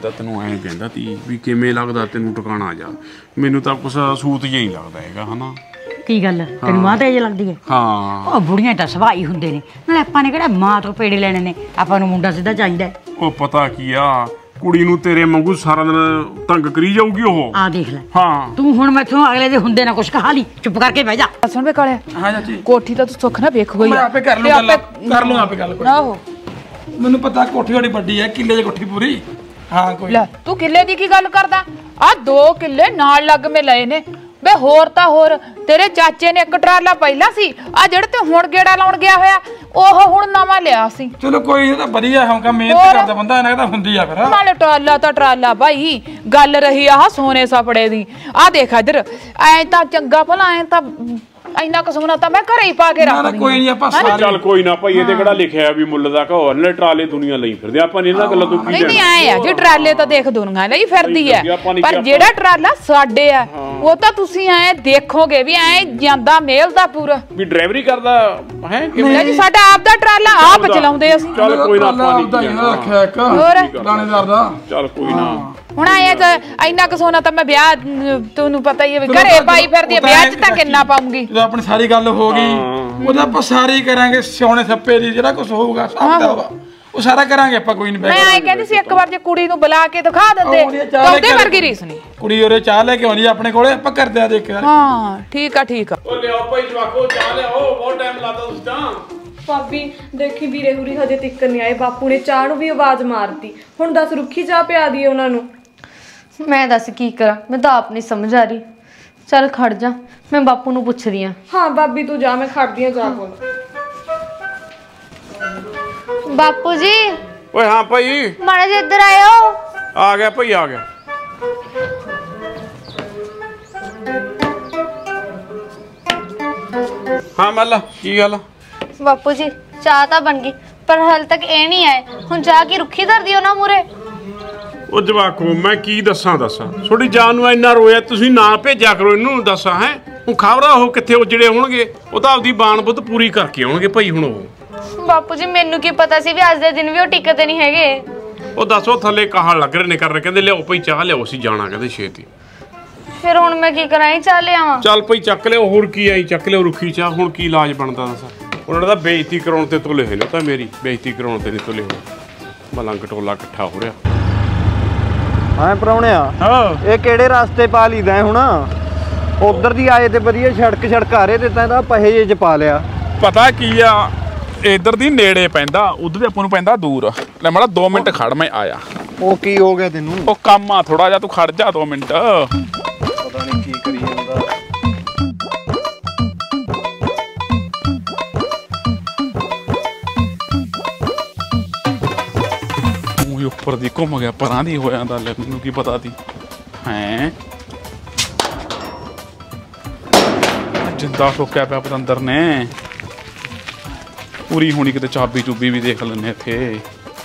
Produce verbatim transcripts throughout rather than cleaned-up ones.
ਤਾਂ ਤੈਨੂੰ ਐਂ ਕਹਿੰਦਾ ਤੀ ਵੀ ਕਿਵੇਂ ਲੱਗਦਾ ਤੈਨੂੰ ਟਿਕਾਣਾ ਜਾ। ਮੈਨੂੰ ਤਾਂ ਕੁਛ ਸੂਤ ਜਿਹਾ ਹੀ ਲੱਗਦਾ ਹੈਗਾ ਹਨਾ। ਕੀ ਗੱਲ ਤੈਨੂੰ ਮਾਂ ਤੇਜ ਲੱਗਦੀ ਹੈ? ਹਾਂ ਉਹ ਬੁੜੀਆਂ ਤਾਂ ਸਵਾਈ ਹੁੰਦੇ ਨੇ, ਨਾਲੇ ਆਪਾਂ ਨੇ ਕਿਹੜਾ ਮਾਂ ਤੋਂ ਪੇੜੇ ਲੈਣੇ ਨੇ, ਆਪਾਂ ਨੂੰ ਮੁੰਡਾ ਸਿੱਧਾ ਚਾਹੀਦਾ। ਉਹ ਪਤਾ ਕੀ ਆ ਕੁੜੀ ਨੂੰ ਤੇਰੇ ਵਾਂਗੂ ਸਾਰਾ ਦਿਨ ਤੰਗ ਕਰੀ ਜਾਊਗੀ ਉਹ। ਆ ਦੇਖ ਲੈ ਹਾਂ ਤੂੰ ਹੁਣ ਮੈਥੋਂ ਅਗਲੇ ਦੇ ਹੁੰਦੇ ਨਾ ਕੁਛ ਕਹਾ ਲਈ, ਚੁੱਪ ਕਰਕੇ ਬਹਿ ਜਾ। ਸੁਣ ਵੇ ਕਾਲੇ। ਹਾਂ ਚਾਚੀ ਕੋਠੀ ਤਾਂ ਤੂੰ ਸੁੱਖ ਨਾ ਵੇਖ ਗਈ। ਮੈਂ ਆਪੇ ਕਰ ਲੂੰ ਗੱਲ, ਕਰ ਲੂੰ ਆਪੇ ਗੱਲ। ਆਹੋ ਮੈਨੂੰ ਪਤਾ ਕੋਠੀ ਵਾਲੀ ਵੱਡੀ ਹੈ, ਕਿੱਲੇ ਦੀ ਕੋਠੀ ਪੂਰੀ। ਹਾਂ ਕੋਈ ਲੈ ਤੂੰ ਕਿੱਲੇ ਦੀ ਕੀ ਗੱਲ ਕਰਦਾ? ਆ ਦੋ ਕਿੱਲੇ ਨਾਲ ਲੱਗ ਮੇ ਲਏ ਨੇ ਬੇ। ਹੋਰ ਤਾਂ ਹੋਰ ਤੇਰੇ ਚਾਚੇ ਨੇ ਇੱਕ ਟਰਾਲਾ ਪਹਿਲਾਂ ਸੀ, ਆ ਜਿਹੜੇ ਤੇ ਹੁਣ ਗੇੜਾ ਲਾਉਣ ਗਿਆ ਹੋਇਆ ਉਹ ਹੁਣ ਨਵਾਂ ਲਿਆ ਸੀ। ਚਲੋ ਕੋਈ ਤਾਂ ਵਧੀਆ ਹੋਗਾ, ਮਿਹਨਤ ਕਰਦਾ ਬੰਦਾ ਇਹਨਾਂ ਦਾ ਹੁੰਦੀ ਆ ਫਿਰ। ਨਾਲੇ ਟਰਾਲਾ ਤਾਂ ਟਰਾਲਾ ਭਾਈ, ਗੱਲ ਰਹੀ ਆ ਸੋਨੇ ਸਪੜੇ ਦੀ। ਆ ਦੇਖ ਇਧਰ ਐ ਤਾਂ ਚੰਗਾ ਭਲਾ ਐ ਤਾਂ ਇੰਨਾ ਕੁ ਸੋਨਾ ਤਾਂ ਮੈਂ ਘਰੇ ਹੀ ਪਾ ਕੇ ਰੱਖਦੀ। ਕੋਈ ਨਹੀਂ ਆਪਾਂ ਸਾਰੇ ਚੱਲ ਕੋਈ ਨਾ ਭਾਈ, ਇਹਦੇ ਕਿਹੜਾ ਲਿਖਿਆ ਵੀ ਮੁੱਲ ਦਾ ਘੋਰ ਨੇ ਟਰਾਲੇ ਦੁਨੀਆ ਲਈ ਫਿਰਦੇ ਆਪਾਂ ਨੇ ਇਹਨਾਂ ਗੱਲਾਂ ਤੋਂ ਕੀ। ਨਹੀਂ ਨਹੀਂ ਐ ਆ ਜੀ ਟਰਾਲੇ ਤਾਂ ਦੇਖ ਦੁਨੀਆ ਲਈ ਫਿਰਦੀ ਐ, ਪਰ ਜਿਹੜਾ ਟਰਾਲਾ ਸਾਡੇ ਆ ਉਹ ਤਾਂ ਤੁਸੀਂ ਐ ਦੇਖੋਗੇ ਵੀ ਐ ਜਾਂਦਾ ਮੇਲ ਦਾ ਪੂਰਾ ਵੀ ਡਰਾਈਵਰੀ ਕਰਦਾ ਹੈ ਕਿਵੇਂ ਜੀ। ਸਾਡਾ ਆਪ ਦਾ ਟਰਾਲਾ ਆਪ ਚਲਾਉਂਦੇ ਅਸੀਂ। ਚੱਲ ਕੋਈ ਨਾ ਆਪਾਂ ਨਹੀਂ ਰੱਖਿਆ ਇੱਕ ਲਾਣੇਦਾਰ ਦਾ। ਚੱਲ ਕੋਈ ਨਾ ਹੁਣ ਆਏ ਤਾਂ ਇੰਨਾ ਕੁ ਸੋਨਾ ਤਾਂ ਮੈਂ ਵਿਆਹ ਤੁਹਾਨੂੰ ਪਤਾ ਹੀ ਹੈ ਵੀ ਘਰੇ ਪਾਈ ਫਿਰਦੀ ਹੈ, ਵਿਆਹ 'ਚ ਤਾਂ ਕਿੰਨਾ ਪਾਉਂਗੀ। ਜਦੋਂ ਆਪਣੀ ਸਾਰੀ ਗੱਲ ਹੋ ਗਈ ਉਹਦਾ ਆਪਾਂ ਸਾਰੀ ਕਰਾਂਗੇ, ਸੋਨੇ ਸੱਪੇ ਦੀ ਜਿਹੜਾ ਕੁਝ ਹੋਊਗਾ ਸਭ ਦਾ ਉਹ ਸਾਰਾ ਕਰਾਂਗੇ ਆਪਾਂ। ਕੋਈ ਨਹੀਂ ਮੈਂ ਆਏ ਕਹਿੰਦੀ ਸੀ ਇੱਕ ਵਾਰ ਜੇ ਕੁੜੀ ਨੂੰ ਬੁਲਾ ਕੇ ਦਿਖਾ ਦਿੰਦੇ ਉਹਦੇ ਵਰਗੀ ਰੀਸ ਨਹੀਂ। ਕੁੜੀ ਉਹਰੇ ਚਾਹ ਲੈ ਕੇ ਆਉਣੀ ਆਪਣੇ ਕੋਲੇ, ਆਪਾਂ ਕਰਦੇ ਆ ਦੇਖ। ਹਾਂ ਠੀਕ ਆ ਠੀਕ ਆ। ਉਹ ਲਿਆਓ ਭਾਈ ਜਵਾਕੋ ਚਾਹ ਲਿਆਓ, ਬਹੁਤ ਟਾਈਮ ਲਾਤਾ ਤੁਸੀਂ ਤਾਂ। ਭਾਬੀ ਦੇਖੀ ਵੀਰੇ ਹੁਰੀ ਹਜੇ ਤੱਕ ਨਹੀਂ ਆਏ, ਬਾਪੂ ਨੇ ਚਾਹ ਨੂੰ ਵੀ ਆਵਾਜ਼ ਮਾਰਤੀ। ਹੁਣ ਦੱਸ ਰੁੱਖੀ ਚਾਹ ਪਿਆ ਦੀ ਉਹਨਾਂ ਨੂੰ। ਮੈਂ ਦੱਸ ਕੀ ਕਰਾਂ, ਮੈਂ ਤਾਂ ਆਪ ਨਹੀਂ ਸਮਝ ਆ ਰਹੀ। ਚੱਲ ਖੜ ਜਾ, ਮੈਂ ਬਾਪੂ ਨੂੰ ਪੁੱਛਦੀ ਆ। ਹਾਂ ਭਾਬੀ ਤੂੰ ਜਾ, ਮੈਂ ਖੜਦੀ ਆ ਜਾ ਕੋਲ। ਬਾਪੂ ਜੀ। ਓਏ ਹਾਂ ਭਾਈ ਮਾੜਾ ਜਿਹਾ ਇੱਧਰ ਆਇਓ। ਆ ਗਿਆ ਭਾਈ ਆ ਗਿਆ। ਹਾਂ ਮੱਲਾ ਕੀ ਗੱਲ? ਬਾਪੂ ਜੀ ਚਾਹ ਤਾਂ ਬਣ ਗਈ ਪਰ ਹਾਲੇ ਤੱਕ ਇਹ ਨਹੀਂ ਆਏ। ਹੁਣ ਜਾ ਕੇ ਰੁੱਖੀ ਧਰ ਦਿਓ ਨਾ ਮੂਰੇ। ਉਹ ਜਵਾਕੋ ਮੈਂ ਕੀ ਦੱਸਾਂ ਦੱਸਾਂ ਤੁਹਾਡੀ ਜਾਨ ਨੂੰ ਇੰਨਾ ਰੋਇਆ, ਤੁਸੀਂ ਨਾ ਭੇਜਿਆ ਕਰੋ ਇਹਨੂੰ। ਦੱਸਾਂ ਹੈ ਹੁਣ ਖਬਰਾਂ ਉਹ ਕਿੱਥੇ ਉਜੜੇ ਹੋਣਗੇ, ਉਹ ਤਾਂ ਆਪਦੀ ਬਾਣ ਬੁੱਧ ਪੂਰੀ ਕਰਕੇ ਆਉਣਗੇ ਭਾਈ। ਹੁਣ ਉਹ ਬਾਪੂ ਜੀ ਮੈਨੂੰ ਕੀ ਪਤਾ ਸੀ ਵੀ ਅੱਜ ਦੇ ਦਿਨ ਵੀ ਉਹ ਟਿਕਦੇ ਨਹੀਂ ਹੈਗੇ। ਉਹ ਦੱਸੋ ਥੱਲੇ ਕਹਾਣ ਲੱਗ ਰਹੇ ਨੇ ਕਰਨ, ਕਹਿੰਦੇ ਲਿਆਓ ਭਾਈ ਚਾਹ ਲਿਆਓ, ਅਸੀਂ ਜਾਣਾ ਕਹਿੰਦੇ ਛੇਤੀ। ਫਿਰ ਹੁਣ ਮੈਂ ਕੀ ਕਰਾਂ, ਚਾਹ ਲਿਆਵਾਂ? ਚੱਲ ਭਾਈ ਚੱਕ ਲਿਓ, ਹੋਰ ਕੀ ਆਈ ਚੱਕ ਲਿਓ ਰੁੱਖੀ ਚਾਹ। ਹੁਣ ਕੀ ਇਲਾਜ ਬਣਦਾ ਦੱਸ? ਉਹਨਾਂ ਦਾ ਬੇਇੱਜ਼ਤੀ ਕਰਾਉਣ ਤੇ ਤੁਲੇ ਹੋਏ ਨੇ, ਤਾਂ ਮੇਰੀ ਬੇਇੱਜ਼ਤੀ ਕਰਾਉਣ ਤੇ ਨਹੀਂ ਤੁਲੇ ਹੋਏ। ਮਲੰਗ ਟੋਲਾ ਇਕੱਠਾ ਹੋ ਰਿਹਾ। ਹਾਂ ਪ੍ਰਾਹੁਣਿਆ ਹਾਂ ਇਹ ਕਿਹੜੇ ਰਸਤੇ ਪਾ ਲਈਦਾ ਹੁਣ? ਉਧਰ ਦੀ ਆਏ ਤੇ ਵਧੀਆ ਸੜਕ ਸੜਕ ਆ ਰਹੇ ਤੇ ਤਾਂ ਇਹਦਾ ਪਹੇ ਜੇ ਚ ਪਾ ਲਿਆ। ਪਤਾ ਕੀ ਆ ਇਧਰ ਦੀ ਨੇੜੇ ਪੈਂਦਾ, ਉਧਰ ਦੇ ਆਪਾਂ ਨੂੰ ਪੈਂਦਾ ਦੂਰ। ਲੈ ਮਾੜਾ ਦੋ ਮਿੰਟ ਖੜ, ਮੈਂ ਆਇਆ। ਉਹ ਕੀ ਹੋ ਗਿਆ ਤੈਨੂੰ? ਉਹ ਕੰਮ ਆ ਥੋੜਾ ਜਿਹਾ, ਤੂੰ ਖੜ ਜਾ ਦੋ ਮਿੰਟ। ਪਤਾ ਨਹੀਂ ਕੀ ਕਰੀ ਜਾਂਦਾ। ਉਹ ਉੱਪਰ ਦੀ ਘੁੰਮ ਗਿਆ, ਪਰਾਂ ਦੀ ਹੋ ਜਾਂਦਾ। ਲੈ ਮੈਨੂੰ ਕੀ ਪਤਾ ਸੀ ਹੈ। ਜਿੰਦਾ ਠੋਕਿਆ ਪਿਆ ਪਤੰਦਰ ਨੇ। ਪੂਰੀ ਹੋਣੀ ਕਿਤੇ ਚਾਬੀ ਚੂਬੀ ਵੀ ਦੇਖ ਲੈਣੇ ਇੱਥੇ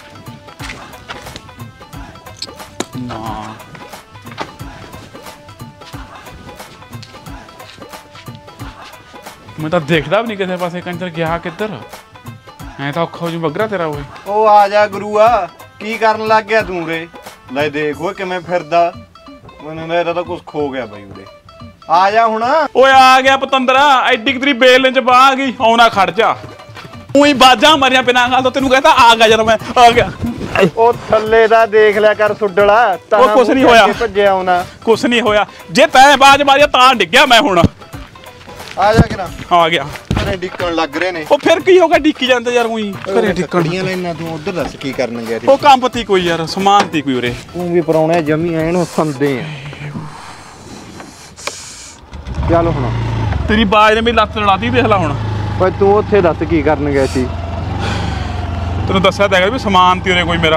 ਨਾ। ਮੈਂ ਤਾਂ ਦੇਖਦਾ ਵੀ ਨਹੀਂ ਕਿਸੇ ਪਾਸੇ, ਕੰਜਰ ਗਿਆ ਕਿੱਧਰ। ਐ ਤਾਂ ਔਖਾ ਹੋ ਜੂ ਬੱਗਰਾ ਤੇਰਾ। ਓਏ ਉਹ ਆ ਜਾ ਗੁਰੂਆ, ਕੀ ਕਰਨ ਲੱਗ ਗਿਆ ਤੂੰ ਰੇ? ਲੈ ਦੇਖ ਓਏ ਕਿਵੇਂ ਫਿਰਦਾ। ਮੈਨੂੰ ਮੇਰਾ ਤਾਂ ਕੁਝ ਖੋ ਗਿਆ ਬਾਈ ਉਰੇ। ਆ ਜਾ ਹੁਣ। ਓਏ ਆ ਗਿਆ ਪਤੰਦਰਾ, ਐਡੀ ਤੇਰੀ ਬੇਲ ਚ ਬਾਹ ਆ ਗਈ। ਆਉਣਾ ਖੜ ਜਾ। ਉਹੀ ਬਾਜਾਂ ਮਾਰੀਆਂ ਬਿਨਾਂ ਗੱਲ ਤੋਂ, ਤੈਨੂੰ ਕਹਿੰਦਾ ਆ ਗਿਆ ਜਦੋਂ ਮੈਂ ਆ ਗਿਆ। ਉਹ ਥੱਲੇ ਦਾ ਦੇਖ ਲਿਆ ਕਰ ਸੁੱਡਲਾ। ਉਹ ਕੁਛ ਨਹੀਂ ਹੋਇਆ, ਭੱਜਿਆ ਆਉਣਾ ਕੁਛ ਨਹੀਂ ਹੋਇਆ। ਜੇ ਤੈਂ ਬਾਜ ਮਾਰਿਆ ਤਾਂ ਡਿੱਗਿਆ ਮੈਂ। ਹੁਣ ਆ ਜਾ ਕਿਰਾ। ਆ ਗਿਆ। ਘਰੇ ਡਿੱਕਣ ਲੱਗ ਰਹੇ ਨੇ। ਉਹ ਫਿਰ ਕੀ ਹੋ ਗਿਆ, ਡਿੱਕੀ ਜਾਂਦੇ ਯਾਰ। ਉਹੀ ਘਰੇ ਡਿੱਕਣੀਆਂ ਲੈਣਾ। ਤੂੰ ਉਧਰ ਦੱਸ ਕੀ ਕਰਨ ਗਿਆ? ਉਹ ਕੰਮ ਪਤੀ ਕੋਈ ਯਾਰ, ਸਮਾਨ ਤੀ ਕੋਈ ਉਰੇ। ਤੂੰ ਵੀ ਪਰਾਉਣਾ ਜਮੀ ਐ ਨੂੰ ਸੰਦੇ ਆ। ਚੱਲ ਹੁਣ ਤੇਰੀ ਬਾਜ ਨੇ ਮੇਰੀ ਲੱਤ ਲੜਾਤੀ, ਦੇਖ ਲੈ ਹੁਣ। ਓਏ ਤੂੰ ਉੱਥੇ ਦੱਸ ਕੀ ਕਰਨ ਗਿਆ ਸੀ? ਤੈਨੂੰ ਦੱਸਿਆ ਤਾਂ ਹੈਗਾ ਵੀ ਸਮਾਨ ਤੀ ਉਰੇ ਕੋਈ ਮੇਰਾ।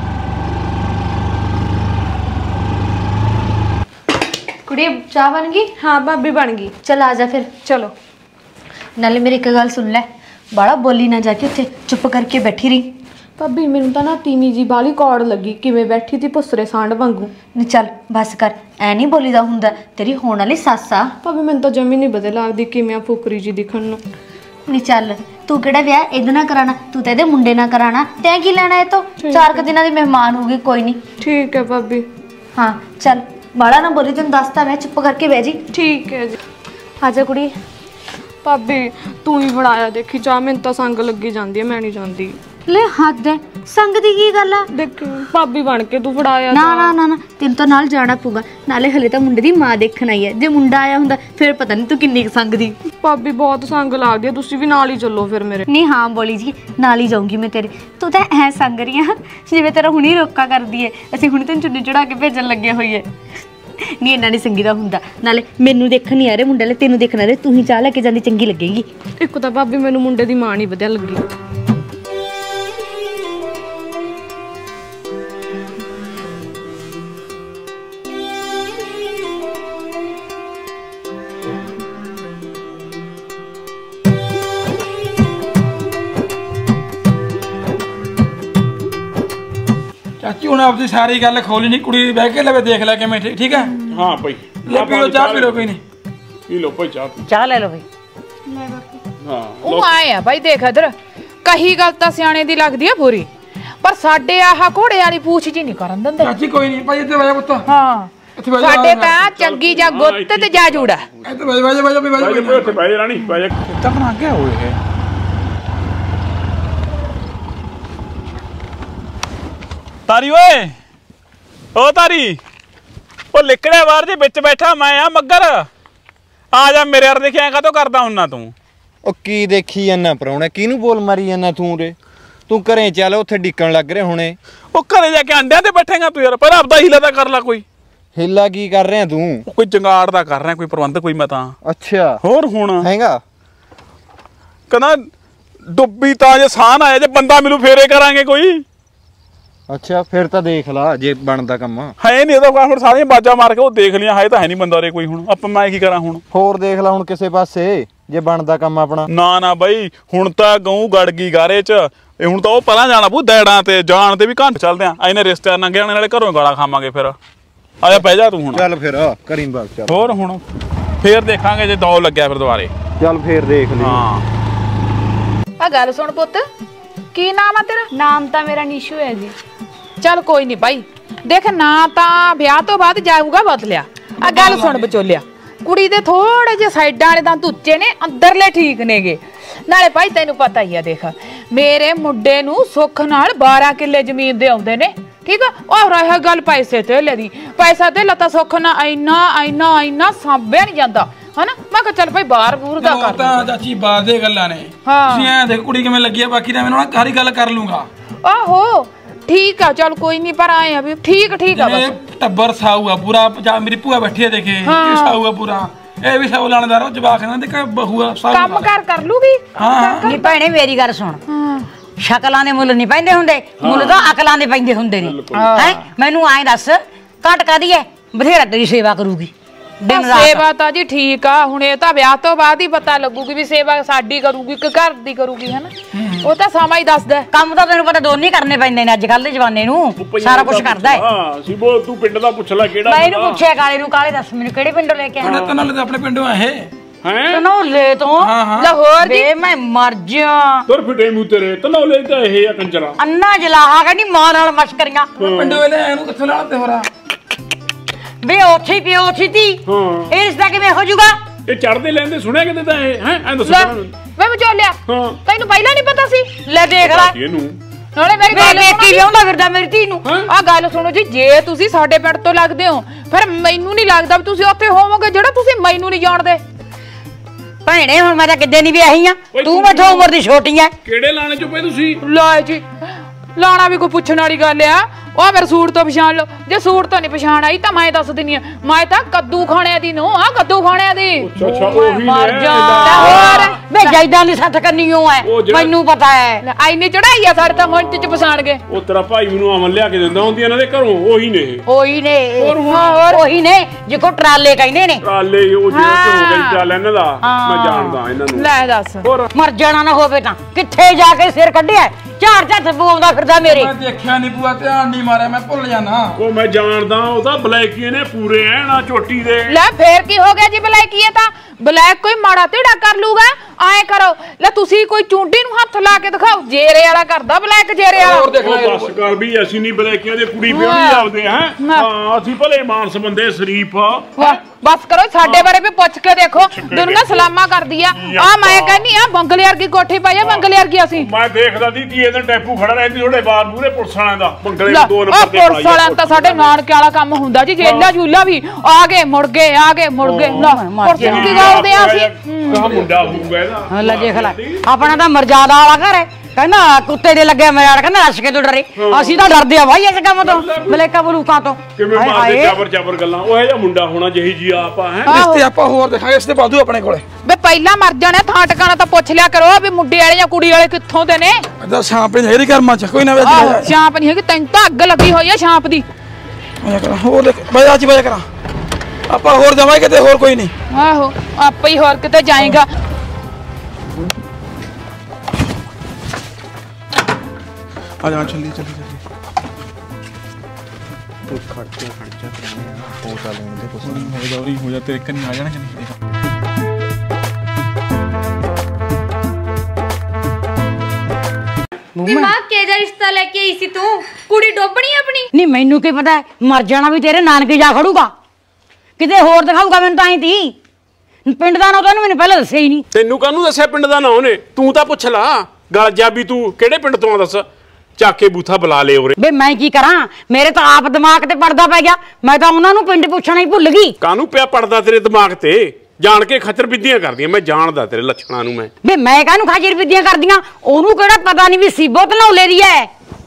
ਕੁੜੀ ਚਾਹ ਬਣ ਗਈ? ਹਾਂ ਭਾਬੀ ਬਣ ਗਈ। ਚਲ ਆ ਜਾ ਫਿਰ। ਚਲੋ। ਨਾਲੇ ਮੇਰੀ ਇੱਕ ਗੱਲ ਸੁਣ ਲੈ, ਬਾਲਾ ਬੋਲੀ ਨਾ ਜਾ ਕੇ ਉੱਥੇ, ਚੁੱਪ ਕਰਕੇ ਬੈਠੀ ਰਹੀ। ਭਾਬੀ ਮੈਨੂੰ ਤਾਂ ਨਾ ਤੀਵੀਂ ਜੀ ਬਾਲੀ ਕੌੜ ਲੱਗੀ, ਕਿਵੇਂ ਬੈਠੀ ਤੀ ਭੁਸਰੇ ਸਾਂਢ ਵਾਂਗੂ। ਨਹੀਂ ਚੱਲ ਬਸ ਕਰ, ਐ ਨਹੀਂ ਬੋਲੀਦਾ ਹੁੰਦਾ। ਤੇਰੀ ਹੋਣ ਵਾਲੀ ਸੱਸ ਆ। ਭਾਬੀ ਮੈਨੂੰ ਤਾਂ ਜਮੀ ਨਹੀਂ ਬਦੇ ਲੱਗਦੀ, ਕਿਵੇਂ ਆ ਫੁਕਰੀ ਜੀ ਦਿਖਣ ਨੂੰ। ਨਹੀਂ ਚੱਲ ਤੂੰ ਕਿਹੜਾ ਵਿਆਹ ਇਹਦੇ ਨਾਲ ਕਰਾਣਾ, ਤੂੰ ਤਾਂ ਇਹਦੇ ਮੁੰਡੇ ਨਾਲ ਕਰਾਣਾ, ਤੈਂ ਕੀ ਲੈਣਾ ਇਹ ਤੋਂ? ਚਾਰ ਕੁ ਦਿਨਾਂ ਦੀ ਮਹਿਮਾਨ ਹੋਊਗੀ, ਕੋਈ ਨਹੀਂ। ਠੀਕ ਹੈ ਭਾਬੀ। ਹਾਂ ਚੱਲ ਬਾਲਾ ਨਾ ਬੋਲੀ, ਤੈਨੂੰ ਦੱਸਤਾ ਮੈਂ, ਚੁੱਪ ਕਰਕੇ ਬਹਿ ਜੀ। ਠੀਕ ਹੈ ਜੀ। ਆ ਜਾ ਕੁੜੀ। ਭਾਬੀ ਤੂੰ ਹੀ ਫੜਾਇਆ ਦੇਖੀ ਚਾਹ, ਮੈਨੂੰ ਤਾਂ ਸੰਗ ਲੱਗੀ ਜਾਂਦੀ ਹੈ, ਮੈਂ ਨਹੀਂ ਜਾਂਦੀ। ਲੈ ਹੱਦ ਹੈ, ਸੰਗ ਦੀ ਕੀ ਗੱਲ ਆ? ਦੇਖ ਭਾਬੀ ਬਣ ਕੇ ਤੂੰ ਫੜਾਇਆ। ਨਾ ਨਾ ਨਾ ਨਾ ਤੈਨੂੰ ਤਾਂ ਨਾਲ ਜਾਣਾ ਪਊਗਾ, ਨਾਲੇ ਹਲੇ ਤਾਂ ਮੁੰਡੇ ਦੀ ਮਾਂ ਦੇਖਣ ਆਈ ਹੈ, ਜੇ ਮੁੰਡਾ ਆਇਆ ਹੁੰਦਾ ਫਿਰ ਪਤਾ ਨਹੀਂ ਤੂੰ ਕਿੰਨੀ ਸੰਗ ਦੀ। ਭਾਬੀ ਬਹੁਤ ਸੰਗ ਲੱਗਦੀ ਹੈ, ਤੁਸੀਂ ਵੀ ਨਾਲ ਹੀ ਚੱਲੋ ਫਿਰ ਮੇਰੇ। ਨਹੀਂ ਹਾਂ ਬੋਲੀ ਜੀ, ਨਾਲ ਹੀ ਜਾਊਂਗੀ ਮੈਂ ਤੇਰੇ। ਤੂੰ ਤਾਂ ਐ ਸੰਗ ਰਹੀ ਆ ਜਿਵੇਂ ਤੇਰਾ ਹੁਣੀ ਰੋਕਾ ਕਰਦੀ ਹੈ, ਅਸੀਂ ਹੁਣੀ ਤੈਨੂੰ ਚੁੰਨੀ ਚੜਾ ਕੇ ਭੇਜਣ ਲੱਗੇ ਹੋਈਏ। ਨਹੀਂ ਇੰਨਾ ਨਹੀਂ ਸੰਗੀ ਦਾ ਹੁੰਦਾ, ਨਾਲੇ ਮੈਨੂੰ ਦੇਖਣ ਨਹੀਂ ਆ ਰਹੇ ਮੁੰਡੇ, ਲੈ ਤੈਨੂੰ ਦੇਖਣਾ ਰੇ, ਤੂੰ ਹੀ ਚਾਹ ਲੈ ਕੇ ਜਾਂਦੀ ਚੰਗੀ ਲੱਗੇਗੀ। ਇੱਕ ਤਾਂ ਭਾਬੀ ਮੈਨੂੰ ਮੁੰਡੇ ਦੀ ਮਾਂ ਨਹੀਂ ਵਧੀਆ ਲੱਗੀ। ਚਾਚੀ ਹੁਣ ਆਪਦੀ ਸਾਰੀ ਗੱਲ ਖੋਲੀ ਨਹੀਂ, ਕੁੜੀ ਬਹਿ ਕੇ ਲਵੇ ਦੇਖ ਲੈ ਕਿਵੇਂ, ਠੀਕ ਹੈ? ਹਾਂ ਭਾਈ ਲੈ ਪੀ ਲੋ ਚਾਹ, ਪੀ ਲੋ, ਕੋਈ ਨਹੀਂ ਪੀ ਲੋ ਭਾਈ ਚਾਹ, ਚਾਹ ਲੈ ਲਓ ਬਈ। ਹਾਂ ਉਹ ਆਏ ਆ ਭਾਈ, ਦੇਖ ਇਧਰ ਕਹੀ ਗੱਲ ਤਾਂ ਸਿਆਣੇ ਦੀ ਲੱਗਦੀ ਆ ਬੁਰੀ, ਪਰ ਸਾਡੇ ਆਹ ਘੋੜੇ ਵਾਲੀ ਪੂਛ ਜੀ ਨਹੀਂ ਕਰਨ ਦਿੰਦੇ। ਚਾਚੀ ਕੋਈ ਨਹੀਂ ਭਾਈ, ਇੱਥੇ ਬਹਿ ਜਾ ਪੁੱਤ। ਹਾਂ ਸਾਡੇ ਤਾਂ ਚੰਗੀ ਜਾਂ ਗੁੱਤ ਤੇ ਜਾ ਜੂੜਾ। ਇੱਥੇ ਬਹਿ ਜਾ, ਬਹਿ ਜਾ, ਬਹਿ ਜਾ, ਬਹਿ ਜਾ, ਭਾਈ ਉੱਥੇ ਬਹਿ ਜਾ ਰਾਣੀ, ਬਹਿ ਜਾ। ਤਾਂ ਬਣਾ ਕੇ ਹੋਏ ਹੈ ਤਾਰੀ ਓਏ, ਓ ਤਾਰੀ, ਉਹ ਲਿਕੜਿਆ ਬਾਹਰ ਜੇ ਵਿੱਚ ਬੈਠਾ ਮੈਂ ਆ ਮੱਗਰ, ਆ ਜਾ ਮੇਰੇ ਯਾਰ। ਦੇਖਿਆ ਕਾਹਤੋਂ ਕਰਦਾ ਹੁੰਨਾ ਤੂੰ? ਉਹ ਕੀ ਦੇਖੀ ਜਾਂਦਾ ਪ੍ਰਾਹੁਣਾ, ਕਿਹਨੂੰ ਬੋਲ ਮਾਰੀ ਜਾਂਦਾ ਤੂੰ ਰੇ? ਤੂੰ ਘਰੇ ਚੱਲ, ਉੱਥੇ ਡਿੱਕਣ ਲੱਗ ਰਹੇ ਹੁਣੇ। ਉਹ ਘਰੇ ਜਾ ਕੇ ਅੰਡਿਆਂ ਤੇ ਬੈਠੇਗਾ ਤੂੰ ਯਾਰ, ਪਰ ਆਪਦਾ ਹੀਲਾ ਤਾਂ ਕਰ ਲੈ ਕੋਈ। ਹੀਲਾ ਕੀ ਕਰ ਰਿਹਾ ਤੂੰ? ਕੋਈ ਜੰਗਾੜ ਦਾ ਕਰ ਰਿਹਾ, ਕੋਈ ਪ੍ਰਬੰਧ ਕੋਈ। ਮੈਂ ਤਾਂ ਅੱਛਾ ਹੋਰ ਹੁਣ ਹੈਗਾ ਕਹਿੰਦਾ ਡੁੱਬੀ ਤਾਂ ਜੇ ਸਾਨ ਆਇਆ, ਜੇ ਬੰਦਾ ਮਿਲੂ ਫੇਰੇ ਕਰਾਂਗੇ ਕੋਈ। ਅੱਛਾ ਫਿਰ ਤਾਂ ਦੇਖ ਲਾ ਜੇ ਬਣਦਾ ਕੰਮ। ਹੈ ਨਹੀਂ ਇਹਦਾ ਹੁਣ, ਸਾਰੀਆਂ ਬਾਜਾਂ ਮਾਰ ਕੇ ਉਹ ਦੇਖ ਲਿਆ, ਹੈ ਤਾਂ ਹੈ ਨਹੀਂ ਬੰਦਾ ਰੇ ਕੋਈ। ਹੁਣ ਆਪਾਂ ਮੈਂ ਕੀ ਕਰਾਂ ਹੁਣ? ਹੋਰ ਦੇਖ ਲਾ ਹੁਣ ਕਿਸੇ ਪਾਸੇ, ਜੇ ਬਣਦਾ ਕੰਮ ਆਪਣਾ। ਨਾ ਨਾ ਬਈ, ਹੁਣ ਤਾਂ ਗਊ ਗੜ ਗਈ ਗਾਰੇ ਚ। ਇਹ ਹੁਣ ਤਾਂ ਉਹ ਪਹਿਲਾਂ ਜਾਣਾ ਪਊ ਦੈੜਾਂ ਤੇ, ਜਾਣ ਤੇ ਵੀ ਘੰਟ ਚੱਲਦੇ ਆ। ਇਹਨੇ ਰਿਸ਼ਤੇਦਾਰ ਨੰਗੇ ਆਣੇ ਨਾਲੇ ਘਰੋਂ ਗਾਲਾਂ ਖਾਵਾਂਗੇ ਫਿਰ। ਆ ਜਾ ਪੈ ਜਾ ਤੂੰ ਹੁਣ। ਚੱਲ ਫਿਰ ਕਰੀਂ ਬਾਗ ਚੱਲ। ਹੋਰ ਹੁਣ ਫੇਰ ਦੇਖਾਂਗੇ ਜੇ ਦੌ ਲੱਗਿਆ ਫਿਰ ਦੁਬਾਰੇ। ਚੱਲ ਫੇਰ ਦੇਖ ਲਈ। ਹਾਂ ਆ ਗੱਲ ਸੁਣ ਪੁੱਤ, ਕੀ ਨਾਮ ਆ ਤੇਰਾ? ਨਾਮ ਤਾਂ ਮੇਰਾ ਨਿਸ਼ੂ ਹੈ ਜੀ। ਚੱਲ ਕੋਈ ਨਹੀਂ ਭਾਈ, ਦੇਖ ਨਾ ਤਾਂ ਵਿਆਹ ਤੋਂ ਬਾਅਦ ਜਾਊਗਾ ਬਦਲਿਆ। ਆ ਗੱਲ ਸੁਣ ਵਿਚੋਲਿਆ, ਕੁੜੀ ਦੇ ਥੋੜੇ ਜਿਹੇ ਸਾਈਡਾਂ ਵਾਲੇ ਦੰਦ ਉੱਚੇ ਨੇ, ਅੰਦਰਲੇ ਠੀਕ ਨੇਗੇ। ਨਾਲੇ ਭਾਈ ਤੈਨੂੰ ਪਤਾ ਹੀ ਆ, ਦੇਖ ਮੇਰੇ ਮੁੰਡੇ ਨੂੰ ਸੁੱਖ ਨਾਲ ਬਾਰਾਂ ਕਿੱਲੇ ਜ਼ਮੀਨ ਦੇ ਆਉਂਦੇ ਨੇ, ਠੀਕ ਆ। ਉਹ ਰਹਿ ਗੱਲ ਪੈਸੇ ਧੇਲੇ ਦੀ, ਪੈਸਾ ਧੇਲਾ ਤਾਂ ਸੁੱਖ ਨਾਲ ਇੰਨਾ ਇੰਨਾ ਇੰਨਾ ਸਾਂਭਿਆ ਨਹੀਂ ਜਾਂਦਾ, ਹਨਾ। ਮੈਂ ਕਿਹਾ ਚੱਲ ਭਾਈ ਬਾਹਰ ਬੂਰ ਦਾ ਕਰ ਤਾਂ ਚਾਚੀ ਬਾਹਰ ਦੇ ਗੱਲਾਂ ਨੇ। ਤੁਸੀਂ ਐਂ ਦੇਖ ਕੁੜੀ ਕਿਵੇਂ ਲੱਗੀ ਆ, ਬਾਕੀ ਤਾਂ ਮੈਂ ਨਾਲ ਸਾਰੀ ਗੱਲ ਕਰ ਲੂੰਗਾ। ਆਹੋ ਠੀਕ ਆ, ਚੱਲ ਕੋਈ ਨਹੀਂ, ਪਰ ਆਏ ਆ ਵੀ ਠੀਕ ਠੀਕ ਆ ਬਸ। ਟੱਬਰ ਸਾਊ ਆ ਪੂਰਾ, ਮੇਰੀ ਭੂਆ ਬੈਠੀ ਆ ਦੇਖੇ, ਇਹ ਸਾਊ ਆ ਪੂਰਾ, ਇਹ ਵੀ ਸਾਊ ਲਾਣਦਾਰ ਉਹ ਜਵਾਕ ਇਹਨਾਂ ਦੇ ਕਿ ਬਹੂ ਆ ਸਾਊ। ਕੰਮ ਕਰ ਕਰ ਲੂਗੀ। ਹਾਂ ਨਹੀਂ ਭੈਣੇ ਮੇਰੀ ਗੱਲ ਸੁਣ, ਸ਼ਕਲਾਂ ਦੇ ਮੁੱਲ ਨਹੀਂ ਪੈਂਦੇ ਹੁੰਦੇ, ਮੁੱਲ ਤਾਂ ਅਕਲਾਂ ਦੇ ਪੈਂਦੇ ਹੁੰਦੇ ਨੇ। ਹੈ ਮੈਨੂੰ ਐਂ ਦੱਸ, ਘਟ ਕਾਦੀ ਐ? ਬਥੇਰਾ ਤੇਰੀ ਸੇਵਾ ਕਰੂਗੀ ਦਿਨ ਰਾਤ। ਸੇਵਾ ਤਾਂ ਜੀ ਠੀਕ ਆ, ਹੁਣ ਇਹ ਤਾਂ ਵਿਆਹ ਤੋਂ ਬਾਅਦ ਹੀ ਪਤਾ ਲੱਗੂਗੀ ਵੀ ਸੇਵਾ ਸਾਡੀ ਕਰੂਗੀ ਕਿ ਘਰ ਦੀ ਕਰੂਗੀ, ਹਨਾ। ਉਹ ਤਾਂ ਸਮਾਂ ਹੀ ਦੱਸਦਾ। ਕੰਮ ਤਾਂ ਤੈਨੂੰ ਪਤਾ ਦੋਨੇ ਕਰਨੇ ਪੈਂਦੇ ਨੇ ਅੱਜ ਕੱਲ ਦੇ ਜਵਾਨੇ ਨੂੰ, ਸਾਰਾ ਕੁਝ ਕਰਦਾ ਹੈ। ਹਾਂ ਸੀਬੋ, ਤੂੰ ਪਿੰਡ ਦਾ ਪੁੱਛ ਲੈ ਕਿਹੜਾ। ਮੈਂ ਇਹਨੂੰ ਪੁੱਛਿਆ ਕਾਲੇ ਨੂੰ, ਕਾਲੇ ਦੱਸ ਮੈਨੂੰ ਕਿਹੜੇ ਪਿੰਡੋਂ ਲੈ ਕੇ ਆਇਆ? ਤਾਂ ਨਾਲੇ ਤਾਂ ਆਪਣੇ ਪਿੰਡੋਂ ਆ ਇਹ। ਹੈ ਤਨੌਲੇ ਤੋਂ। ਲਾਹੌਰ ਦੀ। ਬੇ ਮੈਂ ਮਰ ਜਾ, ਤੁਰ ਫਿਟੇ ਮੂੰਹ ਤੇਰੇ। ਤਨੌਲੇ ਤਾਂ ਇਹ ਆ ਕੰਜਰਾ। ਅੰਨਾ ਜਲਾਹਾ ਕਹਿੰਦੀ ਮਾਂ ਨਾਲ ਮਸ਼ਕਰੀਆਂ। ਪਿੰਡੋਂ ਲੈ ਇਹਨੂੰ ਕਿੱਥੋਂ ਲਾਣਦੇ ਹੋਰਾ? ਬੇ ਉੱਥੇ ਹੀ ਪਿਓ ਉੱਥੇ ਤੀ, ਹਾਂ ਇਹ ਰਿਸ਼ਤਾ ਕਿਵੇਂ ਹੋ ਜਾਊਗਾ? ਇਹ ਚੜਦੇ ਲੈਂਦੇ ਸੁਣਿਆ ਕਿਤੇ ਤਾਂ ਇਹ ਹੈ ਐਂ ਦੱਸੋ ਵੇ ਵਿਚੋਲਿਆ, ਹਾਂ ਤੈਨੂੰ ਪਹਿਲਾਂ ਨਹੀਂ ਪਤਾ ਸੀ? ਲੈ ਦੇਖ ਲੈ ਇਹਨੂੰ। ਨਾਲੇ ਮੇਰੀ ਗੱਲ ਵੇਖੀ ਵਿਆਹੁੰਦਾ ਫਿਰਦਾ ਮੇਰੀ ਧੀ ਨੂੰ। ਆ ਗੱਲ ਸੁਣੋ ਜੀ, ਜੇ ਤੁਸੀਂ ਸਾਡੇ ਪਿੰਡ ਤੋਂ ਲੱਗਦੇ ਹੋ, ਫਿਰ ਮੈਨੂੰ ਨਹੀਂ ਲੱਗਦਾ ਵੀ ਤੁਸੀਂ ਉੱਥੇ ਹੋਵੋਗੇ ਜਿਹੜਾ ਤੁਸੀਂ ਮੈਨੂੰ ਨਹੀਂ ਜਾਣਦੇ। ਭੈਣੇ ਹੁਣ ਮੈਂ ਤਾਂ ਕਿੱਦੇ ਨਹੀਂ ਵਿਆਹੀ ਆ, ਤੂੰ ਮੈਥੋਂ ਉਮਰ ਦੀ ਛੋਟੀ ਐ। ਕਿਹੜੇ ਲਾਣੇ ਚੋਂ ਪਏ ਤੁਸੀਂ? ਲੈ ਜੀ, ਲਾਣਾ ਵੀ ਕੋਈ ਪੁੱਛਣ ਵਾਲੀ ਗੱਲ ਆ? ਉਹ ਮੇਰੇ ਸੂਟ ਤੋਂ ਪਛਾਣ ਲਓ, ਜੇ ਸੂਟ ਤੋਂ ਨਹੀਂ ਪਛਾਣ ਆਈ ਤਾਂ ਮੈਂ ਦੱਸ ਦਿੰਨੀ ਆ, ਮੈਂ ਤਾਂ ਕੱਦੂ ਖਾਣਿਆਂ ਦੀ ਨੂੰ ਆ, ਕੱਦੂ ਖਾਣਿਆਂ ਦੀ। ਅੱਛਾ ਅੱਛਾ ਉਹੀ ਮਰ ਨੇ। ਜਾ ਹੋਰ ਵੇ ਜਾਇਦਾਂ ਦੀ ਸੱਤ ਕੰਨੀਓ ਐ, ਮੈਨੂੰ ਪਤਾ ਐ। ਐਨੀ ਚੜਾਈ ਆ ਸਾਡੇ ਤਾਂ ਮਿੰਟ ਚ ਪਛਾਣ ਗਏ। ਉਹ ਤੇਰਾ ਭਾਈ ਮੈਨੂੰ ਅਮਨ ਲਿਆ ਕੇ ਦਿੰਦਾ ਹੁੰਦੀ ਇਹਨਾਂ ਦੇ ਘਰੋਂ, ਉਹੀ ਨੇ ਇਹ। ਉਹੀ ਨੇ ਹੋਰ ਉਹੀ ਨੇ ਜਿਹਕੋ ਟਰਾਲੇ ਕਹਿੰਦੇ ਨੇ। ਟਰਾਲੇ ਉਹ ਜਿਹੜਾ ਹੋ ਗਈ ਚੱਲ ਇਹਨਾਂ ਦਾ, ਮੈਂ ਜਾਣਦਾ ਇਹਨਾਂ ਨੂੰ। ਲੈ ਦੱਸ, ਮਰ ਜਾਣਾ ਨਾ ਹੋਵੇ ਤਾਂ ਕਿੱਥੇ ਜਾ ਕੇ ਸਿਰ ਕੱਢਿਆ, ਝਾੜ ਝੱਥ ਬੋਲਦਾ ਫਿਰਦਾ ਮੇਰੇ। ਮੈਂ ਦੇਖਿਆ ਨਹੀਂ ਪੂਆ, ਧਿਆਨ ਨਹੀਂ ਮਾਰਿਆ, ਮੈਂ ਭੁੱਲ ਜਾਣਾ। ਉਹ ਮੈਂ ਜਾਣਦਾ, ਉਹਦਾ ਬਲੈਕੀ ਨੇ ਪੂਰੇ ਐ ਨਾ ਚੋਟੀ ਦੇ। ਲੈ ਫੇਰ ਕੀ ਹੋ ਗਿਆ ਜੀ? ਬਲੈਕ ਕੀ ਹੈ ਤਾਂ ਬਲੈਕ ਕੋਈ ਮਾੜਾ ਧੀੜਾ ਕਰ ਲੂਗਾ? ਐ ਕਰੋ ਲੈ ਤੁਸੀਂ ਕੋਈ ਚੁੰਡੀ ਨੂੰ ਹੱਥ ਲਾ ਕੇ ਦਿਖਾਓ ਜੇਰੇ ਵਾਲਾ ਕਰਦਾ ਬਲੈਕ ਜੇਰੇ ਵਾਲਾ ਹੋਰ ਦੇਖ ਲੈ ਬਸ ਕਰ ਵੀ ਅਸੀਂ ਨਹੀਂ ਬਲੈਕੀਆਂ ਦੇ ਕੁੜੀ ਵਿਆਹਣੀ ਆਪਦੇ ਹੈ ਹਾਂ ਅਸੀਂ ਭਲੇ ਮਾਨਸ ਬੰਦੇ ਸ਼ਰੀਫ ਵਾਹ ਬਸ ਕਰੋ ਸਾਡੇ ਬਾਰੇ ਵੀ ਪੁੱਛ ਕੇ ਦੇਖੋ ਦੁਨੀਆ ਸਲਾਮਾ ਕਰਦੀ ਆ ਆ ਮੈਂ ਕਹਿੰਨੀ ਆ ਬੰਗਲੇ ਵਰਗੀ ਕੋਠੀ ਪਾਈ ਆ ਬੰਗਲੇ ਵਰਗੀ ਅਸੀਂ ਮੈਂ ਦੇਖਦਾ ਸੀ ਕੀ ਇਹਦਾ ਟੈਪੂ ਖੜਾ ਰਹਿੰਦੀ ਤੁਹਾਡੇ ਬਾਹਰ ਮੂਰੇ ਪੁਲਿਸ ਵਾਲਿਆਂ ਦਾ ਬੰਗਲੇ ਨੂੰ ਦੋ ਆ ਨੰਬਰ ਤੇ ਪੁਲਿਸ ਵਾਲਿਆਂ ਤਾਂ ਸਾਡੇ ਨਾਨਕੇ ਵਾਲਾ ਕੰਮ ਹੁੰਦਾ ਜੀ ਜੇਲਾ ਜੂਲਾ ਵੀ ਆ ਗਏ ਮੁੜ ਗਏ ਆ ਗਏ ਮੁੜ ਗਏ ਲੈ ਪੁਲਿਸ ਨੂੰ ਕੀ ਗਾਲਦੇ ਆ ਅਸੀਂ ਕਾ ਮੁੰਡਾ ਹੋਊਗਾ ਇਹਦਾ ਲੈ ਦੇਖ ਲੈ ਆਪਣਾ ਤਾਂ ਮਰਜ਼ਾਦਾ ਵਾਲਾ ਘਰ ਹੈ ਕਹਿੰਦਾ ਕੁੱਤੇ ਦੇ ਲੱਗੇ ਮਰਿਆੜ ਕਹਿੰਦਾ ਰਸ ਕੇ ਤੋਂ ਡਰੇ ਅਸੀਂ ਤਾਂ ਡਰਦੇ ਆ ਭਾਈ ਇਸ ਕੰਮ ਤੋਂ ਮਲੇਕਾ ਬਲੂਕਾਂ ਤੋਂ ਕਿਵੇਂ ਮਾਰਦੇ ਚਾਬਰ ਚਾਬਰ ਗੱਲਾਂ ਉਹ ਜਿਹਾ ਮੁੰਡਾ ਹੋਣਾ ਜਿਹੀ ਜੀ ਆਪਾਂ ਹੈ ਇਸ ਤੇ ਆਪਾਂ ਹੋਰ ਦੇਖਾਂਗੇ ਇਸ ਤੇ ਬਾਦੂ ਆਪਣੇ ਕੋਲੇ ਵੇ ਪਹਿਲਾਂ ਮਰ ਜਾਣੇ ਥਾਂ ਟਿਕਾਣਾ ਤਾਂ ਪੁੱਛ ਲਿਆ ਕਰੋ ਵੀ ਮੁੰਡੇ ਵਾਲੇ ਜਾਂ ਕੁੜੀ ਵਾਲੇ ਕਿੱਥੋਂ ਦੇ ਨੇ ਇਹਦਾ ਛਾਂਪ ਨਹੀਂ ਹੈਗੀ ਕਰਮਾਂ ਚ ਕੋਈ ਨਾ ਵੇ ਛਾਂਪ ਨਹੀਂ ਹੈਗੀ ਤੈਨੂੰ ਤਾਂ ਅੱਗ ਲੱਗੀ ਹੋਈ ਆ ਛਾਂਪ ਦੀ ਹੋਰ ਦੇਖ ਬਾਜਾ ਚ ਬਾਜਾ ਕਰਾਂ ਆਪਾਂ ਹੋਰ ਜਾਵਾਂਗੇ ਕਿਤੇ ਹੋਰ ਕੋਈ ਨਹੀਂ ਆਹੋ ਆਪੇ ਹੀ ਹੋਰ ਕਿਤੇ ਜਾਏਗਾ ਆ ਜਾ ਚੱਲੀ ਚੱਲੀ ਚੱਲੀ ਤੂੰ ਖੜ ਕੇ ਖੜ ਜਾ ਹੋ ਜਾ ਲੈਣ ਦੇ ਕੁਛ ਨਹੀਂ ਹੋ ਜਾ ਉਰੀ ਹੋ ਜਾ ਤੇਰੇ ਕੰਨੀ ਆ ਜਾਣਾ ਕਿ ਦਿਮਾਗ ਕਿਹਦਾ ਰਿਸ਼ਤਾ ਲੈ ਕੇ ਆਈ ਸੀ ਤੂੰ ਕੁੜੀ ਡੋਬਣੀ ਆਪਣੀ ਨਹੀਂ ਮੈਨੂੰ ਕੀ ਪਤਾ ਮਰ ਜਾਣਾ ਵੀ ਤੇਰੇ ਨਾਨਕੇ ਜਾ ਖੜੂਗਾ ਕਿਤੇ ਹੋਰ ਦਿਖਾਊਗਾ ਮੈਨੂੰ ਤਾਂ ਹੀ ਤੀ ਪਿੰਡ ਦਾ ਨਾਂ ਤਾਂ ਉਹਨੇ ਮੈਨੂੰ ਪਹਿਲਾਂ ਦੱਸਿਆ ਹੀ ਨਹੀਂ ਤੈਨੂੰ ਕਾਹਨੂੰ ਦੱਸਿਆ ਪਿੰਡ ਦਾ ਨਾਂ ਉਹਨੇ ਤੂੰ ਤਾਂ ਪੁੱਛ ਲਾ ਗੱਲ ਜਾ ਵੀ ਤੂੰ ਕਿਹੜੇ ਪਿੰਡ ਤੋਂ ਆ ਦੱਸ ਚੱਕ ਕੇ ਬੂਥਾ ਬੁਲਾ ਲਿਓ ਉਰੇ ਬੇ ਮੈਂ ਕੀ ਕਰਾਂ ਮੇਰੇ ਤਾਂ ਆਪ ਦਿਮਾਗ ਤੇ ਪੜਦਾ ਪੈ ਗਿਆ ਮੈਂ ਤਾਂ ਉਹਨਾਂ ਨੂੰ ਪਿੰਡ ਪੁੱਛਣਾ ਹੀ ਭੁੱਲ ਗਈ ਕਾਹਨੂੰ ਪਿਆ ਪੜਦਾ ਤੇਰੇ ਦਿਮਾਗ ਤੇ ਜਾਣ ਕੇ ਖੱਚਰ ਵਿਧੀਆਂ ਕਰਦੀਆਂ ਮੈਂ ਜਾਣਦਾ ਤੇਰੇ ਲੱਛਣਾਂ ਨੂੰ ਮੈਂ ਬੇ ਮੈਂ ਕਾਹਨੂੰ ਖਾਜਰ ਵਿਧੀਆਂ ਕਰਦੀਆਂ ਉਹਨੂੰ ਕਿਹੜਾ ਪਤਾ ਨਹੀਂ ਵੀ ਸੀਬੋ ਧਨੌਲੇ ਦੀ ਐ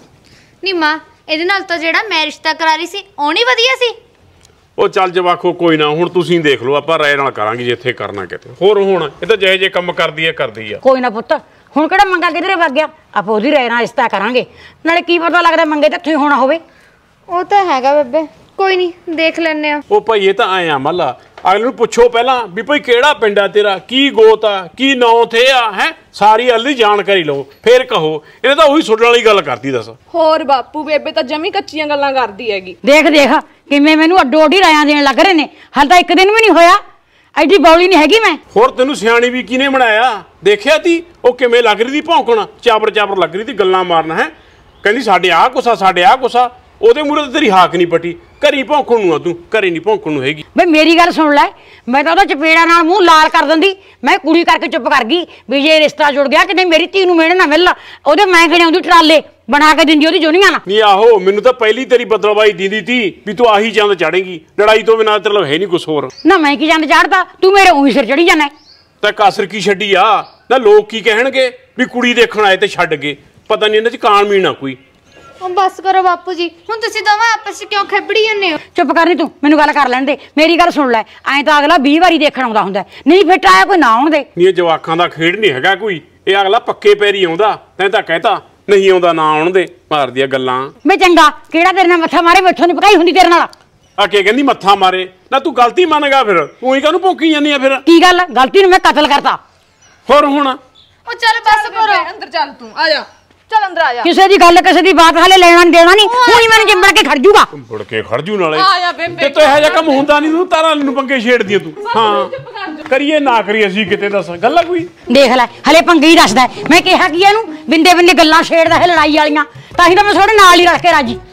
ਨੀ ਮਾਂ ਇਹਦੇ ਨਾਲ ਤਾਂ ਜਿਹੜਾ ਮੈਂ ਰਿਸ਼ਤਾ ਕਰਾ ਰਹੀ ਸੀ ਉਹ ਨਹੀਂ ਵਧੀਆ ਸੀ ਉਹ ਚੱਲ ਜਵਾਖੋ ਕੋਈ ਨਾ ਹੁਣ ਤੁਸੀਂ ਦੇਖ ਲਓ ਆਪਾਂ ਰਾਏ ਨਾਲ ਕਰਾਂਗੇ ਜੇ ਇੱਥੇ ਕਰਨਾ ਕਿਤੇ ਹੋਰ ਹੁਣ ਇਹ ਤਾਂ ਜਿਹੇ ਜੇ ਕੰਮ ਕਰਦੀ ਹੈ ਕਰਦੀ ਆ ਕੋਈ ਨਾ ਪੁੱਤ ਹੁਣ ਕਿਹੜਾ ਮੰਗਾ ਕਿਧਰੇ ਵਗ ਗਿਆ ਆਪਾਂ ਉਹਦੀ ਰਾਏ ਨਾਲ ਰਿਸ਼ਤਾ ਕਰਾਂਗੇ ਨਾਲੇ ਕੀ ਪਤਾ ਲੱਗਦਾ ਮੰਗੇ ਤਾਂ ਇੱਥੇ ਹੋਣਾ ਹੋਵੇ ਉਹ ਤਾਂ ਹੈਗਾ ਬੇਬੇ ਕੋਈ ਨਹੀਂ ਦੇਖ ਲੈਣੇ ਆ ਉਹ ਭਾਈ ਇਹ ਤਾਂ ਆਏ ਆ ਮੱਲਾ ਅਗਲੇ ਨੂੰ ਪੁੱਛੋ ਪਹਿਲਾਂ ਵੀ ਭਾਈ ਕਿਹੜਾ ਪਿੰਡ ਆ ਤੇਰਾ ਕੀ ਗੋਤ ਆ ਕੀ ਨਾਂ ਥੇ ਆ ਹੈ ਸਾਰੀ ਅੱਲੀ ਜਾਣਕਾਰੀ ਲਓ ਫੇਰ ਕਹੋ ਇਹਨੇ ਤਾਂ ਉਹੀ ਸੁਣਨ ਵਾਲੀ ਗੱਲ ਕਰਦੀ ਦੱਸ ਹੋਰ ਬਾਪੂ ਬੇਬੇ ਤਾਂ ਜਮੀ ਕੱਚੀਆਂ ਗੱਲਾਂ ਕਰਦੀ ਹੈਗੀ ਦੇਖ ਦੇਖ ਕਿਵੇਂ ਮੈਨੂੰ ਅੱਡੋ ਅੱਡੀ ਰਾਇਆਂ ਦੇਣ ਲੱਗ ਰਹੇ ਨੇ ਹਾਲੇ ਤਾਂ ਇੱਕ ਦਿਨ ਵੀ ਨਹੀਂ ਹੋਇਆ ਐਡੀ ਬੌਲੀ ਨਹੀਂ ਹੈਗੀ ਮੈਂ ਹੋਰ ਤੈਨੂੰ ਸਿਆਣੀ ਵੀ ਕਿਹਨੇ ਬਣਾਇਆ ਦੇਖਿਆ ਤੀ ਉਹ ਕਿਵੇਂ ਲੱਗ ਰਹੀ ਦੀ ਭੌਂਕਣ ਚਾਬਰ ਚਾਬਰ ਲੱਗ ਰਹੀ ਤੀ ਗੱਲਾਂ ਮਾਰਨ ਹੈ ਕਹਿੰਦੀ ਸਾਡੇ ਆਹ ਗੁੱਸਾ ਸਾਡੇ ਆਹ ਗੁੱਸਾ ਉਹਦੇ ਮੂਹਰੇ ਤੇ ਤੇਰੀ ਹਾਕ ਨਹੀਂ ਪੱਟੀ ਘਰੀ ਭੌਂਕਣ ਨੂੰ ਆ ਤੂੰ ਘਰੇ ਨਹੀਂ ਭੌਂਕਣ ਨੂੰ ਹੈਗੀ ਬਈ ਮੇਰੀ ਗੱਲ ਸੁਣ ਲੈ ਮੈਂ ਤਾਂ ਉਹਦਾ ਚਪੇੜਾ ਨਾਲ ਮੂੰਹ ਲਾਲ ਕਰ ਦਿੰਦੀ ਮੈਂ ਕੁੜੀ ਕਰਕੇ ਚੁੱਪ ਕਰ ਗਈ ਵੀ ਜੇ ਰਿਸ਼ਤਾ ਜੁੜ ਗਿਆ ਕਿ ਨਹੀਂ ਮੇਰੀ ਧੀ ਨੂੰ ਮਿਹਣੇ ਨਾ ਮਿਲ ਉਹਦੇ ਮੈਂ ਖੜਿਆਉਂਦੀ ਟਰਾਲੇ ਬਣਾ ਕੇ ਦਿੰਦੀ ਉਹਦੀ ਜੋਨੀਆਂ ਨਾਲ ਨਹੀਂ ਆਹੋ ਮੈਨੂੰ ਤਾਂ ਪਹਿਲੀ ਤੇਰੀ ਬਦਲਵਾਈ ਦਿੰਦੀ ਤੀ ਵੀ ਤੂੰ ਆਹੀ ਚੰਦ ਚਾੜੇਗੀ ਲੜਾਈ ਤੋਂ ਬਿਨਾਂ ਤੇਰੇ ਹੈ ਨਹੀਂ ਕੁਛ ਹੋਰ ਨਾ ਮੈਂ ਕੀ ਚੰਦ ਚਾੜਦਾ ਤੂੰ ਮੇਰੇ ਉਹੀ ਸਿਰ ਚੜੀ ਜਾਣਾ ਤਾਂ ਕਾਸਰ ਕੀ ਛੱਡੀ ਆ ਨਾ ਲੋਕ ਕੀ ਕਹਿਣਗੇ ਵੀ ਕੁੜੀ ਦੇਖਣ ਆਏ ਤੇ ਛੱਡ ਗਏ ਪਤਾ ਨਹੀਂ ਇਹਨਾਂ ਚ ਕਾਣ ਮੀਣਾ ਕੋਈ ਹੁਣ ਬਸ ਕਰੋ ਬਾਪੂ ਜੀ ਹੁਣ ਤੁਸੀਂ ਦੋਵਾਂ ਆਪਸ ਵਿੱਚ ਕਿਉਂ ਖੇਬੜੀ ਜਾਂਦੇ ਹੋ ਚੁੱਪ ਕਰ ਨਹੀਂ ਤੂੰ ਮੈਨੂੰ ਗੱਲ ਕਰ ਲੈਣ ਦੇ ਮੇਰੀ ਗੱਲ ਸੁਣ ਲੈ ਐਂ ਤਾਂ ਅਗਲਾ ਵੀਹ ਵਾਰੀ ਦੇਖਣ ਆਉਂਦਾ ਹੁੰਦਾ ਨਹੀਂ ਫਿੱਟ ਆਇਆ ਕੋਈ ਨਾ ਆਉਣ ਦੇ ਨਹੀਂ ਇਹ ਜਵਾਕਾਂ ਦਾ ਖੇਡ ਨਹੀਂ ਹੈਗਾ ਕੋਈ ਇਹ ਅਗਲਾ ਪੱਕੇ ਪੈਰੀ ਆਉਂਦਾ ਤੈਂ ਤਾਂ ਕਹਿਤਾ ਨਹੀਂ ਆਉਂਦਾ ਨਾ ਆਉਣ ਦੇ ਮਾਰਦੀਆਂ ਗੱਲਾਂ ਮੈਂ ਚੰਗਾ ਕਿਹੜਾ ਤੇਰੇ ਨਾਲ ਮੱਥਾ ਮਾਰੇ ਮੈਥੋਂ ਨਹੀਂ ਪਕਾਈ ਹੁੰਦੀ ਤੇਰੇ ਨਾਲ ਆ ਕੇ ਕਹਿੰਦੀ ਮੱਥਾ ਮਾਰੇ ਨਾ ਤੂੰ ਗਲਤੀ ਮੰਨਗਾ ਫਿਰ ਤੂੰ ਹੀ ਕਾਹਨੂੰ ਭੌਂਕੀ ਜਾਂਦੀ ਆ ਫਿਰ ਕੀ ਗੱਲ ਗਲਤੀ ਨੂੰ ਮੈਂ ਕਤਲ ਕਰਤਾ ਹੋਰ ਹੁਣ ਉਹ ਚੱਲ ਬਸ ਕਰੋ ਅੰਦਰ ਚੱਲ ਤੂੰ ਆ ਜਾ ਚੱਲ ਅੰਦਰ ਆ ਜਾ ਕਿਸੇ ਦੀ ਗੱਲ ਕਿਸੇ ਦੀ ਬਾਤ ਹਾਲੇ ਲੈਣਾ ਨਹੀਂ ਦੇਣਾ ਨਹੀਂ ਹੁਣੀ ਮੈਨੂੰ ਚਿੰਬੜ ਕੇ ਖੜ ਜੂਗਾ ਮੁੜ ਕੇ ਖੜਜੂ ਨਾਲੇ ਆ ਜਾ ਬੇਬੇ ਤੇ ਤੋ ਇਹੋ ਜਿਹਾ ਕੰਮ ਹੁੰਦਾ ਨਹੀਂ ਤੂੰ ਤਾਰਾਂ ਨੂੰ ਪੰਗੇ ਛੇੜਦੀ ਤੂੰ ਹਾਂ ਕਰੀਏ ਨਾ ਕਰੀਏ ਅਸੀਂ ਕਿਤੇ ਦੱਸ ਗੱਲ ਕੋਈ ਦੇਖ ਲੈ ਹਲੇ ਪੰਗੇ ਹੀ ਦੱਸਦਾ ਮੈਂ ਕਿਹਾ ਕੀ ਇਹਨੂੰ ਬਿੰਦੇ ਬਿੰਦੇ ਗੱਲਾਂ ਛੇੜਦਾ ਹੈ ਲੜਾਈ ਵਾਲੀਆਂ ਤਾਂ ਹੀ ਤਾਂ ਮੈਂ ਤੁਹਾਡੇ ਨਾਲ ਹੀ ਰੱਖ ਕੇ ਰਾਜੀ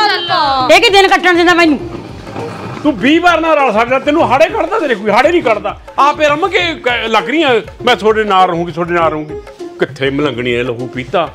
ਚੱਲ ਇਹ ਕੀ ਦਿਨ ਕੱਟਣ ਦਿੰਦਾ ਮੈਨੂੰ ਤੂੰ ਵੀਹ ਵਾਰ ਨਾਲ ਰਲ ਸਕਦਾ ਤੈਨੂੰ ਹਾੜੇ ਕੱਢਦਾ ਤੇਰੇ ਕੋਈ ਹਾੜੇ ਨਹੀਂ ਕੱਢਦਾ ਆਪੇ ਰਮ ਕੇ ਲੱਗ ਰਹੀਆਂ ਮੈਂ ਤੁਹਾਡੇ ਨਾਲ ਰਹੂੰਗੀ ਤੁਹਾਡੇ ਨਾਲ ਰਹੂੰਗੀ ਕਿੱਥੇ ਮਲੰਗਣੀ ਐ ਲਹੂ ਪੀਤਾ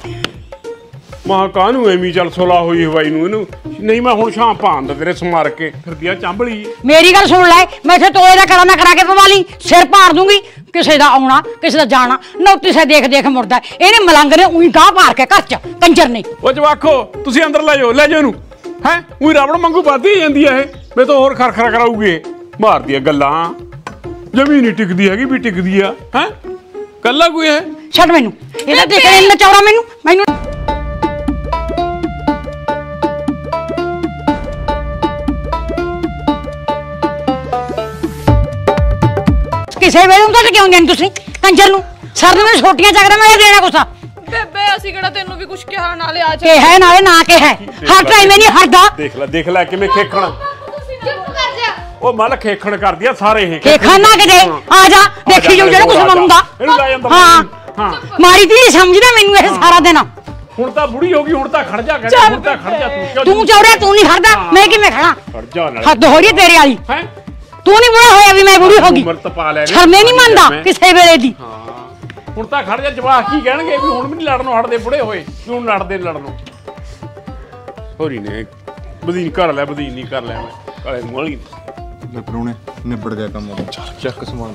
ਮਾਂ ਕਾਹਨੂੰ ਐਵੇਂ ਚੱਲ ਸੁਲਾ ਹੋਈ ਹਵਾਈ ਨੂੰ ਇਹਨੂੰ ਨਹੀਂ ਮੈਂ ਹੁਣ ਸ਼ਾਮ ਪਾਉਂਦਾ ਤੇਰੇ ਸਮਾਰ ਕੇ ਫਿਰਦੀ ਆ ਚਾਂਬਲੀ ਮੇਰੀ ਗੱਲ ਸੁਣ ਲੈ ਮੈਂ ਇੱਥੇ ਤੋਏ ਦਾ ਕੜਾ ਨਾ ਕਰਾ ਕੇ ਪਵਾ ਲਈ ਸਿਰ ਪਾੜ ਦੂੰਗੀ ਕਿਸੇ ਦਾ ਆਉਣਾ ਕਿਸੇ ਦਾ ਜਾਣਾ ਨੋਟਿਸ ਹੈ ਦੇਖ ਦੇਖ ਮੁੜਦਾ ਇਹਨੇ ਮਲੰਗ ਨੇ ਉਹੀ ਗਾਹ ਪਾਰ ਕੇ ਘਰ ਚ ਕੰਜਰ ਨੇ ਉਹ ਜਵਾਖੋ ਤੁਸੀਂ ਅੰਦਰ ਲੈ ਜਾਓ ਲੈ ਜਾਓ ਇਹਨੂੰ ਹੈ ਉਹੀ ਰਾਵਣ ਮੰਗੂ ਵੱਧਦੀ ਜਾਂਦੀ ਆ ਇਹ ਮੈਂ ਤਾਂ ਹੋਰ ਖਰਖਰਾ ਕਰਾਊਗੀ ਮਾਰਦੀ ਆ ਗੱਲਾਂ ਜਮੀ ਨਹੀਂ ਟਿਕਦੀ ਹੈਗੀ ਵੀ ਟਿਕਦੀ ਆ ਹੈ ਕੱਲਾ ਕੋਈ ਹੈ ਛੱਡ ਮੈਨੂੰ ਇਹਦਾ ਦੇਖ ਲੈ ਚੌਰਾ ਮੈਨੂੰ ਮੈਨੂੰ ਕਿਸੇ ਵੇਲੇ ਹੁੰਦਾ ਤੇ ਕਿਉਂ ਜਾਂਦੇ ਤੁਸੀਂ ਕੰਜਰ ਨੂੰ ਸਰ ਨੂੰ ਛੋਟੀਆਂ ਚੱਕਦਾ ਮੈਂ ਦੇਣਾ ਕੁਛ ਬੇਬੇ ਅਸੀਂ ਕਿਹੜਾ ਤੈਨੂੰ ਵੀ ਕੁਝ ਕਿਹਾ ਨਾਲੇ ਆ ਜਾ ਕਿ ਹੈ ਨਾਲੇ ਨਾ ਕਿ ਹੈ ਹਰ ਟਾਈਮ ਨਹੀਂ ਹਰਦਾ ਦੇਖ ਲੈ ਦੇਖ ਲੈ ਕਿਵੇਂ ਖੇਖਣਾ ਚੁੱਪ ਕਰ ਜਾ ਉਹ ਮਲ ਖੇਖਣ ਕਰਦੀ ਆ ਸਾਰੇ ਇਹ ਖੇਖਣ ਨਾ ਕਿਤੇ ਆ ਜਾ ਦੇਖੀ ਜਾਓ ਜਿਹੜਾ ਕੁਝ ਮੰਗਦਾ ਹਾਂ ਹਾਂ ਮਾਰੀ ਤੀ ਸਮਝਦਾ ਮੈਨੂੰ ਇਹ ਸਾਰਾ ਦਿਨ ਹੁਣ ਤਾਂ ਬੁੜੀ ਹੋ ਗਈ ਹੁਣ ਤਾਂ ਖੜ ਜਾ ਕਹਿੰਦਾ ਹੁਣ ਤਾਂ ਖੜ ਜਾ ਤੂੰ ਤੂੰ ਚੌੜਿਆ ਤੂੰ ਨਹੀਂ ਖੜਦਾ ਮੈਂ ਕਿਵੇਂ ਖੜਾ ਖੜ ਜਾ ਨਾਲ ਹੱਦ ਹੋ ਰਹੀ ਤੇਰੇ ਵਾਲੀ ਹੈ ਤੂੰ ਨਹੀਂ ਬੁੜਾ ਹੋਇਆ ਵੀ ਮੈਂ ਬੁੜੀ ਹੋ ਗਈ ਉਮਰ ਤਪਾ ਲੈ ਸ਼ਰਮੇ ਨਹੀਂ ਮੰਨਦਾ ਕਿਸੇ ਵੇਲੇ ਦੀ ਹਾਂ ਹੁਣ ਤਾਂ ਖੜ ਜਾ ਜਵਾਕ ਕੀ ਕਹਿਣਗੇ ਵੀ ਹੁਣ ਵੀ ਨਹੀਂ ਲੜਨੋਂ ਹਟਦੇ ਬੁੜੇ ਹੋਏ ਕਿਉਂ ਲੜਦੇ ਲੜਨੋਂ ਹੋਰੀ ਨੇ ਬਦੀਨ ਕਰ ਲੈ ਬਦੀਨ ਨਹੀਂ ਕਰ ਲੈ ਮੈਂ ਕਾਲੇ ਮੋਲੀ ਲੈ ਪਰੋਣੇ ਨਿਬੜ ਗਿਆ ਕੰਮ ਉਹਦਾ ਚੱਲ ਚੱਕ ਸਮਾਨ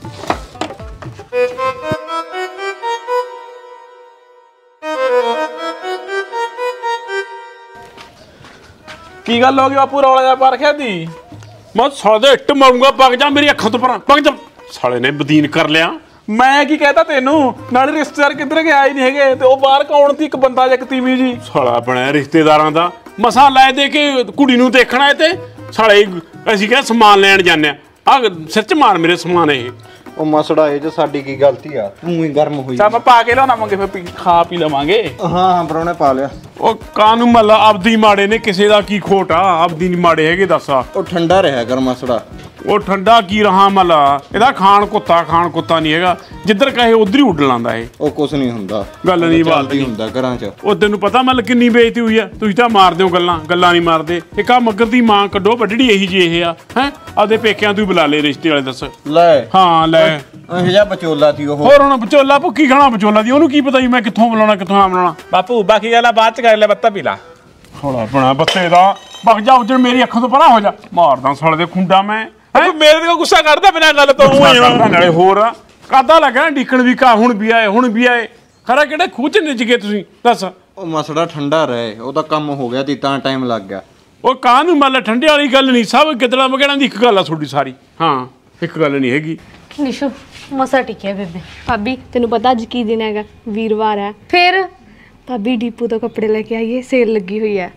ਕੀ ਗੱਲ ਹੋ ਗਈ ਬਾਪੂ ਰੌਲਾ ਜਿਹਾ ਪਾ ਰੱਖਿਆ ਦੀ ਮੈਂ ਸਾਲੇ ਦੇ ਇੱਟ ਮਾਰੂੰਗਾ ਪੱਕ ਜਾ ਮੇਰੀ ਅੱਖਾਂ ਤੋਂ ਪਰਾਂ ਪੱਕ ਜਾ ਸਾਲੇ ਨੇ ਬਦੀਨ ਕਰ ਲਿਆ ਮੈਂ ਕੀ ਕਹਤਾ ਤੈਨੂੰ ਨਾਲੇ ਰਿਸ਼ਤੇਦਾਰ ਕਿੱਧਰ ਗਏ ਆਈ ਨਹੀਂ ਹੈਗੇ ਤੇ ਉਹ ਬਾਹਰ ਕੌਣ ਸੀ ਇੱਕ ਬੰਦਾ ਜਾਂ ਇੱਕ ਤੀਵੀਂ ਜੀ ਸਾਲਾ ਬਣਿਆ ਰਿਸ਼ਤੇਦਾਰਾਂ ਦਾ ਮਸਾਂ ਲੈ ਦੇ ਕੇ ਕੁੜੀ ਨੂੰ ਦੇਖਣਾ ਏ ਤੇ ਸਾਲੇ ਅਸੀਂ ਕਿਹਾ ਸਮਾਨ ਲੈਣ ਜਾਂਦੇ ਆ ਆ ਸਿਰ ਚ ਮਾਰ ਮੇਰੇ ਸਮਾਨ ਇਹ ਉਹ ਮਸੜਾ ਇਹ ਚ ਸਾਡੀ ਕੀ ਗਲਤੀ ਆ ਤੂੰ ਹੀ ਗਰਮ ਹੋਈ ਚੱਲ ਆਪਾਂ ਪਾ ਕੇ ਲਿਆਉਣਾਵਾਂਗੇ ਫਿਰ ਖਾ ਪੀ ਲਵਾਂਗੇ ਹਾਂ ਹਾਂ ਪਰੋਣੇ ਪਾ ਲਿਆ ਉਹ ਕਾਨੂੰ ਮੱਲਾ ਆਪਦੀ ਮਾੜੇ ਨੇ ਕਿਸੇ ਦਾ ਕੀ ਖੋਟ ਆ ਆਪਦੀ ਨਹੀਂ ਮਾੜੇ ਹੈਗੇ ਦੱਸ ਉਹ ਠੰਡਾ ਰਿਹਾ ਕਰ ਮਸੜਾ ਉਹ ਠੰਡਾ ਕੀ ਰਹਾ ਮੱਲਾ ਇਹਦਾ ਖਾਣ ਕੁੱਤਾ ਖਾਣ ਕੁੱਤਾ ਨਹੀਂ ਹੈਗਾ ਜਿੱਧਰ ਕਹੇ ਉਧਰ ਹੀ ਉੱਡ ਲਾਂਦਾ ਇਹ ਉਹ ਕੁਛ ਨਹੀਂ ਹੁੰਦਾ ਗੱਲ ਨਹੀਂ ਬਾਲਦੀ ਹੁੰਦਾ ਘਰਾਂ 'ਚ ਉਹ ਤੈਨੂੰ ਪਤਾ ਮੱਲ ਕਿੰਨੀ ਬੇਇੱਜ਼ਤੀ ਹੋਈ ਆ ਤੁਸੀਂ ਤਾਂ ਮਾਰਦੇ ਹੋ ਗੱਲਾਂ ਗੱਲਾਂ ਨਹੀਂ ਮਾਰਦੇ ਇੱਕ ਆ ਮੱਗਰ ਦੀ ਮਾਂ ਕੱਢੋ ਵੱਢੜੀ ਇਹੀ ਜੀ ਇਹ ਆ ਹੈ ਆਪਦੇ ਪੇਕਿਆਂ ਤੂੰ ਬੁਲਾ ਲੈ ਰਿਸ਼ਤੇ ਵਾਲੇ ਦੱਸ ਲੈ ਹਾਂ ਲੈ ਇਹ ਜਿਹਾ ਵਿਚੋਲਾ ਸੀ ਉਹ ਹੋਰ ਹੁਣ ਵਿਚੋਲਾ ਭੁੱਕੀ ਖਾਣਾ ਵਿਚੋਲਾ ਦੀ ਉਹਨੂੰ ਕੀ ਪਤਾ ਜੀ ਮੈਂ ਕਿੱਥੋਂ ਬੁਲਾਉਣਾ ਕਿੱਥੋਂ ਆ ਬੁਲਾਉਣਾ ਬਾਪੂ ਬਾਕੀ ਗੱਲਾਂ ਬਾਅਦ ਚ ਕਰ ਲੈ ਬੱਤਾ ਪੀ ਲਾ ਥੋੜਾ ਬਣਾ ਬੱਤੇ ਦਾ ਵਗ ਜਾ ਉਜੜ ਮੇਰੀ ਅੱਖਾਂ ਤੋਂ ਪਰਾਂ ਹੋ ਜਾ ਮਾਰਦਾ ਸਾਲੇ ਦੇ ਖੁੰਡਾ ਮੈਂ ਤੂੰ ਮੇਰੇ ਤੇ ਗੁੱਸਾ ਕਰਦਾ ਬਿਨਾਂ ਗੱਲ ਤੋਂ ਨਾਲੇ ਹੋਰ ਕਾਦਾ ਲੱਗਾ ਢੀਕਣ ਵੀ ਕਾ ਹੁਣ ਵੀ ਆਏ ਹੁਣ ਵੀ ਆਏ ਖਰਾ ਕਿਹੜੇ ਖੂਹ ਚ ਨਿੱਜ ਗਏ ਤੁਸੀਂ ਦੱਸ ਉਹ ਮਸੜਾ ਠੰਡਾ ਰਹੇ ਉਹਦਾ ਕੰਮ ਹੋ ਗਿਆ ਤੀ ਤਾਂ ਟਾਈਮ ਲੱਗ ਗਿਆ ਉਹ ਕਾਹ ਨੂੰ ਮੱਲ ਠੰਡੇ ਵਾਲੀ ਗੱਲ ਨਹੀਂ ਸਭ ਕਿਦੜਾ ਮਗੜਾਂ ਦੀ ਇੱਕ ਗੱਲ ਆ ਤੁਹਾਡੀ ਸਾਰੀ ਹਾਂ ਇੱਕ ਗੱਲ ਨਹੀਂ ਹੈਗੀ ਨਿਸ਼ੂ ਮਸਾ ਟਿਕਿਆ ਬੇਬੇ ਭਾਬੀ ਤੈਨੂੰ ਪਤਾ ਅੱਜ ਕੀ ਦਿਨ ਹੈਗਾ ਵੀਰਵਾਰ ਹੈ ਫਿਰ ਭਾਬੀ ਡੀਪੂ ਤੋਂ ਕੱਪੜੇ ਲੈ ਕੇ ਆਈਏ ਸੇਲ ਲੱਗੀ ਹੋਈ ਹੈ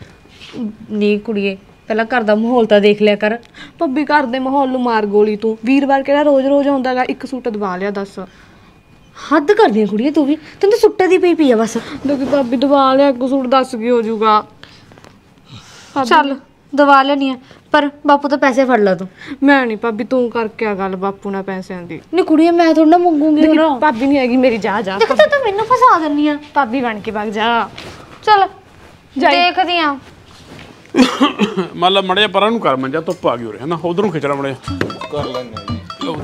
ਨੀ ਕੁੜੀਏ ਪਹਿਲਾਂ ਘਰ ਦਾ ਮਾਹੌਲ ਤਾਂ ਦੇਖ ਲਿਆ ਕਰ ਭਾਬੀ ਘਰ ਦੇ ਮਾਹੌਲ ਨੂੰ ਮਾਰ ਗੋਲੀ ਤੂੰ ਵੀਰਵਾਰ ਕਿਹੜਾ ਰੋਜ਼ ਰੋਜ਼ ਆਉਂਦਾਗਾ ਇੱਕ ਸੂਟ ਦਵਾ ਲਿਆ ਦੱਸ ਹੱਦ ਕਰਦੀ ਆ ਕੁੜੀਏ ਤੂੰ ਵੀ ਤੈਨੂੰ ਤਾਂ ਸੁੱਟੇ ਦੀ ਪਈ ਪਈ ਆ ਬਸ ਦੇਖੀ ਭਾਬੀ ਦਵਾ ਲਿਆ ਇੱਕ ਸੂਟ ਦੱਸ ਕੀ ਹੋ ਜਾਊਗਾ ਚੱਲ ਦਵਾ ਲੈਣੀ ਆ ਪਰ ਬਾਪੂ ਤਾਂ ਪੈਸੇ ਫੜ ਲਾ ਤੂੰ ਮੈਂ ਨਹੀਂ ਭਾਬੀ ਤੂੰ ਕਰਕੇ ਆ ਗੱਲ ਬਾਪੂ ਨਾਲ ਪੈਸਿਆਂ ਦੀ ਨੀ ਕੁੜੀਏ ਮੈਂ ਥੋੜਾ ਨਾ ਮੰਗੂਗੀ ਹੁਣ ਭਾਬੀ ਨਹੀਂ ਹੈਗੀ ਮੇਰੀ ਜਾ ਜਾ ਦੇਖ ਤੂੰ ਮੈਨੂੰ ਫਸਾ ਦਿੰਨੀ ਆ ਭਾਬੀ ਬਣ ਕੇ ਵਗ ਜਾ ਚੱਲ ਦੇਖਦੀ ਆ ਮੱਲ ਮੜਿਆ ਪਰਾਂ ਨੂੰ ਕਰ ਮੰਜਾ ਧੁੱਪ ਆ ਗਈ ਉਰੇ ਹਨਾ ਉਧਰੋਂ ਖਿਚੜਾ ਮੜਿਆ ਕਰ ਲੈਣੇ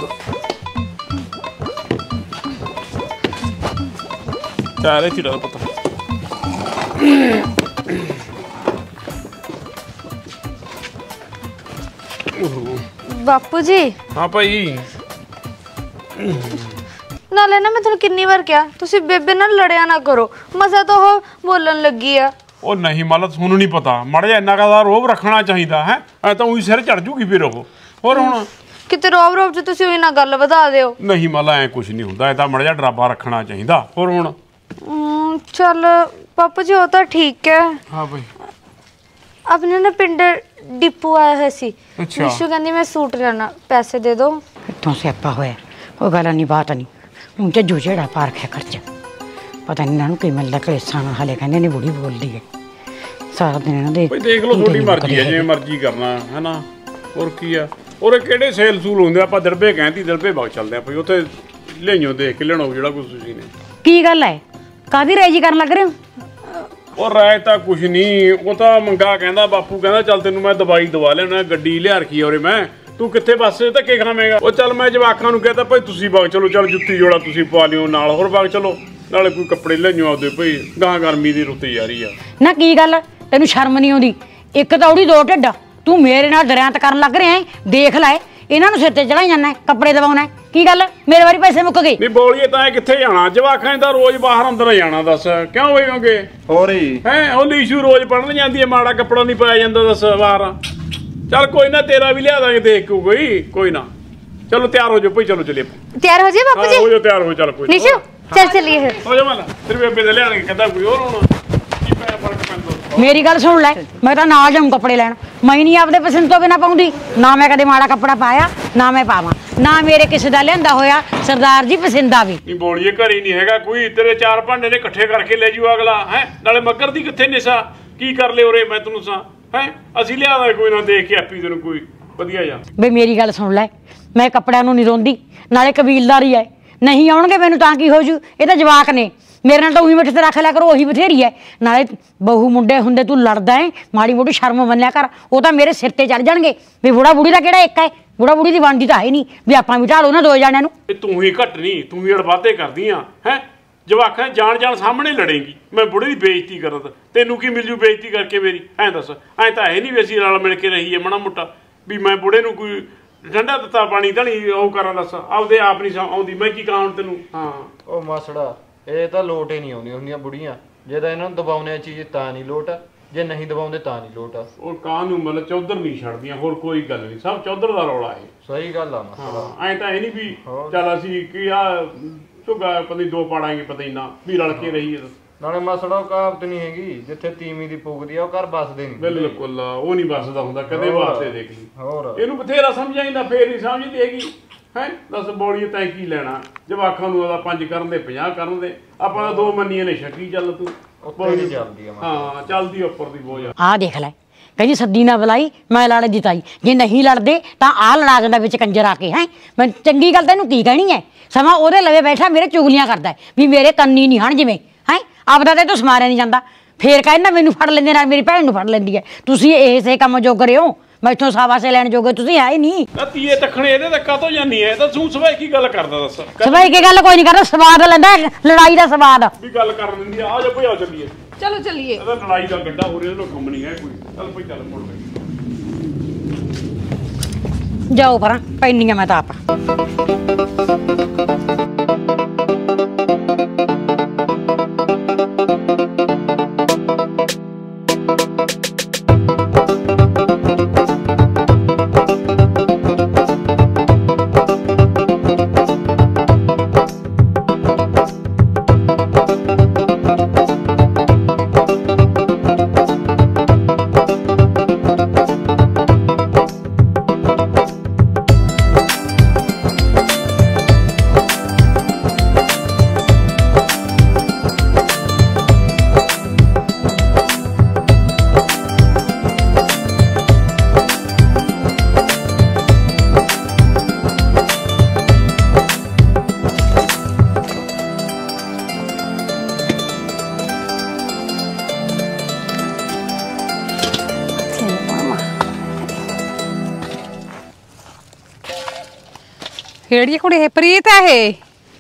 ਚਾਰੇ ਚਿੜਾ ਪਤਾ ਬਾਪੂ ਜੀ ਹਾਂ ਭਾਈ ਨਾਲੇ ਨਾ ਮੈਂ ਤੁਹਾਨੂੰ ਕਿੰਨੀ ਵਾਰ ਕਿਹਾ ਤੁਸੀਂ ਬੇਬੇ ਨਾਲ ਲੜਿਆ ਨਾ ਕਰੋ ਮਜ਼ਾ ਤਾਂ ਉਹ ਬੋਲਣ ਲੱਗੀ ਆ ਉਹ ਨਹੀਂ ਮੱਲ ਤੁਹਾਨੂੰ ਨਹੀਂ ਪਤਾ ਮੜ ਜਾ ਇੰਨਾ ਕਾ ਰੋਬ ਰੱਖਣਾ ਚਾਹੀਦਾ ਹੈ ਐ ਤਾਂ ਉਹੀ ਸਿਰ ਚੜ ਜੂਗੀ ਫਿਰ ਉਹ ਹੋਰ ਹੁਣ ਕਿਤੇ ਰੋਬ ਰੋਬ ਚ ਤੁਸੀਂ ਉਹੀ ਨਾ ਗੱਲ ਵਧਾ ਦਿਓ ਨਹੀਂ ਮੱਲ ਐ ਕੁਝ ਨਹੀਂ ਹੁੰਦਾ ਇਹ ਤਾਂ ਮੜ ਜਾ ਡਰਾਬਾ ਰੱਖਣਾ ਚਾਹੀਦਾ ਹੋਰ ਹੁਣ ਚੱਲ ਪਾਪਾ ਜੀ ਉਹ ਤਾਂ ਠੀਕ ਹੈ ਹਾਂ ਭਾਈ ਆਪਣੇ ਨਾ ਪਿੰਡ ਡਿਪੂ ਆਇਆ ਹੋਇਆ ਸੀ ਅੱਛਾ। ਨਿਸ਼ੂ ਕਹਿੰਦੀ ਮੈਂ ਸੂਟ ਲੈਣਾ ਪੈਸੇ ਦੇ ਦੋ ਕਿੱਥੋਂ ਸਿਆਪਾ ਹੋਇਆ ਕੋਈ ਗੱਲ ਨਹੀਂ ਬਾਤ ਨਹੀਂ ਹੁਣ ਤੇ ਜੋ ਜਿਹੜਾ ਪਾਰਕ ਹੈ ਖਰਚ ਪਤਾ ਨਹੀਂ ਇਹਨਾਂ ਨੂੰ ਕੀ ਮਿਲਦਾ ਕਲੇਸਾਂ ਨਾਲ ਹਲੇ ਕਹਿੰਦੇ ਨੇ ਬੁੜੀ ਬੋਲਦੀ ਹੈ ਸਾਰਾ ਦਿਨ ਇਹਨਾਂ ਦੇ ਭਾਈ ਦੇਖ ਲਓ ਤੁਹਾਡੀ ਮਰਜ਼ੀ ਹੈ ਜਿਵੇਂ ਮਰਜ਼ੀ ਕਰਨਾ ਹੈ ਨਾ ਹੋਰ ਕੀ ਆ ਔਰ ਕਿਹੜੇ ਸੇਲ ਸੂਲ ਹੁੰਦੇ ਆਪਾਂ ਦਰਬੇ ਕਹਿੰਦੀ ਦਰਬੇ ਬਾਗ ਚੱਲਦੇ ਆ ਭਾਈ ਉੱਥੇ ਲਿਆਈਓ ਦੇਖ ਕੇ ਲੈਣੋ ਜਿਹੜਾ ਕੁਝ ਤੁਸੀਂ ਨੇ ਕੀ ਗੱਲ ਹੈ ਕਾਦੀ ਰੇਜੀ ਕਰਨ ਲੱਗ ਰਹੇ ਹੋ ਉਹ ਰਾਏ ਤਾਂ ਕੁਝ ਨਹੀਂ ਉਹ ਤਾਂ ਮੰਗਾ ਕਹਿੰਦਾ ਬਾਪੂ ਕਹਿੰਦਾ ਚੱਲ ਤੈਨੂੰ ਮੈਂ ਦਵਾਈ ਦਵਾ ਲੈਣਾ ਗੱਡੀ ਲਿਆ ਰੱਖੀ ਔਰੇ ਮੈਂ ਤੂੰ ਕਿੱਥੇ ਬੱਸ ਧੱਕੇ ਖਾਵੇਂਗਾ ਉਹ ਚੱਲ ਮੈਂ ਜਵਾਕਾਂ ਨੂੰ ਕਹਤਾ ਭਾਈ ਤੁਸੀਂ ਬਾਗ ਚਲੋ ਚੱਲ ਜੁੱਤੀ ਜੋੜਾ ਤੁਸੀਂ ਪਾ ਲਿਓ ਨਾਲ ਹੋਰ ਬਾਗ ਚਲੋ ਨਾਲੇ ਕੋਈ ਕੱਪੜੇ ਲਿਆਈਓ ਆਪਦੇ ਭਾਈ ਗਾਂ ਗਰਮੀ ਦੀ ਰੁੱਤ ਜਾ ਰਹੀ ਆ ਨਾ ਕੀ ਗੱਲ ਤੈਨੂੰ ਸ਼ਰਮ ਨਹੀਂ ਆਉਂਦੀ ਇੱਕ ਤਾਂ ਉਹਦੀ ਦੋ ਢਿੱਡ ਤੂੰ ਮੇਰੇ ਨਾਲ ਦਰਿਆਤ ਕਰਨ ਲੱਗ ਰਿਹਾ ਹੈ ਦੇਖ ਲੈ ਇਹਨਾਂ ਨੂੰ ਸਿਰ ਤੇ ਚੜਾਈ ਜਾਂਦਾ ਕੱਪੜੇ ਦਵਾਉਣਾ ਕੀ ਗੱਲ ਮੇਰੇ ਵਾਰੀ ਪੈਸੇ ਮੁੱਕ ਗਏ ਨਹੀਂ ਬੋਲੀਏ ਤਾਂ ਕਿੱਥੇ ਜਾਣਾ ਜਵਾਕਾਂ ਦਾ ਰੋਜ਼ ਬਾਹਰ ਅੰਦਰ ਜਾਣਾ ਦੱਸ ਕਿਉਂ ਹੋਏਗੇ ਹੋਰ ਹੀ ਹੈ ਉਹ ਲੀਸ਼ੂ ਰੋਜ਼ ਪੜਨ ਜਾਂਦੀ ਹੈ ਮਾੜਾ ਕੱਪੜਾ ਨਹੀਂ ਪਾਇਆ ਜਾਂਦਾ ਦੱਸ ਬਾਹਰ ਚੱਲ ਕੋਈ ਨਾ ਤੇਰਾ ਵੀ ਲਿਆ ਦਾਂਗੇ ਦੇਖ ਕੇ ਕੋਈ ਕੋਈ ਨਾ ਚਲੋ ਤਿਆਰ ਹੋ ਜਾਓ ਭਾਈ ਚਲੋ ਚਲੀਏ ਤਿਆਰ ਹੋ ਜੀ ਬਾਪੂ ਜੀ ਹੋ ਜਾਓ ਤਿਆਰ ਹੋ ਚੱਲ ਕੋਈ ਨਿਸ਼ੂ ਚੱਲ ਚੱਲੀਏ ਫਿਰ ਹੋ ਜਾ ਮਾਲਾ ਤੇਰੇ ਬੇਬੇ ਦੇ ਲਿਆ ਦਾਂਗੇ ਕਹਿੰਦਾ ਕੋਈ ਹੋਰ ਹੋਣਾ ਕੀ ਪੈ ਫਰਕ ਪੈਂਦਾ ਮੇਰੀ ਗੱਲ ਸੁਣ ਲੈ ਮੈਂ ਤਾਂ ਨਾਲ ਜਾਊਂ ਕੱਪੜੇ ਲੈਣ ਮੈਂ ਨਹੀਂ ਆਪਦੇ ਪਸੰਦ ਤੋਂ ਬਿਨਾ ਪਾਉਂਦੀ ਨਾ ਮੈਂ ਕਦੇ ਮਾੜਾ ਕੱਪੜਾ ਪਾਇਆ ਨਾ ਮੈਂ ਪਾਵਾਂ ਨਾ ਮੇਰੇ ਕਿਸੇ ਦਾ ਲਿਆਂਦਾ ਹੋਇਆ ਸਰਦਾਰ ਜੀ ਪਸੰਦਾ ਵੀ ਨਹੀਂ ਬੋਲੀਏ ਘਰ ਹੀ ਨਹੀਂ ਹੈਗਾ ਕੋਈ ਤੇਰੇ ਚਾਰ ਭਾਂਡੇ ਨੇ ਇਕੱਠੇ ਕਰਕੇ ਲੈ ਜੂ ਅਗਲਾ ਹੈ ਨਾਲੇ ਮੱਗਰ ਦੀ ਕਿੱਥੇ ਨਿਸ਼ਾ ਕੀ ਕਰ ਲਿਓ ਰੇ ਮੈਂ ਤੈਨੂੰ ਸਾਂ ਹੈ ਅਸੀਂ ਲਿਆਦਾ ਕੋਈ ਨਾ ਦੇਖ ਕੇ ਆਪੀ ਤੈਨੂੰ ਕੋਈ ਵਧੀਆ ਜਾ ਬਈ ਮੇਰੀ ਗੱਲ ਸੁਣ ਲੈ, ਮੈਂ ਕੱਪੜਿਆਂ ਨੂੰ ਨਹੀਂ ਰੋਂਦੀ, ਨਾਲੇ ਕਬੀਲਦਾਰੀ ਹੈ, ਨਹੀਂ ਆਉਣਗੇ ਮੈਨੂੰ ਤਾਂ ਕੀ ਹੋ ਜੂ, ਇਹ ਤਾਂ ਜਵਾਕ ਨੇ, ਮੇਰੇ ਨਾਲ ਤਾਂ ਉਹੀ ਮਿੱਠ ਤੇ ਰੱਖ ਲਿਆ ਕਰੋ, ਉਹੀ ਬਥੇਰੀ ਹੈ। ਨਾਲੇ ਬਹੂ ਮੁੰਡੇ ਹੁੰਦੇ ਤੂੰ ਲੜਦਾ ਹੈ, ਮਾੜੀ ਮੋਟੀ ਸ਼ਰਮ ਮੰਨਿਆ ਕਰ, ਉਹ ਤਾਂ ਮੇਰੇ ਸਿਰ ਤੇ ਚੜ ਜਾਣਗੇ ਵੀ ਬੁੜਾ ਬੁੜੀ ਦਾ ਕਿਹੜਾ ਇੱਕ ਹੈ, ਬੁੜਾ ਬੁੜੀ ਦੀ ਬਣਦੀ ਤਾਂ ਹੈ ਨਹੀਂ ਵੀ ਆਪਾਂ ਵੀ ਢਾਲੋ ਨਾ ਦੋ ਜਾਣਿਆਂ ਨੂੰ। ਤੂੰ ਹੀ ਘੱਟ ਨਹੀਂ, ਤੂੰ ਹੀ ਅੜਵਾਦੇ ਕਰਦੀ ਆ ਹੈ, ਜਵਾਕਾਂ ਜਾਣ ਜਾਣ ਸਾਹਮਣੇ ਲੜੇਗੀ, ਮੈਂ ਬੁੜੇ ਦੀ ਬੇਇੱਜ਼ਤੀ ਕਰਾਂ ਤਾਂ ਤੈਨੂੰ ਕੀ ਮਿਲ ਜੂ ਬੇਇੱਜ਼ਤੀ ਕਰਕੇ ਮੇਰੀ? ਐਂ ਦੱਸ, ਐਂ ਤਾਂ ਹੈ ਨਹੀਂ ਵੀ ਅਸੀਂ ਰਲ ਮਿਲ ਕੇ ਰਹੀਏ ਮਾੜਾ ਮੋਟਾ, ਵੀ ਮੈਂ ਬੁੜੇ ਨੂੰ ਕੋਈ ਠੰਡਾ ਦਿੱਤਾ ਪਾਣੀ ਤਾਂ ਨਹੀਂ ਉਹ ਕਰਾਂ, ਦੱਸ ਆਪਦੇ ਆਪ ਨਹੀਂ ਆਉਂਦੀ, ਮੈਂ ਕੀ ਕਹਾਂ ਤੈਨੂੰ? ਹਾਂ ਉਹ ਮਾਸੜਾ ਇਹ ਤਾਂ ਲੋਟ ਹੀ ਨਹੀਂ ਆਉਂਦੀਆਂ ਹੁੰਦੀਆਂ ਬੁੜੀਆਂ, ਜੇ ਤਾਂ ਇਹਨਾਂ ਨੂੰ ਦਬਾਉਣੇ ਚੀਜ਼ ਤਾਂ ਨਹੀਂ ਲੋਟ, ਜੇ ਨਹੀਂ ਦਬਾਉਂਦੇ ਤਾਂ ਨਹੀਂ ਲੋਟ। ਉਹ ਕਾਂ ਨੂੰ ਮਤਲਬ ਚੌਧਰ ਨਹੀਂ ਛੱਡਦੀਆਂ, ਹੋਰ ਕੋਈ ਗੱਲ ਨਹੀਂ, ਸਭ ਚੌਧਰ ਦਾ ਰੌਲਾ ਹੈ। ਸਹੀ ਗੱਲ ਆ ਮਾਸੜਾ। ਹਾਂ ਐਂ ਤਾਂ ਇਹ ਨਹੀਂ ਵੀ ਚੱਲ ਅਸੀਂ ਕੀ ਆ ਝੁੱਗਾ ਪਤਾ ਨਹੀਂ ਦੋ ਪਾੜਾਂਗੇ ਪਤਾ ਹੀ ਨਾ ਵੀ ਰਲ ਕੇ ਰਹੀਏ। ਨਾਲੇ ਮਾਸੜਾ ਉਹ ਕਹਾਵਤ ਨਹੀਂ ਹੈਗੀ, ਜਿੱਥੇ ਤੀਵੀਂ ਦੀ ਪੁੱਗਦੀ ਆ ਉਹ ਘਰ ਬਸਦੇ ਨਹੀਂ। ਬਿਲਕੁਲ ਉਹ ਨਹੀਂ ਬਸਦਾ ਹੁੰਦਾ ਕਦੇ ਵਾਸਤੇ, ਦੇਖ ਲਈ ਹੋਰ ਇਹਨੂੰ ਬਥੇਰਾ ਸਮਝਾਈਦਾ ਫੇਰ ਨਹੀਂ ਸਮਝਦੀ ਹੈਗੀ ਹੈ। ਦੱਸ ਬੋਲੀਏ ਤੈਂ ਕੀ ਲੈਣਾ, ਜਵਾਕਾਂ ਨੂੰ ਉਹਦਾ ਪੰਜ ਕਰਨ ਦੇ ਪੰਜਾਹ ਕਰਨ ਦੇ, ਆਪਾਂ ਤਾਂ ਦੋ ਮੰਨੀਆਂ ਨੇ ਛੱਕੀ ਚੱਲ ਤੂੰ ਚੱਲਦੀ ਆ। ਹਾਂ ਚੱਲਦੀ ਉੱਪਰ ਦੀ ਬੋਝ। ਆਹ ਦੇਖ ਲੈ, ਕਹਿੰਦੀ ਸੱਦੀ ਨਾ ਬੁਲਾਈ ਮੈਂ ਲੜ ਜਿਤਾਈ, ਜੇ ਨਹੀਂ ਲੜਦੇ ਤਾਂ ਆਹ ਲੜਾ ਜਾਂਦਾ ਵਿੱਚ ਕੰਜਰ ਆ ਕੇ। ਹੈ ਮੈਂ ਚੰਗੀ ਗੱਲ ਤੈਨੂੰ ਕੀ ਕਹਿਣੀ ਹੈ, ਸਮਾਂ ਉਹਦੇ ਲਵੇ ਬੈਠਾ ਮੇਰੇ ਚੁਗਲੀਆਂ ਕਰਦਾ ਵੀ ਮੇਰੇ ਕੰਨੀ ਨਹੀਂ ਹਣ ਜਿਵੇਂ ਹੈ, ਆਪਦਾ ਤੇ ਤੂੰ ਸਮਾਰਿਆ ਨਹੀਂ ਜਾਂਦਾ, ਫੇਰ ਕਹਿੰਦਾ ਮੈਨੂੰ ਫੜ ਲੈਂਦੇ ਨਾਲ ਮੇਰੀ ਭੈਣ ਨੂੰ ਫੜ ਲੈਂਦੀ ਹੈ। ਤੁਸੀਂ ਇਸੇ ਕੰਮ ਜੋਗਰੇ ਹੋ, ਮੈਥੋਂ ਸਾਵਾਸੇ ਲੈਣ ਜੋਗੇ ਤੁਸੀਂ ਹੈ ਹੀ ਨਹੀਂ। ਤੀਏ ਤੱਕਣੇ ਇਹਦੇ ਤੱਕਾ ਤੋਂ ਜਾਨੀ ਹੈ ਤਾਂ ਤੂੰ ਸਵਾਈ ਕੀ ਗੱਲ ਕਰਦਾ ਦੱਸ? ਸਵਾਈ ਕੀ ਗੱਲ ਕੋਈ ਨਹੀਂ ਕਰਦਾ, ਸਵਾਦ ਲੈਂਦਾ ਲੜਾਈ ਦਾ ਸਵਾਦ ਵੀ ਗੱਲ ਕਰ ਦਿੰਦੀ ਆ। ਆ ਜਾ ਭਈ ਆ ਚੱਲੀਏ, ਚਲੋ ਚੱਲੀਏ। ਇਹਦਾ ਲੜਾਈ ਦਾ ਗੱਡਾ ਹੋ ਰਿਹਾ, ਇਹਦਾ ਕੰਮ ਨਹੀਂ ਹੈ ਕੋਈ। ਚੱਲ ਭਈ ਚੱਲ ਮੁੜ ਬਈ ਜਾਓ ਪਰਾਂ, ਪੈਣੀ ਆ ਮੈਂ ਤਾਂ ਆਪ। ਕਿਹੜੀ ਕੁੜੀ ਹੈ? ਪ੍ਰੀਤ ਹੈ ਇਹ?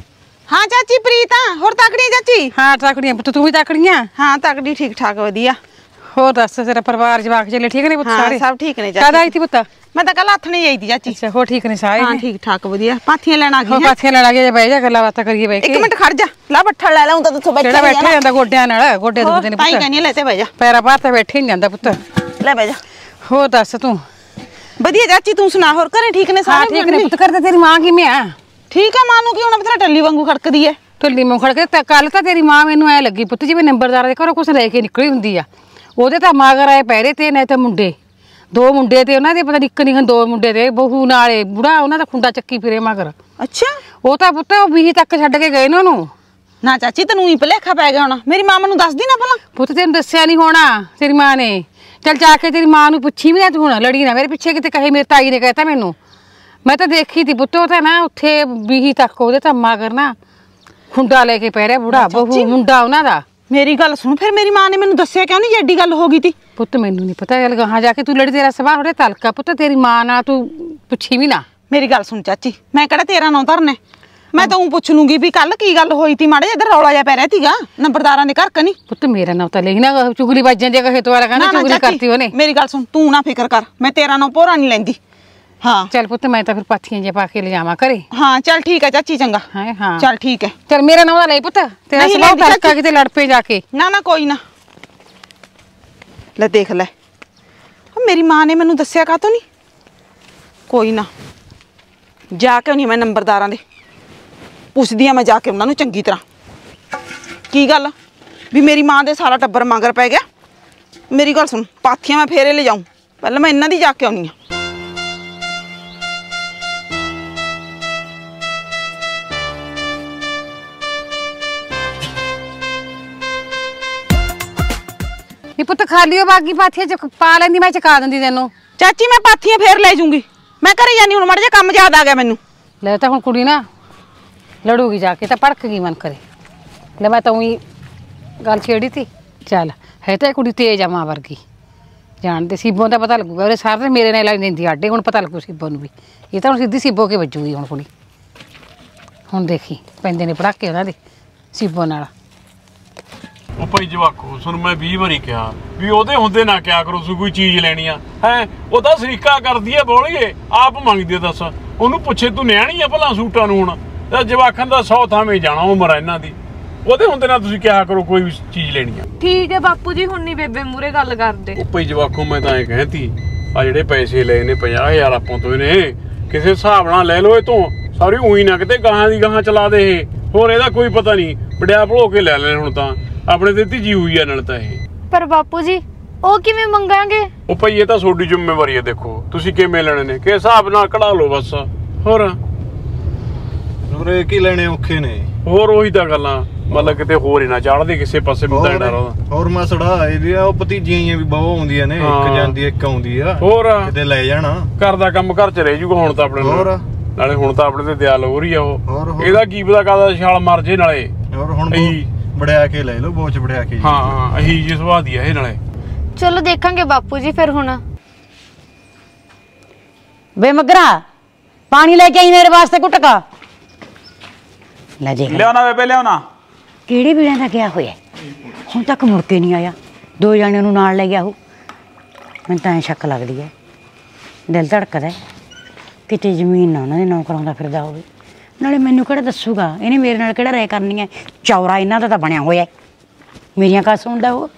हाँ चाची प्रीत हाँ होर तकड़ी चाची हाँ तकड़ियां पुत्त तू भी तकड़ियां हाँ तकड़ी ठीक ठाक वधिया होर दस तेरा परिवार जवाक चले ठीक ने पुत्त हाँ, सारे सब ठीक ने चाची। कद आई थी पुत्त? मैं तो कल हथ नहीं आई थी चाची। अच्छा हो ठीक ने सारे हाँ ठीक ठाक वधिया पाथियां लेना आ हो गई पाथियां लेना आ गई बैठ जा गल्ला बातां करिए बैठ के एक मिनट खड़ जा ला बट्ठा ले लाऊं तो तू बैठ जेड़ा बैठे ਜਾਂਦਾ ਗੋਡਿਆਂ ਨਾਲ ਗੋਡੇ ਦੁਖਦੇ ਨੇ ताई ਪੁੱਤ कहनी लेते बह जा ਪੈਰਾਂ ਭਾਰ ਤੇ ਬੈਠੇ ਨਹੀਂ ਜਾਂਦਾ ਪੁੱਤ ले बह जा ਹੋ ਦੱਸ ਤੂੰ वधिया चाची तू सुना होर घरे ठीक ने हाँ सारे ठीक ने पुत्त करते तेरी मां किवें आ ठीक है मां नू की होना तेरा टल्ली वांगू खड़कदी है ਢੁੱਲੀ ਮੂੰਹ ਖੜ ਕੇ ਤਾਂ ਕੱਲ ਤਾਂ ਤੇਰੀ ਮਾਂ ਮੈਨੂੰ ਐ ਲੱਗੀ ਪੁੱਤ ਜਿਵੇਂ ਨੰਬਰਦਾਰ ਦੇ ਘਰੋਂ ਕੁਛ ਲੈ ਕੇ ਨਿਕਲੀ ਹੁੰਦੀ ਆ ਉਹਦੇ ਤਾਂ ਮਗਰ ਆਏ ਪਹਿਰੇ ਤੇ ਨਹੀਂ ਤਾਂ ਮੁੰਡੇ ਦੋ ਮੁੰਡੇ ਤੇ ਉਹਨਾਂ ਦੇ ਪਤਾ ਨਿੱਕ ਨਿੱਕ ਦੋ ਮੁੰਡੇ ਤੇ ਬਹੂ ਨਾਲੇ ਬੁੜਾ ਉਹਨਾਂ ਦਾ ਖੁੰਡਾ ਚੱਕੀ ਫਿਰੇ ਮਗਰ अच्छा ਉਹ ਤਾਂ ਪੁੱਤ ਵੀਹ ਤੱਕ ਛੱਡ ਕੇ ਗਏ ਨੇ ਉਹਨੂੰ ना चाची तेनू ही भुलेखा पै गया होना मेरी मां मैनू दस दी ना भला ਪੁੱਤ ਤੈਨੂੰ ਦੱਸਿਆ ਨਹੀਂ ਹੋਣਾ ਤੇਰੀ ਮਾਂ ਨੇ ਚੱਲ ਜਾ ਕੇ ਤੇਰੀ ਮਾਂ ਨੂੰ ਪੁੱਛੀ ਵੀ ਨਾ ਤੂੰ ਹੁਣ ਲੜੀ ਨਾ ਮੇਰੇ ਪਿੱਛੇ ਕਿਤੇ ਕਹੇ ਮੇਰੀ ਤਾਈ ਨੇ ਕਹਿਤਾ ਮੈਨੂੰ ਮੈਂ ਤਾਂ ਦੇਖੀ ਤੀ ਪੁੱਤ ਉਹ ਤਾਂ ਨਾ ਉੱਥੇ ਵੀਹ ਤੱਕ ਉਹਦੇ ਤਾਂ ਮਗਰ ਨਾ ਖੁੰਡਾ ਲੈ ਕੇ ਪੈ ਰਿਹਾ ਬੁੜਾ ਬਹੂ ਮੁੰਡਾ ਉਹਨਾਂ ਦਾ मेरी गल सुन फिर मेरी मां ने मैनू दस्सिया क्यों नहीं एडी गल हो गई थी ਪੁੱਤ ਮੈਨੂੰ ਨਹੀਂ ਪਤਾ ਗੱਲ ਗਾਹਾਂ ਜਾ ਕੇ ਤੂੰ ਲੜੀ ਤੇਰਾ ਸਵਾਹ ਹੋੜੇ ਤਲਕਾ ਪੁੱਤ ਤੇਰੀ ਮਾਂ ਨਾਲ ਤੂੰ ਪੁੱਛੀ ਵੀ ਨਾ मेरी गल सुन चाची मैं कहड़ा तेरा नौ धरने मैं तो पूछ लूंगी भी कल की गल होई थी माड़े इधर रौला जा पै रहा थीगा नंबरदारां दे घर कनी ਪੁੱਤ ਮੇਰਾ ਨਾਂ ਤਾਂ ਲੈਣਾ ਚੁਗਲੀ ਵੱਜਾਂ ਦੇ ਕਹੇ ਤੋਰਾ ਕਹਿੰਦਾ ਚੁਗਲੀ ਕਰਤੀ ਉਹਨੇ मेरी गल सुन तू ना फिकर कर मैं तेरा नौ पोरा नहीं लेंदी हाँ ਚੱਲ ਪੁੱਤ ਮੈਂ ਤਾਂ ਫਿਰ ਪਾਥੀਆਂ ਜੇ ਪਾ ਕੇ ਲਿਜਾਵਾਂ ਘਰੇ हाँ चल ठीक है चाची चंगा ਹਾਂ ਹਾਂ चल ठीक है ਚੱਲ ਮੇਰਾ ਨਾਂ ਲੈ ਪੁੱਤ ਤੇਰਾ नहीं ਸਵਾਹ लेंदी ਤਲਕਾ चाची। ਕਿਤੇ ਲੜ ਪਏ ਜਾ ਕੇ ना ना कोई ना ले देख ले ओ, मेरी मां ने मैनू दस्सिया का तो नहीं कोई ना जाके नहीं मैं नंबरदारां दे पुछदी आ मैं जाके उन्हां नू चंगी तरह की गल भी मेरी मां दे सारा टब्बर मगर पै गया मेरी गल सुन पाथियां मैं फेरे ले जाऊं पहले मैं इन्हां दी जाके आउणी आ ਨੀ ਪੁੱਤ ਖਾਲੀ ਉਹ ਬਾਗੀ ਪਾਥੀਆਂ ਚ ਪਾ ਲੈਂਦੀ ਮੈਂ ਚਕਾ ਦਿੰਦੀ ਤੈਨੂੰ ਚਾਚੀ ਮੈਂ ਪਾਥੀਆਂ ਫੇਰ ਲੈ ਜੂੰਗੀ ਮੈਂ ਘਰੇ ਜਾਨੀ ਹੁਣ ਮਾੜਾ ਜਿਹਾ ਕੰਮ ਯਾਦ ਆ ਗਿਆ ਮੈਨੂੰ ਲੈ ਤਾਂ ਹੁਣ ਕੁੜੀ ਨਾ ਲੜੂਗੀ ਜਾ ਕੇ ਤਾਂ ਭੜਕ ਗਈ ਮਨ ਕਰੇ ਲੈ ਮੈਂ ਤਾਂ ਉਹੀ ਗੱਲ ਛੇੜੀ ਤੀ ਚੱਲ ਹੈ ਤਾਂ ਇਹ ਕੁੜੀ ਤੇਜ਼ ਆ ਮਾਂ ਵਰਗੀ ਜਾਣਦੇ ਸੀਬੋਂ ਦਾ ਪਤਾ ਲੱਗੂਗਾ ਉਹਦੇ ਸਾਰੇ ਮੇਰੇ ਨਾਲ ਲਾਈ ਦਿੰਦੀ ਆਡੇ ਹੁਣ ਪਤਾ ਲੱਗੂ ਸੀਬੋਂ ਨੂੰ ਵੀ ਇਹ ਤਾਂ ਹੁਣ ਸਿੱਧੀ ਸੀਬੋ ਕੇ ਵੱਜੂਗੀ ਹੁਣ ਕੁੜੀ ਹੁਣ ਦੇਖੀ ਪੈਂਦੇ ਨੇ ਪੜਾਕੇ ਉਹਨਾਂ ਦੇ ਸੀਬੋ ਨਾਲ ਉਹ ਭਾਈ ਜਵਾਕੋ ਤੁਹਾਨੂੰ ਮੈਂ ਵੀਹ ਵਾਰੀ ਕਿਹਾ ਵੀ ਉਹਦੇ ਹੁੰਦੇ ਨਾ ਕਿਆ ਕਰੋ ਤੁਸੀਂ ਕੋਈ ਚੀਜ਼ ਲੈਣੀ ਆ ਹੈ ਉਹ ਤਾਂ ਸਰੀਕਾ ਕਰਦੀ ਹੈ ਬੋਲੀਏ ਆਪ ਮੰਗਦੀ ਹੈ ਦੱਸ ਉਹਨੂੰ ਪੁੱਛੇ ਤੂੰ ਨਿਆਣੀ ਆ ਭਲਾ ਸੂਟਾਂ ਨੂੰ ਹੁਣ ਜਵਾਕਾਂ ਦਾ ਸੌ ਥਾਵੇਂ ਜਾਣਾ ਉਮਰ ਇਹਨਾਂ ਦੀ ਉਹਦੇ ਹੁੰਦੇ ਨਾ ਤੁਸੀਂ ਕਿਹਾ ਕਰੋ ਕੋਈ ਵੀ ਚੀਜ਼ ਲੈਣੀ ਆ ਠੀਕ ਹੈ ਬਾਪੂ ਜੀ ਹੁਣ ਨਹੀਂ ਬੇਬੇ ਮੂਰੇ ਗੱਲ ਕਰਦੇ ਉਹ ਭਾਈ ਜਵਾਕੋ ਮੈਂ ਤਾਂ ਐ ਕਹਿੰਦੀ ਆ ਜਿਹੜੇ ਪੈਸੇ ਲਏ ਨੇ ਪੰਜਾਹ ਹਜ਼ਾਰ ਆਪਾਂ ਤੋਂ ਇਹਨੇ ਕਿਸੇ ਹਿਸਾਬ ਨਾਲ ਲੈ ਲਓ ਇਹ ਤੋਂ ਸਾਰੀ ਉਹੀ ਨਾ ਕਿਤੇ ਗਾਹਾਂ ਦੀ ਗਾਹਾਂ ਚਲਾ ਦੇ ਇਹ ਹੋਰ ਇਹਦਾ ਕੋਈ ਪਤਾ ਨਹੀਂ ਵਡਿਆ ਭਲੋ ਕੇ ਲੈ ਲੈਣ ਹੁਣ ਤਾਂ ਆਪਣੇ ਤੇ ਧੀ ਹੋਈ ਆ ਨਾਲ ਤਾਂ ਇਹ ਪਰ ਬਾਪੂ ਜੀ ਉਹ ਕਿਵੇਂ ਮੰਗਾਂਗੇ ਉਹ ਭਾਈ ਇਹ ਤਾਂ ਤੁਹਾਡੀ ਜ਼ਿੰਮੇਵਾਰੀ ਹੈ ਦੇਖੋ ਤੁਸੀਂ ਕਿਵੇਂ ਲੈਣੇ ਨੇ ਕਿਸ ਹਿਸਾਬ ਨਾਲ ਕਢਾ ਲਓ ਬਸ ਹੋਰ ਹੋਰ ਇਹ ਕੀ ਲੈਣੇ ਔਖੇ ਨੇ ਹੋਰ ਉਹੀ ਤਾਂ ਗੱਲਾਂ ਮਤਲਬ ਕਿਤੇ ਹੋਰ ਹੀ ਨਾ ਚੜਦੇ ਕਿਸੇ ਪਾਸੇ ਮੁੱਦਾ ਡਰ ਹੋਰ ਮਸੜਾ ਇਹਦੀ ਉਹ ਭਤੀਜੀਆਂ ਵੀ ਬਹੁਤ ਆਉਂਦੀਆਂ ਨੇ ਇੱਕ ਜਾਂਦੀ ਇੱਕ ਆਉਂਦੀ ਆ ਹੋਰ ਕਿਤੇ ਲੈ ਜਾਣਾ ਘਰ ਦਾ ਕੰਮ ਘਰ ਚ ਰਹਿ ਜੂਗਾ ਹੁਣ ਤਾਂ ਆਪਣੇ ਹੋਰ ਨਾਲੇ ਹੁਣ ਤਾਂ ਆਪਣੇ ਤੇ ਦਿਆਲ ਹੋ ਰਹੀ ਆ ਉਹ ਇਹਦਾ ਕੀ ਪਤਾ ਕਾਹਦਾ ਛਾਲ ਮਰ ਜੇ ਨਾਲੇ ਹੋਰ ਹੁਣ ਬੜਿਆ ਕੇ ਲੈ ਲਓ ਬੋਚ ਬੜਿਆ ਕੇ ਹਾਂ ਹਾਂ ਅਹੀ ਜੀ ਸੁਭਾਅ ਦੀ ਆ ਇਹ ਨਾਲੇ ਚਲੋ ਦੇਖਾਂਗੇ ਬਾਪੂ ਜੀ ਫਿਰ ਹੁਣ ਵੇ ਮਗਰਾ ਪਾਣੀ ਲੈ ਕੇ ਆਈ ਮੇਰੇ ਵਾਸਤੇ ਕੁਟਕਾ ਲੈ ਜੇ ਲਿਆਉਣਾ ਬੇਬੇ ਲਿਆਉਣਾ ਕਿਹੜੇ ਵੇਲੇ ਦਾ ਗਿਆ ਹੋਇਆ ਹੁਣ ਤੱਕ ਮੁੜ ਕੇ ਨਹੀਂ ਆਇਆ ਦੋ ਜਣਿਆਂ ਨੂੰ ਨਾਲ ਲੈ ਗਿਆ ਉਹ ਮੈਨੂੰ ਤਾਂ ਐਂ ਸ਼ੱਕ ਲੱਗਦੀ ਹੈ ਦਿਲ ਧੜਕਦਾ ਕਿਤੇ ਜ਼ਮੀਨ ਨਾ ਉਹਨਾਂ ਦੇ ਨਾਂ ਕਰਾਉਂਦਾ ਫਿਰਦਾ ਹੋਵੇ ਨਾਲੇ ਮੈਨੂੰ ਕਿਹੜਾ ਦੱਸੂਗਾ ਇਹਨੇ ਮੇਰੇ ਨਾਲ ਕਿਹੜਾ ਰਾਏ ਕਰਨੀ ਹੈ ਚੌਰਾ ਇਹਨਾਂ ਦਾ ਤਾਂ ਬਣਿਆ ਹੋਇਆ ਮੇਰੀਆਂ ਕਾ ਸੁਣਦਾ ਉਹ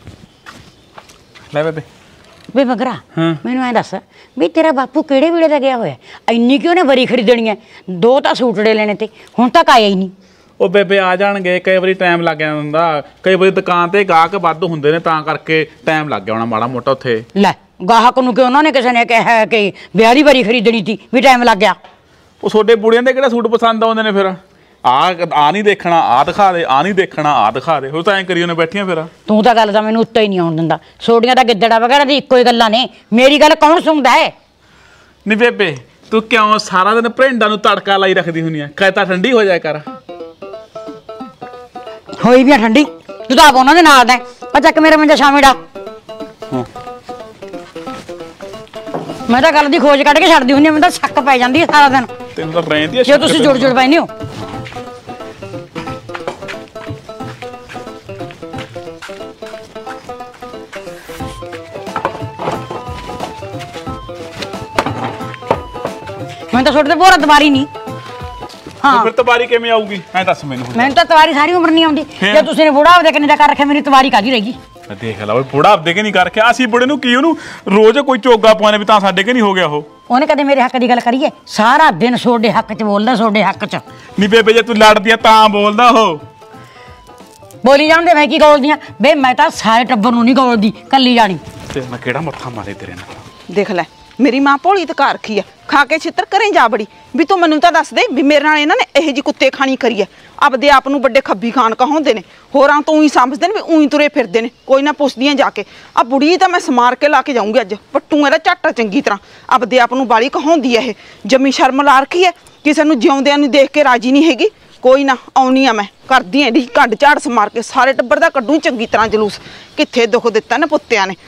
ਲੈ ਬੇਬੇ ਵੇ ਮਗਰਾ ਮੈਨੂੰ ਐਂ ਦੱਸ ਵੀ ਤੇਰਾ ਬਾਪੂ ਕਿਹੜੇ ਵੇਲੇ ਦਾ ਗਿਆ ਹੋਇਆ ਇੰਨੀ ਕਿਉਂ ਨੇ ਵਰੀ ਖਰੀਦਣੀ ਹੈ ਦੋ ਤਾਂ ਸੂਟੜੇ ਲੈਣੇ ਤੇ ਹੁਣ ਤੱਕ ਆਇਆ ਹੀ ਨਹੀਂ ਉਹ ਬੇਬੇ ਆ ਜਾਣਗੇ ਕਈ ਵਾਰੀ ਟਾਈਮ ਲੱਗ ਜਾਂਦਾ ਕਈ ਵਾਰੀ ਦੁਕਾਨ ਤੇ ਗਾਹਕ ਵੱਧ ਹੁੰਦੇ ਨੇ ਤਾਂ ਕਰਕੇ ਟਾਈਮ ਲੱਗ ਗਿਆ ਹੋਣਾ ਮਾੜਾ ਮੋਟਾ ਉੱਥੇ ਲੈ ਗਾਹਕ ਨੂੰ ਕਿ ਉਹਨਾਂ ਨੇ ਕਿਸੇ ਨੇ ਕਿਹਾ ਕਿ ਵਿਆਹ ਦੀ ਵਾਰੀ ਖਰੀਦਣੀ ਸੀ ਵੀ ਟਾਈਮ ਲੱਗ ਗਿਆ ਉਹ ਤੁਹਾਡੇ ਬੁੜਿਆਂ ਦੇ ਕਿਹੜਾ ਸੂਟ ਪਸੰਦ ਆਉਂਦੇ ਨੇ ਫਿਰ ਆ ਆ ਨਹੀਂ ਦੇਖਣਾ ਆ ਦਿਖਾ ਦੇ ਆ ਨਹੀਂ ਦੇਖਣਾ ਆ ਦਿਖਾ ਦੇ ਉਹ ਤਾਂ ਐਂ ਕਰੀ ਉਹਨੇ ਬੈਠੀਆਂ ਫਿਰ ਤੂੰ ਤਾਂ ਗੱਲ ਤਾਂ ਮੈਨੂੰ ਉੱਤੇ ਹੀ ਨਹੀਂ ਆਉਣ ਦਿੰਦਾ ਸੋਡੀਆਂ ਤਾਂ ਗਿੱਦੜਾ ਵਗੈਰਾ ਦੀ ਇੱਕੋ ਹੀ ਗੱਲਾਂ ਨੇ ਮੇਰੀ ਗੱਲ ਕੌਣ ਸੁਣਦਾ ਹੈ ਨਹੀਂ ਬੇਬੇ ਤੂੰ ਕਿਉਂ ਸਾਰਾ ਦਿਨ ਭਰਿੰਡਾਂ ਨੂੰ ਤੜਕਾ ਲਾਈ ਰੱਖਦੀ ਹੁੰਨੀ ਆ ਕਹਿ ਤਾਂ ਠੰਡੀ ਹੋ ਜਾਇਆ ਕਰ ਹੋਈ ਵੀ ਆ ਠੰਡੀ ਤੂੰ ਤਾਂ ਆਪ ਉਹਨਾਂ ਦੇ ਨਾਲ ਦਾ ਪਰ ਚੱਕ ਮੇਰੇ ਮੰਜਾ ਛਾਵੇਂ ਡਾ ਮੈਂ ਤਾਂ ਗੱਲ ਦੀ ਖੋਜ ਕੱਢ ਕੇ ਛੱਡਦੀ ਹੁੰਦੀ ਮੈਨੂੰ ਤਾਂ ਸ਼ੱਕ ਪੈ ਜਾਂਦੀ ਹੈ ਸਾਰਾ ਦਿਨ ਤੈਨੂੰ ਤਾਂ ਰਹਿੰਦੀ ਆ ਜੇ ਤੁਸੀਂ ਜੁੜ ਜੁੜ ਪੈਂਦੇ ਹੋ ਮੈਂ ਤਾਂ ਛੋਟੇ ਤੇ ਪੂਰਾ ਦਵਾਰੀ ਨਹੀਂ ਹਾਂ ਫਿਰ ਤਵਾਰੀ ਕਿਵੇਂ ਆਊਗੀ ਐਂ ਦੱਸ ਮੈਨੂੰ ਮੈਨੂੰ ਤਾਂ ਤਵਾਰੀ ਸਾਰੀ ਉਮਰ ਨਹੀਂ ਆਉਂਦੀ ਜੇ ਤੁਸੀਂ ਨੇ ਬੁੜਾ ਆਪਦੇ ਕਿੰਨੇ ਦਾ ਕਰ ਰੱਖਿਆ ਮੇਰੀ ਤਵਾਰੀ ਕਾਹਦੀ ਰਹੇਗੀ ਦੇਖ ਲਾ ਉਹ ਬੁੜਾ ਆਪਦੇ ਕੇ ਨਹੀਂ ਕਰ ਰੱਖਿਆ ਅਸੀਂ ਬੁੜੇ ਨੂੰ ਕੀ ਉਹਨੂੰ ਰੋਜ਼ ਕੋਈ ਚੋਗਾ ਪਾਉਣੇ ਵੀ ਤਾਂ ਸਾਡੇ ਕੇ ਨਹੀਂ ਹੋ ਗਿਆ ਉਹ ਉਹਨੇ ਕਦੇ ਮੇਰੇ ਹੱਕ ਦੀ ਗੱਲ ਕਰੀਏ ਸਾਰਾ ਦਿਨ ਤੁਹਾਡੇ ਹੱਕ 'ਚ ਬੋਲਦਾ ਤੁਹਾਡੇ ਹੱਕ 'ਚ ਨਹੀਂ ਬੇਬੇ ਜੇ ਤੂੰ ਲੜਦੀ ਆ ਤਾਂ ਬੋਲਦਾ ਉਹ ਬੋਲੀ ਜਾਂਦੇ ਮੈਂ ਕੀ ਗੋਲਦੀ ਆ ਬੇ ਮੈਂ ਤਾਂ ਸਾਰੇ ਟੱਬਰ ਨੂੰ ਨਹੀਂ ਗੋਲਦੀ ਕੱਲੀ ਜਾਣੀ ਤੇ ਮੈਂ ਕਿਹੜਾ ਮੱਥਾ ਮਾਰੇ ਤੇਰੇ ਨਾਲ ਦੇਖ ਲੈ ਮੇਰੀ ਮਾਂ ਭੋਲੀ ਤਕਾ ਰੱਖੀ ਆ ਖਾ ਕੇ ਛਿੱਤਰ ਘਰੇ ਜਾ ਬੜੀ ਵੀ ਤੂੰ ਮੈਨੂੰ ਤਾਂ ਦੱਸ ਦੇ ਵੀ ਮੇਰੇ ਨਾਲ ਇਹਨਾਂ ਨੇ ਇਹੋ ਜਿਹੀ ਕੁੱਤੇ ਖਾਣੀ ਕਰੀ ਐ ਆਪਦੇ ਆਪ ਨੂੰ ਵੱਡੇ ਖੱਬੀ ਖਾਨ ਕਹਾਉਂਦੇ ਨੇ ਹੋਰਾਂ ਤੋਂ ਹੀ ਸਮਝਦੇ ਨੇ ਵੀ ਉਹੀ ਤੁਰੇ ਫਿਰਦੇ ਨੇ ਕੋਈ ਨਾ ਪੁੱਛਦੀਆਂ ਜਾ ਕੇ ਆ ਬੁੜੀ ਤਾਂ ਮੈਂ ਸਮਾਰ ਕੇ ਲਾ ਕੇ ਜਾਊਂਗੀ ਅੱਜ ਪੱਟੂ ਇਹਦਾ ਝੱਟ ਚੰਗੀ ਤਰ੍ਹਾਂ ਆਪਦੇ ਆਪ ਨੂੰ ਬਾਲੀ ਕਹਾਉਂਦੀ ਐ ਇਹ ਜੰਮੀ ਸ਼ਰਮ ਲਾ ਰੱਖੀ ਐ ਕਿਸੇ ਨੂੰ ਜਿਉਂਦਿਆਂ ਨੂੰ ਦੇਖ ਕੇ ਰਾਜੀ ਨਹੀਂ ਹੈਗੀ ਕੋਈ ਨਾ ਆਉਣੀ ਆ ਮੈਂ ਕਰਦੀ ਐ ਇਹਦੀ ਕੱਢ ਝਾੜ ਸਮਾਰ ਕੇ ਸਾਰੇ ਟੱਬਰ ਦਾ ਕੱਢੂ ਚੰਗੀ ਤਰ੍ਹਾਂ ਜਲੂਸ ਕਿੱਥੇ ਦੁੱਖ ਦਿੱਤਾ ਨੇ ਪੁੱਤਿਆਂ ਨੇ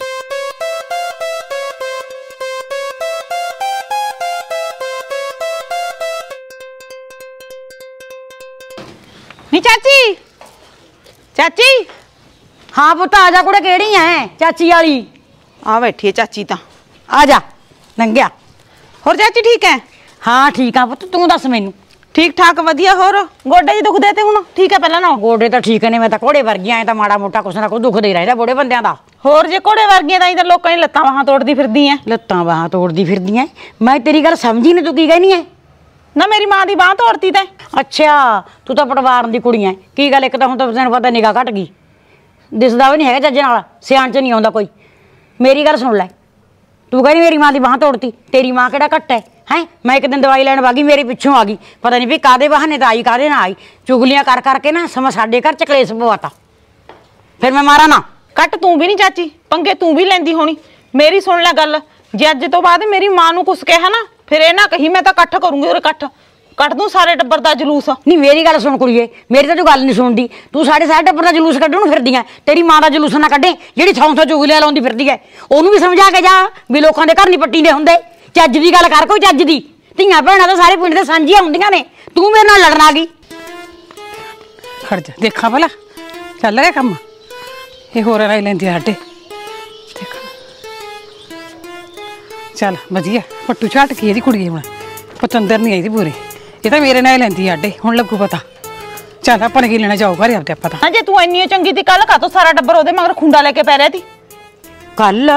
ਨੀ ਚਾਚੀ ਚਾਚੀ ਹਾਂ ਪੁੱਤ ਆ ਜਾ ਕੁੜੇ ਕਿਹੜੀ ਐ ਚਾਚੀ ਵਾਲੀ ਆ ਬੈਠੀ ਐ ਚਾਚੀ ਤਾਂ ਆ ਜਾ ਲੰਘਿਆ ਹੋਰ ਚਾਚੀ ਠੀਕ ਐ ਹਾਂ ਠੀਕ ਆ ਪੁੱਤ ਤੂੰ ਦੱਸ ਮੈਨੂੰ ਠੀਕ ਠਾਕ ਵਧੀਆ ਹੋਰ ਗੋਡੇ ਜੀ ਦੁਖਦੇ ਤੇ ਹੁਣ ਠੀਕ ਐ ਪਹਿਲਾਂ ਨਾ ਗੋਡੇ ਤਾਂ ਠੀਕ ਨੇ ਮੈਂ ਤਾਂ ਘੋੜੇ ਵਰਗੀਆਂ ਐ ਤਾਂ ਮਾੜਾ ਮੋਟਾ ਕੁਛ ਨਾ ਕੁਛ ਦੁਖਦੇ ਰਹਿੰਦਾ ਬੁੜੇ ਬੰਦਿਆਂ ਦਾ ਹੋਰ ਜੇ ਘੋੜੇ ਵਰਗੀਆਂ ਤਾਂ ਹੀ ਤਾਂ ਲੋਕਾਂ ਦੀ ਲੱਤਾਂ ਬਾਹਾਂ ਤੋੜਦੀ ਫਿਰਦੀ ਐ ਲੱਤਾਂ ਬਾਹਾਂ ਤੋੜਦੀ ਫਿਰਦੀ ਐ ਮੈਂ ਤੇਰੀ ਗੱਲ ਸਮਝੀ ਨੀ ਤੂੰ ਕੀ ਕਹਿਨੀ ਐ ਨਾ ਮੇਰੀ ਮਾਂ ਦੀ ਬਾਹ ਤੋੜਤੀ ਤੈਂ ਅੱਛਾ ਤੂੰ ਤਾਂ ਪਟਵਾਰ ਦੀ ਕੁੜੀ ਐ ਕੀ ਗੱਲ ਇੱਕ ਤਾਂ ਹੁਣ ਤਾਂ ਤੈਨੂੰ ਪਤਾ ਨਿਗਾਹ ਘਟ ਗਈ ਦਿਸਦਾ ਵੀ ਨਹੀਂ ਹੈਗਾ ਚੱਜ ਨਾਲ ਸਿਆਣ 'ਚ ਨਹੀਂ ਆਉਂਦਾ ਕੋਈ ਮੇਰੀ ਗੱਲ ਸੁਣ ਲੈ ਤੂੰ ਕਹਿੰਦੀ ਮੇਰੀ ਮਾਂ ਦੀ ਬਾਹ ਤੋੜਤੀ ਤੇਰੀ ਮਾਂ ਕਿਹੜਾ ਘੱਟ ਹੈ ਹੈਂ ਮੈਂ ਇੱਕ ਦਿਨ ਦਵਾਈ ਲੈਣ ਵਾਗੀ ਮੇਰੇ ਪਿੱਛੋਂ ਆ ਗਈ ਪਤਾ ਨਹੀਂ ਵੀ ਕਾਹਦੇ ਬਹਾਨੇ ਤਾਂ ਆਈ ਕਾਹਦੇ ਨਾ ਆਈ ਚੁਗਲੀਆਂ ਕਰ ਕਰਕੇ ਨਾ ਸਮਾਂ ਸਾਡੇ ਘਰ 'ਚ ਕਲੇਸ਼ ਪਵਾਤਾ ਫਿਰ ਮੈਂ ਮਾਰਾਂ ਨਾ ਕੱਟ ਤੂੰ ਵੀ ਨਹੀਂ ਚਾਚੀ ਪੰਗੇ ਤੂੰ ਵੀ ਲੈਂਦੀ ਹੋਣੀ ਮੇਰੀ ਸੁਣ ਲੈ ਗੱਲ ਜੇ ਅੱਜ ਤੋਂ ਬਾਅਦ ਮੇਰੀ ਮਾਂ ਨੂੰ ਕੁਛ ਕਿਹਾ ਨਾ ਫਿਰ ਇਹ ਨਾ ਕਹੀ ਮੈਂ ਤਾਂ ਇਕੱਠ ਕਰੂੰਗੀ, ਔਰ ਇਕੱਠ ਕੱਢ ਦੂੰ ਸਾਰੇ ਟੱਬਰ ਦਾ ਜਲੂਸ। ਨਹੀਂ ਮੇਰੀ ਗੱਲ ਸੁਣ ਕੁੜੀਏ, ਮੇਰੀ ਤਾਂ ਤੂੰ ਗੱਲ ਨਹੀਂ ਸੁਣਦੀ। ਤੂੰ ਸਾਡੇ ਸਾਰੇ ਟੱਬਰ ਦਾ ਜਲੂਸ ਕੱਢਣ ਨੂੰ ਫਿਰਦੀ ਐ, ਤੇਰੀ ਮਾਂ ਦਾ ਜਲੂਸ ਨਾ ਕੱਢੇ ਜਿਹੜੀ ਥਾਂ ਥਾਂ ਚੁਗਲੀਆਂ ਲਾਉਂਦੀ ਫਿਰਦੀ ਐ। ਉਹਨੂੰ ਵੀ ਸਮਝਾ ਕੇ ਜਾ ਵੀ ਲੋਕਾਂ ਦੇ ਘਰ ਨਹੀਂ ਪੱਟੀ ਦੇ ਹੁੰਦੇ। ਚੱਜ ਦੀ ਗੱਲ ਕਰ, ਕੋਈ ਚੱਜ ਦੀ। ਧੀਆਂ ਭੈਣਾਂ ਤਾਂ ਸਾਰੇ ਪਿੰਡ ਦੇ ਸਾਂਝੀਆਂ ਹੁੰਦੀਆਂ ਨੇ, ਤੂੰ ਮੇਰੇ ਨਾਲ ਲੜਨ ਆ ਗਈ। ਖੜ ਜਾ ਦੇਖਾਂ ਭਲਾ ਚੱਲ ਰਿਹਾ ਕੰਮ। ਇਹ ਹੋਰ ਰਾਈ ਲੈਂਦੀ ਸਾਡੇ ਦੇਖ ਚੱਲ ਵਧੀਆ ਪੱਟੂ ਝਾਟ ਕੀ ਇਹਦੀ ਕੁੜੀ ਹੁਣ ਪਤੰਦਰ ਨਹੀਂ ਆਈ ਦੀ ਪੂਰੀ। ਇਹ ਤਾਂ ਮੇਰੇ ਨਾਲ ਲੈਂਦੀ ਆਡੇ, ਹੁਣ ਲੱਗੂ ਪਤਾ। ਚੱਲ ਆਪਾਂ ਨੇ ਕੀ ਲੈਣਾ, ਜਾਓ ਘਰੇ ਆਪਦੇ ਆਪਾਂ। ਹਾਂ ਜੇ ਤੂੰ ਇੰਨੀ ਚੰਗੀ ਤੀ ਕੱਲ ਕਾਤੋਂ ਸਾਰਾ ਟੱਬਰ ਉਹਦੇ ਮਗਰ ਖੁੰਡਾ ਲੈ ਕੇ ਪੈ ਰਿਹਾ ਤੀ? ਕੱਲ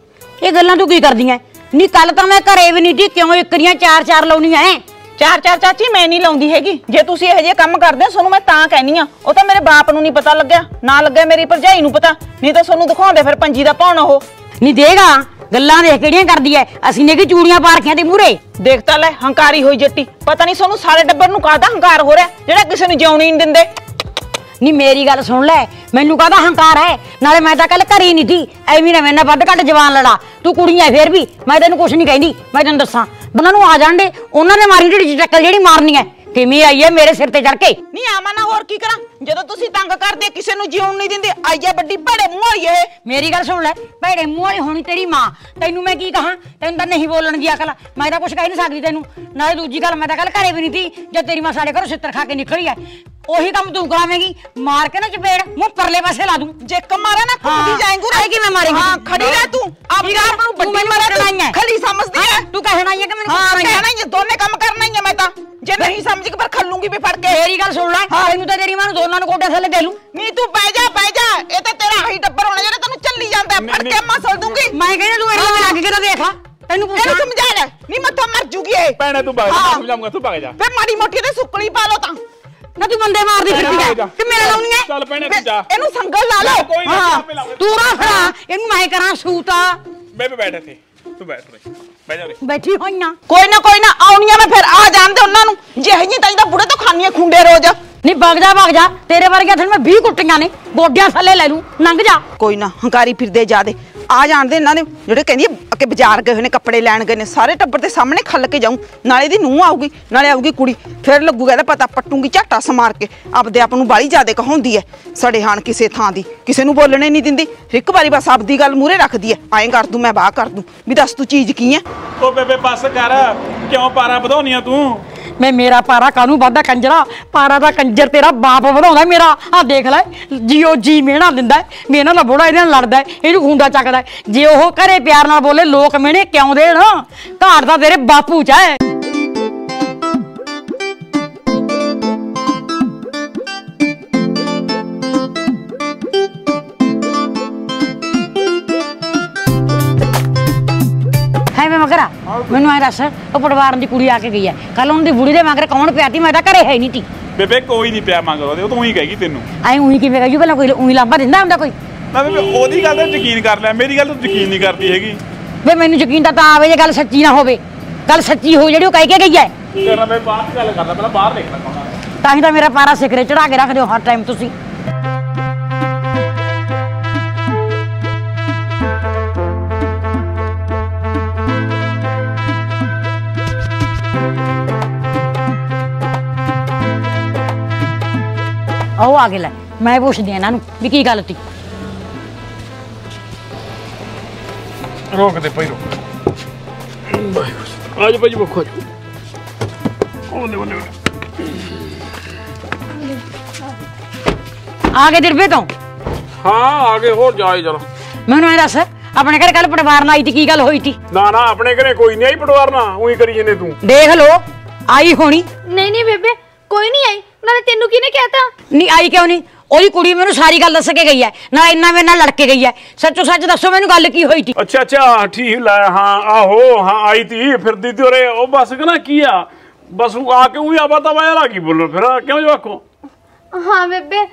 ਇਹ ਗੱਲਾਂ ਤੂੰ ਕੀ ਕਰਦੀਆਂ? ਨਹੀਂ ਕੱਲ ਤਾਂ ਮੈਂ ਘਰੇ ਵੀ ਨਹੀਂ ਸੀ, ਕਿਉਂ ਇੱਕਰੀਆਂ ਚਾਰ ਚਾਰ ਲਾਉਣੀਆਂ ਐ? ਚਾਰ ਚਾਰ ਚਾਚੀ ਮੈਂ ਨਹੀਂ ਲਾਉਂਦੀ ਹੈਗੀ। ਜੇ ਤੁਸੀਂ ਇਹੋ ਜਿਹੇ ਕੰਮ ਕਰਦੇ ਹੋ ਤੁਹਾਨੂੰ ਮੈਂ ਤਾਂ ਕਹਿਨੀ ਆ। ਉਹ ਤਾਂ ਮੇਰੇ ਬਾਪ ਨੂੰ ਨਹੀਂ ਪਤਾ ਲੱਗਿਆ, ਨਾ ਲੱਗਿਆ ਮੇਰੀ ਭਰਜਾਈ ਨੂੰ ਪਤਾ, ਨਹੀਂ ਤਾਂ ਤੁਹਾਨੂੰ ਦਿਖਾਉਂਦੇ ਫਿਰ ਪੰਜੀ ਦਾ ਭੌਣ। ਉਹ ਨਹੀਂ ਦੇਗਾ ਗੱਲਾਂ ਦੇਖ ਕਿਹੜੀਆਂ ਕਰਦੀ ਐ। ਅਸੀਂ ਨੇ ਕੀ ਚੂੜੀਆਂ ਪਾ ਰੱਖੀਆਂ ਤੇ ਮੂਹਰੇ। ਦੇਖਤਾ ਲੈ ਹੰਕਾਰੀ ਹੋਈ ਜੱਟੀ। ਪਤਾ ਨਹੀਂ ਤੁਹਾਨੂੰ ਸਾਰੇ ਟੱਬਰ ਨੂੰ ਕਾਹਦਾ ਹੰਕਾਰ ਹੋ ਰਿਹਾ ਜਿਹੜਾ ਕਿਸੇ ਨੂੰ ਜਿਉਣੀ ਨਹੀਂ ਦਿੰਦੇ। ਨਹੀਂ ਮੇਰੀ ਗੱਲ ਸੁਣ ਲੈ, ਮੈਨੂੰ ਕਾਹਦਾ ਹੰਕਾਰ ਹੈ? ਨਾਲੇ ਮੈਂ ਤਾਂ ਕੱਲ ਘਰੇ ਨਹੀਂ ਸੀ, ਐਵੇਂ ਨਾ ਮੇਰੇ ਨਾਲ ਵੱਧ ਘੱਟ ਜਵਾਨ ਲੜਾ। ਤੂੰ ਕੁੜੀਆਂ ਫੇਰ ਵੀ ਮੈਂ ਤੈਨੂੰ ਕੁਛ ਨਹੀਂ ਕਹਿੰਦੀ। ਮੈਂ ਤੈਨੂੰ ਦੱਸਾਂ ਉਹਨਾਂ ਨੂੰ ਆ ਜਾਣਦੇ, ਉਹਨਾਂ ਨੇ ਮਾਰੀ ਢਿੱਡ 'ਚ ਟੱਕਰ ਜਿਹੜੀ ਮਾਰਨੀ ਹੈ। ਕਿਵੇਂ ਆਈ ਹੈ ਮੇਰੇ ਸਿਰ ਤੇ ਚੜ ਕੇ? ਨਹੀਂ ਆਵਾਂ ਨਾ ਹੋਰ ਕੀ ਕਰਾਂ? ਜਦੋਂ ਤੁਸੀਂ ਤੰਗ ਕਰਦੇ ਕਿਸੇ ਨੂੰ ਜਿਉਣ ਨਹੀਂ ਦਿੰਦੇ, ਆਈ ਹੈ ਵੱਡੀ ਭੜੇ ਮੂੰਹ ਵਾਲੀ ਇਹ। ਮੇਰੀ ਗੱਲ ਸੁਣ ਲੈ, ਭੜੇ ਮੂੰਹ ਵਾਲੀ ਹੋਣੀ ਤੇਰੀ ਮਾਂ। ਤੈਨੂੰ ਮੈਂ ਕੀ ਕਹਾਂ? ਤੈਨੂੰ ਤਾਂ ਨਹੀਂ ਬੋਲਣ ਦੀ ਅਕਲ। ਮੈਂ ਤਾਂ ਕੁਛ ਕਹਿ ਨਹੀਂ ਸਕਦੀ ਤੈਨੂੰ। ਨਾਲੇ ਦੂਜੀ ਗੱਲ, ਮੈਂ ਤਾਂ ਕੱਲ ਘਰੇ ਵੀ ਨਹੀਂ ਸੀ ਜਦ ਤੇਰੀ ਮਾਂ ਸਾਡੇ ਘਰੋਂ ਛਿੱਤਰ ਖਾ ਕੇ ਨਿਕਲੀ ਹੈ। ਉਹੀ ਕੰਮ ਤੂੰ ਕਰਾਵੇਂਗੀ, ਮਾਰ ਕੇ ਨਾ ਚਪੇੜ ਮੂੰਹ ਪਰਲੇ ਪਾਸੇ ਲਾ ਦੂੰ। ਜੇ ਕਮਾਰਾ ਨਾ ਕੁੱਦੀ ਜਾਏਂਗੂ ਆਏ ਕਿਵੇਂ ਮਾਰੇਂਗੀ? ਹਾਂ ਖੜੀ ਰਹਿ ਤੂੰ। ਆਪਣੀ ਆਪ ਨੂੰ ਵੱਡੀ ਮਾਰਾ ਖਲੀ ਸਮਝਦੀ ਹੈ ਤੂੰ। ਕਹਿਣਾ ਹੀ ਹੈ ਕਿ ਮੈਨੂੰ ਹਾਂ ਕਹਿਣਾ ਹੀ ਹੈ, ਦੋਨੇ ਕੰਮ ਕਰਨਾ ਹੀ ਹੈ ਮੈਂ ਤਾਂ। ਜੇ ਨਹੀਂ ਸਮਝ ਕੇ ਪਰ ਖੱਲੂਗੀ ਵੀ ਫੜ ਕੇ। ਮੇਰੀ ਗੱਲ ਸੁਣ ਲੈ, ਤੈਨੂੰ ਤਾਂ ਤੇਰੀ ਮਾਂ ਨੂੰ ਦੋਨਾਂ ਨੂੰ ਕੋਟੇ ਥੱਲੇ ਦੇ ਲੂੰ। ਨਹੀਂ ਤੂੰ ਬਹਿ ਜਾ ਬਹਿ ਜਾ, ਇਹ ਤਾਂ ਤੇਰਾ ਆਹੀ ਟੱਬਰ ਹੋਣਾ ਜਿਹੜਾ ਤੈਨੂੰ ਚੱਲੀ ਜਾਂਦਾ। ਫੜ ਕੇ ਮਸਲ ਦੂੰਗੀ ਮੈਂ। ਕਹਿੰਦਾ ਤੂੰ ਮੇਰੇ ਨਾਲ ਲੱਗ ਕੇ ਤਾਂ ਦੇਖ, ਤੈਨੂੰ ਪੁੱਛਾਂ। ਇਹਨੂੰ ਸਮਝਾ ਲੈ, ਨਹੀਂ ਮੱਥਾ ਮਰ ਜੂਗੀ ਇਹ। ਭੈਣੇ ਤੂੰ ਭੱਗ ਜਾ, ਸਮਝਾਉਂਗਾ ਤੂੰ ਭੱਗ ਜਾ। ਫਿਰ ਮਾੜੀ ਮੋਟੀ ਤੇ ਸੁੱਕਲੀ ਪਾ ਲੋ ਤਾਂ। ਨਾ ਤੂੰ ਬੰਦੇ ਮਾਰਦੀ ਫਿਰਦੀ ਐ ਕਿ ਮੇਰੇ ਲਾਉਣੀ ਐ? ਚੱਲ ਭੈਣੇ ਤੂੰ ਜਾ, ਇਹਨੂੰ ਸੰਗਲ ਲਾ ਲਓ। ਕੋਈ ਨਾ ਆਪੇ ਲਾਉਂਗੇ। ਤੂੰ ਰੱਖਣਾ ਇਹਨੂੰ, ਮੈਂ ਕਰਾਂ ਸੂਤਾ। ਬੇਬੇ ਬੈਠ ਇੱਥੇ, ਤੂੰ ਬੈਠ ਰੇ, ਬਹਿ ਜਾ ਰੇ। ਬੈਠੀ ਹੋਈ ਨਾ। ਕੋਈ ਨਾ ਕੋਈ ਨਾ ਆਉਣੀਆਂ ਮੈਂ ਫਿਰ ਆ ਜਾਣਦੇ ਉਹਨਾਂ ਨੂੰ। ਜਿਹੇ ਜੀ ਤਾਂ ਬੁੜੇ ਤੋਂ ਖਾਣੀਆਂ ਖੁੰਡੇ ਰੋਜ਼। ਨਹੀਂ ਵਗ ਜਾ ਵਗ ਜਾ, ਤੇਰੇ ਵਰਗਿਆਂ ਥਣ ਮੈਂ ਵੀਹ ਕੁੱਟੀਆਂ ਨੇ, ਗੋਡਿਆਂ ਥੱਲੇ ਲੈ ਲੂੰ। ਲੰਘ ਜਾ। ਕੋਈ ਨਾ ਹੰਕਾਰੀ ਫਿਰਦੇ ਜਾਦੇ ਆ ਜਾਣਦੇ ਇਹਨਾਂ ਦੇ ਜਿਹੜੇ ਕਹਿੰਦੀ ਅੱਗੇ ਬਾਜ਼ਾਰ ਗਏ ਹੋਏ ਨੇ, ਕੱਪੜੇ ਲੈਣ ਗਏ ਨੇ। ਸਾਰੇ ਟੱਬਰ ਦੇ ਸਾਹਮਣੇ ਖੱਲ ਕੇ ਜਾਊਂ। ਨਾਲੇ ਦੀ ਨੂੰਹ ਆਊਗੀ, ਨਾਲੇ ਆਊਗੀ ਕੁੜੀ। ਫਿਰ ਲੱਗੂਗਾ ਇਹਦਾ ਪਤਾ, ਪੱਟੂਗੀ ਝਾਟਾ ਸਮਾਰ ਕੇ। ਆਪਦੇ ਆਪ ਨੂੰ ਬਾਲੀ ਜ਼ਿਆਦੇ ਕਹਾਉਂਦੀ ਐ ਸੜੇ ਹਾਣ ਕਿਸੇ ਥਾਂ ਦੀ, ਕਿਸੇ ਨੂੰ ਬੋਲਣੇ ਨਹੀਂ ਦਿੰਦੀ। ਇੱਕ ਵਾਰੀ ਬਸ ਆਪਦੀ ਗੱਲ ਮੂਹਰੇ ਰੱਖਦੀ ਐ, ਐਂ ਕਰ ਦੂੰ ਮੈਂ ਬਾਹ ਕਰ ਦੂੰ ਵੀ ਦੱਸ ਤੂੰ ਚੀਜ਼ ਕੀ ਐ। ਉਹ ਬੇਬੇ ਬੱਸ ਕਰ, ਕਿਉਂ ਪਾਰਾ ਵਧਾਉਣੀ ਆ ਤੂੰ? ਮੈਂ ਮੇਰਾ ਪਾਰਾ ਕਾਹਨੂੰ ਵੱਧਦਾ ਕੰਜਰਾ? ਪਾਰਾ ਦਾ ਕੰਜਰ ਤੇਰਾ ਬਾਪ ਵਧਾਉਂਦਾ ਮੇਰਾ। ਆਹ ਦੇਖ ਲੈ, ਜੀਓ ਜੀ ਮਿਹਣਾ ਦਿੰਦਾ, ਮੇਨਾਂ ਦਾ ਬੋੜਾ ਇਹਦੇ ਨਾਲ ਲੜਦਾ, ਇਹਨੂੰ ਖੁੰਡਾ ਚੱਕਦਾ। ਜੇ ਉਹ ਘਰੇ ਪਿਆਰ ਨਾਲ ਬੋਲੇ ਲੋਕ ਮਿਹਣੇ ਕਿਉਂ ਦੇਣ? ਘਾਟ ਦਾ ਤੇਰੇ ਬਾਪੂ ਚ ਹੈ। ਮਗਰਾ ਮੈਨੂੰ ਐ ਦੱਸ, ਉਹ ਪਟਵਾਰਨ ਦੀ ਕੁੜੀ ਆ ਕੇ ਗਈ ਐ ਕੱਲ, ਉਹਨਾਂ ਦੀ ਬੁੜੀ ਦੇ ਮਗਰ ਕੌਣ ਪਿਆ ਤੀ? ਮੈਂ ਤਾਂ ਘਰੇ ਹੈ ਨਹੀਂ ਤੀ। ਬੇਬੇ ਕੋਈ ਨਹੀਂ ਪਿਆ ਮਗਰ ਉਹਦੇ, ਉਹ ਤਾਂ ਉਹੀ ਕਹੇਗੀ ਤੈਨੂੰ। ਐ ਉਹੀ ਕਿਵੇਂ ਕਹੀ? ਪਹਿਲਾਂ ਕੋਈ ਉਹੀ ਲਾਂਭਾ ਦਿੰਦਾ ਹੁੰਦਾ ਕੋਈ? ਨਾ ਬੇਬੇ ਉਹਦੀ ਗੱਲ ਤੇ ਯਕੀਨ ਕਰ ਲੈ, ਮੇਰੀ ਗੱਲ ਤੂੰ ਯਕੀਨ ਨਹੀਂ ਕਰਦੀ ਹੈਗੀ। ਵੇ ਮੈਨੂੰ ਯਕੀਨ ਤਾਂ ਆਵੇ ਜੇ ਗੱਲ ਸੱਚੀ ਨਾ ਹੋਵੇ। ਗੱਲ ਸੱਚੀ ਹੋ ਜਿਹੜੀ ਉਹ ਕਹਿ ਕੇ ਗਈ ਐ। ਤੇਰਾ ਮੈਂ ਬਾਅਦ ਚ ਗੱਲ ਕਰਦਾ, ਪਹਿਲਾਂ ਬਾਹਰ ਦੇਖ ਲੈ ਕੌਣ ਆ। ਤਾਂ ਹੀ ਤਾਂ ਮੇਰਾ ਪਾਰਾ ਸਿਖਰੇ ਚੜਾ ਕੇ ਰੱਖਦੇ ਹੋ ਹਰ ਟਾਈਮ ਤੁਸੀਂ। ਆਓ ਆ ਕੇ ਲੈ, ਮੈਂ ਪੁੱਛਦੀ ਇਹਨਾਂ ਨੂੰ ਵੀ ਕੀ ਗੱਲ ਤੀ। ਰੋਕ ਦੇ ਭਾਈ, ਰੋਕ। ਆਜ ਭਾਈ ਬੱਖੋ ਜੀ। ਉਹਨੇ ਉਹਨੇ ਆ ਗਏ ਦਿਰਬੇ ਤੋਂ? ਹਾਂ ਆ ਗਏ। ਹੋਰ ਜਾਏ ਜਰਾ। ਮੈਨੂੰ ਐ ਦੱਸ, ਆਪਣੇ ਘਰ ਕੱਲ ਪਟਵਾਰ ਨਾਲ ਆਈ ਤੀ, ਕੀ ਗੱਲ ਹੋਈ ਤੀ? ਨਾ ਨਾ ਆਪਣੇ ਘਰੇ ਕੋਈ ਨਹੀਂ ਆਈ ਪਟਵਾਰ ਨਾ, ਉਹੀ ਕਰੀ ਜਨੇ ਤੂੰ। ਦੇਖ ਲੋ ਆਈ ਹੋਣੀ। ਨਹੀਂ ਨਹੀਂ ਬੇਬੇ ਕੋਈ ਨਹੀਂ ਆਈ। ਨਾਲੇ ਤੈਨੂੰ ਕਿਹਨੇ ਕਹਿਤਾ? ਨਹੀਂ ਆਈ ਕਿਉਂ ਨਹੀਂ? ਉਹਦੀ ਕੁੜੀ ਮੈਨੂੰ ਸਾਰੀ ਗੱਲ ਦੱਸ ਕੇ ਗਈ ਹੈ, ਨਾ ਇੰਨਾ ਮੇਰੇ ਨਾਲ ਲੜ ਕੇ ਗਈ ਹੈ। ਸੱਚੋ ਸੱਚ ਦੱਸੋ ਮੈਨੂੰ ਗੱਲ ਕੀ ਹੋਈ ਤੀ? ਅੱਛਾ ਅੱਛਾ ਠੀਕ ਲੈ। ਹਾਂ ਆਹੋ ਹਾਂ ਆਈ ਤੀ, ਫਿਰਦੀ ਤੇ ਉਰੇ। ਉਹ ਬਸ ਕਹਿੰਦਾ ਕੀ ਆ, ਬਸ ਆ ਕੇ ਉਹੀ ਆਵਾ ਤਵਾ ਆ ਗਈ ਬੋਲੋ। ਫਿਰ ਕਿਉਂ ਜੋ ਆਖੋ? ਹਾਂ ਬੇਬੇ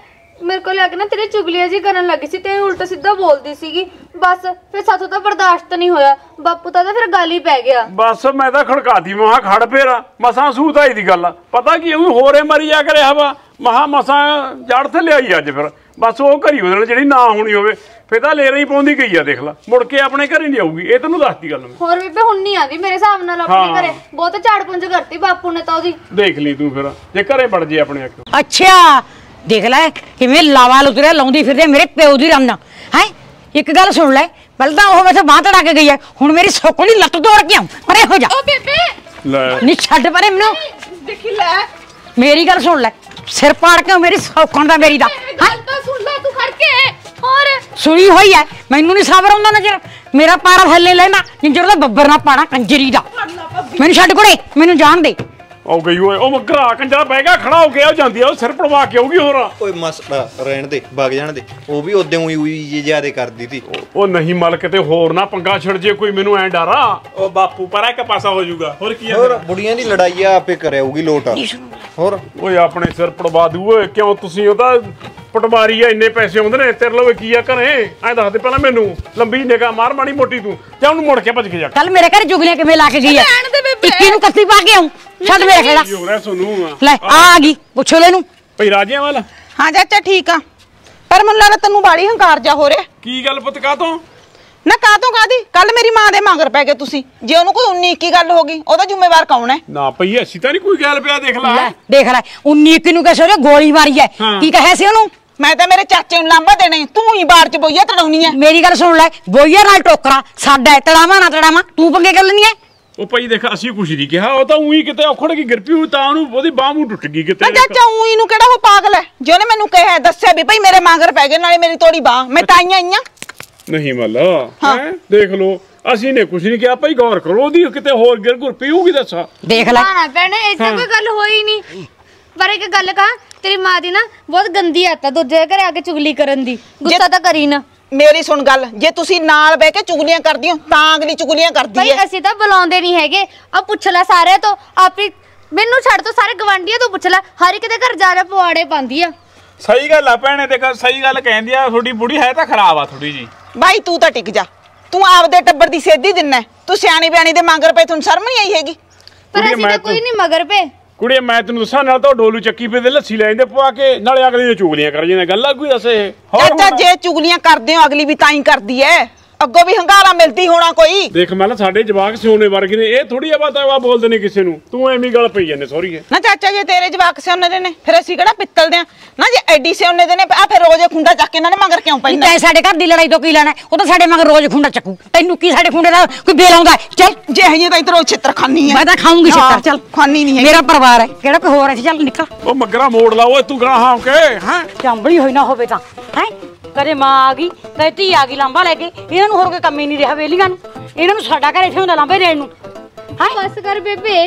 ਮੇਰੇ ਕੋਲ ਆ ਕੇ ਨਾ ਤੇਰੇ ਚੁਗਲੀਆਂ ਜੀ ਕਰਨ ਲੱਗੀ ਸੀ ਤੇ ਉਲਟਾ ਸਿੱਧਾ ਬੋਲਦੀ ਸੀਗੀ ਬਸ ਫਿਰ ਸਾਥੋਂ ਤਾਂ ਬਰਦਾਸ਼ਤ ਨਹੀਂ ਹੋਇਆ ਬਾਪੂ ਤਾਂ ਫਿਰ ਗੱਲ ਹੀ ਪੈ ਗਿਆ ਬਸ ਮੈਂ ਤਾਂ ਖੜਕਾਤੀ ਮਹਾ ਖੜ ਫੇਰਾ ਮਸਾਂ ਸੂਤ ਆਈ ਦੀ ਗੱਲ ਪਤਾ ਕੀ ਉਹ ਹੋਰੇ ਮਰੀ ਜਾ ਕਰੇ ਹਵਾ ਮਹਾ ਮਸਾਂ ਜੜ ਤੇ ਲਿਆਈ ਅੱਜ ਫਿਰ ਬਸ ਉਹ ਘਰੀ ਉਹਦੇ ਨਾਲ ਜਿਹੜੀ ਨਾ ਹੋਣੀ ਹੋਵੇ ਫੇਰ ਤਾਂ ਲੈ ਰਹੀ ਪਾਉਂਦੀ ਗਈ ਆ ਦੇਖ ਲਾ ਮੁੜ ਕੇ ਆਪਣੇ ਘਰੇ ਨਹੀਂ ਆਊਗੀ ਇਹ ਤੈਨੂੰ ਦੱਸਦੀ ਗੱਲ ਮੈਂ ਹੋਰ ਬੇਬੇ ਹੁਣ ਨਹੀਂ ਆਂਦੀ ਮੇਰੇ ਹਿਸਾਬ ਨਾਲ ਆਪਣੇ ਘਰੇ ਬਹੁਤ ਝਾੜ ਪੁੰਜ ਕਰਤੀ ਬਾਪੂ ਨੇ ਤਾਂ ਉਹਦੀ ਦੇਖ ਲਈ ਤੂੰ ਫਿਰ ਜੇ ਘਰੇ ਵੜ ਜੇ ਆਪਣੇ ਅੱਖ ਅੱਛਾ ਦੇਖ ਲੈ ਕਿਵੇਂ ਲਾਵਾ ਲੁਤਰਿਆ ਲਾਉਂਦੀ ਫਿਰਦੇ ਮੇਰੇ ਪਿਓ ਦੀ ਰਮਨਾ ਹੈ ਇੱਕ ਗੱਲ ਸੁਣ ਲੈ ਪਹਿਲਾਂ ਤਾਂ ਉਹ ਮੈਥੇ ਬਾਂਹ ਤੜਾ ਕੇ ਗਈ ਹੈ ਹੁਣ ਮੇਰੀ ਸੋਕਣੀ ਲੱਤ ਤੋੜ ਕੇ ਆਉਂ ਪਰੇ ਹੋ ਜਾ ਓ ਬੇਬੇ ਲੈ ਨਹੀਂ ਛੱਡ ਪਰੇ ਮੈਨੂੰ ਦੇਖੀ ਲੈ ਮੇਰੀ ਗੱਲ ਸੁਣ ਲੈ ਸਿਰ ਪਾੜ ਕੇ ਮੇਰੀ ਸੌਕਣ ਦਾ ਮੇਰੀ ਦਾ ਗੱਲ ਤਾਂ ਸੁਣ ਲੈ ਤੂੰ ਖੜ ਕੇ ਹੋਰ ਸੁਣੀ ਹੋਈ ਐ ਮੈਨੂੰ ਨਹੀਂ ਸਬਰ ਆਉਂਦਾ ਨਜ਼ਰ ਮੇਰਾ ਪਾਰਾ ਥੱਲੇ ਲੈਣਾ ਜਿੰਜਰ ਦਾ ਬੱਬਰ ਨਾ ਪਾਣਾ ਕੰਜਰੀ ਦਾ ਮੈਨੂੰ ਛੱਡ ਕੋੜੇ ਮੈਨੂੰ ਜਾਣ ਦੇ ਉਹ ਗਈ ਓਏ ਉਹ ਮਗਰਾ ਕੰਜਰਾ ਬਹਿ ਗਿਆ ਖੜਾ ਹੋ ਕੇ ਉਹ ਜਾਂਦੀ ਆ ਉਹ ਸਿਰ ਪੜਵਾ ਕੇ ਆਉਗੀ ਹੋਰ ਓਏ ਮਸਲਾ ਰਹਿਣ ਦੇ ਵਗ ਜਾਣ ਦੇ ਉਹ ਵੀ ਉਦੋਂ ਹੀ ਉਹੀ ਜੇ ਜ਼ਿਆਦੇ ਕਰਦੀ ਸੀ ਉਹ ਨਹੀਂ ਮਲ ਕਿਤੇ ਹੋਰ ਨਾ ਪੰਗਾ ਛਿੜ ਜੇ ਕੋਈ ਮੈਨੂੰ ਐ ਡਰਾ ਉਹ ਬਾਪੂ ਪਰ ਇੱਕ ਪਾਸਾ ਹੋ ਜਾਊਗਾ ਹੋਰ ਕੀ ਹੋਰ ਬੁੜੀਆਂ ਦੀ ਲੜਾਈ ਆ ਆਪੇ ਕਰਿਆਊਗੀ ਲੋਟ ਹੋਰ ਓਏ ਆਪਣੇ ਸਿਰ ਪੜਵਾ ਦੂ ਓਏ ਕਿਉਂ ਤੁਸੀਂ ਉਹਦਾ ਪਟਵਾਰੀ ਆ ਇੰਨੇ ਪੈਸੇ ਆਉਂਦੇ ਨੇ ਤੇਰੇ ਲਵੇ ਕੀ ਆ ਘਰੇ ਐ ਦੱਸ ਦੇ ਪਹਿਲਾਂ ਮੈਨੂੰ ਲੰਬੀ ਨਿਗਾਹ ਮਾਰ ਮਾੜੀ ਮੋਟੀ ਤੂੰ ਜਾਂ ਉਹਨੂੰ ਮੁੜ ਕੇ ਭੱਜ ਕੇ ਜਾ ਕੱਲ ਮੇਰੇ ਘਰ ਜੁਗਲੀਆਂ ਕਿਵੇਂ ਲਾ ਕੇ ਗਈ ਐ ਇੱਕੀ ਨੂੰ ਕੱਤੀ ਪਾ ਕੇ ਆਉਂ ਛੱਡ ਮੇਰੇ ਖੇੜਾ ਕੀ ਹੋ ਰਿਹਾ ਸੋਨੂੰ ਲੈ ਆ ਗਈ ਪੁੱਛੋ ਲੈ ਨੂੰ ਭਈ ਰਾਜਿਆਂ ਵਾਲਾ ਹਾਂ ਚਾਚਾ ਠੀਕ ਆ ਪਰ ਮੈਨੂੰ ਲੱਗਦਾ ਤੈਨੂੰ ਬਾੜੀ ਹੰਕਾਰ ਜਾ ਹੋ ਰਿਹਾ ਕੀ ਗੱਲ ਪੁੱਤ ਕਾ ਤੋਂ ਨਾ ਕਾ ਤੋਂ ਕਾਦੀ ਕੱਲ ਮੇਰੀ ਮਾਂ ਦੇ ਮਗਰ ਪੈ ਗਏ ਤੁਸੀਂ ਜੇ ਉਹਨੂੰ ਕੋਈ ਉਨੀ ਇੱਕੀ ਗੱਲ ਹੋ ਗਈ ਉਹਦਾ ਜ਼ਿੰਮੇਵਾਰ ਕੌਣ ਹੈ ਨਾ ਭਈ ਅਸੀਂ ਤਾਂ ਨਹੀਂ ਕੋਈ ਗੱਲ ਪਿਆ ਦੇਖ ਲੈ ਦੇਖ ਲੈ ਉਨੀ ਇੱਕੀ ਨੂੰ ਕਿਸੇ ਨੇ ਗੋਲੀ ਮਾਰੀ ਐ ਕੀ ਕਹੇ ਸੀ ਉਹਨੂੰ ਮੈਂ ਤਾਂ ਮੇਰੇ ਚਾਚੇ ਨੂੰ ਲਾਂਭਾ ਦੇਣਾ ਤੂੰ ਹੀ ਬਾੜ ਚ ਬੋਈਆ ਤੜਾਉਣੀ ਐ ਮੇਰੀ ਗੱਲ ਸੁਣ ਲੈ ਬੋਈਆ ਨਾਲ ਟੋਕਰਾ ਸਾਡਾ ਤੜਾਵਾ ਨਾ ਤੜਾਵਾ ਤੂੰ ਪੰਗੇ ਕਰ ਲੈਣੀ ਐ ਉਹ ਭਾਈ ਦੇਖ ਅਸੀਂ ਕੁਛ ਨਹੀਂ ਕਿਹਾ ਉਹ ਤਾਂ ਉਹੀ ਕਿਤੇ ਔਖੜ ਕੇ ਗਿਰ ਪਈ ਹੋਈ ਤਾਂ ਉਹਨੂੰ ਉਹਦੀ ਬਾਹ ਮੂੰਹ ਟੁੱਟ ਗਈ ਕਿਤੇ ਮੈਂ ਚਾਚਾ ਉਹੀ ਨੂੰ ਕਿਹੜਾ ਉਹ ਪਾਗਲ ਹੈ ਜੇ ਉਹਨੇ ਮੈਨੂੰ ਕਿਹਾ ਦੱਸਿਆ ਵੀ ਭਾਈ ਮੇਰੇ ਮਗਰ ਪੈ ਗਏ ਨਾਲੇ ਮੇਰੀ ਤੋੜੀ ਬਾਹ ਮੈਂ ਤਾਂ ਆਈਆਂ ਆਈਆਂ ਨਹੀਂ ਮੱਲਾ ਹੈ ਦੇਖ ਲੋ ਅਸੀਂ ਨੇ ਕੁਛ ਨਹੀਂ ਕਿਹਾ ਭਾਈ ਗੌਰ ਕਰੋ ਉਹਦੀ ਕਿਤੇ ਹੋਰ ਗਿਰ ਗੁਰ ਪਈ ਹੋਊਗੀ ਦੱਸਾ ਦੇਖ ਲੈ ਨਾ ਭੈਣੇ ਐਸਾ ਕੋਈ ਗੱਲ ਹੋਈ ਨਹੀਂ ਪਰ ਇੱਕ ਗੱਲ ਕਹਾਂ ਤੇਰੀ ਮਾਂ ਦੀ ਨਾ ਬਹੁਤ ਗੰਦੀ ਆਦਤ ਆ ਦੂਜੇ ਘਰੇ ਆ ਕੇ ਚੁਗਲੀ ਕਰਨ ਦੀ ਗੁੱਸਾ ਤਾਂ ਕਰੀ ਨਾ ਮੇਰੀ ਸੁਣ ਗੱਲ ਜੇ ਤੁਸੀਂ ਨਾਲ ਬਹਿ ਕੇ ਚੁਗਲੀਆਂ ਕਰਦੀ ਹੋ ਤਾਂ ਅਗਲੀ ਚੁਗਲੀਆਂ ਕਰਦੀ ਹੈ ਭਾਈ ਅਸੀਂ ਤਾਂ ਬੁਲਾਉਂਦੇ ਨਹੀਂ ਹੈਗੇ ਆ ਪੁੱਛ ਲੈ ਸਾਰੇ ਤੋਂ ਆਪੀ ਮੈਨੂੰ ਛੱਡ ਤੋਂ ਸਾਰੇ ਗਵਾਂਢੀਆਂ ਤੋਂ ਪੁੱਛ ਲੈ ਹਰ ਇੱਕ ਦੇ ਘਰ ਜਾ ਜਾ ਪਵਾੜੇ ਪਾਉਂਦੀ ਆ ਸਹੀ ਗੱਲ ਆ ਭੈਣੇ ਤੇ ਸਹੀ ਗੱਲ ਕਹਿੰਦੀ ਆ ਤੁਹਾਡੀ ਬੁੜੀ ਹੈ ਤਾਂ ਖਰਾਬ ਆ ਥੋੜੀ ਜੀ ਬਾਈ ਤੂੰ ਤਾਂ ਟਿਕ ਜਾ ਤੂੰ ਆਪਦੇ ਟੱਬਰ ਦੀ ਸੇਧੀ ਦਿੰਨਾ ਤੂੰ ਸਿਆਣੀ ਬਿਆਣੀ ਦੇ ਮਗਰ ਪਏ ਤੁਹਾਨੂੰ ਸ਼ਰਮ ਨਹੀਂ ਆਈ ਹੈਗੀ ਪਰ ਅਸੀਂ ਤਾਂ ਕੋਈ ਨਹੀਂ ਮਗਰ ਪਏ ਕੁੜੀਏ ਮੈਂ ਤੈਨੂੰ ਦੱਸਾਂ ਨਾਲ ਤਾਂ ਡੋਲੂ ਚੱਕੀ ਪੇ ਦੇ ਲੱਸੀ ਲੈ ਜਾਂਦੇ ਪਵਾ ਕੇ ਨਾਲੇ ਅਗਲੇ ਨੇ ਚੁਗਲੀਆਂ ਕਰ ਜਾਂਦੇ ਗੱਲ ਆ ਕੋਈ ਦੱਸੇ ਚਾਚਾ ਜੇ ਚੁਗਲੀਆਂ ਕਰਦੇ ਹੋ ਅਗਲੀ ਵੀ ਤਾਂ ਹੀ ਕਰਦੀ ਐ ਅੱਗੋਂ ਵੀ ਹੰਗਾਰਾ ਮਿਲਦੀ ਹੋਣਾ ਕੋਈ ਦੇਖ ਮੈਂ ਸਾਡੇ ਜਵਾਕ ਸਿਉਣੇ ਵਰਗੇ ਨੇ ਇਹ ਥੋੜੀ ਆਵਾ ਤਾਵਾ ਬੋਲਦੇ ਨੇ ਕਿਸੇ ਨੂੰ ਤੂੰ ਐਵੇਂ ਗੱਲ ਪਈ ਜਾਂਦੇ ਸੌਰੀ ਨਾ ਚਾਚਾ ਜੇ ਤੇਰੇ ਜਵਾਕ ਸਿਉਣੇ ਦੇ ਨੇ ਫਿਰ ਅਸੀਂ ਕਿਹੜਾ ਪਿੱਤਲ ਦੇ ਆ ਨਾ ਜੇ ਐਡੀ ਸਿਉਣੇ ਦੇ ਨੇ ਆ ਫਿਰ ਰੋਜ਼ ਖੁੰਡਾ ਚੱਕ ਕੇ ਇਹਨਾਂ ਨੇ ਮਗਰ ਕਿਉਂ ਪੈਂਦਾ ਤੈਂ ਸਾਡੇ ਘਰ ਦੀ ਲੜਾਈ ਤੋਂ ਕੀ ਲੈਣਾ ਉਹ ਤਾਂ ਸਾਡੇ ਮਗਰ ਰੋਜ਼ ਖੁੰਡਾ ਚੱਕੂ ਤੈਨੂੰ ਕੀ ਸਾਡੇ ਖੁੰਡੇ ਦਾ ਕੋਈ ਬੇਲ ਆਉਂਦਾ ਚੱਲ ਜੇ ਹਜੇ ਤਾਂ ਇਧਰੋਂ ਛਿੱਤਰ ਖਾਨੀ ਐ ਮੈਂ ਤਾਂ ਖਾਊਂਗੀ ਛਿੱਤਰ ਚੱਲ ਖਾਨੀ ਨਹੀਂ ਹੈ ਮੇਰਾ ਪਰਿਵਾਰ ਹੈ ਕਿਹੜਾ ਕੋਈ ਹੋਰ ਹੈ ਚੱਲ ਨਿਕਲ ਉਹ ਮੱਗਰਾ ਮੋੜ ਲਾ ਓਏ ਤੂੰ ਗਾਂ ਹਾਂ ਕੇ ਹੈ ਚੰਬੜੀ ਹੋਈ ਨਾ ਹੋਵੇ ਤਾਂ ਹੈ ਕਦੇ ਮਾਂ ਆ ਗਈ ਤੇ ਧੀ ਆ ਗਈ ਲਾਂਬਾ ਲੈ ਕੇ ਇਹਨਾਂ ਨੂੰ ਹੋਰ ਕੋਈ ਕੰਮ ਹੀ ਨਹੀਂ ਰਿਹਾ ਵੇਲੀਆਂ ਨੂੰ ਇਹਨਾਂ ਨੂੰ ਸਾਡਾ ਘਰ ਇੱਥੇ ਹੁੰਦਾ ਲਾਂਬੇ ਦੇਣ ਨੂੰ ਹਾਂ ਬਸ ਕਰ ਬੇਬੇ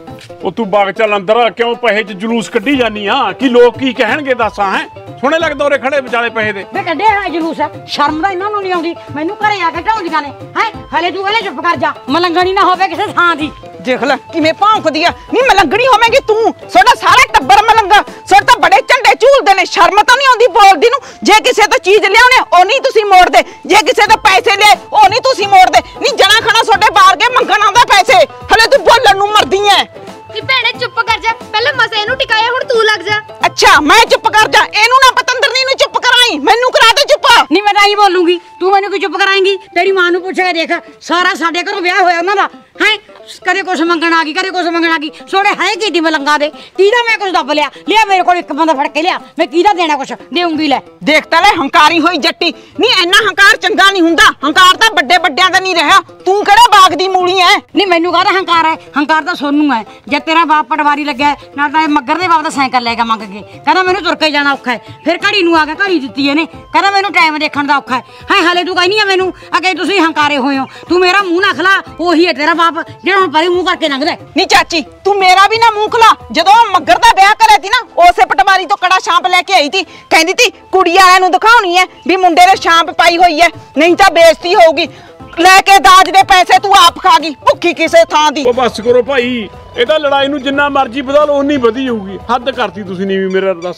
ਉਹ ਤੂੰ ਬਾਗ ਚੱਲ ਅੰਦਰ ਕਿਉਂ ਪੈਸੇ ਚ ਜਲੂਸ ਕੱਢੀ ਜਾਨੀ ਆ ਕਿ ਲੋਕ ਕੀ ਕਹਿਣਗੇ ਦੱਸਾਂ ਹੈ ਸੋਹਣੇ ਲੱਗਦਾ ਉਰੇ ਖੜੇ ਵਿਚਾਲੇ ਪੈਸੇ ਦੇ ਵੇ ਕੱਢਿਆ ਹੈ ਜਲੂਸ ਸ਼ਰਮ ਦਾ ਇਹਨਾਂ ਨੂੰ ਨਹੀਂ ਆਉਂਦੀ ਮੈਨੂੰ ਘਰੇ ਆ ਕੇ ਢਾਉਂਦੀਆਂ ਨੇ ਹੈ ਹਲੇ ਤੂੰ ਕਹਿੰਦੇ ਚੁੱਪ ਕਰ ਜਾ ਮਲੰਗਣੀ ਨਾ ਹੋਵੇ ਕਿਸੇ ਥਾਂ ਦੀ ਦੇਖ ਲੈ ਕਿਵੇਂ ਭੌਂਕਦੀ ਆ ਨਹੀਂ ਮਲੰਗਣੀ ਹੋਵੇਂਗੀ ਤੂੰ ਤੁਹਾਡਾ ਸਾਰਾ ਟੱਬਰ ਮਲੰਗਾ ਤੁਹਾਡੇ ਤਾਂ ਬੜੇ ਝੰਡੇ ਝੂਲਦੇ ਨੇ ਸ਼ਰਮ ਤਾਂ ਨਹੀਂ ਆਉਂਦੀ ਬੋਲਦੀ ਨੂੰ ਜੇ ਕਿਸੇ ਤੋਂ ਚੀਜ਼ ਲਿਆਉਣੇ ਉਹ ਨਹੀਂ ਤੁਸੀਂ ਮੋੜਦੇ ਜੇ ਕਿਸੇ ਤੋਂ ਪੈਸੇ ਲਿਆਏ ਉਹ ਨਹੀਂ ਤੁਸੀਂ ਮੋੜਦੇ ਨਹੀਂ ਜਣਾ ਖਣਾ ਤੁਹਾਡੇ ਬਾਹਰ ਕੇ ਮੰਗਣ ਆਉਂਦਾ ਪੈਸੇ ਹਲੇ ਤੂੰ ਬੋਲਣ ਨੂੰ ਮਰਦੀ ਐ ਨੀ ਭੈਣੇ ਚੁੱਪ ਕਰ ਜਾ ਪਹਿਲਾਂ ਮਸੇ ਇਹਨੂੰ ਟਿਕਾਇਆ ਹੁਣ ਤੂੰ ਲੱਗ ਜਾ ਅੱਛਾ ਮੈਂ ਚੁੱਪ ਕਰ ਜਾ ਇਹਨੂੰ ਨਾ ਪਤੰਦਰਨੀ ਨੂੰ ਚੁੱਪ ਕਰਾਈ ਮੈਨੂੰ ਕਰਾ ਦੇ ਚੁੱਪ ਨਹੀਂ ਮੈਂ ਤਾਂ ਹੀ ਬੋਲੂੰਗੀ ਤੂੰ ਮੈਨੂੰ ਕੀ ਚੁੱਪ ਕਰਾਏਂਗੀ ਤੇਰੀ ਮਾਂ ਨੂੰ ਪੁੱਛ ਕੇ ਦੇਖ ਸਾਰਾ ਸਾਡੇ ਘਰੋਂ ਵਿਆਹ ਹੋਇਆ ਉਹਨਾਂ ਦਾ ਹੈ ਕਦੇ ਕੁਛ ਮੰਗਣ ਆ ਗਈ ਕਦੇ ਕੁਛ ਮੰਗਣ ਆ ਗਈ ਸੋੜੇ ਹੈ ਕੀ ਦੀ ਮਲੰਗਾ ਦੇ ਕਿਹਦਾ ਮੈਂ ਕੁਛ ਦੱਬ ਲਿਆ ਲਿਆ ਮੇਰੇ ਕੋਲ ਇੱਕ ਬੰਦਾ ਫੜ ਕੇ ਲਿਆ ਮੈਂ ਕਿਹਦਾ ਦੇਣਾ ਕੁਛ ਦੇਉਂਗੀ ਲੈ ਦੇਖ ਤਾਂ ਲੈ ਹੰਕਾਰੀ ਹੋਈ ਜੱਟੀ ਨਹੀਂ ਇੰਨਾ ਹੰਕਾਰ ਚੰਗਾ ਨਹੀਂ ਹੁੰਦਾ ਹੰਕਾਰ ਤਾਂ ਵੱਡੇ ਵੱਡਿਆਂ ਦਾ ਨਹੀਂ ਰਿਹਾ ਤੂੰ ਕਿਹੜਾ ਬਾਗ ਦੀ ਮੂਲੀ ਐ ਨਹੀਂ ਮੈਨੂੰ ਕਾਹਦਾ ਹੰਕਾਰ ਹੈ ਹੰਕਾਰ ਤਾਂ ਸੋਨੂੰ ਹੈ ਜੇ ਤੇਰਾ ਬਾਪ ਪਟਵਾਰੀ ਲੱਗਿਆ ਨਾ ਤਾਂ ਇਹ ਮੱਗਰ ਦੇ ਬਾਪ ਦਾ ਸਾਈਕਲ ਲੈ ਕੇ ਮੰਗ ਕੇ ਕਹਿੰਦਾ ਮੈਨੂੰ ਤੁਰ ਕੇ ਜਾਣਾ ਔਖਾ ਹੈ ਫਿਰ ਘੜੀ ਨੂੰ ਆ ਕੇ ਘੜੀ ਦਿੱਤੀ ਇਹਨੇ ਕਹਿੰਦਾ ਮੈਨੂੰ ਟਾਈਮ ਦੇਖਣ ਦਾ ਔਖਾ ਹੈ ਹੈ ਹਲੇ ਤੂੰ ਕਹਿੰਦੀ ਆ ਮੈਨੂੰ ਅਗੇ ਤੁਸੀਂ ਹੰਕਾਰੇ ਹੋਏ ਹੋ ਤੂੰ ਮੇਰਾ ਮੂੰਹ ਨਾ ਖਲਾ ਉਹੀ ਹੈ ਤੇਰਾ ਬਾਪ ਜਿਹੜਾ ਹੁਣ ਪਰੇ ਮੂੰਹ ਕਰਕੇ ਲੰਘਦਾ ਨਹੀਂ ਚਾਚੀ ਤੂੰ ਮੇਰਾ ਵੀ ਨਾ ਮੂੰਹ ਖਲਾ ਜਦੋਂ ਮੱਗਰ ਦਾ ਵਿਆਹ ਕਰਿਆ ਤੀ ਨਾ ਉਸੇ ਪਟਵਾਰੀ ਤੋਂ ਕੜਾ ਛਾਂਪ ਲੈ ਕੇ ਆਈ ਤੀ ਕਹਿੰਦੀ ਤੀ ਕੁੜੀ ਵਾਲਿਆਂ ਨੂੰ ਦਿਖਾਉਣੀ ਹੈ ਵੀ ਮੁੰਡੇ ਨੇ ਛਾਂਪ ਪਾਈ ਹੋਈ ਹੈ ਨਹੀਂ ਤਾਂ ਬੇਇੱਜ਼ਤੀ ਹੋਊਗੀ ਲੈ ਕੇ ਦਾਜ ਦੇ ਪੈਸੇ ਤੂੰ ਆਪ ਖਾ ਗਈ ਭੁੱਖੀ ਕਿਸੇ ਥਾਂ ਦੀ ਉਹ ਬਸ ਕਰੋ ਭਾਈ ਇਹ ਤਾਂ ਲੜਾਈ ਨੂੰ ਜਿੰਨਾ ਮਰਜ਼ੀ ਵਧਾ ਲਓ ਉਨੀ ਵਧੀ ਜਾਊਗੀ ਹੱਦ ਕਰਤੀ ਤੁਸੀਂ ਨਹੀਂ ਵੀ ਮੇਰਾ ਦੱਸ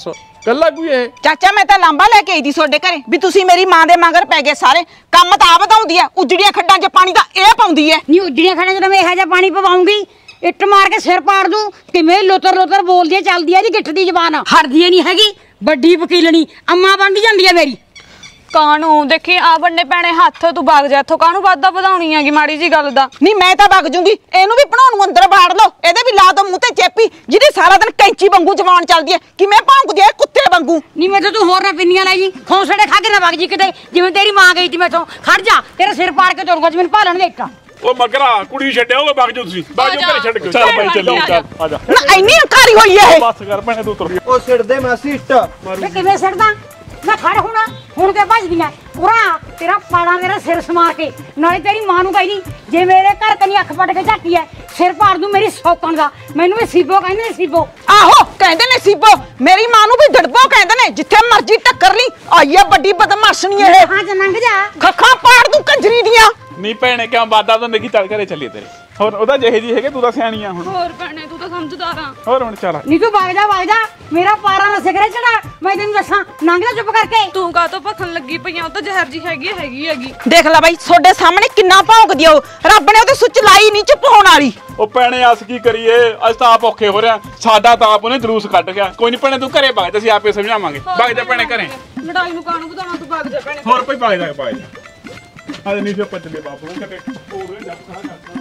ਕੱਲਾ ਕੋਈ ਇਹ ਚਾਚਾ ਮੈਂ ਤਾਂ ਲਾਂਬਾ ਲੈ ਕੇ ਆਈ ਦੀ ਤੁਹਾਡੇ ਘਰੇ ਵੀ ਤੁਸੀਂ ਮੇਰੀ ਮਾਂ ਦੇ ਮਗਰ ਪੈ ਗਏ ਸਾਰੇ ਕੰਮ ਤਾਂ ਆ ਵਧਾਉਂਦੀ ਐ ਉਜੜੀਆਂ ਖੱਡਾਂ 'ਚ ਪਾਣੀ ਤਾਂ ਇਹ ਪਾਉਂਦੀ ਐ ਨਹੀਂ ਉਜੜੀਆਂ ਖੜਾਂ ਜਦੋਂ ਮੈਂ ਇਹੋ ਜਿਹਾ ਪਾਣੀ ਪਵਾਉਂਗੀ ਇੱਟ ਮਾਰ ਕੇ ਸਿਰ ਪਾੜ ਦੂੰ ਕਿਵੇਂ ਲੋਤਰ ਲੋਤਰ ਬੋਲਦੀ ਐ ਚੱਲਦੀ ਐ ਇਹਦੀ ਗਿੱਠ ਦੀ ਜ਼ਬਾਨ ਹਟਦੀ ਨਹੀਂ ਹੈਗੀ ਵੱਡੀ ਵਕੀਲਣੀ ਅੰਮਾ ਬਣ ਜਾਂਦੀ ਐ ਮੇਰੀ ਕਾਹਨੂੰ ਦੇਖੀ ਆ ਬੰਨੇ ਪੈਣੇ ਹੱਥ ਤੂੰ ਵਗ ਜਾ ਇੱਥੋਂ ਕਾਹਨੂੰ ਵਾਦਾ ਵਧਾਉਣੀ ਹੈਗੀ ਮਾੜੀ ਜੀ ਗੱਲ ਦਾ ਨਹੀਂ ਮੈਂ ਤਾਂ ਵਗ ਜੂੰਗੀ ਇਹਨੂੰ ਵੀ ਬਣਾਉਣ ਨੂੰ ਅੰਦਰ ਬਾੜ ਲਓ ਇਹਦੇ ਵੀ ਲਾ ਦੋ ਮੂੰਹ ਤੇ ਚੇਪੀ ਜਿਹਦੀ ਸਾਰਾ ਦਿਨ ਕੈਂਚੀ ਵਾਂਗੂ ਜਵਾਨ ਚੱਲਦੀ ਐ ਕਿਵੇਂ ਭੌਂਕਦੀ ਐ ਕੁੱਤੇ ਵਾਂਗੂ ਨਹੀਂ ਮੈਂ ਤਾਂ ਤੂੰ ਹੋਰ ਨਾ ਪਿੰਨੀਆਂ ਲੈ ਜੀ ਖੌਂਸੜੇ ਖਾ ਕੇ ਨਾ ਵਗ ਜੀ ਕਿਤੇ ਜਿਵੇਂ ਤੇਰੀ ਮਾਂ ਗਈ ਸੀ ਮੈਥੋਂ ਖੜ ਜਾ ਤੇਰਾ ਸਿਰ ਪਾੜ ਕੇ ਤੋੜੂਗਾ ਜਿਵੇਂ ਭਾਲਣ ਦੇ ਇੱਟਾਂ ਉਹ ਮਗਰਾ ਕੁੜੀ ਛੱਡਿਆ ਉਹ ਵਗ ਜਾਓ ਤੁਸੀਂ ਵਗ ਜਾਓ ਘਰੇ ਛੱਡ ਕੇ ਚੱਲ ਭਾਈ ਚੱਲੋ ਚੱਲ ਆ ਜਾ ਨਾ ਇੰਨੀ ਹੰਕਾਰੀ ਹੋਈ ਐ ਇਹ ਬਸ ਕਰ ਭੈਣੇ ਤੂੰ ਤੁਰ ਉਹ ਸਿੱਟਦੇ ਮਾਸੀ ਇੱਟ ਤੇ ਕਿਵੇਂ ਸਿੱਟਦਾ ਮੈਂ ਖੜ ਹੋਣਾ ਹੁਣ ਤੇ ਭੱਜਦੀਆਂ ਉਰਾ ਤੇਰਾ ਪਾੜਾ ਮੇਰਾ ਸਿਰ ਸਮਾਰ ਕੇ ਨਾਲੇ ਤੇਰੀ ਮਾਂ ਨੂੰ ਕਹੀ ਜੇ ਮੇਰੇ ਘਰ ਕਨੀ ਅੱਖ ਪੱਟ ਕੇ ਝਾਕੀ ਐ ਸਿਰ ਪਾੜ ਦੂੰ ਮੇਰੀ ਸੌਕਣ ਦਾ ਮੈਨੂੰ ਵੀ ਸੀਬੋ ਕਹਿੰਦੇ ਨੇ ਸੀਬੋ ਆਹੋ ਕਹਿੰਦੇ ਨੇ ਸੀਬੋ ਮੇਰੀ ਮਾਂ ਨੂੰ ਵੀ ਡੜਬੋ ਕਹਿੰਦੇ ਨੇ ਜਿੱਥੇ ਮਰਜ਼ੀ ਟੱਕਰ ਲਈ ਆਈ ਐ ਵੱਡੀ ਬਦਮਾਸ਼ਣੀ ਇਹ ਹਾਂ ਚ ਲੰਘ ਜਾ ਖੱਖਾਂ ਪਾੜ ਦੂੰ ਕੰਜਰੀ ਦੀਆਂ ਨਹੀਂ ਭੈਣੇ ਕਿਉਂ ਬਾਦਾ ਤੋਂ ਨਿੱਕੀ ਚੱਲ ਘਰੇ ਚੱਲੀਏ ਤੇਰੇ ਹੋਰ ਉਹਦਾ ਜਿਹੇ ਜੀ ਹੈਗੇ ਤੂੰ ਤਾਂ ਸਿਆਣੀ ਆ ਹੁਣ ਹੋਰ ਭੈਣੇ ਤੂੰ ਤਾਂ ਸਮਝਦਾਰ ਆ ਹੋਰ ਹੁਣ ਚੱਲ ਨੀ ਤੂੰ ਵਗ ਜਾ ਵਗ ਜਾ ਮੇਰਾ ਪਾਰਾ ਨਾ ਸਿਗਰੇ ਚੜਾ ਮੈਂ ਤੈਨੂੰ ਦੱਸਾਂ ਲੰਘ ਜਾ ਚੁੱਪ ਕਰਕੇ ਤੂੰ ਕਾਹ ਤੋਂ ਭਖਣ ਲੱਗੀ ਪਈਆਂ ਉਹ ਤਾਂ ਜ਼ਹਿਰ ਜੀ ਹੈਗੀ ਹੈਗੀ ਹੈਗੀ ਦੇਖ ਲੈ ਬਾਈ ਤੁਹਾਡੇ ਸਾਹਮਣੇ ਕਿੰਨਾ ਭੌਂਕਦੀ ਓ ਰੱਬ ਨੇ ਉਹਦੇ ਸੁੱਚ ਲਾਈ ਨਹੀਂ ਚੁੱਪ ਹੋਣ ਵਾਲੀ ਉਹ ਭੈਣੇ ਅਸ ਕੀ ਕਰੀਏ ਅੱਜ ਤਾਂ ਆਪ ਔਖੇ ਹੋ ਰਿਆ ਸਾਡਾ ਤਾਂ ਆਪ ਉਹਨੇ ਜਲੂਸ ਕੱਢ ਗਿਆ ਕੋਈ ਨਹੀਂ ਭੈਣੇ ਤੂੰ ਘਰੇ ਵਗ ਜਾ ਅਸੀਂ ਆਪੇ ਸਮਝਾਵਾਂਗੇ ਵਗ ਜਾ ਭੈਣੇ ਘਰੇ ਲੜਾਈ ਨੂੰ ਕਾਹਨੂੰ ਵਧਾਉਣਾ ਤੂੰ ਵਗ ਜਾ ਭੈਣੇ ਹੋਰ ਕੋਈ ਵਗ ਜਾ ਵਗ ਜਾ ਆਦੇ ਨਹੀਂ ਜੋ ਪੱਜਲੇ ਬਾਪੂ ਕਿਤੇ ਹੋਰ ਜੱਪ ਖਾ ਕਰਦਾ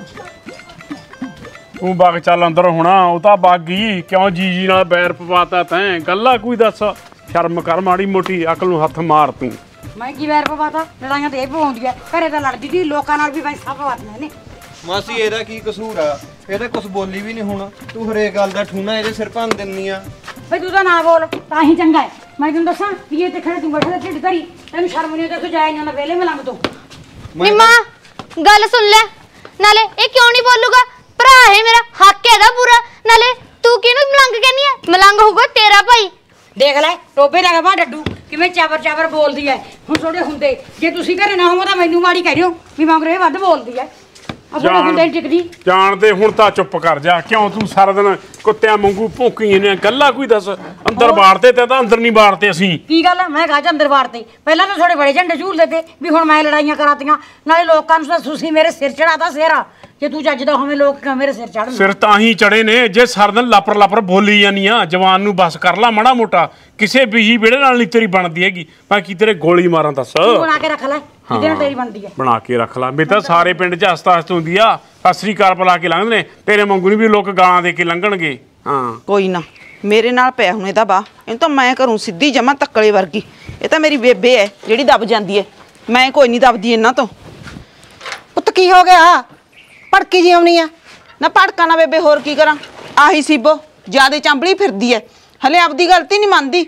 ਤੂੰ ਬਾਗ ਚੱਲ ਅੰਦਰ ਹੋਣਾ ਉਹ ਤਾਂ ਬਾਗੀ ਕਿਉਂ ਜੀ ਜੀ ਨਾਲ ਬੈਰ ਪਵਾਤਾ ਤੈਂ ਗੱਲਾਂ ਕੋਈ ਦੱਸ ਸ਼ਰਮ ਕਰ ਮਾੜੀ ਮੋਟੀ ਅਕਲ ਨੂੰ ਹੱਥ ਮਾਰ ਤੂੰ ਮੈਂ ਕੀ ਵੈਰ ਪਵਾਤਾ ਲੜਾਈਆਂ ਤੇ ਇਹ ਪਵਾਉਂਦੀ ਐ ਘਰੇ ਤਾਂ ਲੜਦੀ ਸੀ ਲੋਕਾਂ ਨਾਲ ਵੀ ਵੈਸਾ ਪਵਾਤਨੇ ਨੇ ਮਾਸੀ ਇਹਦਾ ਕੀ ਕਸੂਰ ਆ ਇਹ ਤਾਂ ਕੁਝ ਬੋਲੀ ਵੀ ਨਹੀਂ ਹੁਣ ਤੂੰ ਹਰੇਕ ਗੱਲ ਦਾ ਠੂਣਾ ਇਹਦੇ ਸਿਰ ਭੰਨ ਦਿੰਨੀ ਆ ਬਈ ਤੂੰ ਤਾਂ ਨਾ ਬੋਲ ਤਾਂ ਹੀ ਚੰਗਾ ਹੈ ਮੈਂ ਤੈਨੂੰ ਦੱਸਾਂ ਵੀ ਇਹ ਤੇ ਖੜੇ ਤੂੰ ਬੈਠਾ ਢਿੱਡ ਧਰੀ ਤੈਨੂੰ ਸ਼ਰਮ ਨਹੀਂ ਆਉਂਦੀ ਤੂੰ ਜਾਇ ਜਾਂਦਾ ਵੇਲੇ ਮਲੰਗ ਤੋਂ ਨਿੰਮਾ ਗੱਲ ਸੁਣ ਲੈ ਨਾਲੇ ਇਹ ਕਿਉਂ ਨਹੀਂ ਬੋਲੂਗਾ ਭਰਾ ਹੈ ਮੇਰਾ ਹੱਕ ਹੈ ਦਾ ਪੂਰਾ ਨਾਲੇ ਤੂੰ ਕਿਹਨੂੰ ਮਲੰਗ ਕਹਿੰਦੀ ਹੈ ਮਲੰਗ ਹੋਊਗਾ ਤੇਰਾ ਭਾਈ ਦੇਖ ਲੈ ਟੋਬੇ ਦਾ ਗਵਾ ਡੱਡੂ ਕਿਵੇਂ ਚਾਵਰ ਚਾਵਰ ਬੋਲਦੀ ਐ ਹੁਣ ਤੁਹਾਡੇ ਹੁੰਦੇ ਜੇ ਤੁਸੀਂ ਘਰੇ ਨਾ ਹੋਵੋ ਤਾਂ ਮੈਨੂੰ ਮਾੜੀ ਕਹਿ ਰਿਓ ਵੀ ਮਗਰੇ ਵੱਧ ਬੋਲਦੀ ਐ ਆਪਣੇ ਹੁੰਦੇ ਟਿਕਦੀ ਜਾਣਦੇ ਹੁਣ ਤਾਂ ਚੁੱਪ ਕਰ ਜਾ ਕਿਉਂ ਤੂੰ ਸਾਰਾ ਦਿਨ ਕੁੱਤਿਆਂ ਵਾਂਗੂ ਭੌਂਕੀ ਨੇ ਗੱਲਾਂ ਕੋਈ ਦੱਸ ਅੰਦਰ ਬਾੜਦੇ ਤੇ ਤਾਂ ਅੰਦਰ ਨਹੀਂ ਬਾੜਦੇ ਅਸੀਂ ਕੀ ਗੱਲ ਮੈਂ ਗਾਜ ਅੰਦਰ ਬਾੜਦੇ ਪਹਿਲਾਂ ਤਾਂ ਥੋੜੇ ਬੜੇ ਝੰਡੇ ਝੂਲਦੇ ਤੇ ਵੀ ਹੁਣ ਮੈਂ ਲੜਾਈਆਂ ਕਰਾਤੀਆਂ ਨਾਲੇ ਲੋਕਾਂ ਨੂੰ ਤਾਂ ਤੁਸੀਂ ਮੇਰੇ ਸਿਰ ਚੜਾਤਾ ਸਿਰ ਜੇ ਤੂੰ ਜੱਜਦਾ ਹੋਵੇਂ ਲੋਕ ਕਿਉਂ ਮੇਰੇ ਸਿਰ ਚੜਨ ਸਿਰ ਤਾਂ ਹੀ ਚੜੇ ਨੇ ਜੇ ਸਾਰਾ ਦਿਨ ਲਾਪਰ ਲਾਪਰ ਬੋਲੀ ਜਾਨੀਆਂ ਜਵਾਨ ਨੂੰ ਬਸ ਕਰ ਲਾ ਮਾੜਾ ਮੋਟਾ ਕਿਸੇ ਬੀਹੀ ਵਿਹੜੇ ਨਾਲ ਨਹੀਂ ਤੇਰੀ ਬਣਦੀ ਹੈਗੀ ਮੈਂ ਕੀ ਤੇਰੇ ਗੋਲੀ ਮਾਰਾਂ ਦੱਸ ਬਣਾ ਕੇ ਰੱਖ ਲੈ ਕਿਤੇ ਨਾਲ ਤੇਰੀ ਬਣਦੀ ਐ ਬਣਾ ਕੇ ਰੱਖ ਲਾ ਬੇ ਤਾਂ ਸਾਰੇ ਪਿੰਡ 'ਚ ਹਸਤਾ ਹਸਤ ਹੁੰਦੀ ਆ ਸਤਿ ਸ੍ਰੀ ਅਕਾਲ ਬੁਲਾ ਕੇ ਲੰਘਦੇ ਨੇ ਤੇਰੇ ਵਾਂਗੂ ਨਹੀਂ ਵੀ ਲੋਕ ਗਾਲਾਂ ਦੇ ਕੇ ਲੰਘਣਗੇ ਹਾਂ ਕੋਈ ਨਾ ਮੇਰੇ ਨਾਲ ਪਿਆ ਹੁਣ ਇਹਦਾ ਬਾ ਇਹਨੂੰ ਤਾਂ ਮੈਂ ਕਰੂੰ ਸਿੱਧੀ ਜਮਾ ਤੱਕਲੇ ਵਰਗੀ ਇਹ ਤਾਂ ਮੇਰੀ ਬੇਬੇ ਐ ਜਿਹੜੀ ਦਬ ਜਾਂਦੀ ਐ ਮੈਂ ਕੋਈ ਨਹੀਂ ਦਬਦੀ ਇਹਨਾਂ ਤੋਂ ਪੁੱਤ ਕੀ ਹੋ ਗਿਆ ਭੜਕੀ ਜੀ ਆਉਣੀ ਆ ਨਾ ਭੜਕਾ ਨਾ ਬੇਬੇ ਹੋਰ ਕੀ ਕਰਾਂ ਆਹੀ ਸੀਬੋ ਜਿਆਦੇ ਚਾਂਬਲੀ ਫਿਰਦੀ ਐ ਹਲੇ ਆਪਦੀ ਗਲਤੀ ਨਹੀਂ ਮੰਨਦੀ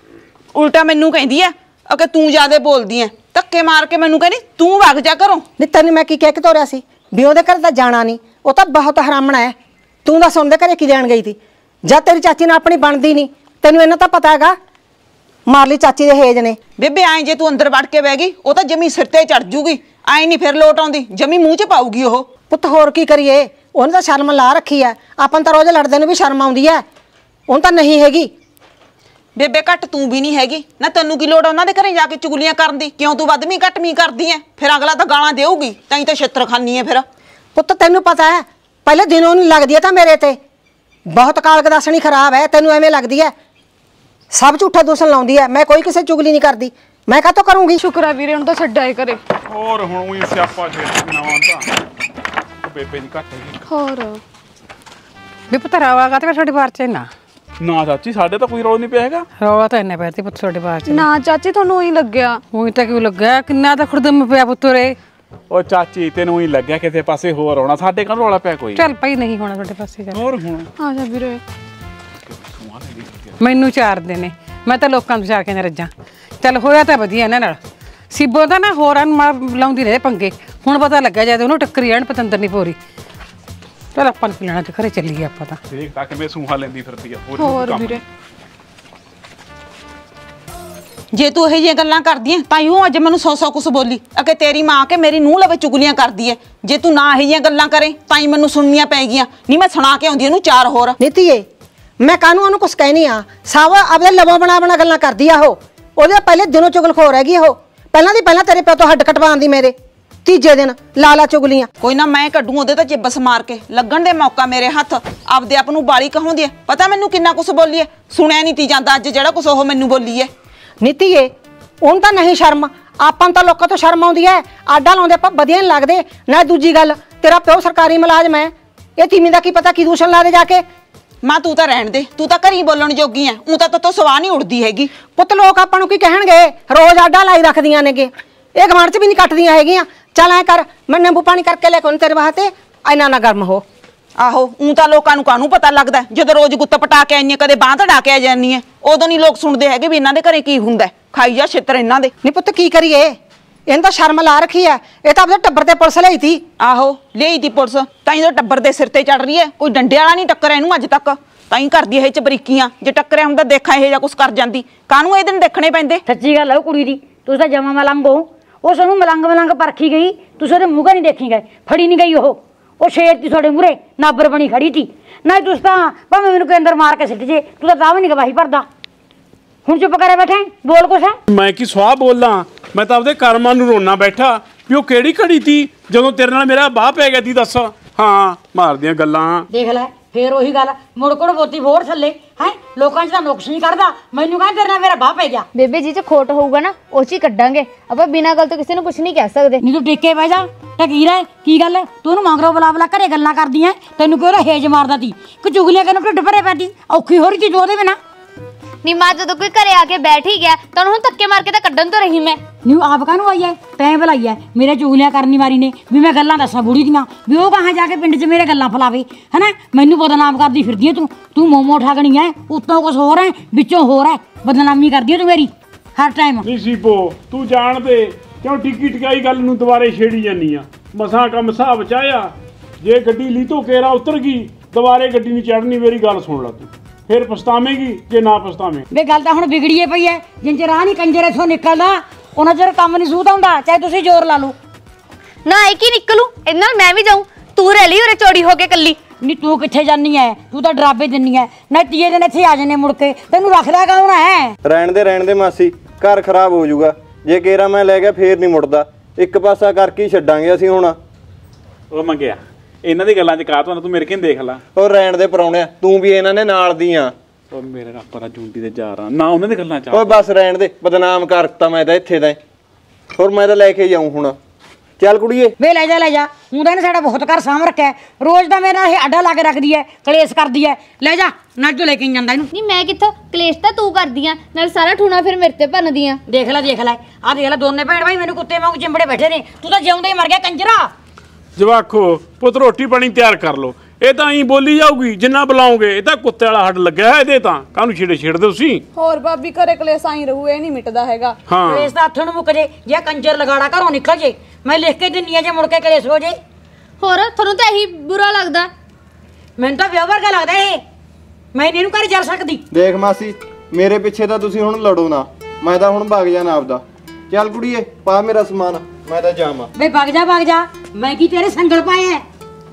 ਉਲਟਾ ਮੈਨੂੰ ਕਹਿੰਦੀ ਐ ਅਕੇ ਤੂੰ ਜਿਆਦੇ ਬੋਲਦੀ ਐ ਧੱਕੇ ਮਾਰ ਕੇ ਮੈਨੂੰ ਕਹਿੰਦੀ ਤੂੰ ਵਗ ਜਾ ਘਰੋਂ ਨਹੀਂ ਤੈਨੂੰ ਮੈਂ ਕੀ ਕਹਿ ਕੇ ਤੋਰਿਆ ਸੀ ਵੀ ਉਹਦੇ ਘਰ ਤਾਂ ਜਾਣਾ ਨਹੀਂ ਉਹ ਤਾਂ ਬਹੁਤ ਹਰਾਮਣਾ ਹੈ ਤੂੰ ਦੱਸ ਉਹਦੇ ਘਰੇ ਕੀ ਦੇਣ ਗਈ ਸੀ ਜਦ ਤੇਰੀ ਚਾਚੀ ਨਾਲ ਆਪਣੀ ਬਣਦੀ ਨਹੀਂ ਤੈਨੂੰ ਇਹਨਾਂ ਤਾਂ ਪਤਾ ਹੈਗਾ ਮਾਰ ਲਈ ਚਾਚੀ ਦੇ ਹੇਜ ਨੇ ਬੇਬੇ ਐਂ ਜੇ ਤੂੰ ਅੰਦਰ ਵੜ ਕੇ ਬਹਿ ਗਈ ਉਹ ਤਾਂ ਜਮੀ ਸਿਰ ਤੇ ਚੜ ਜੂਗੀ ਐਂ ਨਹੀਂ ਫਿਰ ਲੋਟ ਆਉਂਦੀ ਜਮੀ ਮੂੰਹ 'ਚ ਪਾਊਗੀ ਉਹ ਪੁੱਤ ਹੋਰ ਕੀ ਕਰੀਏ ਉਹਨੇ ਤਾਂ ਸ਼ਰਮ ਲਾ ਰੱਖੀ ਐ ਆਪਾਂ ਤਾਂ ਰੋਜ਼ ਲੜਦੇ ਨੂੰ ਵੀ ਸ਼ਰਮ ਆਉਂਦੀ ਐ ਉਹਨੂੰ ਤਾਂ ਨਹੀਂ ਹੈਗੀ ਬੇਬੇ ਘੱਟ ਤੂੰ ਵੀ ਨਹੀਂ ਹੈਗੀ ਨਾ ਤੈਨੂੰ ਕੀ ਲੋੜ ਉਹਨਾਂ ਦੇ ਘਰੇ ਜਾ ਕੇ ਚੁਗਲੀਆਂ ਕਰਨ ਦੀ ਕਿਉਂ ਤੂੰ ਵੱਧਵੀਂ ਘੱਟਵੀਂ ਕਰਦੀ ਐ ਫਿਰ ਅਗਲਾ ਤਾਂ ਗਾਲਾਂ ਦੇਊਗੀ ਤਾਂ ਹੀ ਤਾਂ ਛਿੱਤਰ ਖਾਨੀ ਐ ਫਿਰ ਪੁੱਤ ਤੈਨੂੰ ਪਤਾ ਹੈ ਪਹਿਲੇ ਦਿਨੋਂ ਨਹੀਂ ਲੱਗਦੀ ਐ ਤਾਂ ਮੇਰੇ ਤੇ ਬਹੁਤ ਕਾਲਕ ਦਾਸਣੀ ਖਰਾਬ ਐ ਤੈਨੂੰ ਐਵੇਂ ਲੱਗਦੀ ਐ ਸਭ ਝੂਠਾ ਦੋਸਣ ਲਾਉਂਦੀ ਐ ਮੈਂ ਕੋਈ ਕਿਸੇ ਚੁਗਲੀ ਨਹੀਂ ਕਰਦੀ ਮੈਂ ਕਾਹਤੋਂ ਕਰੂੰਗੀ ਸ਼ੁਕਰ ਆ ਵੀਰੇ ਹੁਣ ਤਾਂ ਛੱਡਾਏ ਕਰੇ ਹੋਰ ਹੁਣ ਉਹੀ ਸਿਆਪਾ ਛੇੜ ਨਵਾਂ ਤਾਂ ਬੇਬੇ ਦੀ ਘੱਟ ਹੈਗੀ ਹੋਰ ਵੀ ਪਤਾ ਰੌਲਾ ਤੇ ਤੁਹਾਡੇ ਬਾਰ ਚ ਨਾ ਨਾ ਚਾਚੀ ਸਾਡੇ ਤਾਂ ਕੋਈ ਰੌਲਾ ਨਹੀਂ ਪਿਆ ਹੈਗਾ ਰੌਲਾ ਤਾਂ ਇੰਨੇ ਪਿਆ ਤੇ ਪੁੱਤ ਤੁਹਾਡੇ ਬਾਰ ਚ ਨਾ ਚਾਚੀ ਤੁਹਾਨੂੰ ਹੀ ਲੱਗਿਆ ਉਹੀ ਤਾਂ ਕਿਉਂ ਲੱਗਾ ਕਿੰਨਾ ਤਾਂ ਖੁਰਦਮ ਪਿਆ ਪੁੱਤਰੇ ਉਹ ਚਾਚੀ ਤੈਨੂੰ ਹੀ ਲੱਗਿਆ ਕਿਸੇ ਪਾਸੇ ਹੋਰ ਆਉਣਾ ਸਾਡੇ ਘਰ ਰੌਲਾ ਪਿਆ ਕੋਈ ਚੱਲ ਪਈ ਨਹੀਂ ਹੋਣਾ ਤੁਹਾਡੇ ਪਾਸੇ ਜਾ ਹੋਰ ਹੁਣ ਆ ਜਾ ਵੀਰੇ ਮੈਨੂੰ ਚਾਰਦੇ ਨੇ ਮੈਂ ਤਾਂ ਲੋਕਾਂ ਨੂੰ ਚਾਰ ਕੇ ਨਾ ਰੱਜਾਂ ਚੱਲ ਹੋਇਆ ਤਾਂ ਵਧੀਆ ਇਹਨਾਂ ਨਾਲ ਸਿੱਬੋ ਤਾਂ ਨਾ ਹੋਰਾਂ ਨੂੰ ਲਾਉਂਦੀ ਰਹੇ ਪੰਗੇ ਹੁਣ ਪਤਾ ਲੱਗਾ ਜਦ ਉਹਨੂੰ ਟੱਕਰੀ ਆਣ ਪਤੰਦਰ ਨਹੀਂ ਪੋਰੀ ਚੱਲ ਆਪਾਂ ਨੂੰ ਲੈਣਾ ਤੇ ਘਰੇ ਚੱਲੀਏ ਆਪਾਂ ਤਾਂ ਦੇਖ ਤਾਂ ਕਿਵੇਂ ਸੂਹਾ ਲੈਂਦੀ ਫਿਰਦੀ ਆ ਹੋਰ ਵੀਰੇ ਜੇ ਤੂੰ ਇਹ ਜਿਹੀਆਂ ਗੱਲਾਂ ਕਰਦੀ ਐ ਤਾਂ ਉਹ ਅੱਜ ਮੈਨੂੰ ਸੌ ਸੌ ਕੁਛ ਬੋਲੀ ਅਕੇ ਤੇਰੀ ਮਾਂ ਕੇ ਮੇਰੀ ਨੂੰਹ ਲਵੇ ਚੁਗਲੀਆਂ ਕਰਦੀ ਐ ਜੇ ਤੂੰ ਨਾ ਇਹ ਜਿਹੀਆਂ ਗੱਲਾਂ ਕਰੇ ਤਾਂ ਹੀ ਮੈਨੂੰ ਸੁਣਨੀਆਂ ਪੈ ਗਈਆਂ ਨਹੀਂ ਮੈਂ ਸੁਣਾ ਕੇ ਆਉਂਦੀ ਇਹਨੂੰ ਚਾਰ ਹੋਰ ਨੀਤੀਏ ਮੈਂ ਕਾਹਨੂੰ ਉਹਨੂੰ ਕੁਛ ਕਹਿਨੀ ਆ ਸਭ ਆਪਦੇ ਲਵੋਂ ਬਣਾ ਬਣਾ ਗੱਲਾਂ ਕਰਦੀ ਆ ਉਹ ਉਹਦੇ ਪਹਿਲੇ ਦਿਨੋਂ ਚੁਗਲਖੋਰ ਹੈਗੀ ਉਹ ਪਹਿਲਾਂ ਦੀ ਪਹਿਲਾਂ ਤੇਰੇ ਪਿਓ ਤੋਂ ਹੱਡ ਕਟਵਾਉਣ ਦੀ ਮੇਰੇ ਤੀਜੇ ਦਿਨ ਲਾਲਾ ਚੁਗਲੀਆਂ ਕੋਈ ਨਾ ਮੈਂ ਕੱਢੂ ਉਹਦੇ ਤਾਂ ਚਿੱਬਸ ਮਾਰ ਕੇ ਲੱਗਣ ਦੇ ਮੌਕਾ ਮੇਰੇ ਹੱਥ ਆਪਦੇ ਆਪ ਨੂੰ ਬਾਲੀ ਕਹਾਉਂਦੀ ਐ ਪਤਾ ਮੈਨੂੰ ਕਿੰਨਾ ਕੁਛ ਬੋਲੀ ਐ ਸੁਣਿਆ ਨਹੀਂ ਤੀ ਜਾਂਦਾ ਅੱਜ ਜਿਹੜਾ ਕੁਛ ਉਹ ਮੈਨੂੰ ਬੋਲੀ ਐ ਨੀਤੀਏ ਉਹਨੂੰ ਤਾਂ ਨਹੀਂ ਸ਼ਰਮ ਆਪਾਂ ਨੂੰ ਤਾਂ ਲੋਕਾਂ ਤੋਂ ਸ਼ਰਮ ਆਉਂਦੀ ਐ ਆਡਾ ਲਾਉਂਦੇ ਆਪਾਂ ਵਧੀਆ ਨਹੀਂ ਲੱਗਦੇ ਨਾ ਦੂਜੀ ਗੱਲ ਤੇਰਾ ਪਿਓ ਸਰਕਾਰੀ ਮੁਲਾਜ਼ਮ ਐ ਇਹ ਤੀਵੀਂ ਦਾ ਕੀ ਪਤਾ ਕੀ ਦੂਸ਼ਣ ਲਾ ਦੇ ਜਾ ਕੇ ਮਾਂ ਤੂੰ ਤਾਂ ਰਹਿਣ ਦੇ ਤੂੰ ਤਾਂ ਘਰੀ ਬੋਲਣ ਜੋਗੀ ਐ ਉਹ ਤਾਂ ਤੋ ਸਵਾਹ ਨਹੀਂ ਉੜਦੀ ਹੈਗੀ ਪੁੱਤ ਲੋਕ ਆਪਾਂ ਨੂੰ ਕੀ ਕਹਿਣਗੇ ਰੋਜ਼ ਆਡਾ ਲਾਈ ਰੱਖਦੀਆਂ ਨੇਗੇ ਇਹ ਗਵਾਂਢ ਚ ਵੀ ਨਹੀਂ ਕੱਟਦੀਆਂ ਹੈਗੀਆਂ ਚੱਲ ਐ ਕਰ ਮੈਂ ਨਿੰਬੂ ਪਾਣੀ ਕਰਕੇ ਲੈ ਕੇ ਤੇਰੇ ਵਾਸਤੇ ਇੰਨਾ ਨਾ ਗਰਮ ਹੋ ਆਹੋ ਉਹ ਤਾਂ ਲੋਕਾਂ ਨੂੰ ਕਾਹਨੂੰ ਪਤਾ ਲੱਗਦਾ ਜਦੋਂ ਰੋਜ਼ ਗੁੱਤ ਪਟਾ ਕੇ ਆਈਆਂ ਕਦੇ ਬਾਂਹ ਤੜਾ ਕੇ ਆ ਜਾਂਦੀ ਐ ਉਦੋਂ ਨਹੀਂ ਲੋਕ ਸੁਣਦੇ ਹੈਗੇ ਵੀ ਇਹਨਾਂ ਦੇ ਘਰੇ ਕੀ ਹੁੰਦਾ ਖਾਈ ਜਾ ਛਿੱਤਰ ਇਹਨਾਂ ਦੇ ਨਹੀਂ ਪੁੱਤ ਕੀ ਕਰੀਏ ਇਹਨਾਂ ਤਾਂ ਸ਼ਰਮ ਲਾ ਰੱਖੀ ਐ ਇਹ ਤਾਂ ਆਪਣੇ ਟੱਬਰ ਤੇ ਪੁਲਿਸ ਲਈ ਤੀ ਆਹੋ ਲਈ ਤੀ ਪੁਲਿਸ ਤਾਂ ਇਹਦੇ ਟੱਬਰ ਦੇ ਸਿਰ ਤੇ ਚੜ ਰਹੀ ਐ ਕੋਈ ਡੰਡੇ ਵਾਲਾ ਨਹੀਂ ਟੱਕਰ ਇਹਨੂੰ ਅੱਜ ਤੱਕ ਤਾਂ ਹੀ ਕਰਦੀ ਇਹ ਚ ਬਰੀਕੀਆਂ ਜੇ ਟੱਕਰਿਆ ਹੁੰਦਾ ਦੇਖਾਂ ਇਹ ਜਾਂ ਕੁਛ ਕਰ ਜਾਂਦੀ ਕਾਹਨੂੰ ਇਹ ਦਿਨ ਦੇਖਣੇ ਪੈਂਦੇ ਸੱਚੀ ਗੱਲ ਹੈ ਕੁੜੀ ਦੀ ਤੁਸੀਂ ਤਾਂ ਜਮਾ ਮਲੰਗ ਹੋ ਉਹ ਸਾਨੂੰ ਮਲੰਗ ਮਲੰਗ ਪਰਖੀ ਗਈ ਤੁਸੀਂ ਉਹਦੇ ਮੂੰਹ ਨਹੀਂ ਦੇਖੀ ਗਏ ਫੜੀ ਨਹੀਂ ਗਈ ਉਹ ਉਹ ਸ਼ੇਰ ਤੀ ਤੁਹਾਡੇ ਮੂਹਰੇ ਨਾਬਰ ਬਣੀ ਖੜੀ ਤੀ ਨਾ ਤੁਸੀਂ ਤਾਂ ਭਾਵੇਂ ਮੈਨੂੰ ਕੋਈ ਅੰਦਰ ਮਾਰ ਕੇ ਸਿੱਟ ਜੇ ਤੂੰ ਤਾਂ ਤਾਂ ਵੀ ਨਹੀਂ ਗਵਾਹੀ ਭਰਦਾ ਹੁਣ ਚੁੱਪ ਕਰੇ ਬੈਠੇ ਬੋਲ ਕੁਛ ਮੈਂ ਕੀ ਸਵਾਹ ਬੋਲਾਂ ਮੈਂ ਤਾਂ ਆਪਦੇ ਕਰਮਾਂ ਨੂੰ ਰੋਣਾ ਬੈਠਾ ਵੀ ਉਹ ਕਿਹੜੀ ਘੜੀ ਤੀ ਜਦੋਂ ਤੇਰੇ ਨਾਲ ਮੇਰਾ ਬਾਹ ਪੈ ਗਿਆ ਤੀ ਦੱਸ ਹਾਂ ਮਾਰਦੀਆਂ ਗੱਲਾਂ ਦੇਖ ਲੈ ਫੇਰ ਉਹੀ ਗੱਲ ਮੁੜ ਕੋੜ ਬੋਤੀ ਫੋੜ ਥੱਲੇ ਹੈ ਲੋਕਾਂ 'ਚ ਤਾਂ ਨੁਕਸ ਨਹੀਂ ਕਰਦਾ ਮੈਨੂੰ ਕਹਿੰਦਾ ਤੇਰੇ ਨਾਲ ਮੇਰਾ ਬਾਹ ਪੈ ਗਿਆ ਬੇਬੇ ਜੀ 'ਚ ਖੋਟ ਹੋਊਗਾ ਨਾ ਉਹ 'ਚ ਹੀ ਕੱਢਾਂਗੇ ਆਪਾਂ ਬਿਨਾਂ ਗੱਲ ਤੋਂ ਕਿਸੇ ਨੂੰ ਕੁਝ ਨਹੀਂ ਕਹਿ ਸਕਦੇ ਨਹੀਂ ਤੂੰ ਟੇਕੇ ਬਹਿ ਜਾ ਟਕੀਰ ਹੈ ਕੀ ਗੱਲ ਤੂੰ ਉਹਨੂੰ ਮੰਗਰੋ ਬੁਲਾ ਬੁਲਾ ਘਰੇ ਗੱਲਾਂ ਕਰਦੀ ਐ ਤੈਨੂੰ ਕਿਉਂ ਹੇਜ ਮਾਰਦਾ ਤੀ ਕਿ ਚੁਗਲੀਆਂ ਕਰਨ ਢਿੱਡ ਭਰੇ ਪੈਦੀ ਔਖੀ ਹੋ ਰਹੀ ਚੀਜ਼ ਉਹਦੇ ਬਿਨਾ ਨੀ ਮਾਂ ਜਦੋਂ ਕੋਈ ਘਰੇ ਆ ਕੇ ਬੈਠ ਹੀ ਗਿਆ ਤਾਂ ਉਹਨੂੰ ਧੱਕੇ ਮਾਰ ਕੇ ਤਾਂ ਕੱਢਣ ਤੋਂ ਰਹੀ ਮੈਂ ਨੀ ਆਪ ਕਾਹਨੂੰ ਆਈ ਐ ਤੈਂ ਬੁਲਾਈ ਐ ਮੇਰੇ ਚੁਗਲੀਆਂ ਕਰਨੀ ਵਾਰੀ ਨੇ ਵੀ ਮੈਂ ਗੱਲਾਂ ਦੱਸਾਂ ਬੁੜੀ ਦੀਆਂ ਵੀ ਉਹ ਕਹਾਂ ਜਾ ਕੇ ਪਿੰਡ 'ਚ ਮੇਰੇ ਗੱਲਾਂ ਫਲਾਵੇ ਹਨਾ ਮੈਨੂੰ ਬਦਨਾਮ ਕਰਦੀ ਫਿਰਦੀ ਐ ਤੂੰ ਤੂੰ ਮੋਮੋ ਠਾਗਣੀ ਐ ਉੱਤੋਂ ਕੁਛ ਹੋਰ ਐ ਵਿੱਚੋਂ ਹੋਰ ਐ ਬਦਨਾਮੀ ਕਰਦੀ ਐ ਤੂੰ ਮੇਰੀ ਹਰ ਟਾਈਮ ਨਹੀਂ ਸੀਪੋ ਤੂੰ ਜਾਣ ਦੇ ਕਿਉਂ ਟਿੱਕੀ ਟਿਕਾਈ ਗੱਲ ਨੂੰ ਦੁਬਾਰੇ ਛੇੜੀ ਜਾਨੀ ਆ ਮਸਾਂ ਕੰਮ ਹਿਸਾਬ ਚ ਆਇਆ ਜੇ ਗੱਡੀ ਲੀਤੋ ਕੇਰਾ ਉਤਰ ਗਈ ਦੁਬਾਰੇ ਗੱਡੀ ਨਹੀਂ ਚੜਨੀ ਮੇਰੀ ਗੱਲ ਸੁਣ ਲੈ ਤੂੰ ਫਿਰ ਪਛਤਾਵੇਂਗੀ ਜੇ ਨਾ ਪਛਤਾਵੇਂ ਵੇ ਗੱਲ ਤਾਂ ਹੁਣ ਵਿਗੜੀਏ ਪਈ ਐ ਜਿੰਨ ਚਿਰ ਰਾਹ ਨਹੀਂ ਕੰਜਰ ਇੱਥੋਂ ਨਿਕਲਦਾ ਉਹਨਾਂ ਚਿਰ ਕੰਮ ਨਹੀਂ ਸੂਤ ਆਉਂਦਾ ਚਾਹੇ ਤੁਸੀਂ ਜ਼ੋਰ ਲਾ ਲਓ ਨਾ ਇੱਕ ਹੀ ਨਿਕਲੂ ਇਹਦੇ ਨਾਲ ਮੈਂ ਵੀ ਜਾਊਂ ਤੂੰ ਰਹਿ ਲਈ ਉਰੇ ਚੋੜੀ ਹੋ ਕੇ ਕੱਲੀ ਨੀ ਤੂੰ ਕਿੱਥੇ ਜਾਨੀ ਐ ਤੂੰ ਤਾਂ ਡਰਾਬੇ ਦਿੰਨੀ ਐ ਨਾ ਤੀਏ ਦਿਨ ਇੱਥੇ ਆ ਜੰਨੇ ਮੁੜ ਕੇ ਤੈਨੂੰ ਰੱਖਦਾ ਕੌਣ ਐ ਰਹਿਣ ਦੇ ਰਹਿਣ ਦੇ ਮਾਸੀ ਘਰ ਖਰਾਬ ਹੋ ਜਾਊਗਾ ਜੇ ਕੇਰਾ ਮੈਂ ਲੈ ਗਿਆ ਫੇਰ ਨਹੀਂ ਮੁੜਦਾ ਇੱਕ ਪਾਸਾ ਕਰਕੇ ਹੀ ਛੱਡਾਂਗੇ ਅਸੀਂ ਹੁਣ ਉਹ ਮੰਗਿਆ ਇਹਨਾਂ ਦੀ ਗੱਲਾਂ 'ਚ ਕਾ ਤੂੰ ਤੂੰ ਮੇਰੇ ਕਿਨ ਦੇਖ ਲਾ ਉਹ ਰਹਿਣ ਦੇ ਪਰਾਉਣਿਆ ਤੂੰ ਵੀ ਇਹਨਾਂ ਨੇ ਨਾਲ ਦੀਆਂ ਉਹ ਮੇਰੇ ਰੱਬ ਦਾ ਜੂੰਡੀ ਦੇ ਜਾ ਰਾਂ ਨਾ ਉਹਨਾਂ ਦੀ ਗੱਲਾਂ 'ਚ ਓਏ ਬਸ ਰਹਿਣ ਦੇ ਬਦਨਾਮ ਕਰਤਾ ਮੈਂ ਤਾਂ ਇੱਥੇ ਦਾ ਹੋਰ ਮੈਂ ਤਾਂ ਲੈ ਕੇ ਜਾਊਂ ਹੁਣ ਚੱਲ ਕੁੜੀਏ ਵੇ ਲੈ ਜਾ ਲੈ ਜਾ ਹੁਣ ਤਾਂ ਇਹਨੇ ਸਾਡਾ ਬਹੁਤ ਘਰ ਸਾਂਭ ਰੱਖਿਆ ਰੋਜ਼ ਦਾ ਮੇਰੇ ਨਾਲ ਇਹ ਅੱਡਾ ਲਾ ਕੇ ਰੱਖਦੀ ਐ ਕਲੇਸ਼ ਕਰਦੀ ਐ ਲੈ ਜਾ ਨਾਲ ਜੋ ਲੈ ਕੇ ਜਾਂਦਾ ਇਹਨੂੰ ਨਹੀਂ ਮੈਂ ਕਿੱਥੋਂ ਕਲੇਸ਼ ਤਾਂ ਤੂੰ ਕਰਦੀ ਆ ਨਾਲ ਸਾਰਾ ਠੂਣਾ ਫਿਰ ਮੇਰੇ ਤੇ ਭੰਨਦੀ ਆ ਦੇਖ ਲੈ ਦੇਖ ਲੈ ਆ ਦੇਖ ਲੈ ਦੋਨੇ ਭੈਣ ਭਾਈ ਮੈਨੂੰ ਕੁੱਤੇ ਵਾਂਗ ਚਿੰਬੜੇ ਬੈਠੇ ਨੇ ਤੂੰ ਤਾਂ ਜਿਉਂਦੇ ਹੀ ਮਰ ਗਿਆ ਕੰਜਰਾ ਜਵਾਖੋ ਪੁੱਤ ਰੋਟੀ ਪਾਣੀ ਤਿਆਰ ਕਰ ਲੋ ਇਹ ਤਾਂ ਐਂ ਬੋਲੀ ਜਾਊਗੀ ਜਿੰਨਾ ਬੁਲਾਓਗੇ ਇਹ ਤਾਂ ਕੁੱਤੇ ਵਾਲਾ ਹੱਡ ਲੱਗਿਆ ਹੈ ਇਹਦੇ ਤਾਂ ਕਾਹਨੂੰ ਛੇੜੇ ਛੇੜਦੇ ਤੁਸੀਂ ਹੋਰ ਭਾਬੀ ਘਰੇ ਕਲੇਸ਼ ਆਈ ਰਹੂ ਇਹ ਨਹੀਂ ਮਿਟਦਾ ਹੈਗਾ ਕਲੇਸ਼ ਤਾਂ ਹੱਥੋਂ ਨੂੰ ਮੁੱਕ ਜੇ ਜੇ ਕੰਜਰ ਲਗਾੜਾ ਘਰੋਂ ਨਿਕਲ ਜੇ ਮੈਂ ਲਿਖ ਕੇ ਦਿੰਨੀ ਆ ਜੇ ਮੁੜ ਕੇ ਕਲੇਸ਼ ਹੋ ਜੇ ਹੋਰ ਤੁਹਾਨੂੰ ਤਾਂ ਇਹੀ ਬੁਰਾ ਲੱਗਦਾ ਮੈਨੂੰ ਤਾਂ ਵਿਆਹ ਵਰਗਾ ਲੱਗਦਾ ਇਹ ਮੈਂ ਇਹਨੂੰ ਘਰ ਚੱਲ ਸਕਦੀ ਦੇਖ ਮਾਸੀ ਮੇਰੇ ਪਿੱਛੇ ਤਾਂ ਤੁਸੀਂ ਹੁਣ ਲੜੋ ਨਾ ਮੈਂ ਤਾਂ ਹੁਣ ਭੱਗ ਜਾਣਾ ਆਪਦਾ ਚੱਲ ਕੁੜੀਏ ਪਾ ਮੇਰਾ ਸਮਾਨ ਮੈਂ ਤਾਂ ਜਾਵਾਂ ਵੇ ਭੱਗ ਜਾ ਭੱਗ ਜਾ ਮੈਂ ਕੀ ਤੇਰੇ ਸੰਗਲ ਪਾਏ ਐ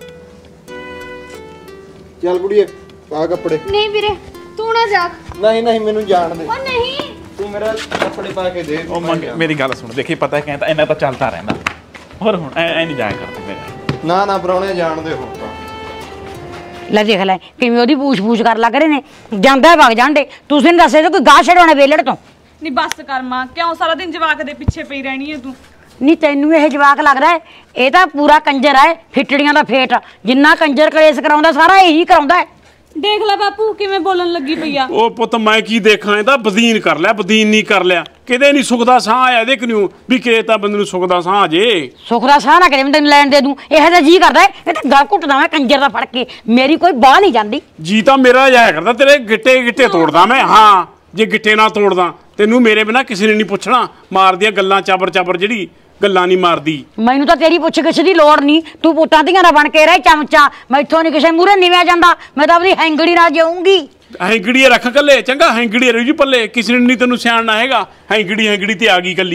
ਚੱਲ ਕੁੜੀਏ ਪਾ ਕੱਪੜੇ ਨਹੀਂ ਵੀਰੇ ਤੂੰ ਨਾ ਜਾ ਨਹੀਂ ਨਹੀਂ ਮੈਨੂੰ ਜਾਣ ਦੇ ਉਹ ਨਹੀਂ ਤੂੰ ਮੇਰਾ ਕੱਪੜੇ ਪਾ ਕੇ ਦੇ ਉਹ ਮੰਗਿਆ ਮੇਰੀ ਗੱਲ ਸੁਣ ਦੇਖੀ ਪਤਾ ਕਹਿੰਦਾ ਇਹਨਾਂ ਤਾਂ ਚੱਲਦਾ ਰਹਿੰਦਾ ਹੋਰ ਹੁਣ ਐ ਐ ਨਹੀਂ ਜਾਇਆ ਕਰਦੇ ਮੇਰੇ ਨਾ ਨਾ ਪਰਾਉਣੇ ਜਾਣ ਦੇ ਹੁਣ ਤਾਂ ਲੈ ਦੇਖ ਲੈ ਕਿਵੇਂ ਉਹਦੀ ਪੂਛ ਪੂਛ ਕਰ ਲੱਗ ਰਹੇ ਨੇ ਜਾਂਦਾ ਵਗ ਜਾਂਦੇ ਤੁਸੀਂ ਨੇ ਦੱਸੇ ਕੋਈ ਗਾਹ ਛਡਾਉਣੇ ਵੇਲੜ ਤੋਂ ਨਹੀਂ ਬੱਸ ਕਰ ਮਾਂ ਕਿਉਂ ਸਾਰਾ ਦਿਨ ਜਵਾਕ ਦੇ ਪਿੱਛੇ ਪਈ ਰਹਿਣੀ ਹੈ ਤੂੰ ਨਹੀਂ ਤੈਨੂੰ ਇਹ ਜਵਾਕ ਲੱਗਦਾ ਹੈ ਇਹ ਤਾਂ ਪੂਰਾ ਕੰਜਰ ਹੈ ਫਿੱਟੜੀਆਂ ਦਾ ਫੇਟ ਜਿੰਨਾ ਕੰਜਰ ਕਲੇਸ਼ ਕਰਾਉਂਦਾ ਸਾਰਾ ਇਹੀ ਕਰਾਉਂਦਾ ਹੈ ਦੇਖ ਲੈ ਬਾਪੂ ਕਿਵੇਂ ਬੋਲਣ ਲੱਗੀ ਪਈ ਆ ਉਹ ਪੁੱਤ ਮੈਂ ਕੀ ਦੇਖਾਂ ਇਹਦਾ ਬਦੀਨ ਕਰ ਲਿਆ ਬਦੀਨ ਨਹੀਂ ਕਰ ਲਿਆ ਕਿਤੇ ਨਹੀਂ ਸੁੱਖ ਦਾ ਸਾਹ ਆਇਆ ਇਹਦੇ ਕਿਉਂ ਵੀ ਕਿਤੇ ਤਾਂ ਬੰਦੇ ਨੂੰ ਸੁੱਖ ਦਾ ਸਾਹ ਆ ਜੇ ਸੁੱਖ ਦਾ ਸਾਹ ਨਾ ਕਰੇ ਮੈਂ ਤੈਨੂੰ ਲੈਣ ਦੇ ਦੂੰ ਇਹੋ ਜਿਹਾ ਜੀ ਕਰਦਾ ਇਹ ਤਾਂ ਗਲ ਘੁੱਟਦਾ ਮੈਂ ਕੰਜਰ ਦਾ ਫੜ ਕੇ ਮੇਰੀ ਕੋਈ ਬਾਹ ਨਹੀਂ ਜਾਂਦੀ ਜੀ ਤਾਂ ਮੇਰਾ ਜਾਇਆ ਕਰਦਾ ਤੇਰੇ ਗਿੱਟੇ ਗਿੱਟੇ ਤੋੜਦਾ ਮੈਂ ਹਾਂ ਜੇ ਗਿੱਟੇ ਨਾ ਤੋੜਦਾ ਤੈਨੂੰ ਮੇਰੇ ਬਿਨਾ ਕਿਸੇ ਨੇ ਨਹੀਂ ਪੁੱਛਣਾ ਮਾਰਦੀਆਂ ਗੱਲਾਂ ਚਾਬਰ ਚਾਬਰ ਜਿਹੜੀ ਗੱਲਾਂ ਨਹੀਂ ਮਾਰਦੀ ਮੈਨੂੰ ਤਾਂ ਤੇਰੀ ਪੁੱਛ ਕਿਸੇ ਦੀ ਲੋੜ ਨਹੀਂ ਤੂੰ ਪੁੱਤਾਂ ਧੀਆਂ ਦਾ ਬਣ ਕੇ ਰਹਿ ਚਮਚਾ ਮੈਥੋਂ ਨਹੀਂ ਕਿਸੇ ਮੂਹਰੇ ਨਿਵਿਆ ਜਾਂਦਾ ਮੈਂ ਤਾਂ ਆਪਣੀ ਹੈਂਗੜੀ ਨਾਲ ਜਾਊਂਗੀ ਹੈਂਗੜੀ ਰੱਖ ਕੱਲੇ ਚੰਗਾ ਹੈਂਗੜੀ ਰਹੀ ਜੀ ਪੱਲੇ ਕਿਸੇ ਨੇ ਨਹੀਂ ਤੈਨੂੰ ਸਿਆਣਨਾ ਹੈਗਾ ਹੈਂਗੜੀ ਹੈਂਗੜੀ ਤੇ ਆ ਗਈ ਕੱਲੀ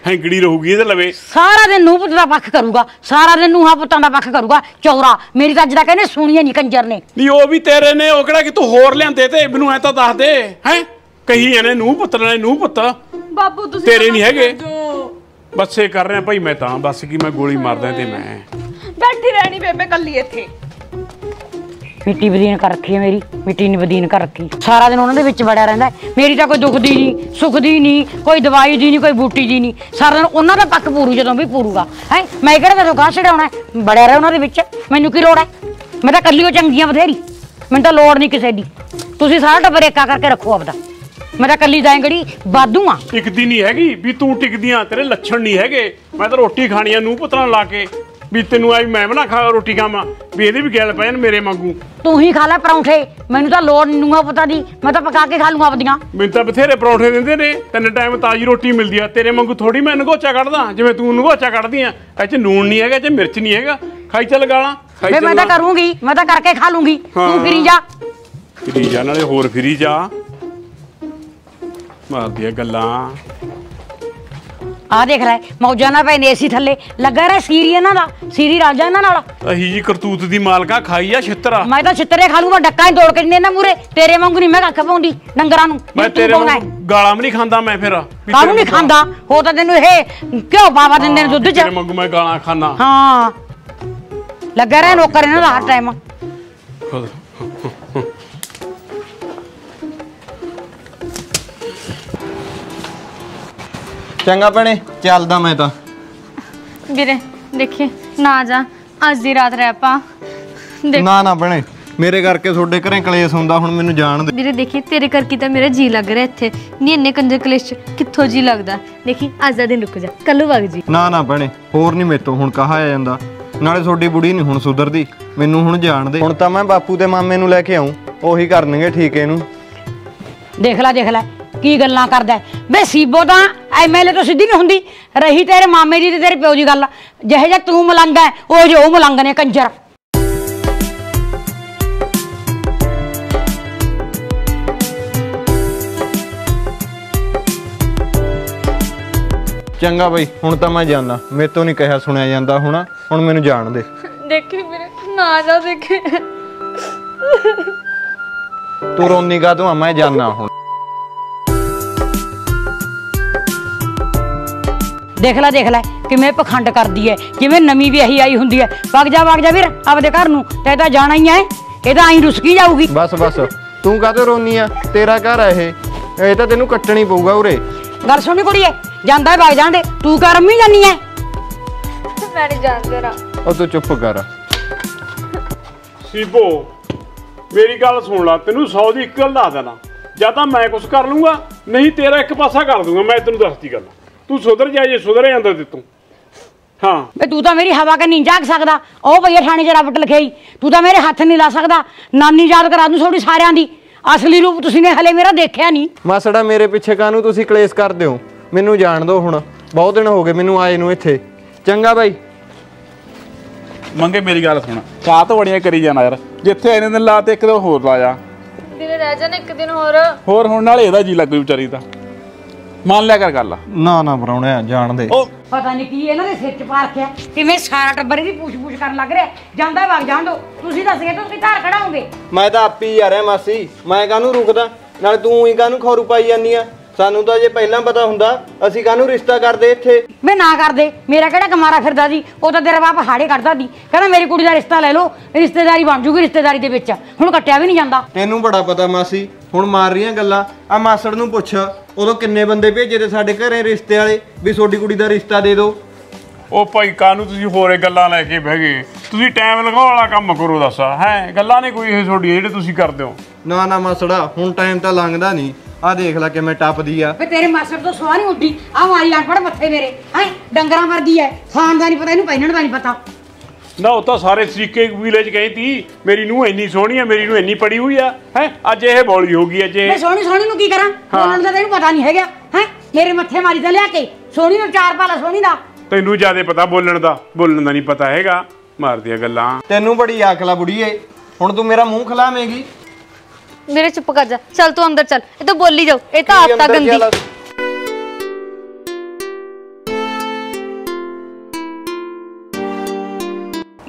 ਹੈਂਗੜੀ ਰਹੂਗੀ ਇਹਦੇ ਲਵੇ। ਸਾਰਾ ਦਿਨ ਨੂੰ ਪੁੱਤ ਦਾ ਪੱਖ ਕਰੂਗਾ, ਸਾਰਾ ਦਿਨ ਨੂੰਹਾਂ ਪੁੱਤਾਂ ਦਾ ਪੱਖ ਕਰੂਗਾ ਚੌਰਾ। ਮੇਰੀ ਤਾਂ ਅੱਜ ਦਾ ਕਹਿੰਦੇ ਸੁਣੀਏ ਨਹੀਂ ਕੰਜਰ ਨੇ। ਨਹੀਂ ਉਹ ਵੀ ਤੇਰੇ ਨੇ, ਉਹ ਕਿਹੜਾ ਕਿ ਤੂੰ ਹੋਰ ਲਿਆਂਦੇ ਤੇ ਮੈਨੂੰ ਐ ਤਾਂ ਦੱਸ ਦੇ ਹੈ। ਕਹੀ ਇਹਨੇ ਨੂੰਹ ਪੁੱਤ ਨੇ ਨੂੰਹ ਪੁੱਤ ਬਾਪੂ ਤੁਸੀਂ ਤੇਰੇ ਨਹੀਂ ਹੈਗੇ। ਬੱਸੇ ਕਰ ਰਿਹਾ ਭਾਈ ਮੈਂ ਤਾਂ, ਬਸ ਕੀ ਮੈਂ ਗੋਲੀ ਮਾਰਦਾ ਤੇ ਮੈਂ ਬੈਠੀ ਰਹਿਣੀ ਬੇਬੇ ਕੱਲੀ ਇੱਥੇ। ਮਿੱਟੀ ਬਦੀਨ ਕਰ ਰੱਖੀ ਹੈ ਮੇਰੀ, ਮਿੱਟੀ ਨੇ ਬਦੀਨ ਕਰ ਰੱਖੀ। ਸਾਰਾ ਦਿਨ ਉਹਨਾਂ ਦੇ ਵਿੱਚ ਵੜਿਆ ਰਹਿੰਦਾ। ਮੇਰੀ ਤਾਂ ਕੋਈ ਦੁੱਖ ਦੀ ਨਹੀਂ, ਸੁੱਖ ਦੀ ਨਹੀਂ, ਕੋਈ ਦਵਾਈ ਦੀ ਨਹੀਂ, ਕੋਈ ਬੂਟੀ ਦੀ ਨਹੀਂ। ਸਾਰਾ ਦਿਨ ਉਹਨਾਂ ਦਾ ਪੱਕ ਪੂਰੂ ਜਦੋਂ ਵੀ ਪੂਰੂਗਾ ਹੈ। ਮੈਂ ਕਿਹੜਾ ਤੈਨੂੰ ਗਾਹ ਛਡਾਉਣਾ, ਵੜਿਆ ਰਿਹਾ ਉਹਨਾਂ ਦੇ ਵਿੱਚ। ਮੈਨੂੰ ਕੀ ਲੋੜ ਹੈ? ਮੈਂ ਤਾਂ ਕੱਲੀ ਉਹ ਚੰਗੀਆਂ ਬਥੇਰੀ, ਮੈਨੂੰ ਤਾਂ ਲੋੜ ਨਹੀਂ ਕਿਸੇ ਦੀ। ਤੁਸੀਂ ਸਾਰਾ ਟੱਬਰ ਏਕਾ ਕਰਕੇ ਰੱਖੋ ਆਪਦਾ। ਮੈਂ ਤਾਂ ਕੱਲੀ ਦਾਂਗੜੀ ਵਾਧੂ ਆ। ਟਿਕਦੀ ਨਹੀਂ ਹੈਗੀ ਵੀ ਤੂੰ ਟਿਕਦੀਆਂ, ਤੇਰੇ ਲੱਛਣ ਨਹੀਂ ਹੈਗੇ। ਮੈਂ ਤਾਂ ਰੋਟੀ ਖਾਣੀ ਆ ਨੂੰਹ ਪੁੱਤਰਾਂ ਲਾ ਕੇ ਵੀ ਤੈਨੂੰ ਆਈ ਮੈਂ ਬਣਾ ਖਾ ਰੋਟੀ ਖਾਵਾਂ ਵੀ ਇਹਦੇ ਵੀ ਗੱਲ ਪੈ ਜਾਣ ਮੇਰੇ ਵਾਂਗੂ। ਤੂੰ ਹੀ ਖਾ ਲੈ ਪਰੌਂਠੇ, ਮੈਨੂੰ ਤਾਂ ਲੋੜ ਨੂੰਹਾਂ ਪੁੱਤਾਂ ਦੀ। ਮੈਂ ਤਾਂ ਪਕਾ ਕੇ ਖਾ ਲੂੰਗਾ ਆਪਦੀਆਂ। ਮੈਨੂੰ ਤਾਂ ਬਥੇਰੇ ਪਰੌਂਠੇ ਦਿੰਦੇ ਨੇ, ਤਿੰਨ ਟਾਈਮ ਤਾਜ਼ੀ ਰੋਟੀ ਮਿਲਦੀ ਆ। ਤੇਰੇ ਵਾਂਗੂ ਥੋੜੀ ਮੈਂ ਨਗੋਚਾ ਕੱਢਦਾ ਜਿਵੇਂ ਤੂੰ ਨਗੋਚਾ ਕੱਢਦੀ ਆ। ਇਹ ਚ ਨੂਣ ਨਹੀਂ ਹੈਗਾ, ਇਹ ਚ ਮਿਰਚ ਨਹੀਂ ਹੈਗਾ। ਖਾਈ ਚੱਲ ਗਾਲਾਂ ਖਾਈ ਚੱਲ। ਮੈਂ ਤਾਂ ਕਰੂੰਗੀ, ਮੈਂ ਤਾਂ ਕਰਕੇ ਖਾ ਲੂੰਗੀ। ਤੂੰ ਫਿਰੀ ਜਾ, ਫਿਰੀ ਜਾ ਨਾਲੇ ਹੋਰ ਫਿਰੀ ਜਾ। ਮਾਰਦੀਆਂ ਗੱਲਾਂ। ਆ ਦੇਖ ਲੈ ਮੌਜਾਂ ਨਾਲ ਪੈਂਦੇ ਏਸੀ ਥੱਲੇ ਲੱਗਾ ਰਿਹਾ ਸੀਰੀ ਇਹਨਾਂ ਦਾ। ਸੀਰੀ ਰਾਜਾ ਇਹਨਾਂ ਨਾਲ ਅਹੀ ਜੀ ਕਰਤੂਤ ਦੀ ਮਾਲਕਾ ਖਾਈ ਆ ਛਿੱਤਰਾ। ਮੈਂ ਤਾਂ ਛਿੱਤਰੇ ਖਾ ਲੂੰਗਾ, ਡੱਕਾ ਹੀ ਤੋੜ ਕੇ ਦਿੰਦੇ ਨਾ ਮੂਰੇ। ਤੇਰੇ ਵਾਂਗੂ ਨਹੀਂ ਮੈਂ ਕੱਖ ਪਾਉਂਦੀ ਡੰਗਰਾਂ ਨੂੰ। ਮੈਂ ਤੇਰੇ ਵਾਂਗੂ ਗਾਲਾਂ ਵੀ ਨਹੀਂ ਖਾਂਦਾ ਮੈਂ। ਫਿਰ ਕਾਹਨੂੰ ਨਹੀਂ ਖਾਂਦਾ? ਹੋ ਤਾਂ ਤੈਨੂੰ ਇਹ ਕਿਉਂ ਬਾਵਾ ਦਿੰਦੇ ਨੇ ਦੁੱਧ ਚ। ਤੇਰੇ ਵਾਂਗੂ ਮੈਂ ਗਾਲਾਂ ਖਾਣਾ। ਹਾਂ ਲੱਗਾ ਰਿਹਾ ਨੌਕਰ ਇਹਨਾਂ ਦਾ ਹਰ ਟਾਈਮ। ਚੰਗਾ ਭੈਣੇ ਚੱਲਦਾ ਮੈਂ ਤਾਂ। ਵੀਰੇ ਦੇਖੀ ਨਾ ਜਾ, ਅੱਜ ਦੀ ਰਾਤ ਰਹਿ ਪਾ। ਨਾ ਨਾ ਭੈਣੇ ਮੇਰੇ ਕਰਕੇ ਤੁਹਾਡੇ ਘਰੇ ਕਲੇਸ਼ ਹੁੰਦਾ, ਹੁਣ ਮੈਨੂੰ ਜਾਣ ਦੇ। ਵੀਰੇ ਦੇਖੀ ਤੇਰੇ ਕਰਕੇ ਤਾਂ ਮੇਰਾ ਜੀ ਲੱਗ ਰਿਹਾ ਇੱਥੇ। ਨਹੀਂ ਇੰਨੇ ਕੰਜਰ ਕਲੇਸ਼ ਚ ਕਿੱਥੋਂ ਜੀ ਲੱਗਦਾ। ਦੇਖੀ ਅੱਜ ਦਾ ਦਿਨ ਰੁਕ ਜਾ, ਕੱਲੂ ਵਗ ਜੀ। ਨਾ ਨਾ ਭੈਣੇ ਹੋਰ ਨਹੀਂ ਮੇਤੋਂ ਹੁਣ ਕਹਾ ਆ ਜਾਂਦਾ। ਨਾਲੇ ਤੁਹਾਡੀ ਬੁੜੀ ਨਹੀਂ ਹੁਣ ਸੁਧਰਦੀ, ਮੈਨੂੰ ਹੁਣ ਜਾਣ ਦੇ। ਹੁਣ ਤਾਂ ਮੈਂ ਬਾਪੂ ਤੇ ਮਾਮੇ ਨੂੰ ਲੈ ਕੇ ਆਉਂ, ਉਹੀ ਕਰਨਗੇ ਠੀਕ ਇਹਨੂੰ। ਦੇਖ ਲੈ ਦੇਖ ਲੈ ਕੀ ਗੱਲਾਂ ਕਰਦਾ ਬੇ। ਸੀਬੋ ਤਾਂ ਐਮਐਲਏ ਤੋਂ ਸਿੱਧੀ ਨਹੀਂ ਹੁੰਦੀ। ਰਹੀ ਤੇਰੇ ਮਾਮੇ ਦੀ ਤੇ ਤੇਰੇ ਪਿਓ ਦੀ ਗੱਲ, ਜਿਹੇ ਜਿਹਾ ਤੂੰ ਮਲੰਗ ਹੈ ਉਹ ਜੋ ਉਹ ਮਲੰਗ ਨੇ ਕੰਜਰ। ਚੰਗਾ ਬਈ ਹੁਣ ਤਾਂ ਮੈਂ ਜਾਣਾ, ਮੇਰੇ ਤੋਂ ਨਹੀਂ ਕਿਹਾ ਸੁਣਿਆ ਜਾਂਦਾ। ਹੁਣ ਹੁਣ ਮੈਨੂੰ ਜਾਣ ਦੇ। ਦੇਖੀ ਵੀਰੇ ਨਾ ਜਾ। ਦੇਖੀ ਤੂੰ ਰੋਨੀ ਗਾ ਤੂੰ, ਮੈਂ ਜਾਣਾ ਹੁਣ। ਦੇਖ ਲੈ ਦੇਖ ਲੈ ਕਿਵੇਂ ਪਖੰਡ ਕਰਦੀ ਹੈ, ਜਿਵੇਂ ਨਵੀਂ ਵਿਆਹੀ ਆਈ ਹੁੰਦੀ ਹੈ। ਵਗ ਜਾ ਵਗ ਜਾ ਵੀਰ ਆਪਦੇ ਘਰ ਨੂੰ, ਤੇ ਤਾਂ ਜਾਣਾ ਹੀ ਹੈ। ਇਹ ਤਾਂ ਆਈ ਰੁਸਕੀ ਜਾਊਗੀ। ਬਸ ਬਸ ਤੂੰ ਕਾਹਤੋਂ ਰੋਨੀ ਆ? ਤੇਰਾ ਘਰ ਆ ਇਹ, ਇਹ ਤਾਂ ਤੈਨੂੰ ਕੱਟਣੀ ਪਊਗਾ ਉਰੇ। ਗੱਲ ਸੁਣੀ ਕੁੜੀਏ, ਜਾਂਦਾ ਵਗ ਜਾਂਦੇ, ਤੂੰ ਕਰ ਅੰਮੀ ਜਾਨੀ ਐ। ਮੈਂ ਨਹੀਂ ਜਾਣਦਾ ਰਾ। ਉਹ ਤੂੰ ਚੁੱਪ ਕਰ। ਸੀਬੋ ਮੇਰੀ ਗੱਲ ਸੁਣ ਲੈ, ਤੈਨੂੰ ਸੌ ਦੀ ਇੱਕ ਗੱਲ ਦੱਸ ਦੇਣਾ। ਜਾਂ ਤਾਂ ਮੈਂ ਕੁਛ ਕਰ ਲੂੰਗਾ, ਨਹੀਂ ਤੇਰਾ ਇੱਕ ਪਾਸਾ ਕਰ ਦੂੰਗਾ। ਮੈਂ ਤੈਨੂੰ ਦੱਸਦੀ ਗੱਲ, ਤੂੰ ਸੁਧਰ ਜਾ। ਜੇ ਸੁਧਰ ਜਾਂਦਾ ਤੇ ਤੂੰ ਹਾਂ ਵੇ ਤੂੰ ਤਾਂ ਮੇਰੀ ਹਵਾ ਕੇ ਨਹੀਂ ਜਾਗ ਸਕਦਾ। ਉਹ ਭਈਆ ਥਾਣੇ 'ਚ ਰੱਬਟ ਲਿਖਿਆਈ, ਤੂੰ ਤਾਂ ਮੇਰੇ ਹੱਥ ਨਹੀਂ ਲਾ ਸਕਦਾ। ਨਾਨੀ ਯਾਦ ਕਰਾ ਦੂੰ ਥੋੜੀ ਸਾਰਿਆਂ ਦੀ। ਅਸਲੀ ਰੂਪ ਤੁਸੀਂ ਨੇ ਹਲੇ ਮੇਰਾ ਦੇਖਿਆ ਨਹੀਂ। ਮਾਸੜਾ ਮੇਰੇ ਪਿੱਛੇ ਕਾਹਨੂੰ ਤੁਸੀਂ ਕਲੇਸ਼ ਕਰਦੇ ਹੋ? ਮੈਨੂੰ ਜਾਣ ਦਿਓ ਹੁਣ, ਬਹੁਤ ਦਿਨ ਹੋ ਗਏ ਮੈਨੂੰ ਆਏ ਨੂੰ ਇੱਥੇ। ਚੰਗਾ ਬਾਈ। ਮੰਗੇ ਮੇਰੀ ਗੱਲ ਸੁਣ, ਚਾਹ ਤਾਂ ਬੜੀਆਂ ਕਰੀ ਜਾਣਾ ਯਾਰ। ਜਿੱਥੇ ਇਹਨੇ ਦਿਨ ਲਾ ਤੇ ਇੱਕ ਦਿਨ ਹੋਰ ਲਾ ਜਾ। ਵੀਰੇ ਰਹਿ ਜਾਣ ਇੱਕ ਦਿਨ ਹੋਰ। ਹੋਰ ਹੁਣ ਨਾਲੇ ਇਹਦਾ ਜੀ ਲੱਗੂ ਵਿਚਾਰੀ ਦਾ। ਮੰਨ ਲਿਆ ਕਰ ਗੱਲ। ਨਾ ਨਾ ਪਰਾਉਣਿਆ ਜਾਣ ਦੇ। ਉਹ ਪਤਾ ਨਹੀਂ ਕੀ ਇਹਨਾਂ ਦੇ ਸਿਰ 'ਚ ਪਾ ਰੱਖਿਆ, ਕਿਵੇਂ ਸਾਰਾ ਟੱਬਰ ਇਹਦੀ ਪੂਛ ਪੂਛ ਕਰਨ ਲੱਗ ਰਿਹਾ। ਜਾਂਦਾ ਵਗ ਜਾਣ ਦੋ। ਤੁਸੀਂ ਦੱਸ ਗਏ ਤੁਸੀਂ ਧਾਰ ਖੜਾਓਗੇ। ਮੈਂ ਤਾਂ ਆਪੀ ਆ ਰਿਹਾ ਮਾਸੀ, ਮੈਂ ਕਾਹਨੂੰ ਰੁਕਦਾ? ਨਾਲ ਤੂੰ ਹੀ ਕਾਹਨੂੰ ਖੌਰੂ ਪਾਈ ਜਾਂਦੀ ਆ? ਸਾਨੂੰ ਤਾਂ ਜੇ ਪਹਿਲਾਂ ਪਤਾ ਹੁੰਦਾ ਅਸੀਂ ਕਾਹਨੂੰ ਰਿਸ਼ਤਾ ਕਰਦੇ ਇੱਥੇ। ਮੈਂ ਨਾ ਕਰਦੇ, ਮੇਰਾ ਕਿਹੜਾ ਕਮਾਰਾ ਫਿਰਦਾ ਸੀ। ਉਹ ਤਾਂ ਤੇਰਾ ਬਾਪ ਹਾੜੇ ਕੱਢਦਾ ਸੀ, ਕਹਿੰਦਾ ਮੇਰੀ ਕੁੜੀ ਦਾ ਰਿਸ਼ਤਾ ਲੈ ਲਓ, ਰਿਸ਼ਤੇਦਾਰੀ ਬਣ ਜੂਗੀ ਰਿਸ਼ਤੇਦਾਰੀ ਦੇ ਵਿੱਚ। ਹੁਣ ਕੱਟਿਆ ਵੀ ਨਹੀਂ ਜਾਂਦਾ। ਤੈਨੂੰ ਬੜਾ ਪਤਾ ਮਾਸੀ, ਹੁਣ ਮਾਰ ਰਹੀਆਂ ਗੱਲਾਂ। ਆ ਮਾਸੜ ਨੂੰ ਪੁੱਛ, ਉਦੋਂ ਕਿੰਨੇ ਬੰਦੇ ਭੇਜੇ ਤੇ ਸਾਡੇ ਘਰੇ ਰਿਸ਼ਤੇ ਵਾਲੇ ਵੀ ਤੁਹਾਡੀ ਕੁੜੀ ਦਾ ਰਿਸ਼ਤਾ ਦੇ ਦਿਓ। ਉਹ ਭਾਈ ਕਾਹਨੂੰ ਤੁਸੀਂ ਹੋਰੇ ਗੱਲਾਂ ਲੈ ਕੇ ਬਹਿ ਗਏ? ਤੁਸੀਂ ਟਾਈਮ ਲਗਾਉਣ ਵਾਲਾ ਕੰਮ ਕਰੋ। ਦੱਸ ਹੈ ਗੱਲਾਂ ਨਹੀਂ ਕੋਈ ਇਹ ਤੁਹਾਡੀ ਜਿਹੜੇ ਤੁਸੀਂ ਕਰਦੇ ਹੋ। ਨਾ ਨਾ ਮਾਸੜਾ ਹੁਣ ਟਾਈਮ ਤਾਂ ਲੰਘਦਾ ਨਹੀਂ। ਆ ਦੇਖ ਲੈ ਕਿਵੇਂ ਟੱਪਦੀ ਆ। ਵੇ ਤੇਰੇ ਮਾਸੜ ਤੋਂ ਸਵਾਹ ਨਹੀਂ ਉੱਡੀ। ਆ ਮਾਰੀ ਅਨਪੜ ਮੱਥੇ ਮੇਰੇ ਹੈ ਡੰਗਰਾਂ ਵਰਗੀ ਐ। ਖਾਣ ਦਾ ਨਹੀਂ ਪਤਾ, ਇਹਨੂੰ ਪਹਿਨਣ ਦਾ ਨਹੀਂ ਪਤਾ। ਨਾ ਉਹ ਤਾਂ ਸਾਰੇ ਤਰੀਕੇ ਵਿਲੇਜ ਗਈ ਤੀ ਮੇਰੀ ਨੂੰ ਇੰਨੀ ਸੋਹਣੀ ਆ, ਮੇਰੀ ਨੂੰ ਇੰਨੀ ਪੜੀ ਹੋਈ ਆ। ਹੈ ਅੱਜ ਇਹ ਬੋਲੀ ਹੋ ਗਈ। ਅੱਜ ਇਹ ਸੋਹਣੀ ਸੋਹਣੀ ਨੂੰ ਕੀ ਕਰਾਂ? ਬੋਲਣ ਦਾ ਤੈਨੂੰ ਪਤਾ ਨਹੀਂ ਹੈਗਾ। ਹੈ ਮੇਰੇ ਮੱਥੇ ਮਾਰੀ ਤਾਂ ਲਿਆ ਕੇ ਸੋਹਣੀ ਨੂੰ ਚਾਰ ਪਾਲਾ ਸੋਹਣੀ ਦਾ। ਤੈਨੂੰ ਜਿਆਦਾ ਪਤਾ ਬੋਲਣ ਦਾ, ਬੋਲਣ ਦਾ ਨਹੀਂ ਪਤਾ ਹੈਗਾ। ਮਾਰਦੀਆਂ ਗੱਲਾਂ। ਤੈਨੂੰ ਬੜੀ ਅਕਲ ਬੁੜੀਏ, ਹੁਣ ਤੂੰ ਮੇਰਾ ਮੂੰਹ ਖਲਾਵੇਂਗੀ। ਮੇਰੇ ਚੁੱਪ ਕਰ ਜਾ, ਚੱਲ ਤੂੰ ਅੰਦਰ ਚੱਲ। ਇਹ ਤਾਂ ਬੋਲੀ ਜਾਓ, ਇਹ ਤਾਂ ਆਦਤ ਗੰਦੀ।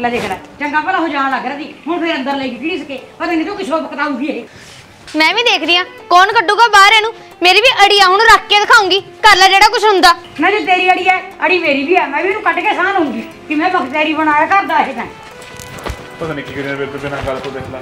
ਲੈ ਦੇਖ ਲੈ ਚੰਗਾ ਭਲਾ ਹੋ ਜਾਣ ਲੱਗ ਰਿਹਾ ਸੀ ਹੁਣ ਫਿਰ ਅੰਦਰ ਲੈ ਕੇ ਕਿਹੜੀ ਸਕੇ ਪਤਾ ਨਹੀਂ ਤੂੰ ਕਿਸੋ ਬਕਤਾਊਗੀ ਇਹ ਮੈਂ ਵੀ ਦੇਖ ਰਹੀ ਆ ਕੌਣ ਕੱਢੂਗਾ ਬਾਹਰ ਇਹਨੂੰ ਮੇਰੀ ਵੀ ਅੜੀ ਆ ਹੁਣ ਰੱਖ ਕੇ ਦਿਖਾਉਂਗੀ ਕਰ ਲੈ ਜਿਹੜਾ ਕੁਝ ਹੁੰਦਾ ਮੈਂ ਜੇ ਤੇਰੀ ਅੜੀ ਹੈ ਅੜੀ ਮੇਰੀ ਵੀ ਹੈ ਮੈਂ ਵੀ ਇਹਨੂੰ ਕੱਢ ਕੇ ਸਾਹ ਲਊਂਗੀ ਕਿ ਮੈਂ ਬਖਤੇਰੀ ਬਣਾਇਆ ਕਰਦਾ ਇਹ ਤਾਂ ਪਤਾ ਨਹੀਂ ਕੀ ਕਰਿਆ ਬੇਬੇ ਬਿਨਾਂ ਗੱਲ ਤੋਂ ਦੇਖ ਲਾ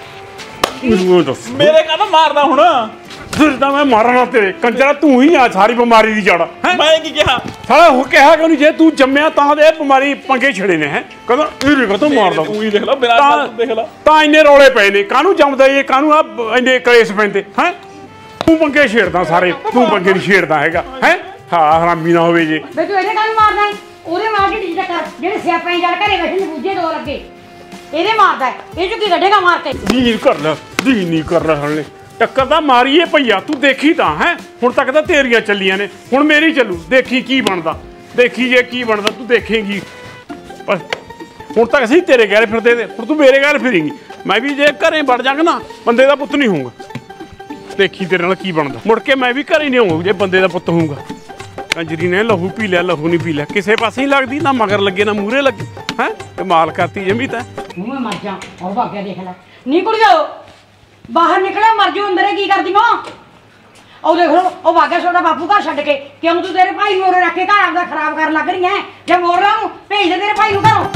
ਮੇਰੇ ਕਾਹਦਾ ਮਾਰਦਾ ਹੁਣ ਫਿਰ ਤਾਂ ਮੈਂ ਮਾਰਨਾ ਤੇਰੇ ਕੰਜਰਾ ਤੂੰ ਹੀ ਆ ਸਾਰੀ ਬਿਮਾਰੀ ਦੀ ਜੜ ਮੈਂ ਕੀ ਕਿਹਾ ਸਾਲਾ ਹੋ ਕਿਹਾ ਕਿ ਨਹੀਂ ਜੇ ਤੂੰ ਜੰਮਿਆ ਤਾਂ ਦੇ ਬਿਮਾਰੀ ਪੰਗੇ ਛੜੇ ਨੇ ਹੈ ਕਹਿੰਦਾ ਇਹ ਰਿਕਾ ਤੂੰ ਮਾਰਦਾ ਤੂੰ ਹੀ ਦੇਖ ਲੈ ਬਿਨਾਂ ਗੱਲ ਦੇਖ ਲੈ ਤਾਂ ਇੰਨੇ ਰੌਲੇ ਪਏ ਨੇ ਕਾਹਨੂੰ ਜੰਮਦਾ ਇਹ ਕਾਹਨੂੰ ਆ ਇੰਨੇ ਕਲੇਸ਼ ਪੈਂਦੇ ਹੈ ਤੂੰ ਪੰਗੇ ਛੇੜਦਾ ਸਾਰੇ ਤੂੰ ਪੰਗੇ ਨਹੀਂ ਛੇੜਦਾ ਹੈਗਾ ਹੈ ਹਾਂ ਹਰਾਮੀ ਨਾ ਹੋਵੇ ਜੇ ਬੇ ਤੂੰ ਇਹਦੇ ਕਾਹਨੂੰ ਮਾਰਦਾ ਉਹਦੇ ਮਾਰ ਕੇ ਡਿਜੀਟਲ ਕਰ ਜਿਹੜੇ ਸਿਆਪਾਂ ਜੜ ਘਰੇ ਬੈਠੇ ਨੇ ਬੂਝੇ ਦੋ ਲੱਗੇ ਇਹਦੇ ਮਾਰਦਾ ਇਹ ਚੁੱਕੀ ਕੱਢੇਗਾ ਮਾਰ ਕੇ ਨਹੀਂ ਕਰ ਲੈ ਦੀ ਨਹੀਂ ਕਰ ਰਿਹਾ ਹਲੇ ਟੱਕਰ ਤਾਂ ਮਾਰੀਏ ਭਈਆ ਤੂੰ ਦੇਖੀ ਤਾਂ ਹੈ ਹੁਣ ਤੱਕ ਤਾਂ ਤੇਰੀਆਂ ਚੱਲੀਆਂ ਨੇ ਹੁਣ ਮੇਰੀ ਚੱਲੂ ਦੇਖੀ ਕੀ ਬਣਦਾ ਦੇਖੀ ਜੇ ਕੀ ਬਣਦਾ ਤੂੰ ਦੇਖੇਂਗੀ ਪਰ ਹੁਣ ਤੱਕ ਅਸੀਂ ਤੇਰੇ ਗੈਰ ਫਿਰਦੇ ਤੇ ਹੁਣ ਤੂੰ ਮੇਰੇ ਗੈਰ ਫਿਰੇਂਗੀ ਮੈਂ ਵੀ ਜੇ ਘਰੇ ਵੜ ਜਾਵਾਂਗਾ ਨਾ ਬੰਦੇ ਦਾ ਪੁੱਤ ਨਹੀਂ ਹੋਊਗਾ ਦੇਖੀ ਤੇਰੇ ਨਾਲ ਕੀ ਬਣਦਾ ਮੁੜ ਕੇ ਮੈਂ ਵੀ ਘਰੇ ਨਹੀਂ ਹੋਊਗਾ ਜੇ ਬੰਦੇ ਦਾ ਪੁੱਤ ਹੋਊਗਾ ਕੰਜਰੀ ਨੇ ਲਹੂ ਪੀ ਲਿਆ ਲਹੂ ਨਹੀਂ ਪੀ ਲਿਆ ਕਿਸੇ ਪਾਸੇ ਹੀ ਲੱਗਦੀ ਨਾ ਮਗਰ ਲੱਗੇ ਨਾ ਮੂਹਰੇ ਲੱਗੇ ਹੈ ਕਮਾਲ ਕਰਤੀ ਜਮੀ ਤਾਂ ਮੈਂ ਮਰ ਜਾ ਉਹ ਭਾਗਿਆ ਦੇਖ ਲੈ ਨਹੀਂ ਕੁੜੀਓ ਬਾਹਰ ਨਿਕਲਿਆ ਮਰ ਜਾਓ ਅੰਦਰ ਕੀ ਕਰਦੀ ਮਾਂ ਉਹ ਦੇਖ ਲੋ ਉਹ ਭਾਗਿਆ ਛੋਟਾ ਬਾਪੂ ਘਰ ਛੱਡ ਕੇ ਕਿਉਂ ਤੂੰ ਤੇਰੇ ਭਾਈ ਨੂੰ ਰੱਖ ਕੇ ਘਰ ਆਪਦਾ ਖਰਾਬ ਕਰਨ ਲੱਗ ਰਹੀ ਹੈ ਜੇ ਮੋੜ ਲਾ ਨੂੰ ਭੇਜ ਦੇ ਤੇਰੇ ਭਾਈ ਨੂੰ ਘਰੋਂ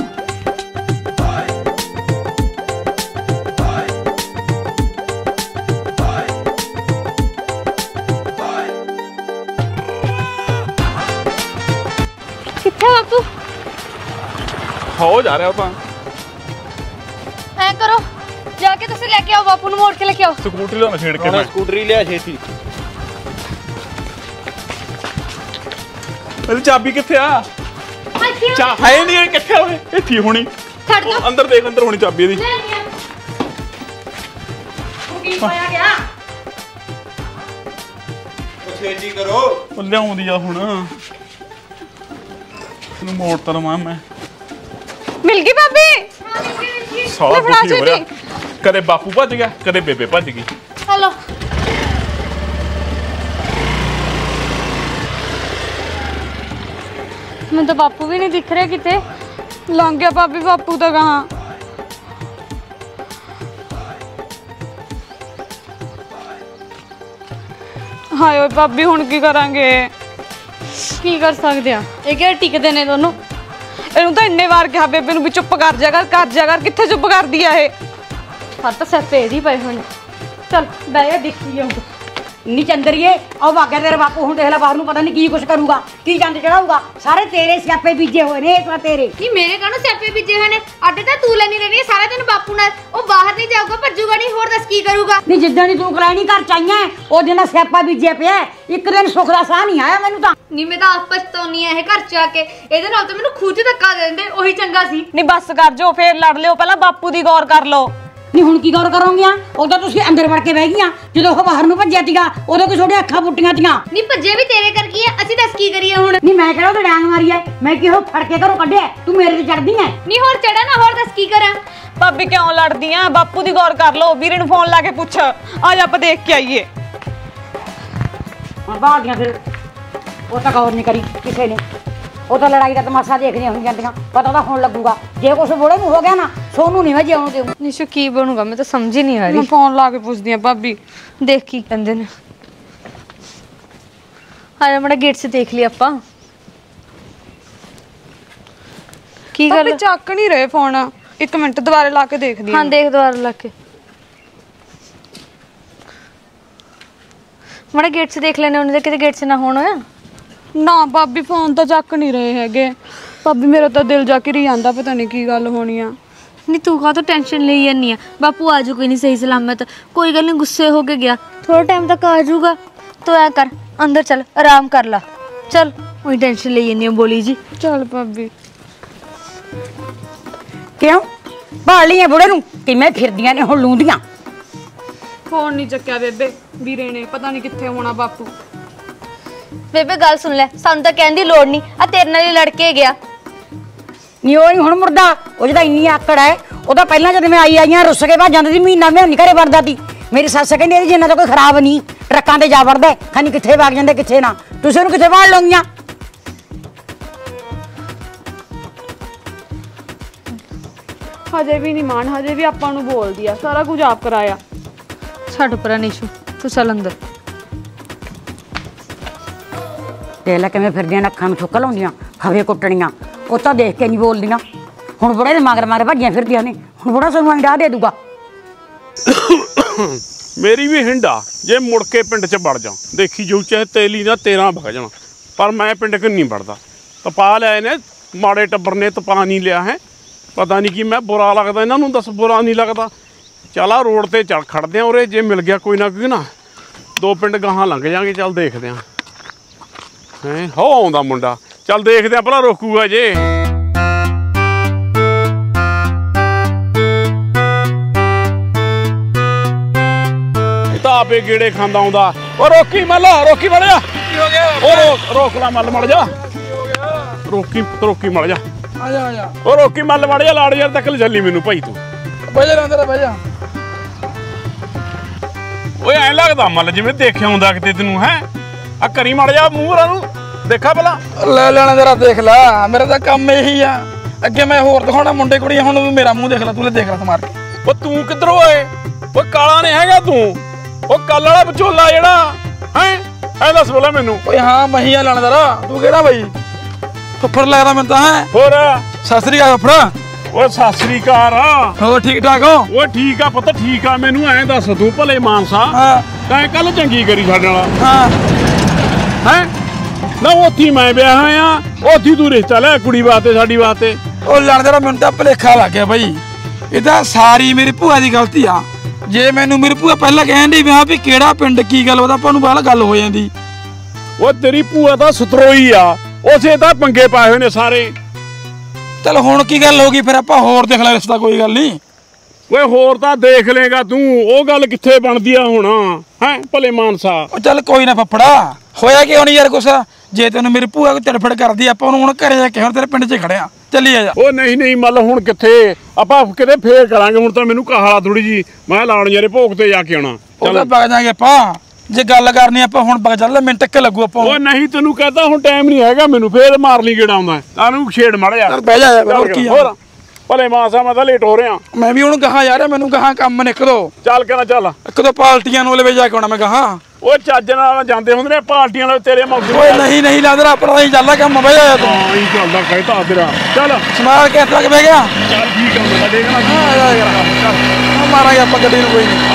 ਕਿੱਥੇ ਬਾਪੂ ਹੋ ਜਾ ਰਿਹਾ ਤਾਂ ਐ ਕਰੋ ਜਾ ਕੇ ਤੁਸੀਂ ਲੈ ਕੇ ਆਓ ਬਾਪੂ ਨੂੰ ਮੋੜ ਕੇ ਲੈ ਕੇ ਆਓ ਸਕੂਟਰੀ ਲਿਆ ਛੇੜ ਕੇ ਮੈਂ ਸਕੂਟਰੀ ਲਿਆ ਛੇਤੀ ਇਹਦੀ ਚਾਬੀ ਕਿੱਥੇ ਆ ਚਾ ਹੈ ਨਹੀਂ ਕਿੱਥੇ ਹੋਵੇ ਇੱਥੇ ਹੋਣੀ ਛੱਡ ਦੋ ਅੰਦਰ ਦੇਖ ਅੰਦਰ ਹੋਣੀ ਚਾਬੀ ਇਹਦੀ ਕੀ ਪਾਇਆ ਗਿਆ ਉਹ ਛੇਤੀ ਕਰੋ ਉਹ ਲਿਆਉਂਦੀ ਆ ਹੁਣ ਇਹਨੂੰ ਮੋੜ ਤਾਂ ਲਵਾਂ ਮੈਂ ਮਿਲ ਗਈ ਭਾਬੀ ਸਾਲਾ ਦੁਖੀ ਹੋ ਰਿਹਾ ਕਦੇ ਬਾਪੂ ਭੱਜ ਗਿਆ ਕਦੇ ਬੇਬੇ ਭੱਜ ਗਈ ਹਲੋ ਮੈਨੂੰ ਤਾਂ ਬਾਪੂ ਵੀ ਨਹੀਂ ਦਿਖ ਰਿਹਾ ਕਿਤੇ ਲੰਘ ਗਿਆ ਭਾਬੀ ਬਾਪੂ ਤਾਂ ਕਹਾਂ ਹਾਏ ਓਏ ਭਾਬੀ ਹੁਣ ਕੀ ਕਰਾਂਗੇ ਕੀ ਕਰ ਸਕਦੇ ਆ ਇਹ ਕਿਹੜੇ ਟਿਕਦੇ ਨੇ ਦੋਨੋਂ ਇਹਨੂੰ ਤਾਂ ਇੰਨੇ ਵਾਰ ਕਿਹਾ ਬੇਬੇ ਨੂੰ ਵੀ ਚੁੱਪ ਕਰ ਜਾ ਕਰ ਕਰ ਜਾ ਕਰ ਕਿੱਥੇ ਚੁੱਪ ਕਰਦੀ ਆ ਇਹ ਹਰ ਤਾਂ ਸਿਆਪੇ ਇਹਦੀ ਪਏ ਹੋਣੇ ਚੱਲ ਬਹਿ ਜਾ ਦੇਖੀ ਜਾਊਗਾ ਨੀ ਚੰਦਰੀਏ ਉਹ ਭਾਗਿਆ ਤੇਰੇ ਬਾਪੂ ਹੁਣ ਦੇਖ ਲੈ ਬਾਹਰ ਨੂੰ ਪਤਾ ਨਹੀਂ ਕੀ ਕੁਛ ਕਰੂਗਾ ਕੀ ਚੰਦ ਚੜਾਊਗਾ ਸਾਰੇ ਤੇਰੇ ਸਿਆਪੇ ਬੀਜੇ ਹੋਏ ਨੇ ਇਸ ਵਾਰ ਤੇਰੇ ਨਹੀਂ ਮੇਰੇ ਕਾਹਨੂੰ ਸਿਆਪੇ ਬੀਜੇ ਹੋਏ ਨੇ ਅੱਡੇ ਤਾਂ ਤੂੰ ਲੈਣੀ ਰਹਿਣੀ ਸਾਰਾ ਦਿਨ ਬਾਪੂ ਨਾਲ ਉਹ ਬਾਹਰ ਨਹੀਂ ਜਾਊਗਾ ਭੱਜੂਗਾ ਨਹੀਂ ਹੋਰ ਦੱਸ ਕੀ ਕਰੂਗਾ ਨਹੀਂ ਜਿੱਦਾਂ ਦੀ ਤੂੰ ਕਰਾਈ ਨਹੀਂ ਘਰ ਚਾਈਆਂ ਉਹ ਦਿਨ ਸਿਆਪਾ ਬੀਜੇ ਪਿਆ ਇੱਕ ਦਿਨ ਸੁੱਖ ਦਾ ਸਾਹ ਨਹੀਂ ਆਇਆ ਮੈਨੂੰ ਤਾਂ ਨਹੀਂ ਮੈਂ ਤਾਂ ਆਪ ਪਛਤਾਉਣੀ ਆ ਇਹ ਘਰ ਚ ਆ ਕੇ ਇਹਦੇ ਨਾਲ ਤਾਂ ਮੈਨੂੰ ਖੂਜ ਧੱਕਾ ਦੇ ਦਿੰਦੇ ਉਹੀ ਚੰਗਾ ਸੀ ਨਹੀਂ ਬੱਸ ਕਰ ਜੋ ਫੇਰ ਲੜ ਲਿਓ ਪਹਿਲਾਂ ਬਾਪੂ ਦੀ ਗੌਰ ਕਰ ਲਓ ਨਹੀਂ ਹੁਣ ਕੀ ਗੌਰ ਕਰੋਗੀਆਂ ਉਦੋਂ ਤੁਸੀਂ ਅੰਦਰ ਵੜ ਕੇ ਬਹਿ ਗਈਆਂ ਜਦੋਂ ਉਹ ਬਾਹਰ ਨੂੰ ਭੱਜਿਆ ਸੀਗਾ ਉਦੋਂ ਕੋਈ ਤੁਹਾਡੇ ਅੱਖਾਂ ਪੁੱਟੀਆਂ ਤੀਆਂ ਨਹੀਂ ਭੱਜੇ ਵੀ ਤੇਰੇ ਕਰ ਕੀ ਹੈ ਅਸੀਂ ਦੱਸ ਕੀ ਕਰੀਏ ਹੁਣ ਨਹੀਂ ਮੈਂ ਕਿਹੜਾ ਉਹ ਡਾਂਗ ਮਾਰੀ ਐ ਮੈਂ ਕਿਹੋ ਫੜ ਕੇ ਘਰੋਂ ਕੱਢਿਆ ਤੂੰ ਮੇਰੇ ਤੇ ਚੜਦੀ ਐ ਨਹੀਂ ਹੋਰ ਚੜਾ ਨਾ ਹੋਰ ਦੱਸ ਕੀ ਕਰਾਂ ਭਾਬੀ ਕਿਉਂ ਲੜਦੀ ਆ ਬਾਪੂ ਦੀ ਗੌਰ ਕਰ ਲਓ ਵੀਰੇ ਨੂੰ ਫੋਨ ਲਾ ਕੇ ਪੁੱਛ ਆ ਜਾ ਆਪਾਂ ਦੇਖ ਕੇ ਆਈਏ ਹੁਣ ਬਾਹਰ ਫਿਰ ਉਹ ਤਾਂ ਗੌਰ ਨਹੀਂ ਕਰੀ ਕਿਸੇ ਨੇ ਉਹ ਤਾਂ ਲੜਾਈ ਦਾ ਤਮਾਸ਼ਾ ਦੇਖਦੀਆਂ ਹੋਈ ਜਾਂਦੀਆਂ ਪਤਾ ਤਾਂ ਹੁਣ ਲੱਗੂਗਾ ਜੇ ਕੁਛ ਬੋਲੇ ਨੂੰ ਹੋ ਗਿਆ ਨਾ ਸੋਨੂੰ ਨਹੀਂ ਮੈਂ ਜਿਉਣ ਦਿਓ ਨਿਸ਼ੂ ਕੀ ਬਣੂਗਾ ਮੈਂ ਤਾਂ ਸਮਝ ਹੀ ਨਹੀਂ ਆ ਰਹੀ ਮੈਂ ਫੋਨ ਲਾ ਕੇ ਪੁੱਛਦੀ ਆ ਭਾਬੀ ਦੇਖ ਕੀ ਕਹਿੰਦੇ ਨੇ ਆਇਆ ਮੜਾ ਗੇਟ ਸੇ ਦੇਖ ਲਈ ਆਪਾਂ ਕੀ ਗੱਲ ਭਾਬੀ ਚੱਕ ਨਹੀਂ ਰਹੇ ਫੋਨ ਇੱਕ ਮਿੰਟ ਦੁਬਾਰੇ ਲਾ ਕੇ ਦੇਖਦੀ ਹਾਂ ਦੇਖ ਦੁਬਾਰਾ ਲਾ ਕੇ ਮੜਾ ਗੇਟ ਸੇ ਦੇਖ ਲੈਣੇ ਉਹਨੇ ਕਿਤੇ ਗੇਟ ਸੇ ਨਾ ਹੋਣ ਨਾ ਭਾਬੀ ਫੋਨ ਤਾਂ ਚੱਕ ਨਹੀਂ ਰਹੇ ਹੈਗੇ ਭਾਬੀ ਮੇਰਾ ਤਾਂ ਦਿਲ ਜਾ ਕੇ ਰਹੀ ਜਾਂਦਾ ਪਤਾ ਨਹੀਂ ਕੀ ਗੱਲ ਹੋਣੀ ਆ ਨਹੀਂ ਤੂੰ ਕਾ ਤਾਂ ਟੈਨਸ਼ਨ ਲਈ ਜਾਂਦੀ ਆ ਬਾਪੂ ਆ ਜਾਊ ਕੋਈ ਨਹੀਂ ਸਹੀ ਸਲਾਮਤ ਕੋਈ ਗੱਲ ਨਹੀਂ ਗੁੱਸੇ ਹੋ ਕੇ ਗਿਆ ਥੋੜਾ ਟਾਈਮ ਤੱਕ ਆ ਜਾਊਗਾ ਤੂੰ ਐ ਕਰ ਅੰਦਰ ਚੱਲ ਆਰਾਮ ਕਰ ਲਾ ਚੱਲ ਉਹੀ ਟੈਨਸ਼ਨ ਲਈ ਜਾਂਦੀ ਆ ਬੋਲੀ ਜੀ ਚੱਲ ਭਾਬੀ ਕਿਉਂ ਭਾਲ ਲਈਆਂ ਬੁੜੇ ਨੂੰ ਕਿਵੇਂ ਫਿਰਦੀਆਂ ਨੇ ਹੁਣ ਲੂੰਦੀਆਂ ਫੋਨ ਨਹੀਂ ਚੱਕਿਆ ਬੇਬੇ ਵੀਰੇ ਨੇ ਪਤਾ ਨਹੀਂ ਕਿੱਥੇ ਹੋਣਾ ਬਾਪੂ ਬੇਬੇ ਗੱਲ ਸੁਣ ਲੈ ਸਾਨੂੰ ਤਾਂ ਕਹਿਣ ਦੀ ਲੋੜ ਨਹੀਂ ਆ ਤੇਰੇ ਨਾਲ ਹੀ ਲੜ ਕੇ ਗਿਆ ਨਹੀਂ ਉਹ ਨਹੀਂ ਹੁਣ ਮੁਰਦਾ ਉਹ ਜਿਹਦਾ ਇੰਨੀ ਆਕੜ ਹੈ ਉਹਦਾ ਪਹਿਲਾਂ ਜਦ ਮੈਂ ਆਈ ਆਈਆਂ ਰੁੱਸ ਕੇ ਭੱਜ ਜਾਂਦੀ ਸੀ ਮਹੀਨਾ ਮੈਂ ਨਹੀਂ ਘਰੇ ਵੜਦਾ ਸੀ ਮੇਰੀ ਸੱਸ ਕਹਿੰਦੀ ਇਹਦੀ ਜਿੰਨਾ ਤਾਂ ਕੋਈ ਖਰਾਬ ਨਹੀਂ ਟਰੱਕਾਂ ਤੇ ਜਾ ਵੜਦਾ ਖਾਨੀ ਕਿੱਥੇ ਵਗ ਜਾਂਦੇ ਕਿੱਥੇ ਨਾ ਤੁਸੀਂ ਉਹਨੂੰ ਕਿੱਥੇ ਵਾੜ ਲਓਗੀਆਂ ਹਜੇ ਵੀ ਨਹੀਂ ਮਾਨ, ਹਜੇ ਵੀ ਆਪਾਂ ਨੂੰ ਬੋਲਦੀ ਆ, ਸਾਰਾ ਕੁਝ ਆਪ ਕਰਾਇਆ। ਛੱਡ ਪਰਾਂ ਨਿਸ਼ੂ, ਤੂੰ ਚੱਲ ਅੰਦਰ। ਦੇਖ ਲੈ ਕਿਵੇਂ ਫਿਰਦੀਆਂ ਨੇ, ਅੱਖਾਂ ਨੂੰ ਥੁੱਕ ਲਾਉਂਦੀਆਂ, ਖਵੇ ਕੁੱਟਣੀਆਂ। ਉਹ ਤਾਂ ਦੇਖ ਕੇ ਨਹੀਂ ਬੋਲਦੀਆਂ। ਹੁਣ ਬੁੜੇ ਦੇ ਮਗਰ ਮਗਰ ਭੱਜੀਆਂ ਫਿਰਦੀਆਂ ਨੇ। ਹੁਣ ਬੁੜਾ ਸਾਨੂੰ ਅੰਡਾ ਦੇ ਦੂਗਾ। ਮੇਰੀ ਵੀ ਹਿੰਡਾ ਜੇ ਮੁੜ ਕੇ ਪਿੰਡ 'ਚ ਵੜ ਜਾ, ਦੇਖੀ ਜਾਊ ਚਾਹੇ ਤੇਲੀ ਦਾ ਤੇਰਾਂ ਵਗ ਜਾਣਾ, ਪਰ ਮੈਂ ਪਿੰਡ ਕਿ ਨਹੀਂ ਵੜਦਾ। ਤਪਾ ਲਿਆਏ ਨੇ ਮਾੜੇ ਟੱਬਰ ਨੇ, ਤਪਾ ਨਹੀਂ ਲਿਆ ਹੈ। ਪਤਾ ਨਹੀਂ ਕਿ ਮੈਂ ਬੁਰਾ ਲੱਗਦਾ ਇਹਨਾਂ ਨੂੰ, ਦੱਸ ਬੁਰਾ ਨਹੀਂ ਲੱਗਦਾ। ਚੱਲ ਆ ਰੋਡ ਤੇ ਚੱਲ ਖੜਦੇ ਆ ਉਰੇ, ਜੇ ਮਿਲ ਗਿਆ ਕੋਈ ਨਾ ਕੋਈ ਨਾ, ਦੋ ਪਿੰਡ ਗਾਹਾਂ ਲੰਘ ਜਾਾਂਗੇ। ਚੱਲ ਦੇਖਦੇ ਆ। ਹੈਂ ਹੋ ਆਉਂਦਾ ਮੁੰਡਾ, ਚੱਲ ਦੇਖਦੇ ਆ ਭਲਾ ਰੋਕੂਗਾ ਜੇ। ਇਹ ਤਾਂ ਆਪੇ ਗੇੜੇ ਖਾਂਦਾ ਆਉਂਦਾ। ਉਹ ਰੋਕੀ ਮੱਲ, ਰੋਕੀ ਮੜ ਜਾ। ਕੀ ਹੋ ਗਿਆ? ਉਹ ਰੋਕ ਰੋਕ ਲਾ ਮੱਲ ਮੜ ਜਾ। ਰੋਕੀ ਰੋਕੀ ਮੜ ਜਾ। ਆ ਜਾ ਆ ਜਾ। ਉਹ ਰੋਕੀ ਮੱਲ ਮੜ ਜਾ, ਲਾੜ ਯਾਰ ਤੱਕ ਚੱਲੀ ਮੈਨੂੰ ਭਾਈ ਤੂੰ। ਬਹਿ ਜਾ ਅੰਦਰ ਬਹਿ ਜਾ। ਓਏ ਐਂ ਲੱਗਦਾ ਮੱਲ ਜਿਵੇਂ ਦੇਖਿਆ ਹੁੰਦਾ ਕਿਤੇ ਤੈਨੂੰ। ਹੈ ਆ ਕਰੀ ਮੜ ਜਾ ਮੂੰਹ ਰਾਂ ਨੂੰ ਦੇਖਾ ਭਲਾ। ਲੈ ਲੈਣਾ ਜਰਾ ਦੇਖ ਲੈ, ਮੇਰਾ ਤਾਂ ਕੰਮ ਇਹੀ ਆ। ਅੱਗੇ ਮੈਂ ਹੋਰ ਦਿਖਾਉਣਾ ਮੁੰਡੇ ਕੁੜੀਆਂ, ਹੁਣ ਵੀ ਮੇਰਾ ਮੂੰਹ ਦੇਖ ਲੈ। ਤੂੰ ਲੈ ਦੇਖ ਲੈ ਮਾਰ ਕੇ। ਉਹ ਤੂੰ ਕਿੱਧਰੋਂ ਆਏ? ਉਹ ਕਾਲਾ ਨੇ ਹੈਗਾ ਤੂੰ? ਉਹ ਕੱਲ ਵਾਲਾ ਵਿਚੋਲਾ ਜਿਹੜਾ ਹੈ, ਐ ਦੱਸ ਬੋਲਾ ਮੈਨੂੰ। ਓਏ ਹਾਂ ਮਹੀ ਆ ਲੈਣਾ ਜਰਾ। ਤੂੰ ਕਿਹੜਾ ਬਈ? ਫੁੱਫੜ ਲੱਗਦਾ ਮੈਨੂੰ ਤਾਂ। ਹੈ ਹੋਰ ਸਤਿ ਸ੍ਰੀ ਅਕਾਲ ਫੁੱਫੜ। ਉਹ ਸਤਿ ਸ੍ਰੀ ਅਕਾਲ। ਹੋਰ ਠੀਕ ਠਾਕ ਹੋ? ਉਹ ਠੀਕ ਆ ਪੁੱਤ, ਠੀਕ ਆ। ਮੈਨੂੰ ਐਂ ਦੱਸ ਤੂੰ ਭਲੇ ਮਾਨਸਾ ਤੈਂ ਕੱਲ ਚੰਗੀ ਕਰੀ ਸਾਡੇ ਨਾਲ? ਹਾਂ ਹੈ ਨਾ ਉੱਥੇ ਮੈਂ ਵਿਆਹ ਆ, ਉੱਥੇ ਤੂੰ ਰਿਸ਼ਤਾ ਲੈ ਕੁੜੀ ਵਾਸਤੇ, ਸਾਡੀ ਵਾਸਤੇ। ਉਹ ਲੈਣ ਜਰਾ, ਮੈਨੂੰ ਤਾਂ ਭੁਲੇਖਾ ਲੱਗ ਗਿਆ ਬਈ। ਇਹ ਤਾਂ ਸਾਰੀ ਮੇਰੀ ਭੂਆ ਦੀ ਗਲਤੀ ਆ। ਜੇ ਮੈਨੂੰ ਮੇਰੀ ਭੂਆ ਪਹਿਲਾਂ ਕਹਿਣ ਦੀ ਵਿਆਹ ਵੀ ਕਿਹੜਾ ਪਿੰਡ ਕੀ ਗੱਲ, ਉਹਦਾ ਆਪਾਂ ਨੂੰ ਬਾਹਲਾ ਗੱਲ ਹੋ ਜਾਂਦੀ। ਉਹ ਤੇਰੀ ਭੂਆ ਤਾਂ ਸਤਰੋਈ ਆ, ਉਸੇ ਤਾਂ ਪੰਗੇ ਪਾਏ ਹੋਏ ਨੇ ਸਾਰੇ। ਚਲ ਹੁਣ ਕੀ ਗੱਲ ਹੋ ਗਈ, ਫਿਰ ਆਪਾਂ ਹੋਰ ਦੇਖ ਲੈ ਰਿਸ਼ਤਾ, ਕੋਈ ਗੱਲ ਨਹੀਂ। ਓਏ ਹੋਰ ਤਾਂ ਦੇਖ ਲੇਗਾ ਤੂੰ, ਉਹ ਗੱਲ ਕਿੱਥੇ ਬਣਦੀ ਆ ਹੁਣ। ਹੈ ਭਲੇ ਮਾਨਸਾ। ਉਹ ਚੱਲ ਕੋਈ ਨਾ ਫੱਫੜਾ, ਹੋਇਆ ਕਿ ਹੋਣੀ ਯਾਰ ਕੁਛ। ਜੇ ਤੈਨੂੰ ਮੇਰੀ ਭੂਆ ਕੋਈ ਤੜਫੜ ਕਰਦੀ, ਆਪਾਂ ਉਹਨੂੰ ਹੁਣ ਘਰੇ ਜਾ ਕੇ ਹੁਣ ਤੇਰੇ ਪਿੰਡ 'ਚ ਖੜਿਆ। ਚੱਲੀ ਆ ਜਾ। ਉਹ ਨਹੀਂ ਨਹੀਂ ਮੱਲ, ਹੁਣ ਕਿੱਥੇ ਆਪਾਂ ਕਿਤੇ ਫੇਰ ਕਰਾਂਗੇ। ਹੁਣ ਤਾਂ ਮੈਨੂੰ ਕਹਾਲਾ ਥੋੜੀ ਜੀ, ਮੈਂ ਲਾਣ ਯਾਰੇ ਭੋਗ ਤੇ ਜਾ ਕੇ ਆਉਣਾ। ਚੱਲ ਵਗ ਜਾਾਂਗੇ ਆਪਾਂ। ਜੇ ਗੱਲ ਕਰਨੀ ਆਪਾਂ ਹੁਣ ਵਗ ਚੱਲ, ਮਿੰਟ ਟੱਕੇ ਲੱਗੂ ਆਪਾਂ। ਉਹ ਨਹੀਂ ਤੈਨੂੰ ਕਹਤਾ ਹੁਣ ਟਾਈਮ ਨਹੀਂ ਹੈਗਾ ਮੈਨੂੰ, ਫੇਰ ਮਾਰ ਲਈ ਗੇੜਾ ਆਉਂਦਾ। ਤਾਨੂੰ ਛੇੜ ਮੜ ਜਾ। ਚੱਲ ਬਹਿ ਜਾ ਹੋਰ ਕੀ ਆ। ਭਲੇ ਮਾਨਸਾ ਮੈਂ ਤਾਂ ਲੇਟ ਹੋ ਰਿਹਾ। ਮੈਂ ਵੀ ਹੁਣ ਕਹਾ ਯਾਰ, ਮੈਨੂੰ ਕਹਾ ਕੰਮ ਨਿਕ ਦੋ। ਚੱਲ ਕਹਿੰਦਾ ਚੱਲ ਇੱਕ ਦੋ ਪਾਲਟੀਆਂ ਨੂੰ ਲੈ ਜਾ ਕੇ ਆਉਣਾ ਮੈਂ ਕਹਾ। ਉਹ ਚੱਜ ਨਾਲ ਜਾਂਦੇ ਹੁੰਦੇ ਨੇ ਪਾਰਟੀਆਂ ਨਾਲ, ਤੇਰੇ ਮੌਕੇ। ਓਏ ਨਹੀਂ ਨਹੀਂ ਲਾਦਰ, ਆਪਣਾ ਹੀ ਚੱਲਦਾ ਕੰਮ। ਬਹਿ ਜਾ ਤੂੰ। ਹਾਂ ਹੀ ਚੱਲਦਾ ਕਹਿਤਾ ਤੇਰਾ। ਚੱਲ ਸਮਾਰ ਕੇ ਤੱਕ ਬਹਿ ਗਿਆ। ਚੱਲ ਠੀਕ ਆ ਮੈਂ ਦੇਖਣਾ। ਆ ਜਾ ਯਾਰ, ਮਾਰਾਂਗੇ ਆਪਾਂ ਗੱਡੀ ਨੂੰ ਕੋਈ ਨਹੀਂ।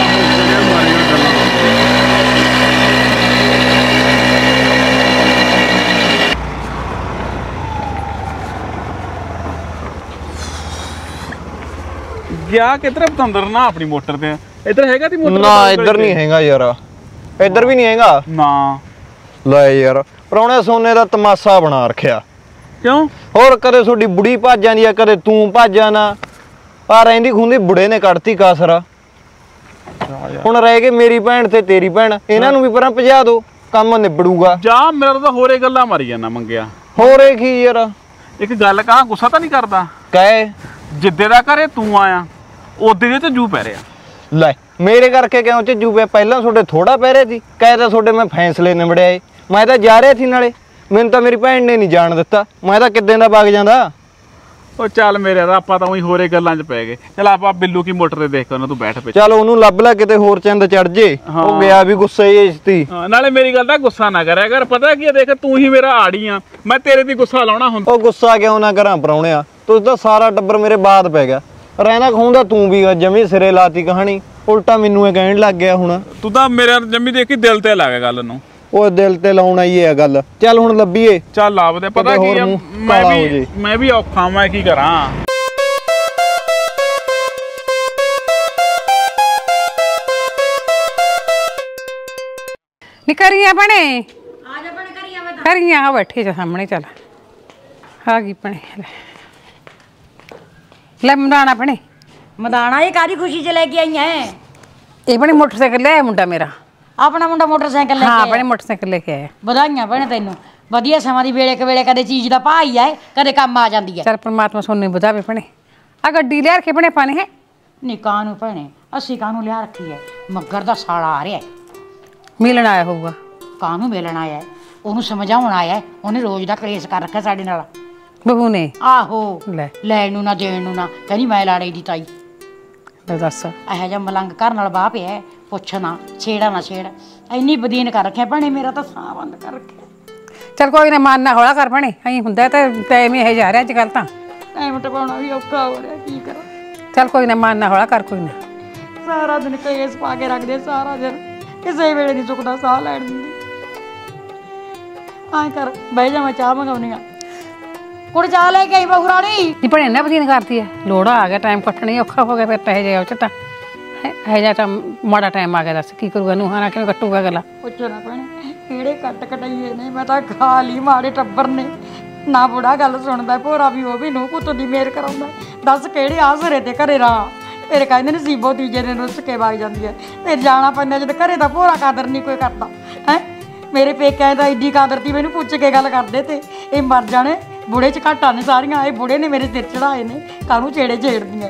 ਗਿਆ ਕਿਧਰ ਪਤੰਦਰ ਨਾ ਆਪਣੀ ਮੋਟਰ ਤੇ? ਇੱਧਰ ਹੈਗਾ ਤੀ ਮੋਟਰ? ਨਾ ਇੱਧਰ ਨਹੀਂ ਹੈਗਾ ਯਾਰ, ਇੱਧਰ ਵੀ ਨਹੀਂ ਹੈਗਾ ਨਾ। ਲੈ ਯਾਰ ਪ੍ਰਾਹੁਣੇ ਸੋਨੇ ਦਾ ਤਮਾਸ਼ਾ ਬਣਾ ਰੱਖਿਆ। ਕਿਉਂ? ਹੋਰ ਕਦੇ ਤੁਹਾਡੀ ਬੁੜੀ ਭੱਜ ਜਾਂਦੀ ਆ, ਕਦੇ ਤੂੰ ਭੱਜ ਜਾਣਾ। ਆ ਰਹਿੰਦੀ ਖੁੰਦੀ ਬੁੜੇ ਨੇ ਕੱਢਤੀ ਕਾਸਰਾ। ਹੁਣ ਰਹਿ ਗਏ ਮੇਰੀ ਭੈਣ ਤੇ ਤੇਰੀ ਭੈਣ, ਇਹਨਾਂ ਨੂੰ ਵੀ ਪਰਾਂ ਭਜਾ ਦੋ, ਕੰਮ ਨਿਬੜੂਗਾ। ਜਾ ਮੇਰਾ ਤਾਂ ਹੋਰੇ ਗੱਲਾਂ ਮਾਰੀ ਜਾਂਦਾ ਮੰਗਿਆ। ਹੋਰੇ ਕੀ ਯਾਰ? ਇੱਕ ਗੱਲ ਕਹਾਂ, ਗੁੱਸਾ ਤਾਂ ਨਹੀਂ ਕਰਦਾ? ਕਹੇ ਜਿੱਦੇ ਦਾ ਘਰੇ ਤੂੰ ਆਇਆ ਉਹਦੇ ਦੇ ਤੇ ਜੂ ਪੈ ਰਿਹਾ। ਲੈ ਮੇਰੇ ਕਰਕੇ ਕਿਉਂ ਝੱਜੂ ਪਿਆ? ਪਹਿਲਾਂ ਤੁਹਾਡੇ ਥੋੜਾ ਪੈ ਰਿਹਾ ਸੀ, ਕਹੇ ਤਾਂ ਤੁਹਾਡੇ ਮੈਂ ਫੈਸਲੇ ਨਿਬੜਿਆ ਏ। ਮੈਂ ਤਾਂ ਜਾ ਰਿਹਾ ਸੀ, ਨਾਲੇ ਮੈਨੂੰ ਤਾਂ ਮੇਰੀ ਭੈਣ ਨੇ ਨਹੀਂ ਜਾਣ ਦਿੱਤਾ। ਮੈਂ ਤਾਂ ਕਿੱਦਾਂ ਦਾ ਵਗ ਜਾਂਦਾ। ਉਹ ਚੱਲ ਮੇਰੇ ਦਾ, ਆਪਾਂ ਤਾਂ ਉਹੀ ਹੋਰੇ ਗੱਲਾਂ 'ਚ ਪੈ ਗਏ। ਚੱਲ ਆਪਾਂ ਬਿੱਲੂ ਕੀ ਮੋਟਰ ਤੇ ਦੇਖ ਕੇ ਉਹਨਾਂ ਤੂੰ ਬੈਠ ਪਏ। ਚੱਲ ਉਹਨੂੰ ਲੱਭ ਲੈ, ਕਿਤੇ ਹੋਰ ਚੰਦ ਚੜ ਜੇ। ਉਹ ਗਿਆ ਵੀ ਗੁੱਸੇ ਹੀ ਸੀ। ਨਾਲੇ ਮੇਰੀ ਗੱਲ ਦਾ ਗੁੱਸਾ ਨਾ ਕਰਿਆ ਕਰ। ਪਤਾ ਕੀ ਦੇਖ, ਤੂੰ ਹੀ ਮੇਰਾ ਆੜੀ ਆ, ਮੈਂ ਤੇਰੇ ਦੀ ਗੁੱਸਾ ਲਾਉਣਾ ਹੁੰਦਾ। ਉਹ ਗੁੱਸਾ ਕਿਉਂ ਨਾ ਕਰਾਂ ਪ੍ਰਾਹੁਣਿਆ, ਤੁਸੀਂ ਤਾਂ ਸਾਰਾ ਟੱਬਰ ਮੇਰੇ ਬਾਤ ਪੈ ਗਿਆ। ਰਹਿਣਾ ਖੂੰਦਾ ਤੂੰ ਵੀ ਜਮੀ ਸਿਰੇ ਲਾਤੀ ਕਹਾਣੀ, ਉਲਟਾ ਮੈਨੂੰ ਇਹ ਕਹਿਣ ਲੱਗ ਗਿਆ। ਹੁਣ ਤੂੰ ਤਾਂ ਮੇਰੇ ਜੰਮੀ ਦੇਖ ਕੇ ਦਿਲ ਤੇ ਲੱਗ ਗਿਆ ਗੱਲ ਨੂੰ। ਉਹ ਦਿਲ ਤੇ ਲਾਉਣ ਆਈ ਹੈ ਗੱਲ। ਚੱਲ ਹੁਣ ਲੱਭੀਏ। ਚੱਲ ਲੱਭਦੇ। ਪਤਾ ਕੀ ਆ, ਮੈਂ ਵੀ ਮੈਂ ਵੀ ਔਖਾ, ਮੈਂ ਕੀ ਕਰਾਂ। ਨੀ ਕਰੀਆਂ ਭੈਣੇ, ਆ ਜਾ ਭੈਣੇ। ਕਰੀਆਂ ਮੈਂ ਤਾਂ ਕਰੀਆਂ ਆ ਬੈਠੀ ਜਾ ਸਾਹਮਣੇ। ਚੱਲ ਆ ਗਈ ਭੈਣੇ। ਲੈ ਮਦਾਣਾ ਭੈਣੇ। ਮਦਾਣਾ ਇਹ ਕਾਦੀ ਖੁਸ਼ੀ ਚ ਲੈ ਕੇ ਆਈ ਐ? ਇਹ ਭੈਣੇ ਮੋਟਰਸਾਈਕਲ ਲਿਆਇਆ ਮੁੰਡਾ ਮੇਰਾ। ਆਪਣਾ ਮੁੰਡਾ ਮੋਟਰਸਾਈਕਲ ਲੈ ਕੇ? ਹਾਂ ਭੈਣੇ ਮੋਟਰਸਾਈਕਲ ਲੈ ਕੇ ਆਇਆ। ਵਧਾਈਆਂ ਭੈਣੇ ਤੈਨੂੰ, ਵਧੀਆ ਸਮਾਂ ਦੀ ਵੇਲੇ ਕਵੇਲੇ ਕਦੇ ਚੀਜ਼ ਦਾ ਭਾਅ ਹੀ ਐ, ਕਦੇ ਕੰਮ ਆ ਜਾਂਦੀ ਐ। ਚੱਲ ਪਰਮਾਤਮਾ ਸੋਨੇ ਵਧਾਵੇ ਭੈਣੇ। ਆ ਗੱਡੀ ਲਿਆ ਰੱਖੇ ਭੈਣੇ ਆਪਾਂ ਨੇ। ਹੈ ਨੀ ਕਾਹਨੂੰ ਭੈਣੇ, ਅਸੀਂ ਕਾਹਨੂੰ ਲਿਆ ਰੱਖੀ ਐ? ਮੱਗਰ ਦਾ ਸਾਲਾ ਆ ਰਿਹਾ, ਮਿਲਣ ਆਇਆ ਹੋਊਗਾ। ਕਾਹਨੂੰ ਮਿਲਣ ਆਇਆ? ਉਹਨੂੰ ਸਮਝਾਉਣ ਆਇਆ। ਉਹਨੇ ਰੋਜ਼ ਦਾ ਕਲੇਸ਼ ਕਰ ਰੱਖਿਆ ਸਾਡੇ ਨਾਲ। ਬਹੂ ਨੇ ਆਹੋ ਲੈ ਲੈਣ ਨੂੰ ਨਾ ਦੇਣ ਨੂੰ ਨਾ ਕਹਿੰਦੀ ਮੈਂ ਲਾੜੇ ਦੀ ਤਾਈ ਲੈ ਦੱਸ ਇਹੋ ਜਿਹਾ ਮਲੰਗ ਘਰ ਨਾਲ ਬਾਹ ਪਿਆ ਹੈ, ਪੁੱਛ ਨਾ ਛੇੜਾ ਨਾ ਛੇੜ ਇੰਨੀ ਬਦੀਨ ਕਰ ਰੱਖਿਆ ਭੈਣੇ ਮੇਰਾ ਤਾਂ ਸਾਹ ਬੰਦ ਕਰ ਰੱਖਿਆ। ਚੱਲ ਕੋਈ ਨਾ ਮਨ ਨਾ ਹੌਲਾ ਕਰ ਭੈਣੇ ਐਂ ਹੁੰਦਾ ਤਾਂ ਟਾਈਮ ਇਹ ਜਾ ਰਿਹਾ ਅੱਜ ਕੱਲ ਤਾਂ ਟਾਈਮ ਟਪਾਉਣਾ ਵੀ ਔਖਾ ਹੋ ਰਿਹਾ ਕੀ ਕਰਾਂ। ਚੱਲ ਕੋਈ ਨਾ ਮਨ ਨਾ ਹੌਲਾ ਕਰ ਕੋਈ ਨਾ ਸਾਰਾ ਦਿਨ ਕੇਸ ਪਾ ਕੇ ਰੱਖਦੇ ਸਾਰਾ ਦਿਨ ਕਿਸੇ ਵੇਲੇ ਨਹੀਂ ਚੁੱਕਦਾ ਸਾਹ ਲੈਣ ਦਿੰਦੀ। ਆਏ ਕਰ ਬਹਿ ਜਾ ਮੈਂ ਚਾਹ ਮੰਗਾਉਣੀ ਆ ਕੁੜ ਚਾਹ ਲੈ ਕੇ ਆਈ ਬਹੂ ਰਾਣੀ। ਨਹੀਂ ਭੈਣੇ ਨਾ ਬਦੀਨ ਕਰਦੀ ਹੈ ਲੋੜਾ ਆ ਗਿਆ ਟਾਈਮ ਕੱਟਣੀ ਔਖਾ ਹੋ ਗਿਆ ਫਿਰ ਤਾਂ ਇਹ ਜਿਹਾ ਉਹ ਚ ਤਾਂ ਇਹ ਜਿਹਾ ਤਾਂ ਮਾੜਾ ਟਾਈਮ ਆ ਗਿਆ ਦੱਸ ਕੀ ਕਰੂਗਾ ਨੂੰਹਾਂ ਨਾਲ ਕਿਵੇਂ ਕੱਟੂਗਾ ਗੱਲਾਂ ਪੁੱਛੋ ਨਾ ਭੈਣੇ ਕਿਹੜੇ ਕੱਟ ਕਟਾਈਏ ਨੇ ਮੈਂ ਤਾਂ ਖਾ ਲਈ ਮਾੜੇ ਟੱਬਰ ਨੇ ਨਾ ਬੁੜਾ ਗੱਲ ਸੁਣਦਾ ਭੋਰਾ ਵੀ ਉਹ ਵੀ ਨੂੰ ਪੁੱਤ ਦੀ ਮੇਰ ਕਰਾਉਂਦਾ ਦੱਸ ਕਿਹੜੇ ਆਸਰੇ ਤੇ ਘਰੇ ਰਾਂ ਤੇਰੇ ਕਹਿੰਦੇ ਨੇ ਸੀਬੋ ਤੀਜੇ ਦਿਨ ਰੁੱਸ ਕੇ ਵਗ ਜਾਂਦੀ ਹੈ ਤੇ ਜਾਣਾ ਪੈਂਦਾ ਜਦ ਘਰੇ ਦਾ ਭੋਰਾ ਕਾਦਰ ਨਹੀਂ ਕੋਈ ਕਰਦਾ ਹੈ। ਮੇਰੇ ਪੇਕਿਆਂ ਦਾ ਏਡੀ ਕਾਦਰ ਤੀ ਮੈਨੂੰ ਪੁੱਛ ਕੇ ਗੱਲ ਕਰਦੇ ਤੇ ਇਹ ਮਰ ਜਾਣੇ ਬੁੜੇ ਚ ਘਾਟਾਂ ਨੇ ਸਾਰੀਆਂ ਇਹ ਬੁੜੇ ਨੇ ਮੇਰੇ ਸਿਰ ਚੜਾਏ ਨੇ ਕਾਹਨੂੰ ਛੇੜੇ ਛੇੜਦੀਆਂ।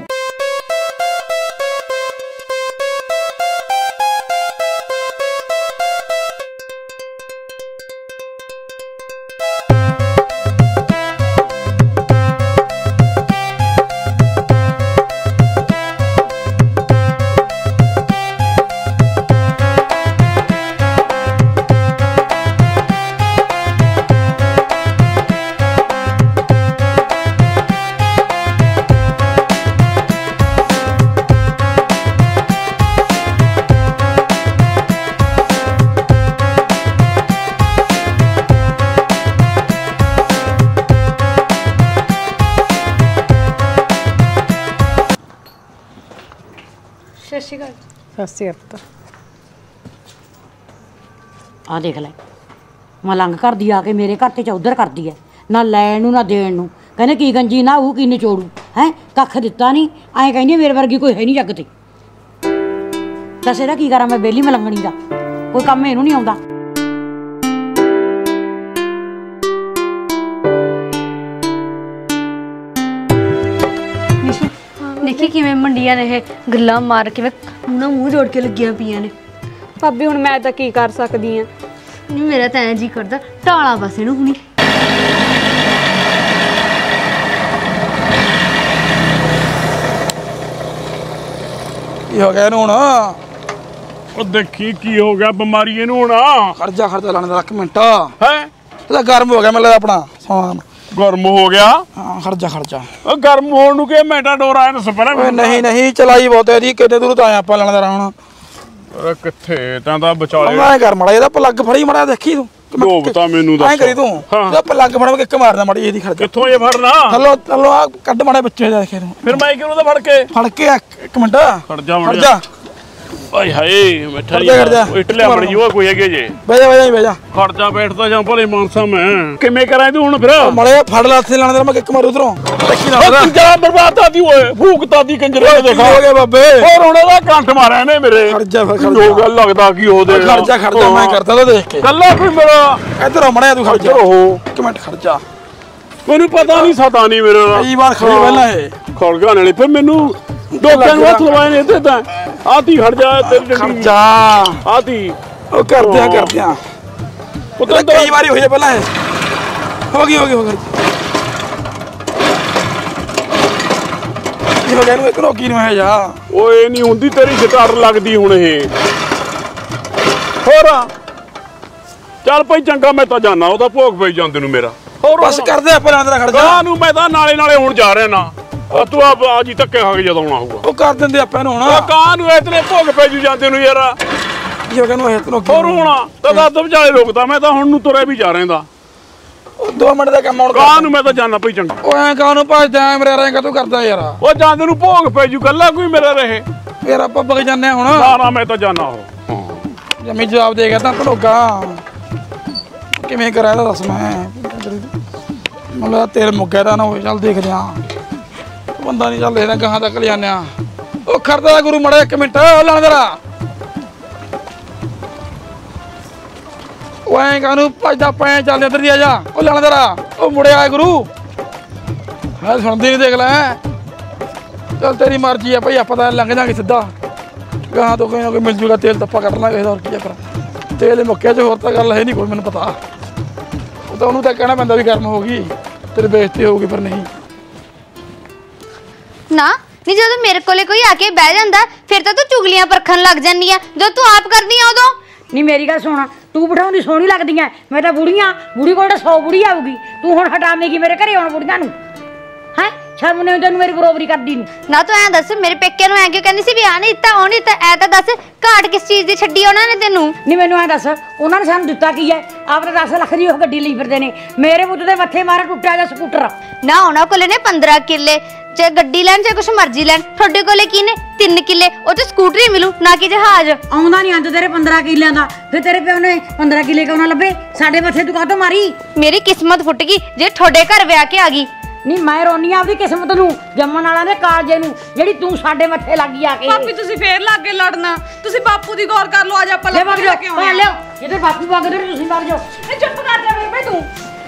ਸਤਿ ਸ਼੍ਰੀ ਅਕਾਲ। ਆ ਦੇਖ ਲੈ ਮਲੰਗ ਕਰਦੀ ਆ ਕੇ ਮੇਰੇ ਘਰ ਤੇ ਚੌਧਰ ਕਰਦੀ ਐ ਨਾ ਲੈਣ ਨੂੰ ਨਾ ਦੇਣ ਨੂੰ ਕਹਿੰਦੇ ਕੀ ਗੰਜੀ ਨਾ ਉਹ ਕੀ ਨਿਚੋੜੂ ਹੈ ਕੱਖ ਦਿੱਤਾ ਨਹੀਂ ਐਂ ਕਹਿੰਦੀ ਮੇਰੇ ਵਰਗੀ ਕੋਈ ਹੈ ਨਹੀਂ ਜੱਗ ਤੇ ਦੱਸ ਇਹਦਾ ਕੀ ਕਰਾਂ ਮੈਂ ਬੇਲੀ ਮਲੰਗਣੀ ਦਾ ਕੋਈ ਕੰਮ ਇਹਨੂੰ ਨਹੀਂ ਆਉਂਦਾ। ਦੇਖੀ ਕਿਵੇਂ ਮੰਡੀਆਂ ਨੇ ਇਹ ਗੱਲਾਂ ਮਾਰ ਕੇ ਮੂੰਹ ਮੂੰਹ ਜੋੜ ਕੇ ਲੱਗੀਆਂ ਪਈਆਂ ਨੇ। ਭਾਬੀ ਹੁਣ ਮੈਂ ਤਾਂ ਕੀ ਕਰ ਸਕਦੀ ਆ ਨਹੀਂ ਮੇਰਾ ਤਾਂ ਐਂ ਜੀ ਕਰਦਾ ਢਾਲਾ ਬਸ ਇਹਨੂੰ ਹੁਣੀ। ਕੀ ਹੋ ਗਿਆ ਇਹਨੂੰ ਹੁਣ? ਉਹ ਦੇਖੀ ਕੀ ਹੋ ਗਿਆ ਬਿਮਾਰੀ ਇਹਨੂੰ ਹੁਣ। ਖਰਜਾ ਖਰਜਾ ਲਾਣੇ ਦਾ ਇੱਕ ਮਿੰਟ ਹੈ ਇਹਦਾ ਗਰਮ ਹੋ ਗਿਆ ਮੈਨੂੰ ਲੱਗਦਾ ਆਪਣਾ ਸਮਾਨ ਗਰਮ ਹੋ ਗਿਆ। ਹਾਂ ਖਰਜਾ ਖਰਜਾ ਉਹ ਗਰਮ ਹੋਣ ਨੂੰ ਕਿ ਮੈਟਾ ਡੋਰ ਆਇਆ ਦੱਸ ਪਹਿਲਾਂ ਓਏ ਨਹੀਂ ਨਹੀਂ ਚਲਾਈ ਬਹੁਤ ਇਹਦੀ ਕਿੰਨੇ ਦੂਰ ਤੋਂ ਆਇਆ ਆਪਾਂ ਲੈਣਾ ਦਾ ਹੁਣ। ਅਰੇ ਕਿੱਥੇ ਤਾਂ ਦਾ ਵਿਚਾਲੇ ਮੈਂ ਕਰ ਮੜਾ ਇਹਦਾ ਪਲੱਗ ਫੜੀ ਮੜਾ ਦੇਖੀ ਤੂੰ ਡੋਬ ਤਾਂ ਮੈਨੂੰ ਦੱਸ ਐਂ ਕਰੀ ਤੂੰ ਇਹਦਾ ਪਲੱਗ ਫੜ ਕੇ ਇੱਕ ਮਾਰਦਾ ਮੜੀ ਇਹਦੀ ਖਰਜਾ ਕਿੱਥੋਂ ਇਹ ਫੜਨਾ ਚਲੋ ਚਲੋ ਆ ਕੱਢ ਮੜਾ ਬੱਚੇ ਦਾ ਦੇਖੇ ਤੂੰ ਫਿਰ ਮੈਂ ਕਿਉਂ ਉਹਦਾ ਫੜ ਕੇ ਫੜ ਕੇ ਇੱਕ ਮਿੰਟ ਖੜ ਜਾ ਖੜ ਜਾ ਓਏ ਹਾਏ ਬੈਠਾ ਜੀ ਇਟਲਿਆ ਬੜੀ ਜੂਆ ਕੋਈ ਹੈਗੇ ਜੇ ਬਹਿ ਜਾ ਬਹਿ ਜਾ ਬਹਿ ਜਾ ਖੜ ਜਾ ਬੈਠਦਾ ਜਾਂ ਭਲੇ ਮਾਨਸਾ ਮੈਂ ਕਿਵੇਂ ਕਰਾਂ ਤੂੰ ਹੁਣ ਫਿਰ ਮੜੇ ਫੜ ਲਾ ਇੱਥੇ ਲਾਣ ਦੇ ਮੈਂ ਕਿੱਕ ਮਾਰੂ ਉਧਰੋਂ ਦੇਖੀ ਨਾ ਉਹ ਕੰਜਰਾ ਬਰਬਾਦ ਦੀ ਓਏ ਫੂਕਤਾ ਦੀ ਕੰਜਰੇ ਦੇ ਦੇਖਾ ਹੋ ਗਿਆ ਬਾਬੇ ਹੋਰ ਹੁਣ ਇਹਦਾ ਕੰਠ ਮਾਰਿਆ ਨੇ ਮੇਰੇ ਖੜ ਜਾ ਫਿਰ ਖੜ ਜੋ ਗੱਲ ਲੱਗਦਾ ਕੀ ਉਹਦੇ ਖੜ ਜਾ ਖੜ ਜਾ ਮੈਂ ਕਰਦਾ ਤਾਂ ਦੇਖ ਕੇ ਕੱਲਾ ਵੀ ਮੇਰਾ ਇੱਧਰ ਮੜਿਆ ਤੂੰ ਖੜ ਜਾ ਓਹੋ ਇੱਕ ਮਿੰਟ ਖੜ ਜਾ ਮੈਨੂੰ ਪਤਾ ਨਹੀਂ ਸਤਾ ਨਹੀਂ ਮੇਰੇ ਨਾਲ ਕਈ ਵਾਰ ਖੜੀ ਪਹਿਲਾਂ ਇਹ ਖੜ ਗਿਆ ਨਾਲੇ ਫਿਰ ਮੈਨੂੰ ਡੋਕਿਆਂ ਨੂੰ ਹੱਥ ਲਵਾਏ ਨੇ ਇੱਥੇ ਤਾਂ ਆਤੀ ਖੜ ਜਾ ਤੇਰੀ ਖੜ ਜਾ ਆਤੀ ਉਹ ਕਰਦੇ ਆ ਕਰਦੇ ਆ ਉਦੋਂ ਕਈ ਵਾਰੀ ਹੋਈ ਪਹਿਲਾਂ ਇਹ ਹੋ ਗਈ ਹੋ ਗਈ ਹੋ ਗਈ ਇਹ ਹੋ ਨੂੰ ਇੱਕ ਰੋਕੀ ਨੂੰ ਹੈ ਜਾ ਓਏ ਨਹੀਂ ਹੁੰਦੀ ਤੇਰੀ ਗਿਟਾਰ ਲੱਗਦੀ ਹੁਣ ਇਹ ਹੋਰ ਚੱਲ ਭਾਈ ਚੰਗਾ ਮੈਂ ਤਾਂ ਜਾਣਾ ਉਹਦਾ ਭੋਗ ਪਈ ਜਾਂਦੇ ਨੂੰ ਮੇਰਾ ਹੋਰ ਬਸ ਕਰਦੇ ਆਪਾਂ ਨਾਲ ਤੇਰਾ ਖੜ ਜਾ ਗਾਂ ਨੂੰ ਮੈਂ ਤਾਂ ਨਾਲੇ ਨਾਲੇ ਹੁਣ ਜਾ ਰਿਹਾ ਨਾ ਤੂੰ ਆ ਅੱਜ ਹੀ ਧੱਕੇ ਖਾ ਕੇ ਜਦੋਂ ਆਉਣਾ ਹੋਊਗਾ ਉਹ ਕਰ ਦਿੰਦੇ ਆਪਾਂ ਨੂੰ ਹੁਣ ਉਹ ਕਾਂ ਨੂੰ ਇਤਨੇ ਭੋਗ ਪੈ ਜੂ ਜਾਂਦੇ ਨੂੰ ਯਾਰ ਕੀ ਕਹਿੰਨੂੰ ਇਹ ਤਨੋ ਹੋਰ ਹੋਣਾ ਤਾਂ ਦੱਸ ਵਿਚਾਲੇ ਰੁਕਦਾ ਮੈਂ ਤਾਂ ਹੁਣ ਨੂੰ ਤੁਰਿਆ ਵੀ ਜਾ ਰਿਹਾ ਦਾ ਦੋ ਮਿੰਟ ਦਾ ਕੰਮ ਆਉਣ ਕਾਂ ਨੂੰ ਮੈਂ ਤਾਂ ਜਾਣਾ ਪਈ ਚੰਗਾ ਓਏ ਐਂ ਕਾਂ ਨੂੰ ਭੱਜਦਾ ਮੇਰੇ ਰੇਂਗਾ ਤੂੰ ਕਰਦਾ ਯਾਰ ਉਹ ਜਾਂਦੇ ਨੂੰ ਭੋਗ ਪੈ ਜੂ ਕੱਲਾ ਕੋਈ ਮੇਰਾ ਰਹੇ ਫੇਰ ਆਪਾਂ ਬਗ ਜਾਂਦੇ ਹੁਣ ਨਾ ਨਾ ਮੈਂ ਤਾਂ ਜਾਣਾ ਉਹ ਜਮੀ ਜਵਾਬ ਦੇ ਗਿਆ ਤਾਂ ਭਲੋਗਾ ਕਿਵੇਂ ਕਰਾਂ ਇਹਦਾ ਦੱਸ ਮੈਂ ਮਤਲਬ ਤੇਰੇ ਮੁੱਗੇ ਦਾ ਨਾ ਹੋਏ ਚੱਲ ਦੇਖਦੇ ਆ ਬੰਦਾ ਨਹੀਂ ਚੱਲ ਇਹਦਾ ਗਾਹਾਂ ਤੱਕ ਲਿਆਨੇ ਆ ਉਹ ਖੜਦਾ ਗੁਰੂ ਮੜਾ ਇੱਕ ਮਿੰਟ ਲਾਣ ਜਰਾ ਓਏ ਕਾਨੂੰ ਭੱਜਦਾ ਪੈ ਚੱਲ ਇੱਧਰ ਦੀ ਆ ਜਾ ਉਹ ਲਾਣ ਜਰਾ ਉਹ ਮੁੜਿਆ ਆ ਗੁਰੂ ਹਾਂ ਸੁਣਦੀ ਨਹੀਂ ਦੇਖ ਲੈ ਚੱਲ ਤੇਰੀ ਮਰਜ਼ੀ ਆ ਭਾਈ ਆਪਾਂ ਤਾਂ ਲੰਘ ਜਾਾਂਗੇ ਸਿੱਧਾ ਗਾਹਾਂ ਤੋਂ ਕੋਈ ਨਾ ਕੋਈ ਮਿਲ ਜੂਗਾ ਤੇਲ ਤੱਪਾ ਕੱਢ ਲਾਂਗੇ ਹੋਰ ਕੀ ਚੱਕਰ ਤੇਲ ਮੁੱਕਿਆ ਚ ਹੋਰ ਤਾਂ ਗੱਲ ਹੈ ਨਹੀਂ ਕੋਈ ਮੈਨੂੰ ਪਤਾ ਉਹ ਤਾਂ ਉਹਨੂੰ ਤਾਂ ਕਹਿਣਾ ਪੈਂਦਾ ਵੀ ਗਰਮ ਹੋ ਗਈ ਤੇਰੀ ਬੇਇੱਜ਼ਤੀ ਹੋਊਗੀ ਪਰ ਨਹੀਂ। ਨਾ ਨਹੀਂ ਜਦੋਂ ਮੇਰੇ ਕੋਲੇ ਕੋਈ ਆ ਕੇ ਬਹਿ ਜਾਂਦਾ ਫਿਰ ਤਾਂ ਤੂੰ ਚੁਗਲੀਆਂ ਪਰਖਣ ਲੱਗ ਜਾਂਦੀ ਆ, ਜਦੋਂ ਤੂੰ ਆਪ ਕਰਦੀ ਆ ਉਦੋਂ। ਨਹੀਂ ਮੇਰੀ ਗੱਲ ਸੁਣ, ਤੂੰ ਬਿਠਾਉਂਦੀ ਸੋਹਣੀ ਲੱਗਦੀ ਐ, ਮੈਂ ਤਾਂ ਬੁੜੀਆਂ ਬੁੜੀ ਕੋਲ ਤਾਂ ਸੌ ਬੁੜੀ ਆਊਗੀ, ਤੂੰ ਹੁਣ ਹਟਾਵੇਂਗੀ ਮੇਰੇ ਘਰੇ ਆਉਣ ਬੁੜੀਆਂ ਨੂੰ? ਹੈ ਸ਼ਰਮ ਨਹੀਂ ਤੈਨੂੰ ਮੇਰੀ ਬਰੋਬਰੀ ਕਰਦੀ ਨੂੰ? ਨਾ ਤੂੰ ਐਂ ਦੱਸ ਮੇਰੇ ਪੇਕਿਆਂ ਨੂੰ ਐਂ ਕਿਉਂ ਕਹਿੰਦੀ ਸੀ ਵੀ ਆ ਨਹੀਂ ਦਿੱਤਾ ਉਹ ਨਹੀਂ ਦਿੱਤਾ, ਐ ਤਾਂ ਦੱਸ ਘਾਟ ਕਿਸ ਚੀਜ਼ ਦੀ ਛੱਡੀ ਉਹਨਾਂ ਨੇ ਤੈਨੂੰ? ਨਹੀਂ ਮੈਨੂੰ ਐਂ ਦੱਸ ਉਹਨਾਂ ਨੇ ਸਾਨੂੰ ਦਿੱਤਾ ਕੀ ਐ? ਆਪ ਤਾਂ ਦਸ ਲੱਖ ਦੀ ਉਹ ਗੱਡੀ ਲਈ ਫਿਰਦੇ ਨੇ, ਮੇਰੇ ਪੁੱਤ ਦੇ ਮੱਥੇ ਮਾਰਾ ਟੁੱਟਿਆ ਜਾ ਸਕੂਟਰ। ਨਾ ਉਹਨਾਂ ਕੋਲੇ ਨੇ ਪੰਦਰਾਂ ਕਿੱਲੇ, ਚਾਹੇ ਗੱਡੀ ਲੈਣ ਚਾਹੇ ਕੁਛ ਮਰਜ਼ੀ ਲੈਣ, ਤੁਹਾਡੇ ਕੋਲੇ ਕੀ ਨੇ ਤਿੰਨ ਕਿੱਲੇ, ਉਹ ਚ ਸਕੂਟਰੀ ਮਿਲੂ ਨਾ ਕਿ ਜਹਾਜ਼। ਆਉਂਦਾ ਨਹੀਂ ਅੰਤ ਤੇਰੇ ਪੰਦਰਾਂ ਕਿੱਲਿਆਂ ਦਾ, ਫਿਰ ਤੇਰੇ ਪਿਓ ਨੇ ਪੰਦਰਾਂ ਕਿੱਲੇ ਕਿਉਂ ਨਾ ਲੱਭੇ? ਸਾਡੇ ਮੱਥੇ ਤੂੰ ਕਾਹਤੋਂ ਮਾਰੀ? ਮੇਰੀ ਕਿਸਮਤ ਫੁੱਟ ਗਈ ਜੇ ਤੁਹਾਡੇ ਘਰ ਵਿਆਹ ਕੇ ਆ ਗਈ। ਨਹੀਂ ਮੈਂ ਰੋਨੀ ਆਪਦੀ ਕਿਸਮਤ ਨੂੰ, ਜੰਮਣ ਵਾਲਿਆਂ ਦੇ ਕਾਲਜੇ ਨੂੰ, ਜਿਹੜੀ ਤੂੰ ਸਾਡੇ ਮੱਥੇ ਲੱਗੀ ਆ ਕੇ। ਭਾਬੀ ਤੁਸੀਂ ਫੇਰ ਲੱਗ ਗਏ ਲੜਨਾ, ਤੁਸੀਂ ਬਾਪੂ ਦੀ ਗੌਰ ਕਰ ਲਓ, ਅੱਜ ਆਪਾਂ ਲੱਗ ਕੇ ਲੈ ਕੇ ਆਉਣੇ ਆ। ਲਿਓ ਜਿੱਧਰ ਬਾਪੂ ਵਗਦੇ ਤੁਸੀਂ ਵਗ ਜਾਓ। ਇਹ ਚੁੱਪ ਕਰ ਜਾ ਮੇਰੇ ਭਾਈ, ਤੂੰ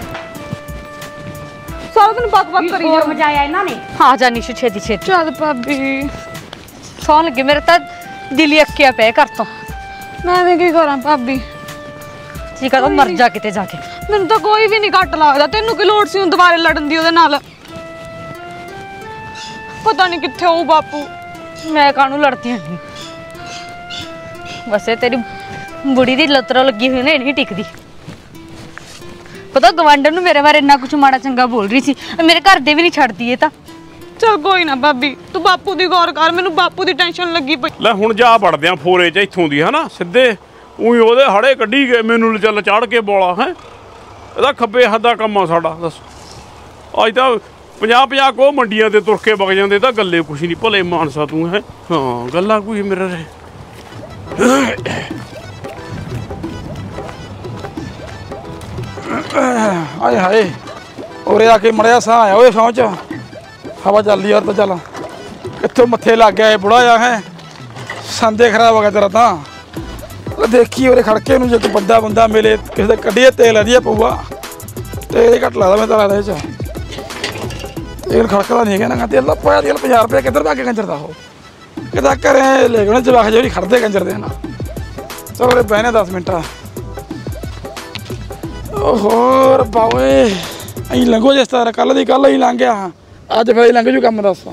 ਸਾਰਾ ਦਿਨ ਬਕ ਬਕ ਕਰੀ ਜਾ ਮਚਾਇਆ ਇਹਨਾਂ ਨੇ। ਆ ਜਾ ਨਿਸ਼ੂ ਛੇਤੀ ਛੇਤੀ। ਚੱਲ ਭਾਬੀ ਸੌਣ ਲੱਗੇ, ਮੇਰਾ ਤਾਂ ਦਿਲ ਹੀ ਅੱਕਿਆ ਪਿਆ ਘਰ ਤੋਂ। ਮੈਂ ਵੀ ਕੀ ਕਰਾਂ ਭਾਬੀ, ਜੀ ਕਦੋਂ ਮਰ ਜਾ ਕਿਤੇ ਜਾ ਕੇ। ਮੈਨੂੰ ਤਾਂ ਕੋਈ ਵੀ ਨਹੀਂ ਘੱਟ ਲੱਗਦਾ, ਤੈਨੂੰ ਕੀ ਲੋੜ ਸੀ ਹੁਣ ਦੁਬਾਰੇ ਲੜਨ ਦੀ ਉਹਦੇ ਨਾਲ? ਪਤਾ ਨਹੀਂ ਕਿੱਥੇ ਹੋਊ ਬਾਪੂ। ਮੈਂ ਕਾਹਨੂੰ ਲੜਦੀ ਨਹੀਂ, ਬਸ ਇਹ ਤੇਰੀ ਬੁੜੀ ਦੀ ਲੱਤਰੋਂ ਲੱਗੀ ਹੋਈ ਨੇ ਨਹੀਂ ਟਿਕਦੀ। ਪਤਾ ਗਵਾਂਢਣ ਨੂੰ ਮੇਰੇ ਬਾਰੇ ਇੰਨਾ ਕੁਝ ਮਾੜਾ ਚੰਗਾ ਬੋਲ ਰਹੀ ਸੀ, ਮੇਰੇ ਘਰ ਦੇ ਵੀ ਨਹੀਂ ਛੱਡਦੀ ਇਹ ਤਾਂ। ਚਲ ਕੋਈ ਨਾ ਭਾਬੀ, ਤੂੰ ਬਾਪੂ ਦੀ ਗੌਰ ਕਰ, ਮੈਨੂੰ ਬਾਪੂ ਦੀ ਟੈਨਸ਼ਨ ਲੱਗੀ ਪਈ। ਲੈ ਹੁਣ ਜਾ ਵੜਦੇ ਆ ਫੋਰੇ ਚ ਇੱਥੋਂ ਦੀ ਹਨਾ, ਸਿੱਧੇ ਉਹੀ ਉਹਦੇ ਹੜੇ ਕੱਢੀ ਗਏ, ਮੈਨੂੰ ਚੱਲ ਚਾੜ ਕੇ ਬੋਲਾ ਹੈ। ਇਹਦਾ ਖੱਬੇ ਹੱਥ ਦਾ ਕੰਮ ਆ ਸਾਡਾ। ਦੱਸ ਅੱਜ ਤਾਂ ਪੰਜਾਹ ਪੰਜਾਹ ਕੋ ਮੰਡੀਆਂ ਤੇ ਤੁਰ ਕੇ ਵਗ ਜਾਂਦੇ, ਤਾਂ ਗੱਲੇ ਕੁਛ ਨਹੀਂ। ਭਲੇ ਮਾਨਸਾ ਤੂੰ ਹੈ, ਹਾਂ ਗੱਲਾਂ ਕੋਈ ਮੇਰੇ ਰੇ। ਆਏ ਹਾਏ ਉਰੇ ਆ ਕੇ ਮੜਿਆ ਸਾਹ ਆਇਆ ਓਏ ਸੌਂ ਚ ਹਵਾ ਚੱਲਦੀ ਯਾਰ। ਤਾਂ ਚੱਲ ਕਿੱਥੋਂ ਮੱਥੇ ਲੱਗ ਗਿਆ ਇਹ ਬੁੜਾ ਆ ਹੈ, ਸੰਦੇ ਖਰਾਬ ਹੋ ਗਿਆ ਤੇਰਾ ਤਾਂ। ਦੇਖੀ ਉਹਦੇ ਖੜਕੇ ਨੂੰ ਜੇ ਕੋਈ ਵੱਡਾ ਬੰਦਾ ਮਿਲੇ ਕਿਸੇ ਦੇ ਕੱਢੀਏ ਤੇਲ ਵਧੀਆ ਪਊਗਾ, ਤੇਲ ਘੱਟ ਲੱਗਦਾ ਮੈਂ ਤਾਂ ਲੱਗਦਾ ਇਹ ਚ। ਤੇਲ ਖੜਕਦਾ ਨਹੀਂ ਹੈਗਾ ਨਾ, ਤੇਲ ਦਾ ਪਾਇਆ ਤੇਲ ਪੰਜਾਹ ਰੁਪਏ ਕਿੱਧਰ ਦਾ ਕੇ ਕੰਜਰ ਦਾ ਉਹ ਕਿਦਾ ਘਰੇ ਲੈ ਗਏ ਜਵਾਕ ਜਿਹੜੀ ਖੜਦੇ ਕੰਜਰ ਦੇ ਨਾ। ਚਲੋ ਉਰੇ ਬਹਿਨੇ ਦਸ ਮਿੰਟ। ਓਹੋ ਰੱਬਾ ਓਏ ਅਸੀਂ ਲੰਘੋ ਜਿਸ ਤਰ੍ਹਾਂ ਕੱਲ ਦੀ ਕੱਲ ਹੀ ਲੰਘ ਗਿਆ, ਅੱਜ ਫਿਰ ਲੰਘ ਜੂ ਕੰਮ। ਦੱਸ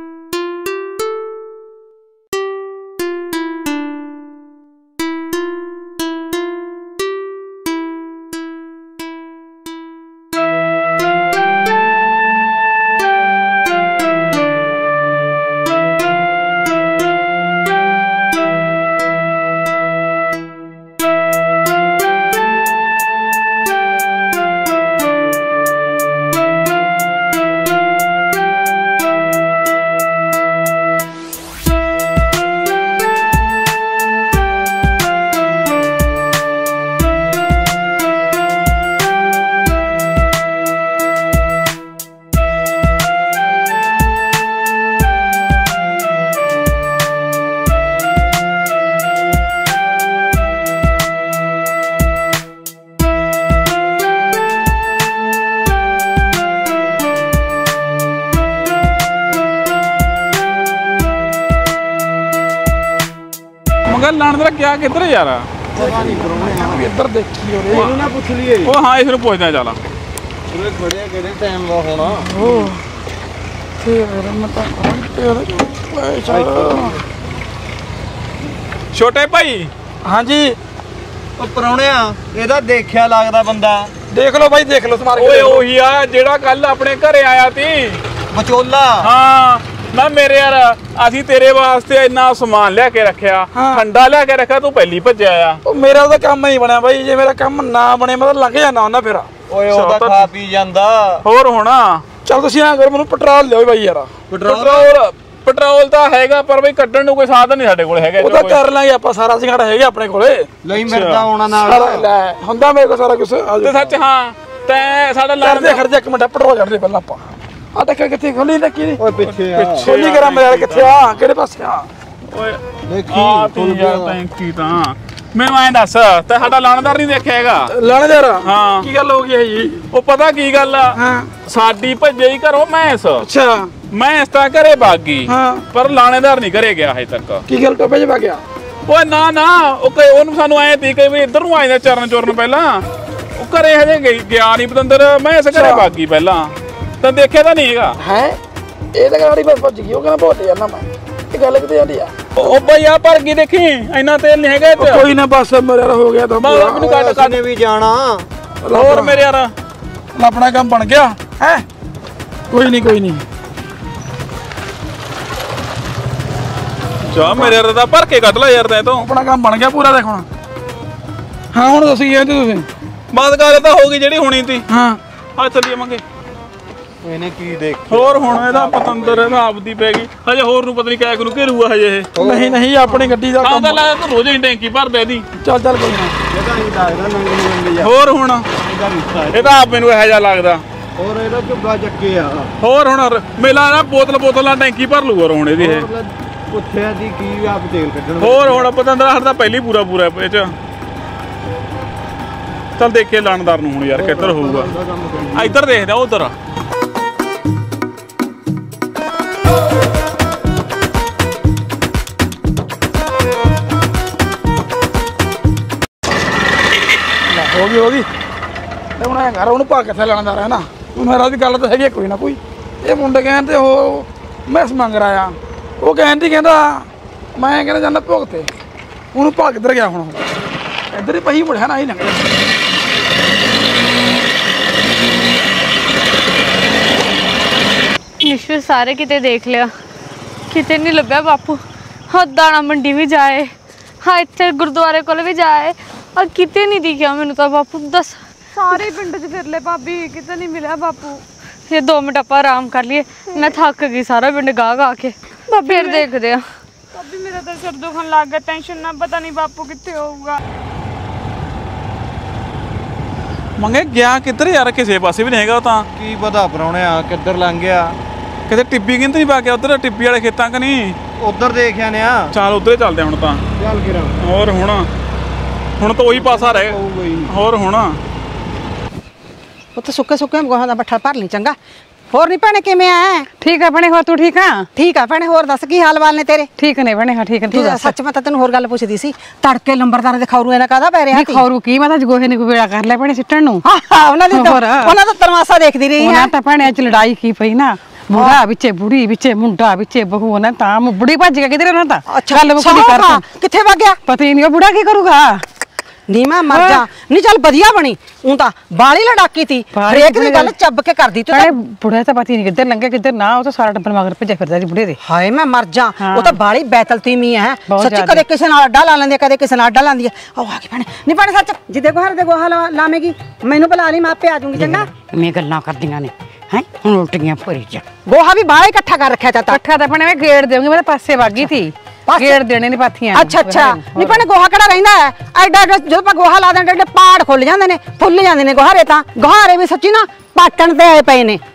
ਲਾਣ ਦਾ ਕਿਆ ਕਿੱਧਰ ਯਾਰ? ਇੱਧਰ ਦੇਖੀ ਉਹਨੇ ਇਹਨੂੰ ਨਾ ਪੁੱਛ ਲਈਏ। ਉਹ ਹਾਂ ਇਸ ਨੂੰ ਪੁੱਛਦਾ ਚੱਲ। ਉਹਨੇ ਖੜਿਆ ਕਿਹੜੇ ਟਾਈਮ ਦਾ ਹੋਣਾ ਉਹ ਤੇਰੇ ਮਤਾਂ ਛੋਟੇ ਭਾਈ। ਹਾਂਜੀ ਉਹ ਪਰੌਣਿਆ ਇਹਦਾ ਦੇਖਿਆ ਲੱਗਦਾ ਬੰਦਾ। ਦੇਖ ਲਓ ਭਾਈ ਦੇਖ ਲਓ ਸਮਾਰ ਕੇ। ਓਏ ਉਹੀ ਆ ਜਿਹੜਾ ਕੱਲ ਆਪਣੇ ਘਰੇ ਆਇਆ ਸੀ ਵਿਚੋਲਾ। ਹਾਂ ਨਾ ਮੇਰੇ ਯਾਰ ਅਸੀਂ ਤੇਰੇ ਵਾਸਤੇ ਇੰਨਾ ਸਮਾਨ ਲਿਆ ਕੇ ਰੱਖਿਆ, ਠੰਡਾ ਲਿਆ ਕੇ ਰੱਖਿਆ, ਤੂੰ ਪਹਿਲੀ ਭੱਜਿਆ ਆ। ਉਹ ਮੇਰਾ ਉਹਦਾ ਕੰਮ ਹੀ ਬਣਿਆ ਬਾਈ, ਜੇ ਮੇਰਾ ਕੰਮ ਨਾ ਬਣੇ ਮੈਂ ਤਾਂ ਲੰਘ ਜਾਣਾ ਹੁੰਦਾ ਫਿਰ। ਓਏ ਉਹਦਾ ਖਾ ਪੀ ਜਾਂਦਾ ਹੋਰ ਹੋਣਾ। ਚੱਲ ਤੁਸੀਂ ਐਂ ਕਰੋ ਮੈਨੂੰ ਪੈਟਰੋਲ ਲਿਓ ਬਾਈ ਯਾਰ। ਪੈਟਰੋਲ ਪੈਟਰੋਲ ਤਾਂ ਹੈਗਾ ਪਰ ਬਈ ਕੱਢਣ ਨੂੰ ਕੋਈ ਸਾਧਨ ਨਹੀਂ ਸਾਡੇ ਕੋਲ ਹੈਗਾ। ਉਹ ਤਾਂ ਕਰ ਲਾਂਗੇ ਆਪਾਂ, ਸਾਰਾ ਸਿੰਘਾੜਾ ਹੈਗਾ ਆਪਣੇ ਕੋਲੇ। ਲਈ ਮਿਲਦਾ ਆਉਣਾ ਨਾਲ ਲੈ ਹੁੰਦਾ ਮੇਰੇ ਕੋਲ ਸਾਰਾ ਕੁਝ। ਤੇ ਸੱਚ ਹਾਂ ਤੈਂ ਸਾਡਾ ਲੜ ਦੇ ਖਰਚਾ ਇੱਕ ਮਿੰਟ ਪੈਟਰੋਲ ਕੱਢ ਦੇ ਪਹਿਲਾਂ ਆਪਾਂ। ਆ ਦੇਖ ਕਿੱਥੇ ਖੋਲੀ ਲੱਗੀ ਨੀ। ਓਏ ਪਿੱਛੇ ਆ ਖੋਲੀ ਕਰਾਂ ਮੇਰੇ ਕਿੱਥੇ ਆ ਕਿਹੜੇ ਪਾਸੇ ਆ? ਓਏ ਦੇਖੀ ਖੁੱਲ ਗਿਆ ਟੈਂਕੀ ਤਾਂ। ਮੈਨੂੰ ਐਂ ਦੱਸ ਤੇ ਸਾਡਾ ਲਾਣੇਦਾਰ ਨਹੀਂ ਦੇਖਿਆ ਹੈਗਾ? ਲਾਣੇਦਾਰ ਹਾਂ। ਕੀ ਗੱਲ ਹੋ ਗਈ ਹੈ ਜੀ? ਉਹ ਪਤਾ ਕੀ ਗੱਲ ਆ, ਸਾਡੀ ਭੱਜੇ ਹੀ ਘਰੋਂ ਮੈਂਸ। ਅੱਛਾ ਮੈਂਸ ਤਾਂ ਘਰੇ ਭੱਗ ਗਈ ਪਰ ਲਾਣੇਦਾਰ ਨਹੀਂ ਘਰੇ ਗਿਆ ਹਜੇ ਤੱਕ। ਕੀ ਗੱਲ ਟੋਬੇ 'ਚ ਭੱਗ ਗਿਆ? ਓਏ ਨਾ ਨਾ ਉਹ ਉਹਨੂੰ ਸਾਨੂੰ ਐਂ ਤੀ ਕਿ ਵੀ ਇੱਧਰ ਨੂੰ ਆਏ ਚਰਨ ਚੁਰਨ ਪਹਿਲਾਂ। ਉਹ ਘਰੇ ਹਜੇ ਗਿਆ ਨਹੀਂ ਪਤੰਦਰ, ਮੈਂਸ ਘਰੇ ਭੱਗ ਗਈ ਪਹਿਲਾਂ। ਤਾਂ ਦੇਖਿਆ ਤਾਂ ਨਹੀਂ ਹੈਗਾ ਹੈ ਇਹ ਤਾਂ ਗਾੜੀ ਬਸ ਭੱਜ ਗਈ ਉਹ ਕਹਿੰਦਾ ਭੁੱਲ ਜਾਣਾ ਮੈਂ ਇਹ ਗੱਲ ਕਿਤੇ ਜਾਂਦੀ ਆ ਉਹ ਬਈ ਆ ਭਰ ਕੇ ਦੇਖੀ ਇੰਨਾ ਤੇਲ ਨਹੀਂ ਹੈਗਾ ਇੱਥੇ ਕੋਈ ਨਾ ਬਸ ਮੇਰੇ ਹੋ ਗਿਆ ਤਾਂ ਮੈਨੂੰ ਕੱਟ ਕੱਟ ਨੇ ਵੀ ਜਾਣਾ ਹੋਰ ਮੇਰੇ ਯਾਰ ਆਪਣਾ ਕੰਮ ਬਣ ਗਿਆ ਹੈ ਕੋਈ ਨਹੀਂ ਕੋਈ ਨਹੀਂ ਜਾ ਮੇਰੇ ਯਾਰ ਦਾ ਭਰ ਕੇ ਕੱਢ ਲੈ ਯਾਰ ਤੈਂ ਤੋਂ ਆਪਣਾ ਕੰਮ ਬਣ ਗਿਆ ਪੂਰਾ ਦੇਖ ਹੁਣ ਹਾਂ ਹੁਣ ਦੱਸੀ ਜਾਂਦੇ ਤੁਸੀਂ ਬਾਤ ਗੱਲ ਤਾਂ ਹੋ ਗਈ ਜਿਹੜੀ ਹੋਣੀ ਸੀ ਹਾਂ ਆ ਚੱਲੀਏ ਮੰਗੇ ਇਹਨੇ ਕੀ ਦੇਖ ਹੋਰ ਹੁਣ ਇਹਦਾ ਪਤੰਦਰ ਇਹਦਾ ਆਪਦੀ ਪੈ ਗਈ ਹਜੇ ਹੋਰ ਨੂੰ ਪਤਾ ਨਹੀਂ ਕਿਆ ਕਰੂ ਘੇਰੂਆ ਹਜੇ ਇਹ ਨਹੀਂ ਨਹੀਂ ਆਪਣੀ ਗੱਡੀ ਦਾ ਕੰਮ ਤਾਂ ਲਾ ਤੂੰ ਰੋਜ਼ ਹੀ ਟੈਂਕੀ ਭਰਦੇ ਇਹਦੀ ਚੱਲ ਚੱਲ ਕੋਈ ਨਾ ਇਹਦਾ ਨਹੀਂ ਲੱਗਦਾ ਨੰਗੀ ਹੋਰ ਹੁਣ ਇਹਦਾ ਰਿਸ਼ਤਾ ਇਹਦਾ ਆਪ ਮੈਨੂੰ ਇਹੋ ਜਿਹਾ ਲੱਗਦਾ ਹੋਰ ਇਹਦਾ ਝੁੱਗਾ ਚੱਕੇ ਆ ਹੋਰ ਹੁਣ ਮੇਲਾ ਨਾ ਬੋਤਲ ਬੋਤਲਾਂ ਟੈਂਕੀ ਭਰ ਲੂਗਾ ਹੁਣ ਇਹਦੀ ਇਹ ਪੁੱਛਿਆ ਦੀ ਕੀ ਆਪ ਤੇਲ ਕੱਢਣ ਹੋਰ ਹੁਣ ਪਤੰਦਰ ਹਰ ਤਾਂ ਪਹਿਲੀ ਪੂਰਾ ਪੂਰਾ ਇਹ ਚ ਚੱਲ ਦੇਖੇ ਲਾਣਦਾਰ ਨੂੰ ਹੁਣ ਯਾਰ ਕਿੱਧਰ ਹੋਊਗਾ ਇੱਧਰ ਦੇਖਦਾ ਉਧਰ ਹੋ ਗਈ ਹੋ ਗਈ ਤੇ ਹੁਣ ਐਂ ਕਰ ਉਹਨੂੰ ਪਾ ਕਿੱਥੇ ਲੈਣਾ ਦਾ ਨਾ ਮੇਰਾ ਉਹਦੀ ਗੱਲ ਤਾਂ ਹੈਗੀ ਕੋਈ ਨਾ ਕੋਈ ਇਹ ਮੁੰਡੇ ਕਹਿੰਦੇ ਉਹ ਮੈਸ ਮੰਗ ਰਿਹਾ ਉਹ ਕਹਿੰਦੀ ਕਹਿੰਦਾ ਮੈਂ ਕਹਿੰਦਾ ਜਾਂਦਾ ਭੁੱਖ ਤੇ ਉਹਨੂੰ ਭਾ ਕਿੱਧਰ ਗਿਆ ਹੁਣ ਇੱਧਰ ਹੀ ਪਈ ਮੁੜਿਆ ਨਾ ਹੀ ਲੰਘ ਨਿਸ਼ੂ ਸਾਰੇ ਕਿਤੇ ਦੇਖ ਲਿਆ ਕਿਤੇ ਨਹੀਂ ਲੱਭਿਆ ਬਾਪੂ ਹਾਂ ਦਾਣਾ ਮੰਡੀ ਵੀ ਜਾਏ ਹਾਂ ਇੱਥੇ ਗੁਰਦੁਆਰੇ ਕੋਲ ਵੀ ਜਾਏ ਆ ਕਿਤੇ ਨਹੀਂ ਦਿਖਿਆ ਮੈਨੂੰ ਤਾਂ ਬਾਪੂ ਦੱਸ ਸਾਰੇ ਪਿੰਡ 'ਚ ਫਿਰ ਲੈ ਭਾਬੀ ਕਿਤੇ ਨਹੀਂ ਮਿਲਿਆ ਬਾਪੂ ਇਹ ਦੋ ਮਿੰਟ ਆਪਾਂ ਆਰਾਮ ਕਰ ਲਈਏ ਮੈਂ ਥੱਕ ਗਈ ਸਾਰਾ ਪਿੰਡ ਗਾ ਗਾ ਕੇ ਫਿਰ ਦੇਖਦੇ ਆ ਭਾਬੀ ਮੇਰਾ ਤਾਂ ਸਿਰ ਦੁਖਣ ਲੱਗ ਗਿਆ ਟੈਨਸ਼ਨ ਨਾ ਪਤਾ ਨਹੀਂ ਬਾਪੂ ਕਿੱਥੇ ਹੋਊਗਾ ਮੰਗੇ ਗਿਆ ਕਿੱਧਰ ਯਾਰ ਕਿਸੇ ਪਾਸੇ ਵੀ ਨਹੀਂ ਹੈਗਾ ਉਹ ਤਾਂ ਕੀ ਪਤਾ ਪਰਾਉਣਿਆ ਕਿੱਧਰ ਲੰਘ ਗਿਆ ਕਿਤੇ ਟਿੱਬੀ ਕਿੰਤ ਨਹੀਂ ਪਾ ਗਿਆ ਉਧਰ ਟਿੱਬੀ ਵਾਲੇ ਖੇਤਾਂ ਕ ਨਹੀਂ ਉਧਰ ਦੇਖ ਆਨੇ ਆ ਚੱਲ ਉਧਰੇ ਚੱਲਦੇ ਹੁਣ ਤਾਂ ਚੱਲ ਗਿਰਾ ਹੋਰ ਹੁਣ ਹੁਣ ਤਾਂ ਉਹੀ ਪਾਸਾ ਰਹਿ ਹੋਰ ਹੁਣ ਉੱਥੇ ਸੁੱਕੇ ਸੁੱਕੇ ਗੋਹਾਂ ਦਾ ਬੱਠਾ ਭਰ ਲਈ ਚੰਗਾ ਹੋਰ ਨਹੀਂ ਭੈਣੇ ਕਿਵੇਂ ਆ ਠੀਕ ਆ ਭੈਣੇ ਹੋਰ ਤੂੰ ਠੀਕ ਆ ਠੀਕ ਆ ਭੈਣੇ ਹੋਰ ਦੱਸ ਕੀ ਹਾਲ ਵਾਲ ਨੇ ਤੇਰੇ ਠੀਕ ਨੇ ਭੈਣੇ ਹਾਂ ਠੀਕ ਨੇ ਤੂੰ ਦੱਸ ਸੱਚ ਮੈਂ ਤਾਂ ਤੈਨੂੰ ਹੋਰ ਗੱਲ ਪੁੱਛਦੀ ਸੀ ਤੜਕੇ ਲੰਬਰਦਾਰਾਂ ਦੇ ਖੌਰੂ ਇਹਨਾਂ ਕਾਹਦਾ ਪੈ ਰਿਹਾ ਸੀ ਖੌਰੂ ਕੀ ਮੈਂ ਤਾਂ ਗੋਹੇ ਨੇ ਕੋਈ ਵੇਲਾ ਕਰ ਲੈ ਭੈਣੇ ਸਿੱਟਣ ਨੂੰ ਹਾਂ ਉਹਨਾਂ ਦੀ ਉਹਨਾਂ ਦਾ ਤਮਾਸ਼ਾ ਦੇਖਦੀ ਰਹੀ ਉਹਨਾਂ ਤਾਂ ਭੈਣੇ ਅੱਜ ਲੜਾਈ ਕੀ ਪਈ ਨਾ ਬੁੜਾ ਵਿੱਚੇ ਬੁੜੀ ਵਿੱਚੇ ਮੁੰਡਾ ਵਿੱਚੇ ਬਹੂ ਉਹਨਾਂ ਤਾਂ ਬੁੜੀ ਭੱਜ ਗਿਆ ਕਿਧਰ ਉਹਨਾਂ ਤਾਂ ਗੱਲ ਮੁਕਦੀ ਕਰ ਕਿੱਥੇ ਵਗ ਗਿਆ ਪਤਾ ਹੀ ਨਹੀਂ ਉਹ ਬੁੜਾ ਕੀ ਕਰੂਗਾ ਨੀ ਮੈਂ ਮਰ ਜਾ ਨਹੀਂ ਚੱਲ ਵਧੀਆ ਬਣੀ ਉਹ ਤਾਂ ਬਾਲੀ ਲੜਾਕੀ ਤੀ ਹਰੇਕ ਦੀ ਗੱਲ ਚੱਬ ਕੇ ਕਰਦੀ ਤੂੰ ਤਾਂ ਬੁੜਾ ਤਾਂ ਪਤਾ ਹੀ ਨਹੀਂ ਕਿੱਧਰ ਲੰਘਿਆ ਕਿੱਧਰ ਨਾ ਉਹ ਤਾਂ ਸਾਰਾ ਟੱਬਰ ਮਗਰ ਭੱਜਿਆ ਫਿਰਦਾ ਸੀ ਬੁੜੇ ਦੇ ਹਾਏ ਮੈਂ ਮਰ ਜਾ ਉਹ ਤਾਂ ਬਾਲੀ ਬੈਤਲਤੀਮੀ ਹੈ ਸੱਚੀ ਕਦੇ ਕਿਸੇ ਨਾਲ ਅੱਡਾ ਲਾ ਲੈਂਦੀ ਕਦੇ ਕਿਸੇ ਨਾਲ ਅੱਡਾ ਲਾਂਦੀ ਹੈ ਉਹ ਆ ਗਈ ਭੈਣੇ ਨਹੀਂ ਭੈਣੇ ਸੱਚ ਜਿੱਦੇ ਗੋਹਰ ਦੇ ਗੋਹਾ ਲਾਵੇਂਗੀ ਮੈਨੂੰ ਬੁਲਾ ਲਈ ਮੈਂ ਆਪੇ ਆ ਜਾਊਂਗੀ ਚੰਗਾ ਮੈਂ ਗੱਲਾਂ ਕਰਦੀਆਂ ਨੇ ਹੈ ਹੁਣ ਉਲਟ ਗਈਆਂ ਭੋਰੇ ਚ ਗੋਹਾ ਵੀ ਬਾਹਲਾ ਇਕੱਠਾ ਕਰ ਰੱਖਿਆ ਤਾ ਇਕੱਠਾ ਤਾਂ ਭੈਣੇ ਮੈਂ ਗੇੜ ਦੇਵਾਂਗੀ ਮੈਂ ਤਾਂ ਪਾਸੇ ਵਾਗੀ ਸੀ ਗੇੜ ਦੇਣੇ ਨੇ ਪਾਥੀਆਂ ਅੱਛਾ ਅੱਛਾ ਨਹੀਂ ਭੈਣੇ ਗੋਹਾ ਕਿਹੜਾ ਰਹਿੰਦਾ ਹੈ ਐਡਾ ਜਦੋਂ ਆਪਾਂ ਗੋਹਾ ਲਾ ਦਿੰਦੇ ਐਡੇ ਪਾੜ ਖੁੱਲ ਜਾਂਦੇ ਨੇ ਫੁੱਲ ਜਾਂਦੇ ਨੇ ਗੋਹਾਰੇ ਤਾਂ ਗੋਹਾਰੇ ਵੀ ਸੱਚੀ ਨਾ ਪਾਟਣ ਤੇ ਆਏ ਪਏ ਨੇ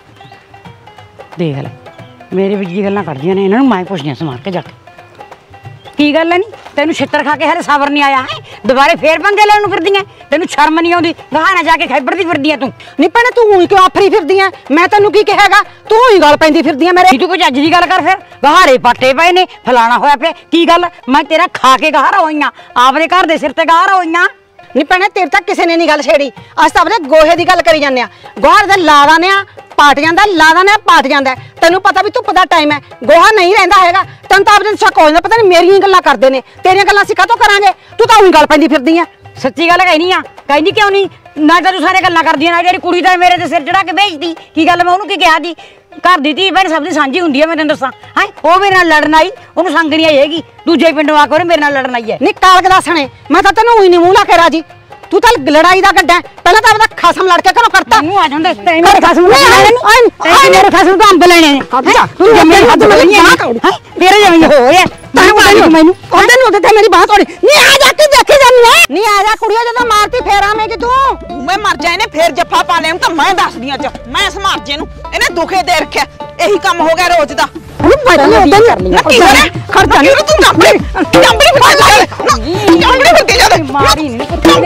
ਦੇਖ ਲੈ ਮੇਰੇ ਵਿੱਚ ਜੀ ਗੱਲਾਂ ਕਰਦੀਆਂ ਨੇ ਇਹਨਾਂ ਨੂੰ ਮੈਂ ਪੁੱਛਦੀਆਂ ਸਮਾਰ ਕੇ ਜਾ ਕੇ ਕੀ ਗੱਲ ਹੈ ਨਹੀਂ ਤੈਨੂੰ ਛਿੱਤਰ ਖਾ ਕੇ ਹਲੇ ਸਬਰ ਨਹੀਂ ਆਇਆ ਹੈ ਦੁਬਾਰੇ ਫੇਰ ਪੰਗੇ ਲੈਣ ਨੂੰ ਫਿਰਦੀਆਂ ਤੈਨੂੰ ਸ਼ਰਮ ਨਹੀਂ ਆਉਂਦੀ ਗਾਹਾਂ ਜਾ ਕੇ ਖੈਬਰਦੀ ਫਿਰਦੀ ਐ ਤੂੰ ਨਹੀਂ ਭੈਣੇ ਤੂੰ ਹੀ ਕਿਉਂ ਆਫਰੀ ਫਿਰਦੀ ਐ ਮੈਂ ਤੈਨੂੰ ਕੀ ਕਹੇਗਾ ਤੂੰ ਹੀ ਗੱਲ ਪੈਂਦੀ ਫਿਰਦੀ ਐ ਮੇਰੇ ਤੂੰ ਕੋਈ ਅੱਜ ਦੀ ਗੱਲ ਕਰ ਫਿਰ ਗਹਾਰੇ ਪਾਟੇ ਪਏ ਨੇ ਫਲਾਣਾ ਹੋਇਆ ਪਿਆ ਕੀ ਗੱਲ ਮੈਂ ਤੇਰਾ ਖਾ ਕੇ ਗਾਹਰਾ ਹੋਈਆਂ ਆਪਦੇ ਘਰ ਦੇ ਸਿਰ ਤੇ ਗਾਹਰਾ ਹੋਈਆਂ ਨਹੀਂ ਭੈਣੇ ਤੇਰੇ ਤੱਕ ਕਿਸੇ ਨੇ ਨਹੀਂ ਗੱਲ ਛੇੜੀ ਅਸੀਂ ਤਾਂ ਆਪਣੇ ਗੋਹੇ ਦੀ ਗੱਲ ਕਰੀ ਜਾਂਦੇ ਆ ਗੋਹਰ ਦੇ ਲਾ ਦਾਨੇ ਆ ਪਾਟ ਜਾਂਦਾ ਲਾ ਦਾਨੇ ਆ ਪਾਟ ਜਾਂਦਾ ਤੈਨੂੰ ਪਤਾ ਵੀ ਧੁੱਪ ਦਾ ਟਾਈਮ ਹੈ ਗੋਹਾ ਨਹੀਂ ਰਹਿੰਦਾ ਹੈਗਾ ਤੈਨੂੰ ਤਾਂ ਆਪਣੇ ਸ਼ੱਕ ਹੋ ਜਾਂਦਾ ਪਤਾ ਨਹੀਂ ਮੇਰੀਆਂ ਗੱਲਾਂ ਕਰਦੇ ਨੇ ਤੇਰੀਆਂ ਗੱਲਾਂ ਅਸੀਂ ਕਾਹਤੋਂ ਕਰਾਂਗੇ ਤੂੰ ਤਾਂ ਉਹੀ ਗੱਲ ਪੈਂਦੀ ਫਿਰਦੀ ਆ ਸੱਚੀ ਗੱਲ ਕਹਿਨੀ ਆ ਕਹਿੰਦੀ ਕਿਉਂ ਨਹੀਂ ਨਾ ਤਾਂ ਤੂੰ ਸਾਰੇ ਗੱਲਾਂ ਕਰਦੀਆਂ ਨਾ ਜਿਹੜੀ ਕੁੜੀ ਤਾਂ ਮੇਰੇ ਤੇ ਸਿਰ ਚੜਾ ਕੇ ਭੇਜਦੀ ਕੀ ਗੱਲ ਮੈਂ ਉਹਨੂੰ ਕੀ ਕਿਹਾ ਦੀ ਘਰ ਦੀ ਧੀ ਭੈਣ ਸਭ ਦੀ ਸਾਂਝੀ ਹੁੰਦੀ ਆ ਮੈਂ ਤੈਨੂੰ ਦੱਸਾਂ ਹੈ ਉਹ ਮੇਰੇ ਨਾਲ ਲੜਨ ਆਈ ਉਹਨੂੰ ਸੰਗ ਨਹੀਂ ਆਈ ਹੈਗੀ ਦੂਜੇ ਪਿੰਡੋਂ ਆ ਕੇ ਮੇਰੇ ਨਾਲ ਲੜਨ ਆਈ ਹੈ ਨਹੀਂ ਕਾਲਕ ਦੱਸਣੇ ਮੈਂ ਤਾਂ ਤੈਨੂੰ ਉਹੀ ਨਹੀਂ ਮੂੰਹ ਲਾ ਕੇ ਰਾਜੀ ਤੂੰ ਤਾਂ ਲੜਾਈ ਦਾ ਗੱਡਾ ਪਹਿਲਾਂ ਤਾਂ ਆਪਦਾ ਖਸਮ ਲੜ ਕੇ ਘਰੋਂ ਕਰਤਾ ਮੈਨੂੰ ਆ ਜਾਂਦੇ ਤੈਨੂੰ ਮੇਰੇ ਖਸਮ ਨੂੰ ਮੇਰੇ ਖਸਮ ਤੋਂ ਅੰਬ ਲੈਣੇ ਨੇ ਤੂੰ ਜੰਮੇ ਹੱਥ ਨਹੀਂ ਆ ਹੈ ਮੇਰੇ ਜਮੀ ਹੋਏ ਤੈਨੂੰ ਮੈਨੂੰ ਉਹਦੇ ਨੂੰ ਤੇ ਮੇਰੀ ਬਾਹ ਤੋੜੀ ਨਹੀਂ ਆ ਜਾ ਕੇ ਦੇਖੀ ਜਾਨੀ ਐ ਨਹੀਂ ਆ ਜਾ ਕੁੜੀਆਂ ਜਦੋਂ ਮਾਰਤੀ ਫੇਰ ਆਵੇਂਗੀ ਤੂੰ ਮੈਂ ਮਰ ਜਾ ਇਹਨੇ ਫੇਰ ਜੱਫਾ ਪਾ ਲਿਆ ਤਾਂ ਮੈਂ ਦੱਸਦੀ ਅੱਜ ਮੈਂ ਸਮਾਰ ਜੇ ਨੂੰ ਇਹਨੇ ਦੁਖੇ ਦੇ ਰੱਖਿਆ ਇਹੀ ਕੰਮ ਹੋ ਗਿਆ ਰੋਜ਼ ਦਾ ਬੜਾ ਵਧੀਆ ਕਰ ਲਿਆ ਖਰਚਾ ਨਹੀਂ ਤੂੰ ਜੰਬੜੀ ਜੰਬੜੀ ਫੜ ਲੈ ਜੰਬੜੀ ਫੜ ਕੇ ਜਾ ਮਾਰੀ ਨਹੀਂ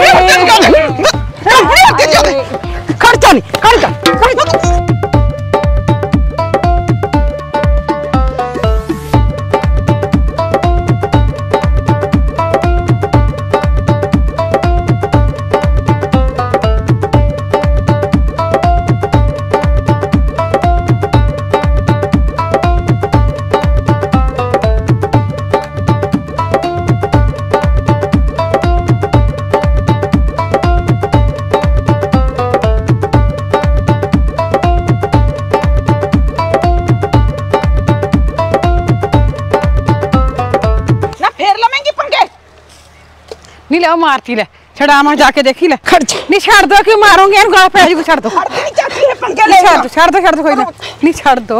ਖਰਚਾ ਨਹੀਂ ਖਰਚਾ ले मारती ले छड़ा मैं जाके देखी ले खड़ नहीं छड़ दो क्यों मारोगे इन गला पे छड़ दो ਚਾਚੀ ਇਹ ਪੰਗੇ ਲੈ छड़ दो छड़ दो छड़ दो कोई ना नहीं छड़ दो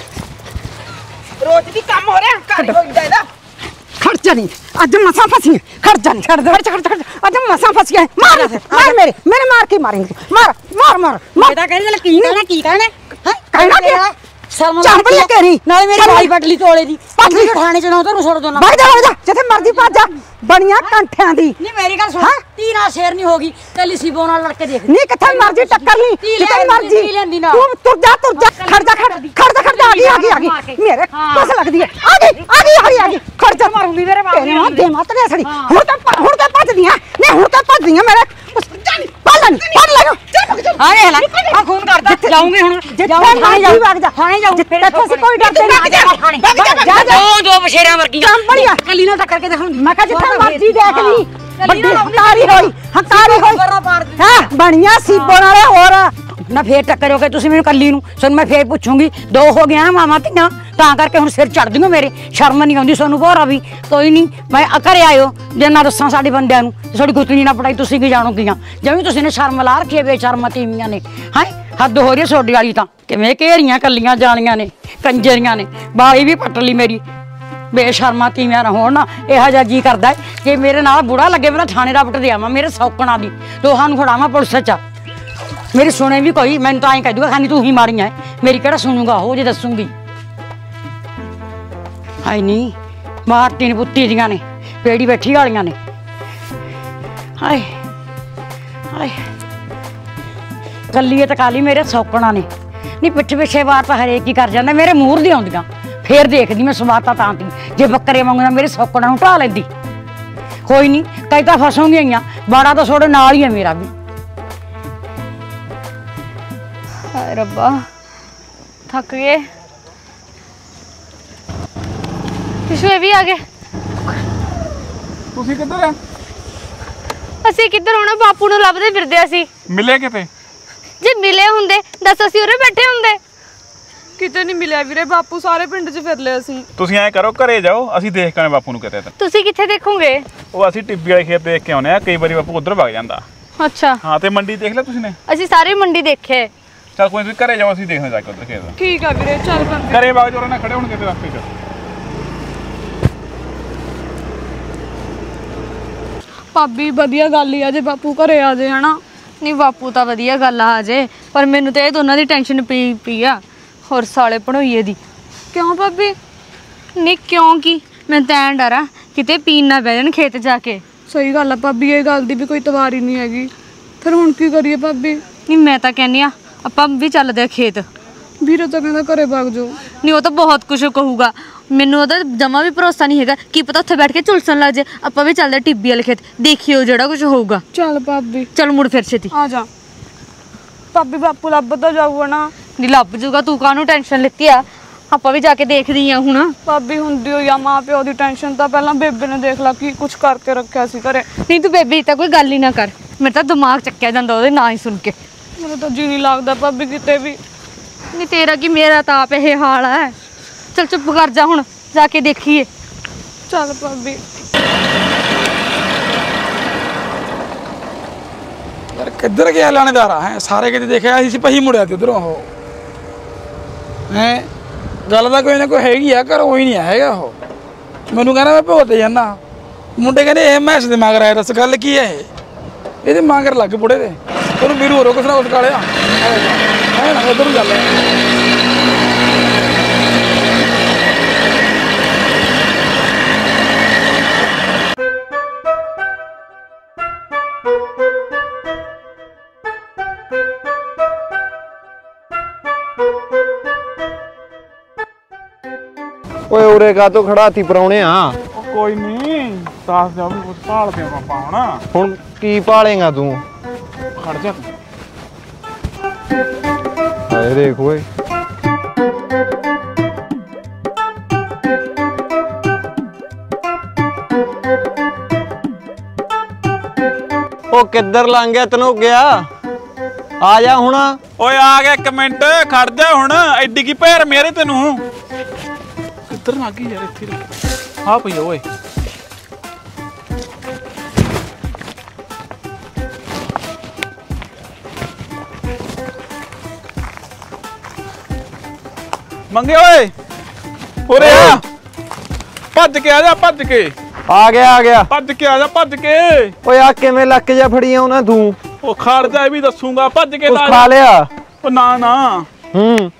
ਰੋਜ਼ ਦੀ ਕੰਮ ਹੋ ਰਿਹਾ ਘਰ ਹੋਈਦਾ ਇਹਦਾ खर्चा नहीं आज मसा फसी है खर्चा नहीं छड़ दो खर्चा खर्चा खर्चा आज मसा फसी है मार मार मेरे मेरे मार के मारेंगे मार मार मार बेटा कह रही की कहना की कहना है कहना क्या शर्म चांपड़ी कह रही नाले मेरी भाई पटली तोले दी पटली उठाने च ना तो छोड़ दो ना भाग जा भाग जा जिथे मर्जी भाग जा बनिया कंठियां दी नहीं मेरी गल सुन तीना शेर नहीं होगी कल इसी बोना लड़के देख नहीं किथे मर्जी टक्कर ली जिथे मर्जी तू तुर जा तुर जा खड़ जा खड़ खड़ जा खड़ जा आ गई आ गई आ गई मेरे बस लगदी है आ गई आ गई आ गई आ गई खड़ जा मारूंगी मेरे बाप तेरे हाथ दे मत रे सड़ी हुन तो हुन तो भज दियां नहीं हुन तो भज दियां मेरे पालन पाल लगो आ रे हला आ खून करदा जाऊंगी हुन जिथे मर्जी भाग जा थाने जाऊं तेरे से कोई डरते नहीं जा जा दो बशेरा वर्गी चांपड़िया कली ना टक्कर के देखूंगी मैं कहा जिथे मर्जी देख ली बड़ी हकारी होई हकारी होई हां बढ़िया सीबों वाले और ना फिर टक्करोगे तुसी मेनू कल्ली नू सुन मैं फिर पूछूंगी दो हो गया ना मामा धीआं तां करके हुण सिर चढ़ दियो मेरे शर्म नहीं आउंदी सोनू भोरा भी कोई नहीं मैं घरे आयो जे ना दसां साडे बंदियां नू थोड़ी गुतनी ना पड़ाई तुसी की जानोगीਆਂ जिवें तुसी ने शर्म ला रखी बेशर्म तीमियां ने हां हद हो रही है सोडी वाली तां किवें घेरियां कल्लियां जानियां ने कंजरियां ने बाली भी पट ली मेरी बेशर्मा तीमियां ना होण ना इहा जिहा जी करदा जे मेरे नाल बुढ़ा लगे मैं थाने दा पट दे आवां मेरे सौकणा दी दोहां नू फड़ावां पुलिस च मेरी सुने भी कोई मैंने तो आई कह दूंगा खानी तू ही मारी है मेरी केड़ा सुनूंगा हो जे दसूंगी हाय नहीं मारती ने पुत्ती दियां ने पेड़ी बैठी वालियां ने हाय हाय कल्ली तका ली मेरे सौकणा ने नहीं पिठ पिछे वार तो हरेक ही कर जाता मेरे मूर दी आउंदियां फिर देखदी मैं सवाता तां ती जे बकरे वांगू मेरे सौकणा नूं ढा लैंदी कोई नहीं कई तां फसूंगी आईयां बाड़ा तो थोड़े नाल ही है मेरा भी हाय रब्बा थक गए किशोर भी आ गए ਤੁਸੀਂ ਕਿੱਧਰ ਆ ਅਸੀਂ ਕਿੱਧਰ ਹੋਣਾ ਬਾਪੂ ਨੂੰ ਲੱਭਦੇ ਫਿਰਦੇ ਅਸੀਂ ਮਿਲੇ ਕਿਤੇ ਜੇ ਮਿਲੇ ਹੁੰਦੇ ਦੱਸ ਅਸੀਂ ਉਰੇ ਬੈਠੇ ਹੁੰਦੇ ਕਿਤੇ ਨਹੀਂ ਮਿਲਿਆ ਵੀਰੇ ਬਾਪੂ ਸਾਰੇ ਪਿੰਡ 'ਚ ਫਿਰ ਲਿਆ ਅਸੀਂ ਤੁਸੀਂ ਐਂ ਕਰੋ ਘਰੇ ਜਾਓ ਅਸੀਂ ਦੇਖ ਕੇ ਆਨੇ ਬਾਪੂ ਨੂੰ ਕਿਤੇ ਤਾਂ ਤੁਸੀਂ ਕਿੱਥੇ ਦੇਖੋਗੇ ਉਹ ਅਸੀਂ ਟਿੱਬੀ ਵਾਲੇ ਖੇਤ ਦੇਖ ਕੇ ਆਉਨੇ ਆ ਕਈ ਵਾਰੀ ਬਾਪੂ ਉਧਰ ਵਗ ਜਾਂਦਾ ਅੱਛਾ ਹਾਂ ਤੇ ਮੰਡੀ ਦੇਖ ਲਿਆ ਤੁਸੀਂ ਨੇ ਅਸੀਂ ਸਾਰੀ ਮੰਡੀ ਦੇਖੇ ਚਲ ਕੋਈ ਤੁਸੀਂ ਘਰੇ ਜਾਓ ਅਸੀਂ ਦੇਖਣਾ ਜਾ ਕੇ ਉਧਰ ਖੇਤ ਠੀਕ ਆ ਵੀਰੇ ਚੱਲ ਬੰਦੇ ਘਰੇ ਵਗ ਜਾਓ ਨਾ ਖੜੇ ਹੋਣਗੇ ਤੇ ਰਸਤੇ 'ਚ ਭਾਬੀ ਵਧੀਆ ਗੱਲ ਹੀ ਆ ਜੇ ਬਾਪੂ ਘਰੇ ਆ ਜੇ ਹਨਾ ਨਹੀਂ ਬਾਪੂ ਤਾਂ ਵਧੀਆ ਗੱਲ ਆ ਜੇ ਪਰ ਮੈਨੂੰ ਤੇ ਇਹ ਦੋਨਾਂ ਦੀ ਟੈਨਸ਼ਨ ਪਈ ਪਈ ਆ ਹੋਰ ਸਾਲੇ ਪੜੋਈਏ ਦੀ ਕਿਉਂ ਭਾਬੀ ਨਹੀਂ ਕਿਉਂ ਕੀ ਮੈਂ ਤਾਂ ਡਰਾਂ ਕਿਤੇ ਪੀਣ ਨਾ ਬਹਿ ਜਾਣ ਖੇਤ ਜਾ ਕੇ ਸਹੀ ਗੱਲ ਆ ਭਾਬੀ ਇਹ ਗੱਲ ਦੀ ਵੀ ਕੋਈ ਤਵਾਰੀ ਨਹੀਂ ਹੈਗੀ ਫਿਰ ਹੁਣ ਕੀ ਕਰੀਏ ਭਾਬੀ ਨਹੀਂ ਮੈਂ ਤਾਂ ਕਹਿੰਦੀ ਆ ਆਪਾਂ ਵੀ ਚੱਲਦੇ ਆ ਖੇਤ ਵੀਰੇ ਤਾਂ ਕਹਿੰਦਾ ਘਰੇ ਵਗ ਜਾਓ ਨਹੀਂ ਉਹ ਤਾਂ ਬਹੁਤ ਕੁਝ ਕਹੂਗਾ ਮੈਨੂੰ ਉਹਦਾ ਜਮਾ ਵੀ ਭਰੋਸਾ ਨਹੀਂ ਹੈਗਾ ਕੀ ਪਤਾ ਉੱਥੇ ਬੈਠ ਕੇ ਝੁਲਸਣ ਲੱਗ ਜੇ ਆਪਾਂ ਵੀ ਚੱਲਦੇ ਟਿੱਬੀ ਵਾਲੇ ਖੇਤ ਦੇਖਿਓ ਜਿਹੜਾ ਕੁਝ ਹੋਊਗਾ ਚੱਲ ਭਾਬੀ ਚੱਲ ਮੁੜ ਫਿਰ ਛੇਤੀ ਆ ਜਾ ਭਾਬੀ ਬਾਪੂ ਲੱਭ ਤਾਂ ਜਾਊਗਾ ਨਾ ਨਹੀਂ ਲੱਭ ਜੂਗਾ ਤੂੰ ਕਾਹਨੂੰ ਟੈਨਸ਼ਨ ਲਿੱਤੀ ਆ ਆਪਾਂ ਵੀ ਜਾ ਕੇ ਦੇਖਦੀ ਆ ਹੁਣ ਭਾਬੀ ਹੁੰਦੀ ਹੋਈ ਆ ਮਾਂ ਪਿਓ ਦੀ ਟੈਨਸ਼ਨ ਤਾਂ ਪਹਿਲਾਂ ਬੇਬੇ ਨੇ ਦੇਖ ਲਾ ਕੀ ਕੁਝ ਕਰਕੇ ਰੱਖਿਆ ਸੀ ਘਰੇ ਨਹੀਂ ਤੂੰ ਬੇਬੀ ਤਾਂ ਕੋਈ ਗੱਲ ਹੀ ਨਾ ਕਰ ਮੇਰੇ ਤਾਂ ਦਿਮਾਗ ਚੱਕਿਆ ਜਾਂਦਾ ਉਹਦੇ ਨਾਂ ਹੀ ਸੁਣ ਕੇ ਮੈਨੂੰ ਤਾਂ ਜੀ ਨਹੀਂ ਲੱਗਦਾ ਭਾਬੀ ਕਿਤੇ ਵੀ ਨਹੀਂ ਤੇਰਾ ਕੀ ਮੇਰਾ ਤਾਂ ਆਪ ਇਹ ਹਾਲ ਹੈ ਚਲ ਚੁੱਪ ਕਰ ਜਾ ਹੁਣ ਜਾ ਕੇ ਦੇਖੀਏ ਚੱਲ ਭਾਬੀ ਯਾਰ ਕਿੱਧਰ ਗਿਆ ਲਾਣੇਦਾਰ ਹੈ ਸਾਰੇ ਕਿਤੇ ਦੇਖਿਆ ਅਸੀਂ ਸਿਪਾਹੀ ਮੁੜਿਆ ਤੇ ਉਧਰੋਂ ਉਹ ਹੈ ਗੱਲ ਤਾਂ ਕੋਈ ਨਾ ਕੋਈ ਹੈਗੀ ਆ ਘਰ ਉਹੀ ਨਹੀਂ ਹੈਗਾ ਉਹ ਮੈਨੂੰ ਕਹਿੰਦਾ ਮੈਂ ਭੋਤੇ ਜਾਣਾ ਮੁੰਡੇ ਕਹਿੰਦੇ ਇਹ ਮੈਸ ਦੇ ਮਗਰ ਆਇਆ ਦੱਸ ਗੱਲ ਕੀ ਹੈ ਇਹ ਇਹਦੇ ਮਗਰ ਲੱਗ ਬੁੜੇ ਦੇ ਉਹਨੂੰ ਵੀਰੂ ਹੋਰੋ ਕਿਸ ਨਾਲ ਉਸ ਕਾਲਿਆ ਹੈ ਨਾ ਉਧਰ ਚੱਲ ਓਏ ਉਰੇ ਕਾ ਤੋਂ ਖੜਾ ਤੀ ਪਰੌਣੇ ਆ ਕੋਈ ਨਹੀਂ ਸਾਸ ਜਾ ਵੀ ਕੁਝ ਭਾਲਦੇ ਆ ਆਪਾਂ ਹੁਣ ਹੁਣ ਕੀ ਭਾਲੇਗਾ ਤੂੰ ਖੜ ਜਾ ਹਾਏ ਦੇਖ ਓਏ ਉਹ ਕਿੱਧਰ ਲੰਘ ਗਿਆ ਤੈਨੂੰ ਗਿਆ ਆ ਜਾ ਹੁਣ ਓਏ ਆ ਗਿਆ ਇੱਕ ਮਿੰਟ ਖੜ ਜਾ ਹੁਣ ਐਡੀ ਕੀ ਭੈਰ ਮੇਰੇ ਤੈਨੂੰ ਕਿੱਧਰ ਲੱਗ ਗਈ ਯਾਰ ਇੱਥੇ ਆ ਪਈ ਓਏ ਮੰਗੇ ਓਏ ਉਰੇ ਆ ਭੱਜ ਕੇ ਆ ਜਾ ਭੱਜ ਕੇ ਆ ਗਿਆ ਆ ਗਿਆ ਭੱਜ ਕੇ ਆ ਜਾ ਭੱਜ ਕੇ ਓਏ ਆ ਕਿਵੇਂ ਲੱਕ ਜਾ ਫੜੀਆਂ ਉਹਨਾਂ ਤੂੰ ਉਹ ਖੜ ਜਾ ਇਹ ਵੀ ਦੱਸੂਗਾ ਭੱਜ ਕੇ ਕੁਛ ਖਾ ਲਿਆ ਉਹ ਨਾ ਨਾ ਹੂੰ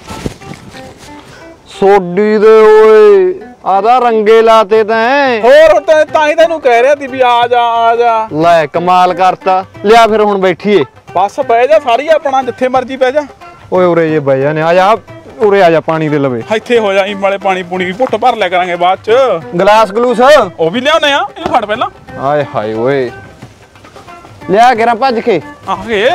ਸੋਡੀ ਦੇ ਓਏ ਆਦਾ ਰੰਗੇ ਲਾਤੇ ਤੈਂ ਹੋਰ ਤਾਂ ਹੀ ਤੈਨੂੰ ਕਹਿ ਰਿਹਾ ਸੀ ਵੀ ਆ ਜਾ ਆ ਜਾ ਲੈ ਕਮਾਲ ਕਰਤਾ ਲਿਆ ਫਿਰ ਹੁਣ ਬੈਠੀਏ ਬਸ ਬਹਿ ਜਾ ਸਾਰੀ ਆਪਣਾ ਜਿੱਥੇ ਮਰਜੀ ਬਹਿ ਜਾ ਓਏ ਉਰੇ ਜੇ ਬਹਿ ਜਾਨੇ ਆ ਜਾ ਉਰੇ ਆ ਜਾ ਪਾਣੀ ਦੇ ਲਵੇ ਇੱਥੇ ਹੋ ਜਾ ਇਮ ਵਾਲੇ ਪਾਣੀ ਪੂਣੀ ਵੀ ਘੁੱਟ ਭਰ ਲਿਆ ਕਰਾਂਗੇ ਬਾਅਦ ਚ ਗਲਾਸ ਗਲੂਸ ਉਹ ਵੀ ਲਿਆਉਣੇ ਆ ਇਹ ਫੜ ਪਹਿਲਾਂ ਆਏ ਹਾਏ ਓਏ ਲਿਆ ਕੇਰਾ ਭੱਜ ਕੇ ਆ ਗਏ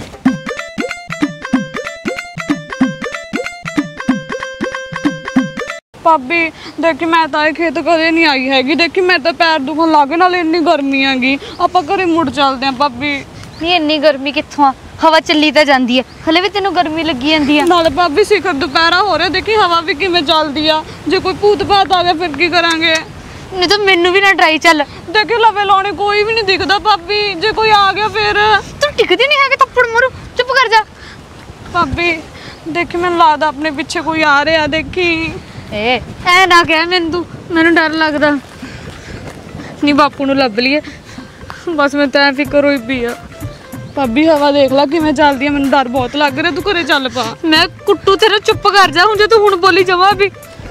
ਭਾਬੀ ਦੇਖੀ ਮੈਂ ਤਾਂ ਇਹ ਖੇਤ ਕਦੇ ਨਹੀਂ ਆਈ ਹੈਗੀ ਦੇਖੀ ਮੈਂ ਤਾਂ ਪੈਰ ਦੁਖਣ ਲੱਗ ਗਏ ਨਾਲੇ ਇੰਨੀ ਗਰਮੀ ਆਗੀ ਆਪਾਂ ਘਰੇ ਮੁੜ ਚੱਲਦੇ ਆਂ ਭਾਬੀ ਨਹੀਂ ਇੰਨੀ ਗਰਮੀ ਕਿੱਥੋਂ ਆ ਹਵਾ ਚੱਲੀ ਤਾਂ ਜਾਂਦੀ ਹੈ ਹਲੇ ਵੀ ਤੈਨੂੰ ਗਰਮੀ ਲੱਗੀ ਜਾਂਦੀ ਆ ਨਾਲੇ ਭਾਬੀ ਸਿਖਰ ਦੁਪਹਿਰਾ ਹੋ ਰਿਹਾ ਦੇਖੀ ਹਵਾ ਵੀ ਕਿਵੇਂ ਚੱਲਦੀ ਆ ਜੇ ਕੋਈ ਭੂਤ ਭਾਤ ਆ ਗਿਆ ਫਿਰ ਕੀ ਕਰਾਂਗੇ ਨਹੀਂ ਤਾਂ ਮੈਨੂੰ ਵੀ ਨਾ ਡਰਾਈ ਚੱਲ ਦੇਖੀ ਲਵੇ ਲਾਉਣੇ ਕੋਈ ਵੀ ਨਹੀਂ ਦਿਖਦਾ ਭਾਬੀ ਜੇ ਕੋਈ ਆ ਗਿਆ ਫਿਰ ਤੂੰ ਟਿਕਦੀ ਨਹੀਂ ਹੈਗਾ ਥੱਪੜ ਮਾਰੂ ਚੁੱਪ ਕਰ ਜਾ ਭਾਬੀ ਦੇਖੀ ਮੈਨੂੰ ਲੱਗਦਾ ਆਪਣੇ ਪਿੱਛੇ ਕੋਈ ਆ ਰਿਹਾ ਦੇਖੀ ਏ ਐ ਨਾ ਕਹਿ ਮੈਨੂੰ ਤੂੰ ਮੈਨੂੰ ਡਰ ਲੱਗਦਾ ਨਹੀਂ ਬਾਪੂ ਨੂੰ ਲੱਭ ਲਈਏ ਬਸ ਮੈਂ ਤਾਂ ਫਿਕਰ ਹੋਈ ਪਈ ਆ ਭਾਬੀ ਹਵਾ ਦੇਖ ਲੈ ਕਿਵੇਂ ਚੱਲਦੀ ਆ ਮੈਨੂੰ ਡਰ ਬਹੁਤ ਲੱਗ ਰਿਹਾ ਤੂੰ ਘਰੇ ਚੱਲ ਪਾ ਮੈਂ ਕੁੱਟੂ ਤੇਰਾ ਚੁੱਪ ਕਰ ਜਾ ਹੁਣ ਜੇ ਤੂੰ ਹੁਣ ਬੋਲੀ ਜਾਵਾਂ ਵੀ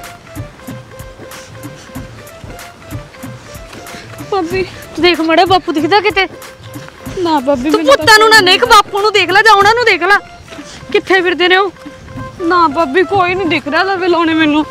ਭਾਬੀ ਤੂੰ ਦੇਖ ਮੜਾ ਬਾਪੂ ਦਿਖਦਾ ਕਿਤੇ ਨਾ ਭਾਬੀ ਤੂੰ ਪੁੱਤਾਂ ਨੂੰ ਨਾ ਦੇਖ ਬਾਪੂ ਨੂੰ ਦੇਖ ਲੈ ਜਾਂ ਉਹਨਾਂ ਨੂੰ ਦੇਖ ਲੈ ਕਿੱਥੇ ਫਿਰਦੇ ਨੇ ਉਹ ਨਾ ਭਾਬੀ ਕੋਈ ਨਹੀਂ ਦਿਖ ਰਿਹਾ ਲਵੇ ਲਾਉਣੇ ਮੈਨੂੰ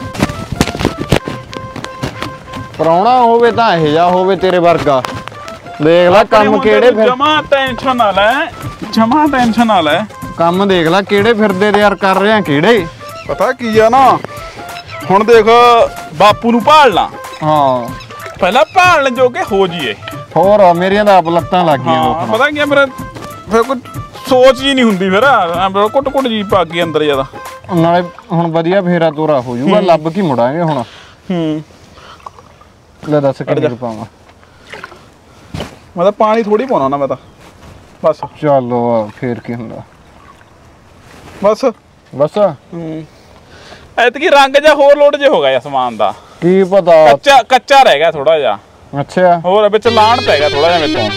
ਪਰਾਉਣਾ ਹੋਵੇ ਤਾਂ ਇਹ ਜਾ ਹੋਵੇ ਤੇਰੇ ਵਰਗਾ ਦੇਖ ਲੈ ਕੰਮ ਕਿਹੜੇ ਫਿਰ ਜਮਾ ਟੈਨਸ਼ਨ ਨਾ ਲੈ ਜਮਾ ਟੈਨਸ਼ਨ ਨਾ ਲੈ ਕੰਮ ਦੇਖ ਲੈ ਕਿਹੜੇ ਫਿਰਦੇ ਤੇ ਯਾਰ ਕਰ ਰਿਹਾ ਕਿਹੜੇ ਪਤਾ ਕੀ ਆ ਨਾ ਹੁਣ ਦੇਖ ਬਾਪੂ ਨੂੰ ਭਾਲਣਾ ਹਾਂ ਪਹਿਲਾਂ ਭਾਲਣ ਜੋਗੇ ਹੋ ਜੀਏ ਹੋਰ ਮੇਰੀਆਂ ਤਾਂ ਆਪ ਲੱਤਾਂ ਲੱਗ ਗਈਆਂ ਹਾਂ ਪਤਾ ਕੀ ਮੇਰਾ ਫਿਰ ਕੋਈ ਸੋਚ ਜੀ ਨਹੀਂ ਹੁੰਦੀ ਫਿਰ ਕੁੱਟ ਕੁੱਟ ਜੀ ਪਾ ਕੇ ਅੰਦਰ ਜਿਆਦਾ ਨਾਲੇ ਹੁਣ ਵਧੀਆ ਫੇਰਾ ਤੋਰਾ ਹੋ ਜਾਊਗਾ ਲੱਭ ਕੀ ਮੁੜਾਂਗੇ ਹੁਣ ਹੂੰ ਲੈ ਦੱਸ ਕਿੰਨੇ ਕੁ ਪਾਵਾਂ ਮੈਂ ਤਾਂ ਪਾਣੀ ਥੋੜੀ ਪਾਉਣਾ ਨਾ ਮੈਂ ਤਾਂ ਬਸ ਚਲੋ ਫੇਰ ਕੀ ਹੁੰਦਾ ਬਸ ਬਸ ਹੂੰ ਐਤਕੀ ਰੰਗ ਜਿਹਾ ਹੋਰ ਲੋਡ ਜਿਹਾ ਹੋ ਗਿਆ ਸਮਾਨ ਦਾ ਕੀ ਪਤਾ ਕੱਚਾ ਕੱਚਾ ਰਹਿ ਗਿਆ ਥੋੜਾ ਜਿਹਾ ਅੱਛਾ ਹੋਰ ਵਿੱਚ ਲਾਣ ਪੈ ਗਿਆ ਥੋੜਾ ਜਿਹਾ ਮੇਤੋਂ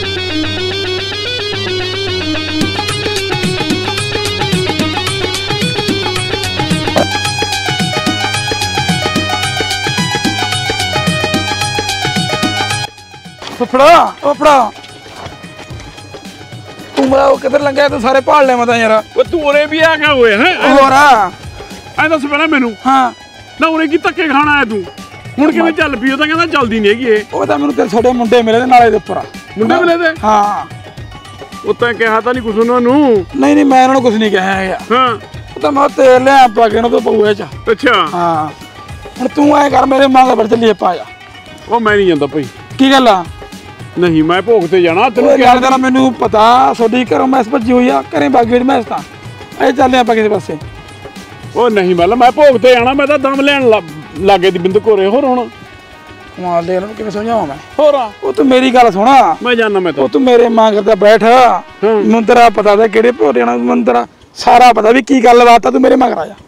ਫੜਾ ਉਹ ਫੜਾ ਤੂੰ ਮੇਰਾ ਉਹ ਕਿੱਧਰ ਲੰਘਿਆ ਤੂੰ ਸਾਰੇ ਭਾਲ ਲੈ ਮੈਂ ਤਾਂ ਯਾਰ ਉਹ ਤੂੰ ਉਰੇ ਵੀ ਆ ਗਿਆ ਹੋਇਆ ਹੈ ਹੋਰ ਆ ਐ ਦੱਸ ਪਹਿਲਾਂ ਮੈਨੂੰ ਹਾਂ ਨਾ ਉਰੇ ਕੀ ਧੱਕੇ ਖਾਣਾ ਹੈ ਤੂੰ ਹੁਣ ਕਿਵੇਂ ਚੱਲ ਪਈ ਉਹ ਤਾਂ ਕਹਿੰਦਾ ਚੱਲਦੀ ਨਹੀਂ ਹੈਗੀ ਇਹ ਉਹ ਤਾਂ ਮੈਨੂੰ ਤੇਰੇ ਸਾਡੇ ਮੁੰਡੇ ਮਿਲੇ ਦੇ ਨਾਲੇ ਦੇ ਉੱਪਰ ਮੁੰਡੇ ਮਿਲੇ ਤੇ ਹਾਂ ਉਹ ਤਾਂ ਕਿਹਾ ਤਾਂ ਨਹੀਂ ਕੁਛ ਉਹਨਾਂ ਨੂੰ ਨਹੀਂ ਨਹੀਂ ਮੈਂ ਉਹਨਾਂ ਨੂੰ ਕੁਝ ਨਹੀਂ ਕਿਹਾ ਹੈਗਾ ਹਾਂ ਉਹ ਤਾਂ ਮੈਂ ਤੇਲ ਲਿਆ ਪਾ ਕੇ ਉਹਨਾਂ ਤੋਂ ਪਊਏ ਚ ਅੱਛਾ ਹਾਂ ਹੁਣ ਤੂੰ ਐ ਕਰ ਮੇਰੇ ਮਾਂ ਦਾ ਬੜ ਚੱਲੀਏ ਪਾ ਜਾ ਉਹ ਮੈਂ ਨਹੀਂ ਜਾਂਦਾ ਭਾਈ ਕੀ ਗੱਲ ਆ ਨਹੀਂ ਮੈਂ ਭੋਗ ਤੇ ਜਾਣਾ ਤੈਨੂੰ ਕਿਹਾ ਤਾਂ ਮੈਨੂੰ ਪਤਾ ਤੁਹਾਡੀ ਘਰੋਂ ਮੈਸ ਭੱਜੀ ਹੋਈ ਆ ਘਰੇ ਬਾਗੀ ਮੈਸ ਤਾਂ ਐ ਚੱਲਦੇ ਆਪਾਂ ਕਿਸੇ ਪਾਸੇ ਉਹ ਨਹੀਂ ਮਤਲਬ ਮੈਂ ਭੋਗ ਤੇ ਜਾਣਾ ਮੈਂ ਤਾਂ ਦਮ ਲੈਣ ਲਾਗੇ ਦੀ ਬਿੰਦ ਘੋਰੇ ਹੋਰ ਹੁਣ ਮਾਲ ਦੇ ਨੂੰ ਕਿਵੇਂ ਸਮਝਾਵਾਂ ਮੈਂ ਹੋਰ ਉਹ ਤੂੰ ਮੇਰੀ ਗੱਲ ਸੁਣਾ ਮੈਂ ਜਾਣਾ ਮੈਂ ਤਾਂ ਉਹ ਤੂੰ ਮੇਰੇ ਮਾਂ ਕਰਦਾ ਬੈਠ ਮੈਨੂੰ ਤੇਰਾ ਪਤਾ ਤਾਂ ਕਿਹੜੇ ਭੋਰੇ ਨਾਲ ਮੈਨੂੰ ਤੇਰਾ ਸਾਰਾ ਪਤਾ ਵੀ ਕੀ ਗੱਲ ਬਾਤ ਆ ਤੂੰ ਮੇਰੇ ਮਗਰ ਆ ਜਾ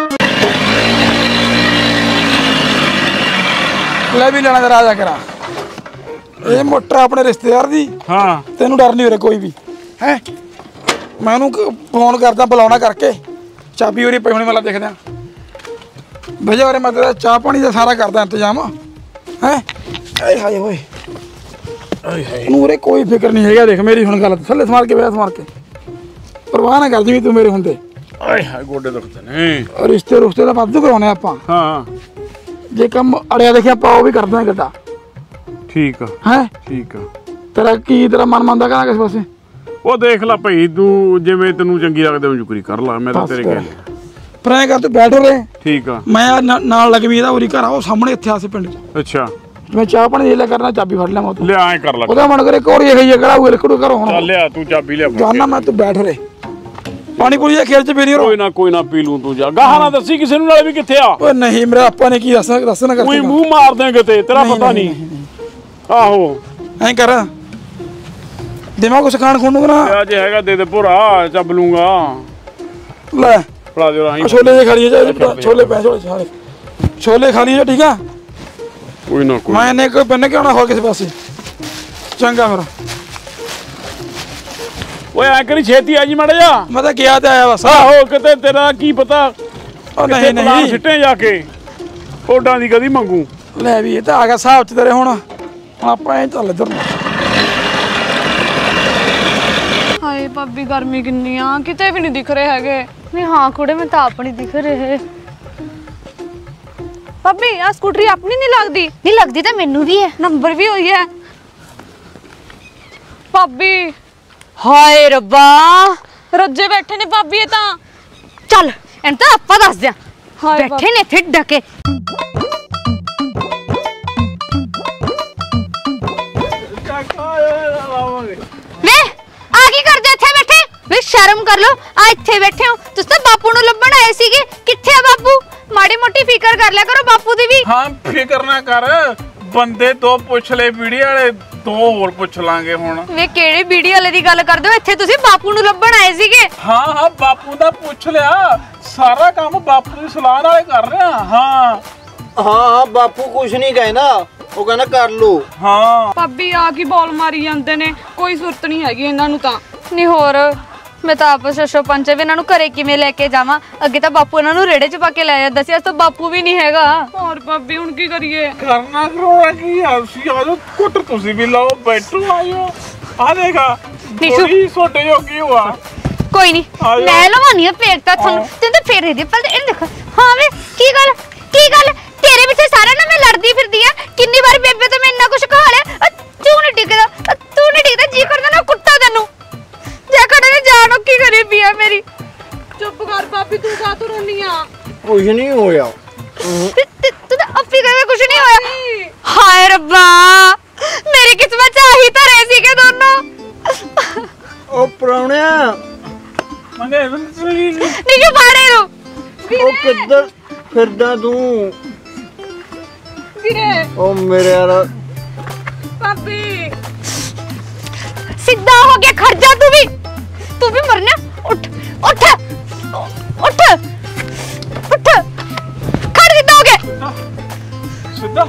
ਲੈ ਵੀ ਲੈਣਾ ਤੇ ਰਾਜਾ ਕਰਾ ਇਹ ਮੋਟਰ ਆਪਣੇ ਰਿਸ਼ਤੇਦਾਰ ਦੀ ਹਾਂ ਤੈਨੂੰ ਡਰ ਨਹੀਂ ਹੋ ਰਿਹਾ ਕੋਈ ਵੀ ਹੈ ਮੈਂ ਉਹਨੂੰ ਫੋਨ ਕਰਦਾ ਬੁਲਾਉਣਾ ਕਰਕੇ ਚਾਬੀ ਉਹਦੀ ਪਈ ਹੋਣੀ ਵਾਲਾ ਦੇਖਦੇ ਆ ਭਜਾ ਵਾਰੇ ਮੈਂ ਤੇਰਾ ਚਾਹ ਪਾਣੀ ਦਾ ਸਾਰਾ ਕਰਦਾ ਇੰਤਜ਼ਾਮ ਹੈ ਆਏ ਹਾਏ ਓਏ ਆਏ ਹਾਏ ਨੂਰੇ ਕੋਈ ਫਿਕਰ ਨਹੀਂ ਹੈਗਾ ਦੇਖ ਮੇਰੀ ਹੁਣ ਗੱਲ ਥੱਲੇ ਸਮਾਰ ਕੇ ਬੈਠ ਸਮਾਰ ਕੇ ਪਰਵਾਹ ਨਾ ਕਰ ਜਿਵੇਂ ਤੂੰ ਮੇਰੇ ਹੁੰਦੇ ਆਏ ਹਾਏ ਗੋਡੇ ਦੁਖਦੇ ਨੇ ਰਿਸ਼ਤੇ ਰੁਸ਼ਤੇ ਦਾ ਵਾਧੂ ਕਰਾਉਣੇ ਆਪਾਂ ਹਾਂ ਜੇ ਕੰਮ ਅੜਿਆ ਦੇਖਿਆ ਆਪਾਂ ਉਹ ਵੀ ਕਰਦੇ ਆ ਗੱਡਾ ਠੀਕ ਆ ਹੈ ਠੀਕ ਆ ਤੇਰਾ ਕੀ ਤੇਰਾ ਮਨ ਮੰਨਦਾ ਕਰਾਂ ਕਿਸ ਪਾਸੇ ਉਹ ਦੇਖ ਲੈ ਭਾਈ ਤੂੰ ਜਿਵੇਂ ਤੈਨੂੰ ਚੰਗੀ ਲੱਗਦਾ ਉਹ ਜੁਕਰੀ ਕਰ ਲੈ ਮੈਂ ਤਾਂ ਤੇਰੇ ਕਹਿ ਪਰ ਐਂ ਕਰ ਤੂੰ ਬੈਠ ਰੇ ਠੀਕ ਆ ਮੈਂ ਨਾਲ ਲੱਗ ਵੀ ਇਹਦਾ ਉਰੀ ਘਰ ਆ ਉਹ ਸਾਹਮਣੇ ਇੱਥੇ ਆਸੇ ਪਿੰਡ ਚ ਅੱਛਾ ਮੈਂ ਚਾਹ ਪਾਣੀ ਦੇ ਲੈ ਕਰਨਾ ਚਾਬੀ ਫੜ ਲਿਆ ਮੈਂ ਲਿਆ ਐ ਕਰ ਲੈ ਉਹਦਾ ਮਨ ਕਰੇ ਕੋਰੀ ਇਹ ਜਿਹੜਾ ਹੋਏ ਲਿਕੜੂ ਕਰੋ ਹੁਣ ਚੱਲ ਲਿਆ ਤੂੰ ਚਾਬੀ ਲਿਆ ਜਾਨਾ ਮੈਂ ਤੂੰ ਬੈਠ ਰੇ ਪਾਣੀ ਪੂਰੀ ਦੇ ਖੇਤ ਚ ਪੀ ਰਹੀ ਕੋਈ ਨਾ ਕੋਈ ਨਾ ਪੀ ਲੂੰ ਤੂੰ ਜਾ ਗਾਹਾਂ ਨਾ ਦੱਸੀ ਕਿਸੇ ਨੂੰ ਨਾਲੇ ਵੀ ਕਿੱਥੇ ਆ ਓਏ ਨਹੀਂ ਮੇਰਾ ਆਪਾਂ ਨੇ ਕੀ ਦੱਸਣਾ ਦੱਸਣਾ ਕਰ ਕੋਈ ਮੂੰਹ ਮਾਰ ਦੇਂਗੇ ਤੇ ਤੇਰਾ ਪਤਾ ਨਹੀਂ ਆਹੋ ਐਂ ਕਰ ਦੇਵਾਂ ਕੁਛ ਖਾਣ ਖੁਣ ਨੂੰ ਨਾ ਜੇ ਹੈਗਾ ਦੇ ਦੇ ਭੋਰਾ ਚੱਬ ਲੂੰਗਾ ਲੈ फड़ा दो राही छोले जे खा लिए जा छोले पै छोले सारे छोले खा लिए ठीक है कोई ना कोई मैंने कोई बनने के आना हो किसी पासे चंगा फिर ओए आ करी छेती आ जी माड़ा जा मैं तो गया ते आया बस आहो किते तेरा की पता ओ नहीं नहीं सिੱਟੇ जाके ਕੋਡਾਂ ਦੀ ਕਦੀ ਮੰਗੂ ਲੈ ਵੀ ਇਹ ਤਾਂ ਆ ਗਿਆ ਹਿਸਾਬ ਚ ਤੇਰੇ ਹੁਣ ਆਪਾਂ ਐ ਚੱਲ ਇਧਰ ਨੂੰ ਹਾਏ ਭਾਬੀ ਗਰਮੀ ਕਿੰਨੀ ਆ ਕਿਤੇ ਵੀ ਨਹੀਂ ਦਿਖ ਰਹੇ ਹੈਗੇ ਨਹੀਂ ਹਾਂ ਕੁੜੇ ਮੈਂ ਤਾਂ ਆਪ ਨਹੀਂ ਦਿਖ ਰਹੇ ਭਾਬੀ ਆ ਸਕੂਟਰੀ ਆਪਣੀ ਨਹੀਂ ਲੱਗਦੀ ਨਹੀਂ ਲੱਗਦੀ ਤਾਂ ਮੈਨੂੰ ਵੀ ਹੈ ਨੰਬਰ ਵੀ ਹੋਈ ਹੈ ਭਾਬੀ ਹਾਏ ਰੱਬਾ ਰੱਜੇ ਬੈਠੇ ਨੇ ਭਾਬੀ ਇਹ ਤਾਂ ਚੱਲ ਇਹਨਾਂ ਤਾਂ ਆਪਾਂ ਦੱਸ ਦਿਆਂ ਹਾਏ ਬੈਠੇ ਨੇ ਇੱਥੇ ਡਕੇ ਵੇ ਆ ਕੀ ਕਰਦੇ ਇੱਥੇ ਬੈਠੇ ਵੇ ਸ਼ਰਮ ਕਰ ਲੋ ਆ ਇੱਥੇ ਬੈਠੇ ਹੋ ਤੁਸੀਂ ਤਾਂ ਬਾਪੂ ਨੂੰ ਲੱਭਣ ਆਏ ਸੀਗੇ ਕਿੱਥੇ ਆ ਬਾਪੂ ਮਾੜੀ ਮੋਟੀ ਫਿਕਰ ਕਰ ਲਿਆ ਕਰੋ ਬਾਪੂ ਦੀ ਵੀ ਹਾਂ ਫਿਕਰ ਨਾ ਕਰ ਬੰਦੇ ਦੋ ਪੁੱਛ ਲੈ ਵੀਡੀਓ ਵਾਲੇ ਦੋ ਹੋਰ ਪੁੱਛ ਲਾਂਗੇ ਹੁਣ ਵੇ ਕਿਹੜੇ ਵੀਡੀਓ ਵਾਲੇ ਦੀ ਗੱਲ ਕਰਦੇ ਹੋ ਇੱਥੇ ਤੁਸੀਂ ਬਾਪੂ ਨੂੰ ਲੱਭਣ ਆਏ ਸੀਗੇ ਹਾਂ ਹਾਂ ਬਾਪੂ ਦਾ ਪੁੱਛ ਲਿਆ ਸਾਰਾ ਕੰਮ ਬਾਪੂ ਦੀ ਸਲਾਹ ਨਾਲ ਕਰ ਰਿਹਾ ਹਾਂ ਹਾਂ ਹਾਂ ਬਾਪੂ ਕੁਛ ਨਹੀਂ ਕਹਿੰਦਾ ਉਹ ਕਹਿੰਦਾ ਕਰ ਲੋ ਹਾਂ ਭਾਬੀ ਆ ਕੀ ਬੋਲ ਮਾਰੀ ਜਾਂਦੇ ਨੇ ਕੋਈ ਸੁਰਤ ਨਹੀਂ ਹੈਗੀ ਇਹਨਾਂ ਨੂੰ ਤਾਂ ਨਹੀਂ ਹੋਰ ਮੈਂ ਤਾਂ ਆਪਸ ਸ਼ਸ਼ੋ ਪੰਚੇ ਵੀ ਇਹਨਾਂ ਨੂੰ ਘਰੇ ਕਿਵੇਂ ਲੈ ਕੇ ਜਾਵਾਂ ਅੱਗੇ ਤਾਂ ਬਾਪੂ ਇਹਨਾਂ ਨੂੰ ਰੇੜੇ 'ਚ ਪਾ ਕੇ ਲੈ ਜਾਂਦਾ ਸੀ ਅੱਜ ਤਾਂ ਬਾਪੂ ਵੀ ਨਹੀਂ ਹੈਗਾ ਹੋਰ ਭਾਬੀ ਹੁਣ ਕੀ ਕਰੀਏ ਕਰਨਾ ਕਰੋਣਾ ਕੀ ਅਸੀਂ ਆਜੋ ਕੁੱਟ ਤੁਸੀਂ ਵੀ ਲਾਓ ਬੈਠੋ ਆਇਓ ਆ ਦੇਖਾ ਥੋੜੀ ਛੋਟੇ ਹੋ ਕੀ ਹੁਆ ਕੋਈ ਨਹੀਂ ਮੈਂ ਲਵਾਨੀ ਆ ਫੇਰ ਤਾਂ ਤੁਹਾਨੂੰ ਤੇ ਫੇਰ ਇਹਦੇ ਪਰ ਇਹ ਦੇਖੋ ਹਾਂ ਵੇ ਕੀ ਗੱਲ ਕੀ ਗੱਲ ਤੇਰੇ ਪਿੱਛੇ ਸਾਰਾ ਨਾ ਮੈਂ ਲੜਦੀ ਫਿਰਦੀ ਆ ਕਿੰਨੀ ਵਾਰ ਬੇਬੇ ਤੋਂ ਮੈਂ ਇੰਨਾ ਕੁਝ ਕਹਾ ਲਿਆ ਤੂੰ ਨਹੀਂ ਟਿਕਦਾ ਤੂੰ ਨਹੀਂ ਟਿਕਦਾ ਜੀ ਕਰਦਾ ਨਾ ਕੁੱਟਾ ਤੈਨੂੰ ਜੇ ਕੜੇ ਨੇ ਜਾਣੋ ਕੀ ਕਰੀ ਪਈ ਆ ਮੇਰੀ ਚੁੱਪ ਕਰ ਭਾਬੀ ਤੂੰ ਕਾ ਤੂੰ ਰੋਨੀ ਆ ਕੁਛ ਨਹੀਂ ਹੋਇਆ ਤੂੰ ਤਾਂ ਅੱਫੀ ਕਹਿੰਦਾ ਕੁਝ ਨਹੀਂ ਹੋਇਆ ਹਾਏ ਰੱਬਾ ਮੇਰੀ ਕਿਸਮਤ ਚ ਆਹੀ ਧਰੇ ਸੀਗੇ ਦੋਨੋਂ ਉਹ ਪ੍ਰਾਹੁਣਿਆ ਮੰਗੇ ਨਹੀਂ ਜੋ ਬਾੜੇ ਨੂੰ ਉਹ ਕਿੱਧਰ ਫਿਰਦਾ ਤੂੰ ਵੀਰੇ ਉਹ ਮੇਰੇ ਯਾਰ ਭਾਬੀ ਸਿੱਧਾ ਹੋ ਗਿਆ ਖੜ ਜਾ ਤੂੰ ਵੀ ਤੂੰ ਵੀ ਮਰਨਾ ਉੱਠ ਉੱਠ ਉੱਠ ਉੱਠ ਖੜ ਸਿੱਧਾ ਹੋ ਗਿਆ ਸਿੱਧਾ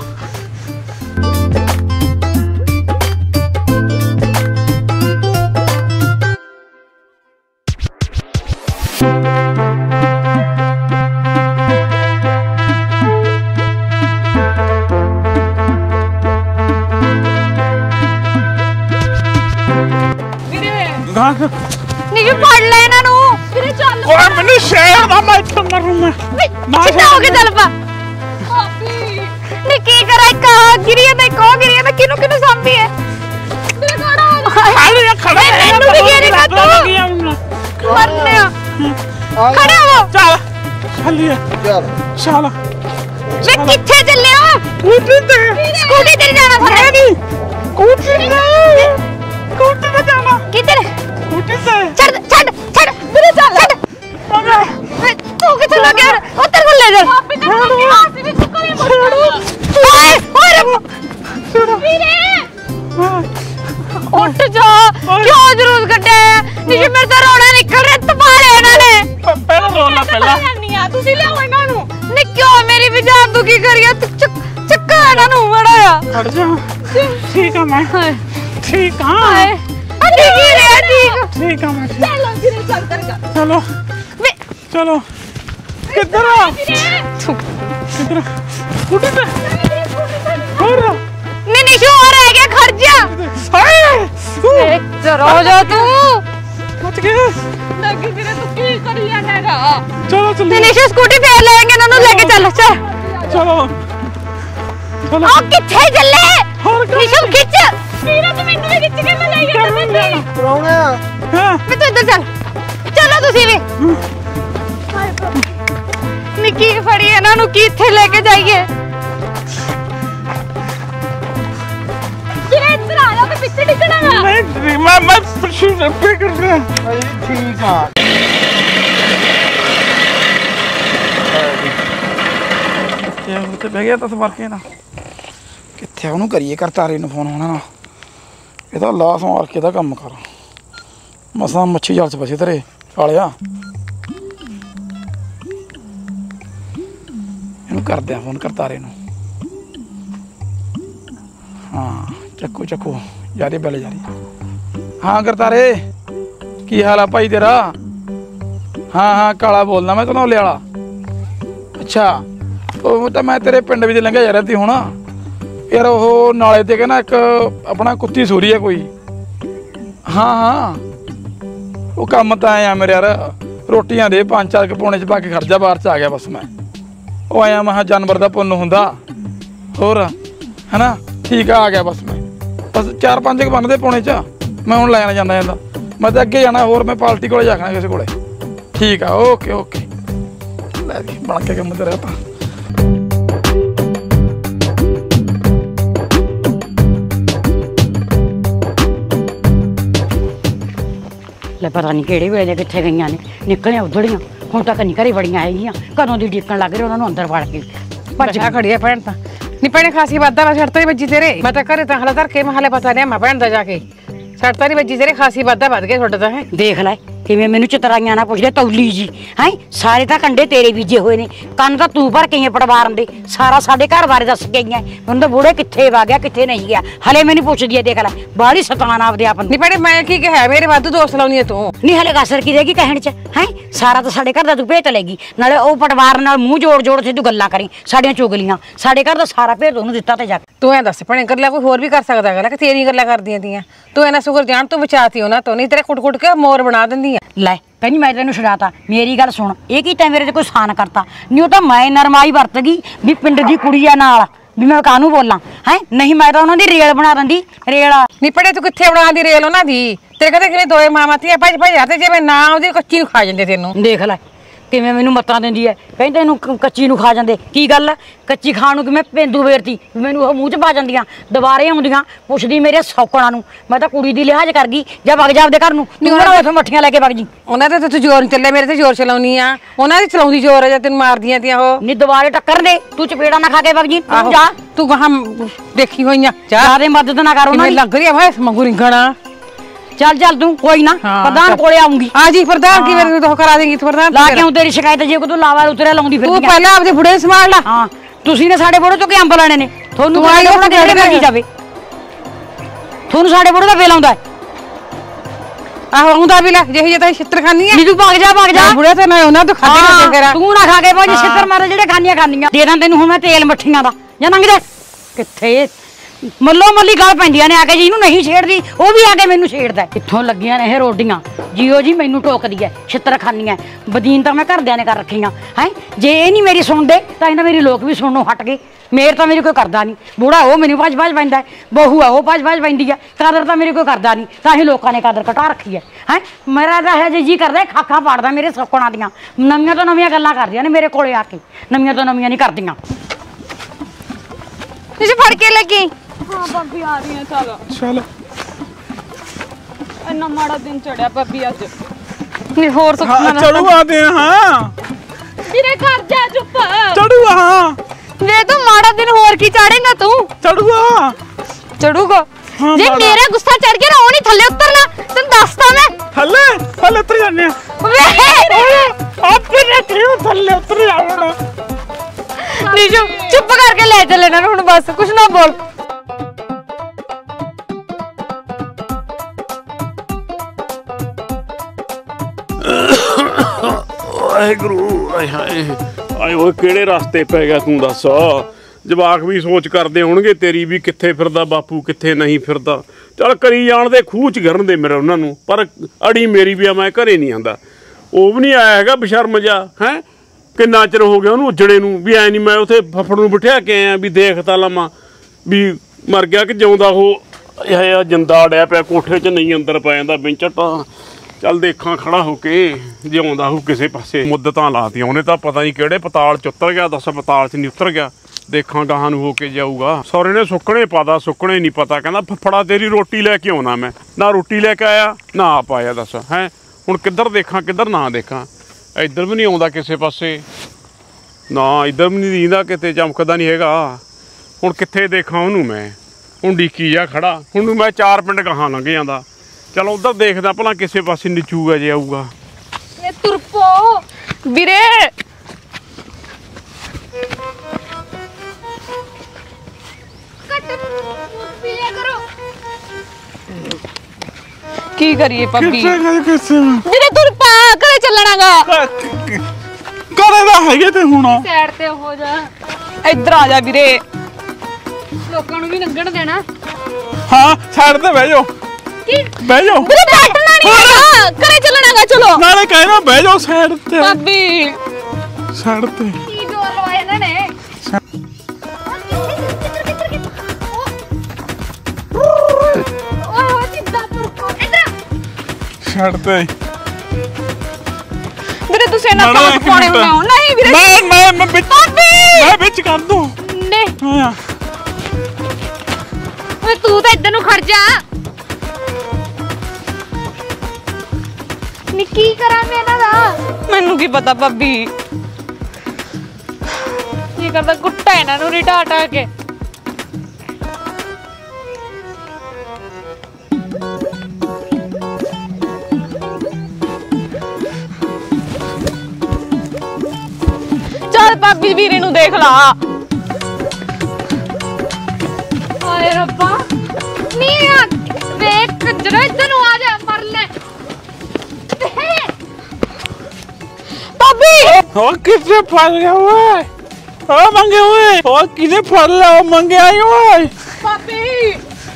ਨਹੀਂ ਫੜ ਲੈ ਇਹਨਾਂ ਨੂੰ ਵੀਰੇ ਚੱਲ ਓਏ ਮੈਨੂੰ ਸ਼ੇਰ ਦਾ ਮੈਂ ਇੱਥੇ ਮਰੂ ਮੈਂ ਸਿੱਧਾ ਹੋ ਕੇ ਚੱਲ ਪਾ ਭਾਬੀ ਨੀ ਕੀ ਕਰਾਂ ਕਾ ਗਿਰੀਏ ਤੇ ਕੋ ਗਿਰੀਏ ਤੇ ਕਿਨੂੰ ਕਿਨੂੰ ਸਾਂਭੀ ਹੈ ਵੀਰੇ ਖੜਾ ਹਾਲੇ ਖੜਾ ਮੈਨੂੰ ਵੀ ਗਿਰੀ ਕਾ ਤੂੰ ਮਰਨਿਆ ਖੜਾ ਹੋ ਚੱਲ ਚੱਲੀਏ ਚੱਲ ਚੱਲ ਵੇ ਕਿੱਥੇ ਚੱਲਿਆ ਸਕੂਟੀ ਤੇ ਸਕੂਟੀ ਤੇ ਜਾਣਾ ਫਿਰ ਨਹੀਂ ਸਕੂਟੀ ਤੇ ਸਕੂਟੀ ਤੇ ਜਾਣਾ ਕਿੱਧਰ ਸਕੂਟੀ ਤੇ ਛੱਡ ਛੱਡ ਛੱਡ ਵੀਰੇ ਚੱਲ ਛੱਡ ਤੂੰ ਕਿੱਥੇ ਲੱਗ ਗਿਆ ਉੱਤਰ ਕੋਲ ਲੈ ਜਾ ਭਾਬੀ ਤੇ ਆਸੀ ਵੀ ਚੁੱਕਾ ਨਹੀਂ ਮੋੜਦਾ ਓਏ ਓਏ ਰੱਬ ਵੀਰੇ ਉੱਠ ਜਾ ਕਿਉਂ ਜਰੂਰ ਕੱਢਿਆ ਨਹੀਂ ਜੇ ਮੇਰੇ ਤਾਂ ਰੋਣਾ ਨਿਕਲ ਰਿਹਾ ਤਬਾਲੇ ਇਹਨਾਂ ਨੇ ਪਹਿਲਾਂ ਰੋਣਾ ਪਹਿਲਾਂ ਨਹੀਂ ਆ ਤੁਸੀਂ ਲਿਆਓ ਇਹਨਾਂ ਨੂੰ ਨਹੀਂ ਕਿਉਂ ਮੇਰੀ ਵੀ ਜਾਨ ਤੂੰ ਕੀ ਕਰੀਆ ਚੱਕਾ ਇਹਨਾਂ ਨੂੰ ਮੜਾਇਆ ਖੜ ਜਾ ਠੀਕ ਆ ਮੈਂ ਠੀਕ ਆ ਹਾਏ ਅੰਨੀ ਕੀ ਰਿਹਾ ਠੀਕ ਠੀਕ ਆ ਮੈਂ ਠੀਕ। ਚਲੋ ਵੀਰੇ ਚੱਲ ਕਰੇਗਾ ਚਲੋ ਵੇ ਚਲੋ ਕਿੱਧਰ ਆ ਕਿੱਧਰ ਸਕੂਟੀ ਤੇ ਹੋਰ ਨਹੀਂ ਨਹੀਂ ਸ਼ੋ ਰਹਿ ਗਿਆ ਖੜ ਜਾ ਹਾਏ ਰੋ ਜਾ ਤੂੰ ਕੁੱਟ ਕੇ ਲੱਗੀ ਵੀਰੇ ਤੂੰ ਕੀ ਕਰੀ ਜਾਂਦਾਗਾ ਚਲੋ ਤੇ ਚੱਲੀਏ ਨਿਸ਼ਾ ਸਕੂਟੀ ਫੇਰ ਲੈਣਗੇ ਇਹਨਾਂ ਨੂੰ ਲੈ ਕੇ ਚੱਲ ਚੱਲ ਚਲੋ ਚਲੋ ਉਹ ਕਿੱਥੇ ਚੱਲੇ ਹੋਰ ਕਿੱਥੇ? ਨਿਸ਼ਾ ਖਿੱਚ ਵੀਰੇ ਤੂੰ ਮੈਨੂੰ ਵੀ ਖਿੱਚ ਕੇ ਮੈਂ ਲੈ ਜਾਂਦਾ ਪ੍ਰਾਹੁਣਿਆ ਹਾਂ ਮੈਂ ਤੂੰ ਇੱਧਰ ਚੱਲ ਚਲੋ ਤੁਸੀਂ ਵੀ ਨਿੱਕੀ ਫੜੀ ਇਹਨਾਂ ਨੂੰ ਕੀ ਇੱਥੇ ਲੈ ਕੇ ਜਾਈਏ ਵੀਰੇ ਇੱਧਰ ਆ ਜਾ ਤੇ ਪਿੱਛੇ ਡਿੱਗਣਾ ਨਾ ਨਹੀਂ ਮੈਂ ਮੈਂ ਪਿੱਛੇ ਰੱਪੇ ਕਰ ਰਿਹਾ ਅਜੀ ਠੀਕ ਆ ਕਿੱਥੇ ਉੱਤੇ ਬਹਿ ਗਿਆ ਤਾਂ ਸਵਾਰ ਕੇ ਨਾ ਕਿੱਥੇ ਉਹਨੂੰ ਕਰੀਏ ਕਰਤਾਰੇ ਨੂੰ ਫੋਨ ਹੋਣਾ ਨਾ ਇਹਦਾ ਲਾ ਸਵਾਰ ਕੇ ਦਾ ਕੰਮ ਕਰ ਮਸਾਂ ਮੱਛੀ ਜਾਲ ਚ ਫਸੇ ਤੇਰੇ ਕਾਲਿਆ ਕਰਦੇ ਆ ਫੋਨ ਕਰਤਾਰੇ ਨੂੰ। ਹਾਂ ਚੱਕੋ ਚੱਕੋ ਜਾ ਰਹੀ ਬੈਲ ਜਾ ਰਹੀ। ਹਾਂ ਕਰਤਾਰੇ ਕੀ ਹਾਲ ਆ ਭਾਈ ਤੇਰਾ? ਹਾਂ ਹਾਂ ਕਾਲਾ ਬੋਲਦਾ ਮੈਂ ਧਨੌਲੇ ਵਾਲਾ। ਅੱਛਾ ਉਹ ਤਾਂ ਮੈਂ ਤੇਰੇ ਪਿੰਡ ਵਿੱਚ ਲੰਘਿਆ ਜਾ ਰਿਹਾ ਸੀ ਹੁਣ ਯਾਰ। ਉਹ ਨਾਲੇ ਤੇ ਕਹਿੰਦਾ ਇੱਕ ਆਪਣਾ ਕੁੱਤੀ ਸੂਰੀ ਹੈ ਕੋਈ। ਹਾਂ ਹਾਂ ਉਹ ਕੰਮ ਤਾਂ ਆਇਆ ਮੇਰੇ ਯਾਰ, ਰੋਟੀਆਂ ਦੇ ਪੰਜ ਚਾਰ ਕੁ ਪੌਣੇ ਚ ਪਾ ਕੇ ਖਰਚਾ ਬਾਹਰ ਚ ਆ ਗਿਆ ਬਸ। ਮੈਂ ਉਹ ਆਇਆ ਮੈਂ ਕਿਹਾ ਜਾਨਵਰ ਦਾ ਪੁੰਨ ਹੁੰਦਾ ਹੋਰ ਹੈ ਨਾ। ਠੀਕ ਆ ਆ ਗਿਆ ਬਸ। ਮੈਂ ਬਸ ਚਾਰ ਪੰਜ ਕੁ ਬਣਦੇ ਪੌਣੇ ਚ ਮੈਂ ਹੁਣ ਲੈਣ ਜਾਂਦਾ ਜਾਂਦਾ। ਮੈਂ ਤਾਂ ਅੱਗੇ ਜਾਣਾ ਹੋਰ, ਮੈਂ ਪਾਰਟੀ ਕੋਲੇ ਜਾਣਾ ਕਿਸੇ ਕੋਲੇ। ਠੀਕ ਆ ਓਕੇ ਓਕੇ ਲੈ ਜੀ ਬਣ ਕੇ ਕੰਮ ਤੇਰਾ ਤਾਂ। ਲੈ ਪਤਾ ਨਹੀਂ ਕਿਹੜੇ ਵੇਲੇ ਕਿੱਥੇ ਗਈਆਂ ਨੇ, ਨਿਕਲਿਆ ਉਧੜੀਆਂ ਹੁਣ ਤੱਕ ਨਹੀਂ ਘਰੇ ਵੜੀਆਂ ਹੈਗੀਆਂ। ਕਦੋਂ ਦੀ ਡੀਕਣ ਲੱਗ ਰਹੀ ਉਹਨਾਂ ਨੂੰ ਅੰਦਰ ਵੜ ਕੇ ਭੱਜ ਖੜੀ ਆ ਭੈਣ ਤਾਂ। ਨੀ ਭੈਣੇ ਖਾਸੀ ਵਾਦਾ ਵਾ ਛੱਡਤਾ ਹੀ ਵੱਜੀ ਤੇਰੇ। ਮੈਂ ਤਾਂ ਘਰੇ ਤਾਂ ਹਲਾ ਧਰ ਕੇ ਮੈਂ ਹਲੇ ਪਤਾ ਨਹੀਂ ਮੈਂ ਭੈਣ ਦਾ ਜਾ ਕੇ ਛੱਡਤਾ ਨਹੀਂ ਵੱਜੀ ਤੇਰੇ। ਖਾਸੀ ਵਾਦਾ ਵੱਧ ਗਿਆ ਤੁਹਾਡਾ ਤਾਂ ਹੈ। ਦੇਖ ਲੈ ਕਿਵੇਂ ਮੈਨੂੰ ਚਤਰਾਈਆਂ ਨਾ ਪੁੱਛਦੇ ਤੌਲੀ ਜੀ ਹੈ। ਸਾਰੇ ਤਾਂ ਕੰਡੇ ਤੇਰੇ ਬੀਜੇ ਹੋਏ ਨੇ, ਕੰਨ ਤਾਂ ਤੂੰ ਭਰ ਕੇ ਪਰਿਵਾਰ ਦੇ ਸਾਰਾ ਸਾਡੇ ਘਰ ਬਾਰੇ ਦੱਸ ਕੇ ਗਈਆਂ। ਮੈਨੂੰ ਤਾਂ ਬੂੜੇ ਕਿੱਥੇ ਵਾ ਗਿਆ ਕਿੱਥੇ ਨਹੀਂ ਗਿਆ ਹਲੇ ਮੈਨੂੰ ਪੁੱਛਦੀ ਹੈ। ਦੇਖ ਲੈ ਬਾਹਲੀ ਸਤਾਨ ਆਪਦੇ ਆਪ ਨੂੰ। ਨੀ ਭੈਣੇ ਮੈਂ ਕੀ ਕਿਹਾ ਮੇਰੇ ਵਾਧੂ ਦੋਸਤ ਲਾਉਣੀ ਹੈ ਤੂੰ। ਨਹੀਂ ਹਲੇ ਕਸਰ ਕੀ ਦੇਗੀ ਕਹਿਣ ਚ ਹੈ। ਸਾਰਾ ਤਾਂ ਸਾਡੇ ਘਰ ਦਾ ਤੂੰ ਭੇਤ ਲੈਗੀ, ਨਾਲੇ ਉਹ ਪਰਿਵਾਰ ਨਾਲ ਮੂੰਹ ਜੋੜ ਜੋੜ ਤੇ ਤੂੰ ਗੱਲਾਂ ਕਰੀ ਸਾਡੀਆਂ ਚੁਗਲੀਆਂ। ਸਾਡੇ ਘਰ ਦਾ ਸਾਰਾ ਭੇਤ ਉਹਨੂੰ ਦਿੱਤਾ ਤੇ ਜਾ ਕੇ। ਤੂੰ ਐ ਦੱਸ ਭੈਣੇ ਗੱਲਾਂ ਕੋਈ ਹੋਰ ਵੀ ਕਰ ਸਕਦਾ ਗੱਲ ਕਿ ਤੇਰੀ ਗੱਲਾਂ ਕਰਦੀਆਂ ਤੀਆਂ। ਤੂੰ ਇਹਨਾਂ ਸ਼ੁਕਰ ਜਾਣ ਤੂੰ ਬਚਾਤੀ ਉਹਨਾਂ ਤੋਂ, ਨਹੀਂ ਤੇਰੇ ਕੁੱਟ ਕੁੱਟ ਕੇ ਮੋਰ ਬਣਾ ਦਿੰਦੀ ਆ। ਲੈ ਕਹਿੰਦੀ ਮੈਂ ਤੈਨੂੰ ਛਡਾਤਾ। ਮੇਰੀ ਗੱਲ ਸੁਣ, ਇਹ ਕੀ ਤੈਂ ਮੇਰੇ ਤੇ ਕੋਈ ਸਾਨ ਕਰਤਾ ਨਹੀਂ। ਉਹ ਤਾਂ ਮੈਂ ਨਰਮਾਈ ਵਰਤ ਗਈ ਵੀ ਪਿੰਡ ਦੀ ਕੁੜੀ ਆ ਨਾਲ ਵੀ ਮੈਂ ਕਾਹਨੂੰ ਬੋਲਾਂ ਹੈ। ਨਹੀਂ ਮੈਂ ਤਾਂ ਉਹਨਾਂ ਦੀ ਰੇਲ ਬਣਾ ਦਿੰਦੀ ਰੇਲ। ਨੀ ਪੜੇ ਤੂੰ ਕਿੱਥੇ ਬਣਾ ਦੀ ਰੇਲ ਉਹਨਾਂ ਦੀ? ਤੇਰੇ ਕਹਿੰਦੇ ਕਿਵੇਂ ਦੋਏ ਮਾਮਾ ਧੀਆਂ ਭੱਜ ਭੱਜ ਜਾਂਦੇ ਜੇ ਮੈਂ ਨਾ ਉਹਦੀ ਕੱਚੀ ਨੂੰ ਖਾ ਜਾਂਦੇ ਤੈਨੂੰ। ਦੇਖ ਲੈ ਕਿਵੇਂ ਮੈਨੂੰ ਮੱਤਾਂ ਦਿੰਦੀ ਐ, ਕਹਿੰਦੇ ਇਹਨੂੰ ਕੱਚੀ ਨੂੰ ਖਾ ਜਾਂਦੇ। ਕੀ ਗੱਲ ਕੱਚੀ ਖਾਣ ਨੂੰ ਕਿਵੇਂ ਪੇਂਦੂ ਵੇਰਤੀ ਮੈਨੂੰ ਉਹ ਮੂੰਹ ਚ ਪਾ ਜਾਂਦੀਆਂ। ਦੁਬਾਰੇ ਆਉਂਦੀਆਂ ਪੁੱਛਦੀ ਮੇਰੇ ਸੌਕਣਾ ਨੂੰ। ਮੈਂ ਤਾਂ ਕੁੜੀ ਦੀ ਲਿਹਾਜ਼ ਕਰ ਗਈ ਜਾਂ ਵਗ ਜਾ ਆਪਦੇ ਘਰ ਨੂੰ। ਉੱਥੋਂ ਮੱਠੀਆਂ ਲੈ ਕੇ ਵਗ ਜੀ। ਉਹਨਾਂ ਦੇ ਤੂੰ ਜ਼ੋਰ ਨੀ ਚੱਲਿਆ, ਮੇਰੇ ਤੇ ਜ਼ੋਰ ਚਲਾਉਣੀ ਆ। ਉਹਨਾਂ ਦੀ ਚਲਾਉਂਦੀ ਜ਼ੋਰ ਆ ਜਾਂ ਤੈਨੂੰ ਮਾਰਦੀਆਂ ਤੀਆਂ ਉਹ। ਨੀ ਦੁਬਾਰੇ ਟੱਕਰ ਦੇ ਤੂੰ ਚਪੇੜਾ ਨਾ ਖਾ ਕੇ ਵਗ ਜੀ। ਤੂੰ ਜਾ ਤੂੰ ਗਾਹਾਂ ਦੇਖੀ ਹੋਈਆਂ ਜਿਆਦੇ ਮਦਦ ਨਾ ਕਰ ਉਹਨਾਂ ਦੀ। ਲੱਗ ਰਹੀ ਆ ਮੈਂ ਮੰਗੂ ਰਿੰਗਣਾ। ਚੱਲ ਚੱਲ ਤੂੰ ਕੋਈ ਨਾ ਪ੍ਰਧਾਨ ਕੋਲੇ ਆਉਂਗੀ। ਆ ਜੀ ਪ੍ਰਧਾਨ ਕੀ ਮੇਰੇ ਤੋਂ ਕਰਾ ਦੇਂਗੀ ਤੂੰ ਪ੍ਰਧਾਨ ਲਾ ਕੇ ਤੇਰੀ ਸ਼ਿਕਾਇਤ ਜੇ ਕੋ ਤੂੰ ਲਾਵਾ ਉਤਰਿਆ ਲਾਉਂਦੀ ਫਿਰ ਤੂੰ ਪਹਿਲਾਂ ਆਪਦੇ ਬੁੜੇ ਸੰਭਾਲ ਲੈ। ਹਾਂ ਤੁਸੀਂ ਨੇ ਸਾਡੇ ਬੁੜੇ ਤੋਂ ਕਿ ਅੰਬ ਲੈਣੇ ਨੇ? ਤੁਹਾਨੂੰ ਸਾਡੇ ਬੁੜੇ ਕਿਹੜੇ ਲੱਗੀ ਜਾਵੇ? ਤੁਹਾਨੂੰ ਸਾਡੇ ਬੁੜੇ ਦਾ ਵੇਲ ਆਉਂਦਾ ਆਹੋ ਆਉਂਦਾ ਵੀ ਲੈ ਜਿਹੇ ਜੇ ਤਾਂ ਛਿੱਤਰ ਖਾਨੀ ਆ। ਨੀ ਤੂੰ ਭੱਗ ਜਾ ਭੱਗ ਜਾ ਬੁੜੇ ਤੇ ਨਾ ਉਹਨਾਂ ਤੋਂ ਖਾਦੇ ਨਾ ਕਰਾ। ਤੂੰ ਨਾ ਖਾ ਕੇ ਭਾਜੀ ਛਿੱਤਰ ਮਾਰੇ ਜਿਹੜੇ ਖਾਨੀਆਂ ਖਾਨੀਆਂ। ਦੇ ਦਾਂ ਤੈਨੂੰ ਹੁਣ ਮੈਂ ਤੇਲ ਮੱਠੀਆਂ ਦਾ ਜਾਂ ਨੰਗ ਦੇ ਕਿੱਥੇ ਮੱਲੋ ਮੱਲੀ ਗੱਲ ਪੈਂਦੀਆਂ ਨੇ ਆ ਕੇ। ਜੀ ਇਹਨੂੰ ਨਹੀਂ ਛੇੜਦੀ ਉਹ ਵੀ ਆ ਕੇ ਮੈਨੂੰ ਛੇੜਦਾ। ਕਿੱਥੋਂ ਲੱਗੀਆਂ ਨੇ ਇਹ ਰੋਟੀਆਂ ਜੀਓ ਜੀ ਮੈਨੂੰ ਟੋਕਦੀ ਐ ਛਿੱਤਰ ਖਾਨੀਆਂ। ਬਦੀਨ ਤਾਂ ਮੈਂ ਘਰਦਿਆਂ ਨੇ ਕਰ ਰੱਖੀਆਂ ਹੈ। ਜੇ ਇਹ ਨਹੀਂ ਮੇਰੀ ਸੁਣਦੇ ਤਾਂ ਇਹਨਾਂ ਮੇਰੀ ਲੋਕ ਵੀ ਸੁਣਨੋਂ ਹਟ ਗਏ। ਮੇਰ ਤਾਂ ਮੇਰੀ ਕੋਈ ਕਰਦਾ ਨਹੀਂ। ਬੂੜਾ ਉਹ ਮੈਨੂੰ ਭੱਜ ਭੱਜ ਪੈਂਦਾ, ਬਹੂ ਆ ਉਹ ਭੱਜ ਭੱਜ ਪੈਂਦੀ ਆ। ਕਦਰ ਤਾਂ ਮੇਰੀ ਕੋਈ ਕਰਦਾ ਨਹੀਂ, ਤਾਂ ਹੀ ਲੋਕਾਂ ਨੇ ਕਦਰ ਘਟਾ ਰੱਖੀ ਹੈ ਹੈ। ਮੇਰਾ ਤਾਂ ਇਹ ਜੀ ਕਰਦਾ ਖਾਖਾ ਪਾੜਦਾ ਮੇਰੇ ਸੌਕਣਾ ਦੀਆਂ। ਨਵੀਆਂ ਤੋਂ ਨਵੀਆਂ ਗੱਲਾਂ ਕਰਦੀਆਂ ਨੇ ਮੇਰੇ ਕੋਲੇ ਆ ਕੇ, ਨਵੀਆਂ ਤੋਂ ਨਵੀਆਂ ਨਹੀਂ ਕਰਦੀਆਂ। ਤੁਸੀਂ ਫੜ ਕੇ ਲੱਗੀ? ਹਾਂ ਭਾਬੀ ਆ ਰਹੀ ਹੈ। ਚਲ ਚੱਲ ਇੰਨਾ ਮਾੜਾ ਦਿਨ ਚੜਿਆ ਭਾਬੀ ਅੱਜ। ਨਹੀਂ ਹੋਰ ਤਾਂ ਹਾਂ ਚੜੂ ਆਦੇ ਹਾਂ ਵੀਰੇ ਘਰ ਜਾ ਚੁੱਪ। ਚੜੂ ਹਾਂ ਵੇ ਤੂੰ ਮਾੜਾ ਦਿਨ ਹੋਰ ਕੀ ਚਾੜੇਗਾ ਤੂੰ? ਚੜੂਗਾ ਚੜੂਗਾ ਜੇ ਮੇਰਾ ਗੁੱਸਾ ਚੜ ਗਿਆ ਨਾ ਉਹ ਨਹੀਂ ਥੱਲੇ ਉਤਰਨਾ ਤੈਨੂੰ ਦੱਸਦਾ ਮੈਂ। ਥੱਲੇ ਥੱਲੇ ਉਤਰ ਜਾਂਦੇ ਆ ਵੇ ਆਪੇ ਨੇ ਕਿਉਂ ਥੱਲੇ ਉਤਰ ਜਾਣਾ। ਨੀਜੂ ਚੁੱਪ ਕਰਕੇ ਲੈ ਚੱਲੇ ਨਾ ਹੁਣ ਬਸ ਕੁਛ ਨਾ ਬੋਲ। ਵਾਹਿਗੁਰੂ ਆਏ ਹਾਏ ਆਏ ਓਏ ਕਿਹੜੇ ਰਸਤੇ ਪੈ ਗਿਆ ਤੂੰ ਦੱਸ। ਜਵਾਕ ਵੀ ਸੋਚ ਕਰਦੇ ਹੋਣਗੇ ਤੇਰੀ ਵੀ ਕਿੱਥੇ ਫਿਰਦਾ ਬਾਪੂ ਕਿੱਥੇ ਨਹੀਂ ਫਿਰਦਾ। ਚੱਲ ਕਰੀ ਜਾਣ ਦੇ ਖੂਹ ਚ ਗਿਰਨ ਦੇ ਮੇਰੇ ਉਹਨਾਂ ਨੂੰ। ਪਰ ਅੜੀ ਮੇਰੀ ਵੀ ਆ ਮੈਂ ਘਰੇ ਨਹੀਂ ਆਂਦਾ। ਉਹ ਵੀ ਨਹੀਂ ਆਇਆ ਹੈਗਾ ਬਸ਼ਰਮ ਜਾ ਹੈ। ਕਿੰਨਾ ਚਿਰ ਹੋ ਗਿਆ ਉਹਨੂੰ ਉੱਜੜੇ ਨੂੰ ਵੀ ਐ ਨਹੀਂ ਮੈਂ ਉੱਥੇ ਫੱਫੜ ਨੂੰ ਬਿਠਾ ਕੇ ਆਇਆ ਵੀ ਦੇਖ ਤਾਂ ਲਵਾਂ ਵੀ ਮਰ ਗਿਆ ਕਿ ਜਿਉਂਦਾ। ਉਹ ਇਹ ਜਿੰਦਾ ਅੜਿਆ ਪਿਆ ਕੋਠੇ 'ਚ ਨਹੀਂ ਅੰਦਰ ਪੈ ਜਾਂਦਾ ਬਿੰਚਟਾਂ। ਚੱਲ ਦੇਖਾਂ ਖੜਾ ਹੋ ਕੇ ਜਿਉਂਦਾ ਹੋ ਕਿਸੇ ਪਾਸੇ। ਮੁੱਦਤਾਂ ਲਾਤੀਆਂ ਉਹਨੇ ਤਾਂ ਪਤਾ ਨਹੀਂ ਕਿਹੜੇ ਪਤਾਲ 'ਚ ਉਤਰ ਗਿਆ। ਦੱਸ ਪਤਾਲ 'ਚ ਨਹੀਂ ਉਤਰ ਗਿਆ। ਦੇਖਾਂ ਗਾਹਾਂ ਨੂੰ ਹੋ ਕੇ ਜਾਊਗਾ। ਸਹੁਰੇ ਨੇ ਸੁੱਕਣੇ ਪਾਦਾ ਸੁੱਕਣੇ ਨਹੀਂ ਪਤਾ। ਕਹਿੰਦਾ ਫੱਫੜਾ ਤੇਰੀ ਰੋਟੀ ਲੈ ਕੇ ਆਉਣਾ ਮੈਂ। ਨਾ ਰੋਟੀ ਲੈ ਕੇ ਆਇਆ ਨਾ ਆਪ ਆਇਆ। ਦੱਸ ਹੈਂ ਹੁਣ ਕਿੱਧਰ ਦੇਖਾਂ ਕਿੱਧਰ ਨਾ ਦੇਖਾਂ। ਇੱਧਰ ਵੀ ਨਹੀਂ ਆਉਂਦਾ ਕਿਸੇ ਪਾਸੇ ਨਾ ਇੱਧਰ ਵੀ ਨਹੀਂ ਦੀਂਦਾ ਕਿਤੇ ਚਮਕਦਾ ਨਹੀਂ ਹੈਗਾ। ਹੁਣ ਕਿੱਥੇ ਦੇਖਾਂ ਉਹਨੂੰ ਮੈਂ। ਹੁਣ ਡੀਕੀ ਜਾ ਖੜਾ। ਹੁਣ ਮੈਂ ਚਾਰ ਪਿੰਡ ਗਾਹਾਂ ਲੰਘ ਜਾਂਦਾ। ਚਲ ਉਧਰ ਦੇਖਦਾ ਭਲਾ ਕਿਸੇ ਪਾਸੇ ਨਿਚੂਗਾ ਜੇ ਆਊਗਾ। ਇਹ ਤੁਰਪੋ ਵੀਰੇ ਕੀ ਕਰੀਏ ਭਾਬੀ ਕਿੱਥੇ ਕਿੱਥੇ ਵੀਰੇ ਤੂੰ ਪਾ ਘਰੇ ਚੱਲਣਾਗਾ ਘਰੇ ਦਾ ਹੈਗੇ ਤੇ ਹੁਣ ਸਾਈਡ ਤੇ ਹੋ ਜਾ ਇੱਧਰ ਆ ਜਾ ਵੀਰੇ ਲੋਕਾਂ ਨੂੰ ਵੀ ਲੰਘਣ ਦੇਣਾ ਹਾਂ ਸਾਈਡ ਤੇ ਬਹਿ ਜਾਓ ਕੀ ਬਹਿ ਜਾਓ ਵੀਰੇ ਬੈਠਣਾ ਨਹੀਂ ਹੈਗਾ ਘਰੇ ਚੱਲਣਾਗਾ ਚਲੋ ਨਾਲੇ ਕਹਿਣਾ ਬਹਿ ਜਾਓ ਸਾਈਡ ਤੇ ਭਾਬੀ ਸਾਈਡ ਤੇ ਕੀ ਜੋਰ ਲਵਾਇਆ ਇਹਨਾਂ ਨੇ ਛੱਡ ਤੇ ਵੀਰੇ ਤੁਸੀਂ ਇਹਨਾਂ ਕੰਮ ਪਾਉਣੇ ਹੁੰਦੇ ਹੋ ਨਹੀਂ ਵੀਰੇ ਮੈਂ ਮੈਂ ਮੈਂ ਵਿੱਚ ਮੈਂ ਵਿੱਚ ਕਰ ਦੂੰ ਨੇ ਹਾਂ ਓਏ ਤੂੰ ਤਾਂ ਇੱਧਰ ਨੂੰ ਖੜ ਜਾ ਨੀ ਕੀ ਕਰਾਂ ਮੈਂ ਇਹਨਾਂ ਦਾ ਮੈਨੂੰ ਕੀ ਪਤਾ ਭਾਬੀ ਕੀ ਕਰਦਾ ਕੁੱਟਾ ਇਹਨਾਂ ਨੂੰ ਰਿਟਾ ਹਟਾ ਕੇ ਚੱਲ ਭਾਬੀ ਵੀਰੇ ਨੂੰ ਦੇਖ ਲਾ ਹਾਏ ਰੱਬਾ ਨੀ ਆ ਵੇਖ ਜਰਾ ਇੱਧਰ ਨੂੰ ਆ ਜਾ ਮਰ ਲੈ ਭਾਬੀ ਹੋ ਕਿੱਥੇ ਫਸ ਗਿਆ ਓਏ ਓ ਮੰਗੇ ਓਏ ਓ ਕਿਨੇ ਫੜ ਲਿਆ ਓ ਮੰਗੇ ਆਈ ਓਏ ਭਾਬੀ